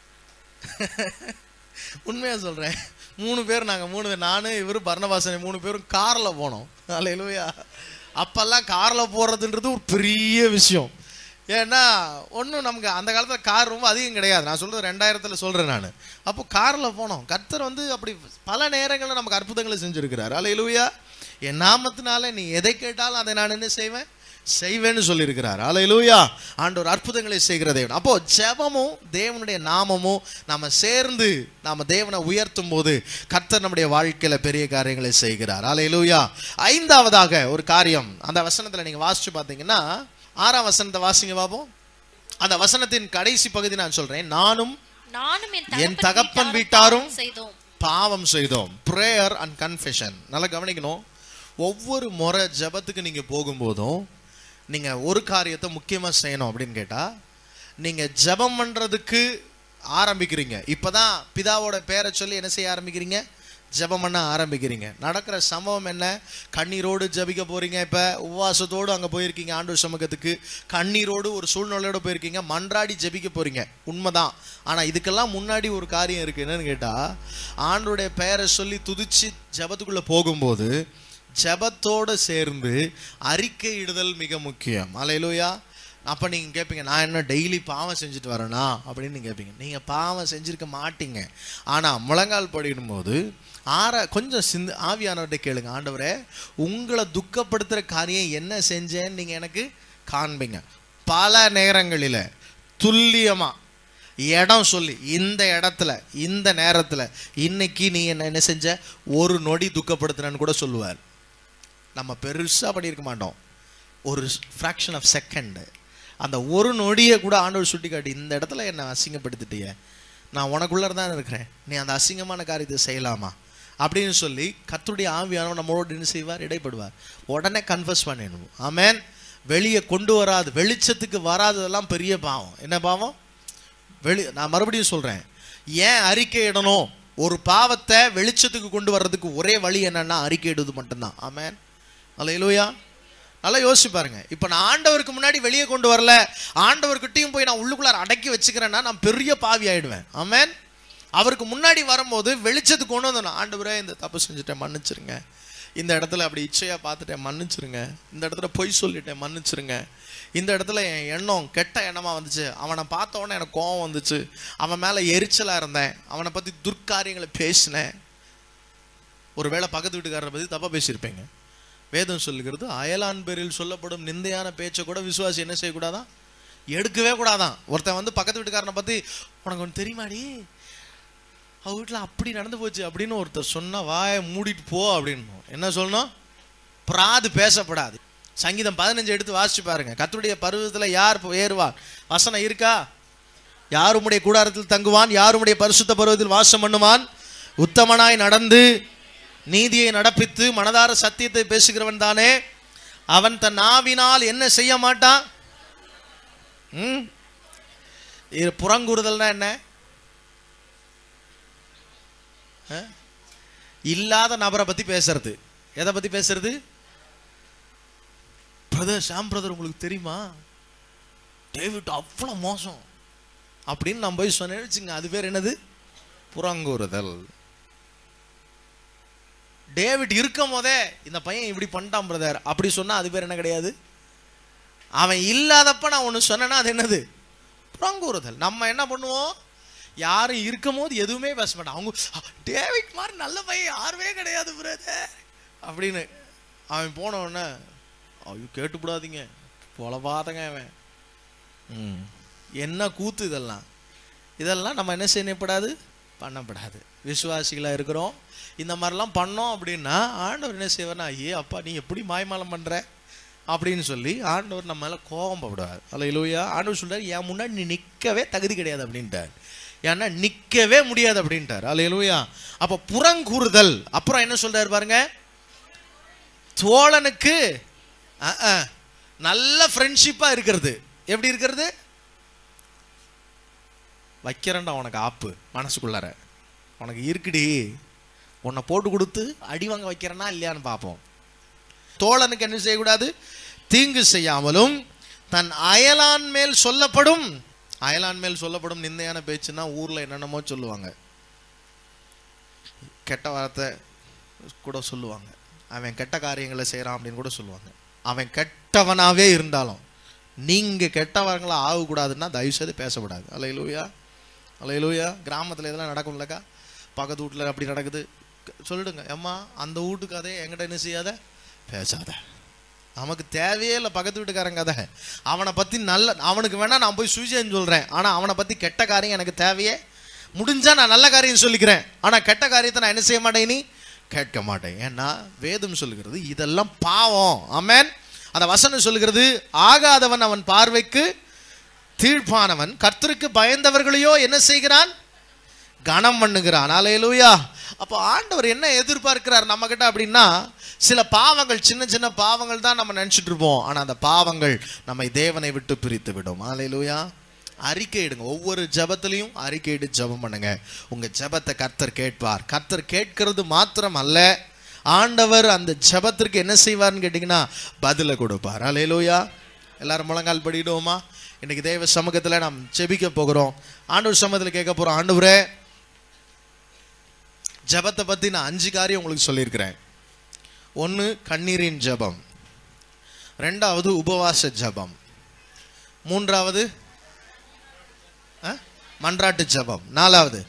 உண்மையாக சொல்கிறேன், 3 பேர், நாங்கள் 3 பேர், நான் இவர் பர்ணபாசனை 3 பேரும் காரில் போனோம். அல்லேலூயா. அப்போல்லாம் காரில் போகிறதுன்றது ஒரு பெரிய விஷயம். ஏன்னா ஒன்றும் நமக்கு அந்த காலத்தில் கார் ரொம்ப அதிகம் கிடையாது. நான் சொல்கிறது 2000 சொல்கிறேன் நான். அப்போ காரில் போனோம். கர்த்தர் வந்து அப்படி பல நேரங்களில் நமக்கு அற்புதங்களை செஞ்சுருக்கிறார். அல்லேலூயா. என் நாமத்தினால நீ எதை கேட்டாலும் அதை நான் என்ன செய்வேன்னு சொல்லியிருக்கிறார். அல்லேலூயா. ஆண்டவர் அற்புதங்களை செய்கிற தேவன். அப்போ ஜெபமும் தேவனுடைய நாமமும் நம்ம சேர்ந்து நாம தேவனை உயர்த்தும் போது கர்த்தர் நம்முடைய வாழ்க்கையில பெரிய காரியங்களை செய்கிறார். அல்லேலூயா. 5வதாக ஒரு காரியம், அந்த வசனத்துல நீங்க வாசிச்சு பார்த்தீங்கன்னா 6ஆம் வசனத்தை வாசிங்க பாப்போம். அந்த வசனத்தின் கடைசி பகுதி நான் சொல்றேன், நானும் என் தகப்பன் வீட்டாரும் பாவம் செய்தோம். Prayer and confession. நல்லா கவனிக்கணும். ஒவ்வொரு முறை ஜெபத்துக்கு நீங்க போகும்போதும் நீங்க ஒரு காரியத்தை முக்கியமா செய்யணும். அப்படின்னு கேட்டா, நீங்க ஜெபம் பண்றதுக்கு ஆரம்பிக்கிறீங்க, இப்பதான் பிதாவோட பேரை சொல்லி என்ன செய்ய ஆரம்பிக்கிறீங்க, ஜெபம் பண்ண ஆரம்பிக்கிறீங்க. நடக்கிற சம்பவம் என்ன? கண்ணீரோடு ஜெபிக்க போறீங்க. இப்போ உபவாசத்தோடு அங்கே போயிருக்கீங்க, ஆண்டவர் சமூகத்துக்கு கண்ணீரோடு ஒரு சூழ்நிலையோடு போயிருக்கீங்க, மன்றாடி ஜெபிக்க போறீங்க, உண்மைதான். ஆனால் இதுக்கெல்லாம் முன்னாடி ஒரு காரியம் இருக்குது. என்னன்னு கேட்டால், ஆண்டவருடைய பெயரை சொல்லி துதிச்சு ஜெபத்துக்குள்ளே போகும்போது ஜெபத்தோடு சேர்ந்து அறிக்கை இடுதல் மிக முக்கியம். அல்லேலூயா. அப்போ நீங்கள் கேட்பீங்க, நான் என்ன டெய்லி பாவம் செஞ்சுட்டு வரேனா அப்படின்னு நீங்கள் கேட்பீங்க. நீங்கள் பாவம் செஞ்சுருக்க மாட்டீங்க. ஆனால் முழங்கால் படிடும்போது கொஞ்சம் ஆவியானவர்கிட்ட கேளுங்க, ஆண்டவரே உங்களை துக்கப்படுத்துகிற காரியம் என்ன செஞ்சேன்னு நீங்கள் எனக்கு காண்பீங்க. பல நேரங்களில் துல்லியமாக இடம் சொல்லி, இந்த இடத்துல இந்த நேரத்தில் இன்னைக்கு நீ என்ன செஞ்ச, ஒரு நொடி துக்கப்படுத்துறன்னு கூட சொல்லுவார். நம்ம பெருசாக பண்ணியிருக்க மாட்டோம், ஒரு ஃப்ராக்ஷன் ஆஃப் செகண்டு, அந்த ஒரு நொடியை கூட ஆண்டவர் சுட்டி காட்டி, இந்த இடத்துல என்னை அசிங்கப்படுத்திட்டிய, நான் உனக்குள்ளே தான் இருக்கிறேன், நீ அந்த அசிங்கமான காரியத்தை செய்யலாமா அப்படின்னு சொல்லி கர்த்தருடைய ஆவியானவர் நம்மளோட என்ன செய்வார், இடைப்படுவார். உடனே கன்ஃபஸ் பண்ணிடணும். ஆமென். வெளியே கொண்டு வராது, வெளிச்சத்துக்கு வராததெல்லாம் பெரிய பாவம். என்ன பாவம்? நான் மறுபடியும் சொல்கிறேன், ஏன் அறிக்கை இடணும்? ஒரு பாவத்தை வெளிச்சத்துக்கு கொண்டு வர்றதுக்கு ஒரே வழி என்னன்னா அறிக்கை இடுவது மட்டும்தான். ஆமென். அல்லேலூயா. நல்லா யோசிச்சு பாருங்க. இப்போ நான் ஆண்டவருக்கு முன்னாடி வெளியே கொண்டு வரல, ஆண்டவர்கிட்டையும் போய் நான் உள்ளுக்குள்ளார அடக்கி வச்சுக்கிறேன்னா நான் பெரிய பாவி ஆயிடுவேன். ஆமென். அவருக்கு முன்னாடி வரும்போது வெளிச்சத்துக்கு கொண்டு வந்தோம், ஆண்டவரே இந்த தப்பு செஞ்சுட்டேன் மன்னிச்சிருங்க, இந்த இடத்துல அப்படி இச்சையாக பார்த்துட்டேன் மன்னிச்சிருங்க, இந்த இடத்துல பொய் சொல்லிட்டேன் மன்னிச்சிருங்க, இந்த இடத்துல என் எண்ணம் கெட்ட எண்ணமாக வந்துச்சு, அவனை பார்த்த உடனே எனக்கு கோபம் வந்துச்சு, அவன் மேலே எரிச்சலாக இருந்தேன், அவனை பற்றி துர்க்காரியங்களை பேசினேன். ஒருவேளை பக்கத்து வீட்டுக்காரரை பற்றி தப்பாக பேசியிருப்பேங்க. வேதம் சொல்லுகிறது, அயலான் பேரில் சொல்லப்படும் நிந்தையான பேச்சை கூட விசுவாசி என்ன செய்யக்கூடாதான், எடுக்கவே கூடாதான். ஒருத்தன் வந்து பக்கத்து வீட்டுக்காரனை பற்றி, உனக்கு ஒன்று தெரியுமாடி அவ வீட்டில் அப்படி நடந்து போச்சு அப்படின்னு ஒருத்தர் சொன்னால் வாயை மூடிட்டு போ அப்படின்னு. என்ன சொல்லணும்? பிராது பேசப்படாது. சங்கீதம் 15 எடுத்து வாசிச்சு பாருங்க. கர்த்தருடைய பர்வதத்தில் யார் ஏறுவார்? வசனம் இருக்கா? யார் உம்முடைய கூடாரத்தில் தங்குவான்? யார் உம்முடைய பரிசுத்த பர்வதத்தில் வாசம் பண்ணுவான்? உத்தமனாய் நடந்து நீதியை நடப்பித்து மனதார சத்தியத்தை பேசுகிறவன் தானே. அவன் தன் நாவினால் என்ன செய்ய மாட்டான்? புறங்கூறுதல்னா என்ன? இல்லாத நபரை பத்தி பேசுறது. எதை பத்தி பேசுறது? பிரதர், ஷாம் பிரதர் உங்களுக்கு தெரியுமா டேவிட் அவ்வளவு மோசம் அப்படின்னு நான் போய் சொன்னேன்னு, அது பேர் என்னது? புறங்கூறுதல். டேவிட் இருக்கும் போதே இந்த பையன் இப்படி பண்ணிட்டான் பிரதர் அப்படி சொன்னா அது பேர் என்ன கிடையாது? அவன் இல்லாதப்ப நான் ஒன்று சொன்னேன்னா அது என்னது? புறங்கூறுதல். நம்ம என்ன பண்ணுவோம்? யாரும் இருக்கும் போது எதுவுமே பேச மாட்டான். அவங்க டேவிட் மாதிரி நல்ல பையன் யாருமே கிடையாது பிரதர் அப்படின்னு. அவன் போன உடனே ஐயோ கேட்டுப்படாதீங்க, பொலபாதங்க அவன். என்ன கூத்து இதெல்லாம்? இதெல்லாம் நம்ம என்ன செய்யப்படாது, பண்ணப்படாது. விசுவாசிகளாக இருக்கிறோம், இந்த மாதிரிலாம் பண்ணோம் அப்படின்னா ஆண்டவர் என்ன செய்வார்னா, ஐயே அப்பா நீ எப்படி மாய்மாலம் பண்ணுற அப்படின்னு சொல்லி ஆண்டவர் நம்ம மேலே கோபம் படுவார். அல்லேலூயா. ஆண்டவர் சொல்றார், என் முன்னாடி நீ நிற்கவே தகுதி கிடையாது அப்படின்ட்டார். ஏன்னா நிற்கவே முடியாது அப்படின்ட்டார். அல்லேலூயா. அப்போ புறங்கூறுதல். அப்புறம் என்ன சொல்றாரு பாருங்க, தோழனுக்கு நல்ல ஃப்ரெண்ட்ஷிப்பாக இருக்கிறது. எப்படி இருக்கிறது? வைக்கிறேன்டா உனக்கு ஆப்பு மனசுக்குள்ளார, உனக்கு இருக்குடி, உன்னை போட்டு கொடுத்து அடி வாங்க வைக்கிறேன்னா இல்லையான்னு பார்ப்போம். தோழனுக்கு என்ன செய்யக்கூடாது? தீங்கு செய்யாமலும் தன் அயலான் மேல் சொல்லப்படும், அயலான் மேல் சொல்லப்படும் நிந்தையான பேச்சுன்னா ஊரில் என்னென்னமோ சொல்லுவாங்க, கெட்ட வார்த்தை கூட சொல்லுவாங்க, அவன் கெட்ட காரியங்களை செய்கிறான் அப்படின்னு கூட சொல்லுவாங்க. அவன் கெட்டவனாகவே இருந்தாலும் நீங்கள் கெட்டவங்களா ஆகக்கூடாதுன்னா தயவுசெய்து பேசக்கூடாது. அல்லேலூயா. அல்லேலூயா. கிராமத்தில் இதெல்லாம் நடக்கும் இல்லைக்கா, பக்கத்து வீட்டில் அப்படி நடக்குது சொல்லிடுங்க, அம்மா அந்த வீட்டுக்கு அதே என்கிட்ட என்ன செய்யாத, பேசாத. நமக்கு தேவையே இல்லை பக்கத்து வீட்டுக்காரங்க கதை. அவனை பற்றி நல்ல, அவனுக்கு வேணால் நான் போய் சுவிசேஷம் சொல்கிறேன், ஆனால் அவனை பற்றி கெட்ட காரியம் எனக்கு தேவையே. முடிஞ்சால் நான் நல்ல காரியம் சொல்லிக்கிறேன், ஆனால் கெட்ட காரியத்தை நான் என்ன செய்ய மாட்டேன், இனி கேட்க மாட்டேன். ஏன்னா வேதம் சொல்லுகிறது இதெல்லாம் பாவம். ஆமென். அந்த வசனம் சொல்லுகிறது, ஆகாதவன் அவன் பார்வைக்கு தீர்ப்பானவன் கர்த்தருக்கு பயந்தவர்களையோ என்ன செய்கிறான், கனம் பண்ணுகிறான். அல்லேலூயா. அப்போ ஆண்டவர் என்ன எதிர்பார்க்கிறார் நம்ம கிட்ட அப்படின்னா, சில பாவங்கள், சின்ன சின்ன பாவங்கள் தான் நம்ம நினைச்சிட்டு இருப்போம், ஆனா அந்த பாவங்கள் நம்மை தேவனை விட்டு பிரித்து விடும். அல்லேலூயா. அறிக்கையிடுங்க. ஒவ்வொரு ஜெபத்திலையும் அறிக்கையிட்டு ஜெபம் பண்ணுங்க. உங்க ஜெபத்தை கர்த்தர் கேட்பார். கர்த்தர் கேட்கிறது மாத்திரம் அல்ல, ஆண்டவர் அந்த ஜெபத்திற்கு என்ன செய்வார்னு கேட்டீங்கன்னா பதில கொடுப்பார். அல்லேலூயா. எல்லாரும் முழங்கால் படிடுவோமா? இன்னைக்கு தேவ சமூகத்தில் நாம் ஜெபிக்க போகிறோம். ஆண்டவர் சமூகத்தில் கேட்க போறோம், ஆண்டவரே ஜெபத்தை பத்தி நான் 5 காரியம் உங்களுக்கு சொல்லியிருக்கிறேன். 1 கண்ணீரின் ஜெபம், 2வது உபவாச ஜெபம், 3வது மன்றாட்டு ஜெபம், 4வது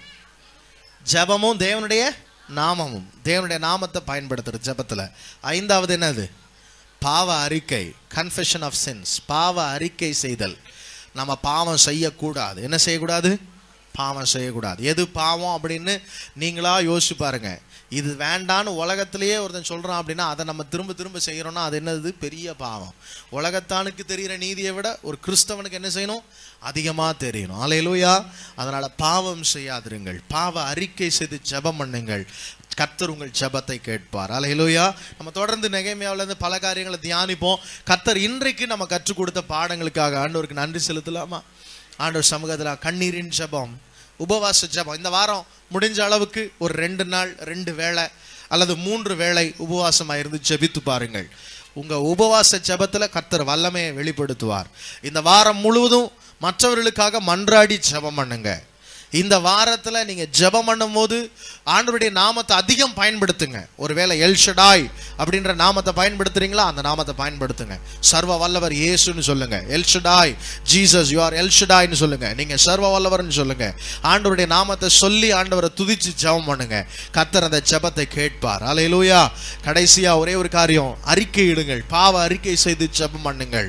ஜெபமும் தேவனுடைய நாமமும், தேவனுடைய நாமத்தை பயன்படுத்துற ஜெபத்துல, 5வது என்னது? பாவ அறிக்கை, கன்ஃபெஷன் ஆஃப் சின்ஸ், பாவ அறிக்கை செய்தல். நம்ம பாவம் செய்யக்கூடாது. என்ன செய்யக்கூடாது? பாவம் செய்யக்கூடாது. எது பாவம் அப்படின்னு நீங்களா யோசிச்சு பாருங்க. இது வேண்டான்னு உலகத்திலேயே ஒருத்தன் சொல்றான் அப்படின்னா அதை நம்ம திரும்ப திரும்ப செய்யறோம்னா அது என்னது? பெரிய பாவம். உலகத்தானுக்கு தெரிகிற நீதியை விட ஒரு கிறிஸ்தவனுக்கு என்ன செய்யணும்? அதிகமா தெரியணும். அல்லேலூயா. அதனால பாவம் செய்யாதிருங்கள், பாவ அறிக்கை செய்து ஜெபம் பண்ணுங்கள். கர்த்தர் உங்கள் ஜெபத்தை கேட்பார். அல்லேலூயா. நம்ம தொடர்ந்து நெகேமியாவுல இருந்து பல காரியங்களை தியானிப்போம். கர்த்தர் இன்றைக்கு நம்ம கற்றுக் கொடுத்த பாடங்களுக்காக ஆண்டவருக்கு நன்றி செலுத்தலாமா? ஆண்டவர் சமூகத்தில் கண்ணீரின் ஜெபம், உபவாச ஜெபம். இந்த வாரம் முடிஞ்ச அளவுக்கு ஒரு 2 நாள் 2 வேளை அல்லது 3 வேளை உபவாசமா இருந்து ஜெபித்து பாருங்கள். உங்க உபவாச ஜெபத்துல கர்த்தர் வல்லமையை வெளிப்படுத்துவார். இந்த வாரம் முழுவதும் மற்றவர்களுக்காக மன்றாடி ஜெபம் பண்ணுங்க. இந்த வாரத்துல நீங்க ஜெபம் பண்ணும் போது ஆண்டவருடைய நாமத்தை அதிகம் பயன்படுத்துங்க. ஒருவேளை எல்ஷடாய் அப்படின்ற நாமத்தை பயன்படுத்துறீங்களா? அந்த நாமத்தை பயன்படுத்துங்க. சர்வ வல்லவர் இயேசுன்னு சொல்லுங்க. எல்ஷடாய் ஜீசஸ், யூ ஆர் எல்ஷடாய்னு சொல்லுங்க. நீங்க சர்வ வல்லவர்னு சொல்லுங்க. ஆண்டவருடைய நாமத்தை சொல்லி ஆண்டவரை துதிச்சு ஜெபம் பண்ணுங்க. கர்த்தர் அந்த ஜெபத்தை கேட்பார். அல்லேலூயா. கடைசியா ஒரே ஒரு காரியம், அறிக்கையிடுங்கள். பாவ அறிக்கை செய்து ஜெபம் பண்ணுங்கள்.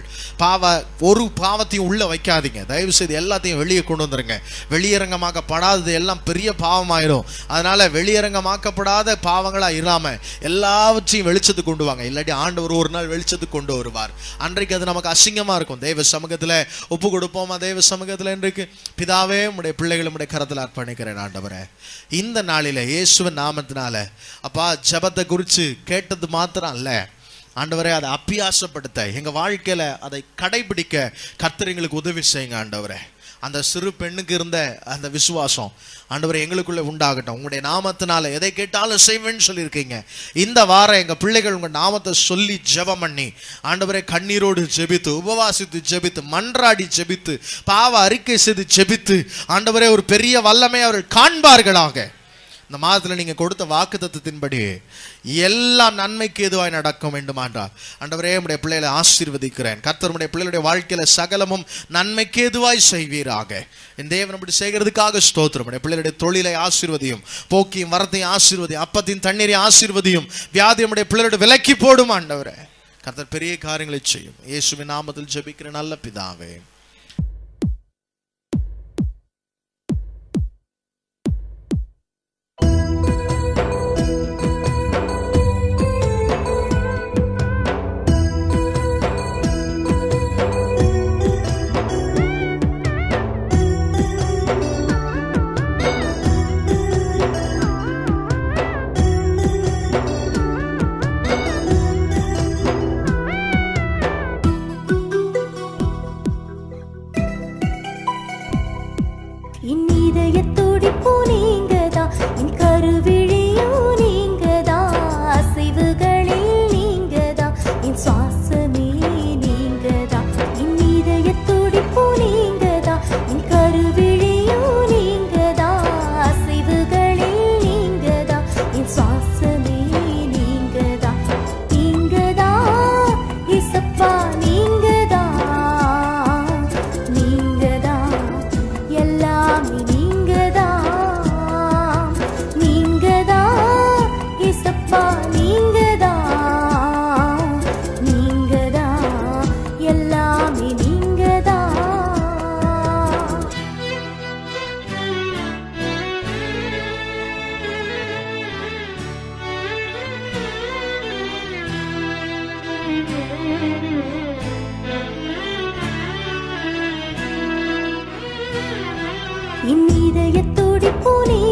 ஒரு பாவத்தையும் உள்ள வைக்காதீங்க. தயவு செய்து எல்லாத்தையும் வெளியே கொண்டு வந்துருங்க. வெளியரங்கமாக படாதது எல்லாம் பெரிய பாவமாயிடும். அதனால வெளியரங்கமாக்கப்படாத பாவங்களா இராம எல்லாவற்றையும் வெளிச்சத்துக்கு கொண்டு வாங்க. இல்லாட்டி ஆண்டவர் ஒரு நாள் வெளிச்சத்துக்கு கொண்டு வருவார். அன்றைக்கு அது நமக்கு அசிங்கமா இருக்கும். தெய்வ சமூகத்துல ஒப்பு கொடுப்போமா? தெய்வ சமூகத்துல இன்றைக்கு பிதாவே உம்முடைய பிள்ளைகளை உம்முடைய கரத்தில் அர்ப்பணிக்கிறேன். ஆண்டவரே இந்த நாளில இயேசுவின் நாமத்தினால அப்பா ஜெபத்தை குறித்து கேட்டது மாத்திரம் அல்ல ஆண்டவரே, அதை அபியாசப்படுத்த எங்க வாழ்க்கையில அதை கடைபிடிக்க கர்த்தர் எங்களுக்கு உதவி செய்யுங்க. ஆண்டவரே அந்த சிறு பெண்ணுக்கு இருந்த அந்த விசுவாசம் ஆண்டவரே எங்களுக்குள்ள உண்டாகட்டும். உங்களுடைய நாமத்தினால எதை கேட்டாலும் செய்வேன்னு சொல்லியிருக்கீங்க. இந்த வாரம் எங்க பிள்ளைகள் உங்க நாமத்தை சொல்லி ஜெபம் பண்ணி ஆண்டவரே கண்ணீரோடு ஜெபித்து, உபவாசித்து ஜெபித்து, மன்றாடி ஜெபித்து, பாவ அறிக்கை செய்து ஜெபித்து ஆண்டவரே ஒரு பெரிய வல்லமை அவர்கள் காண்பார்களாக. இந்த மாதத்துல நீங்க கொடுத்த வாக்குத்தத்தத்தின்படி எல்லாம் நன்மைக்கு எதுவாய் நடக்கும் வேண்டுமான்றார். ஆண்டவரே உம்முடைய பிள்ளைகளை ஆசீர்வதிக்கிறேன். கர்த்தர் உம்முடைய பிள்ளைகளுடைய வாழ்க்கையில சகலமும் நன்மைக்கு எதுவாய் செய்வீராக. என் தேவன் அப்படி செய்கிறதுக்காக ஸ்தோத்திரம். உம்முடைய பிள்ளைகளுடைய தொழிலை ஆசீர்வதியும், போக்கியும் வரத்தையும் ஆசீர்வதியும், அப்பத்தின் தண்ணீரையும் ஆசீர்வதியும், வியாதி உம்முடைய பிள்ளைகளுடைய விலக்கி போடும். ஆண்டவரே கர்த்தர் பெரிய காரியங்களை செய்யும். இயேசுவின் நாமத்தில் ஜெபிக்கிற நல்ல பிதாவே. என் இதயத் துடிப்பு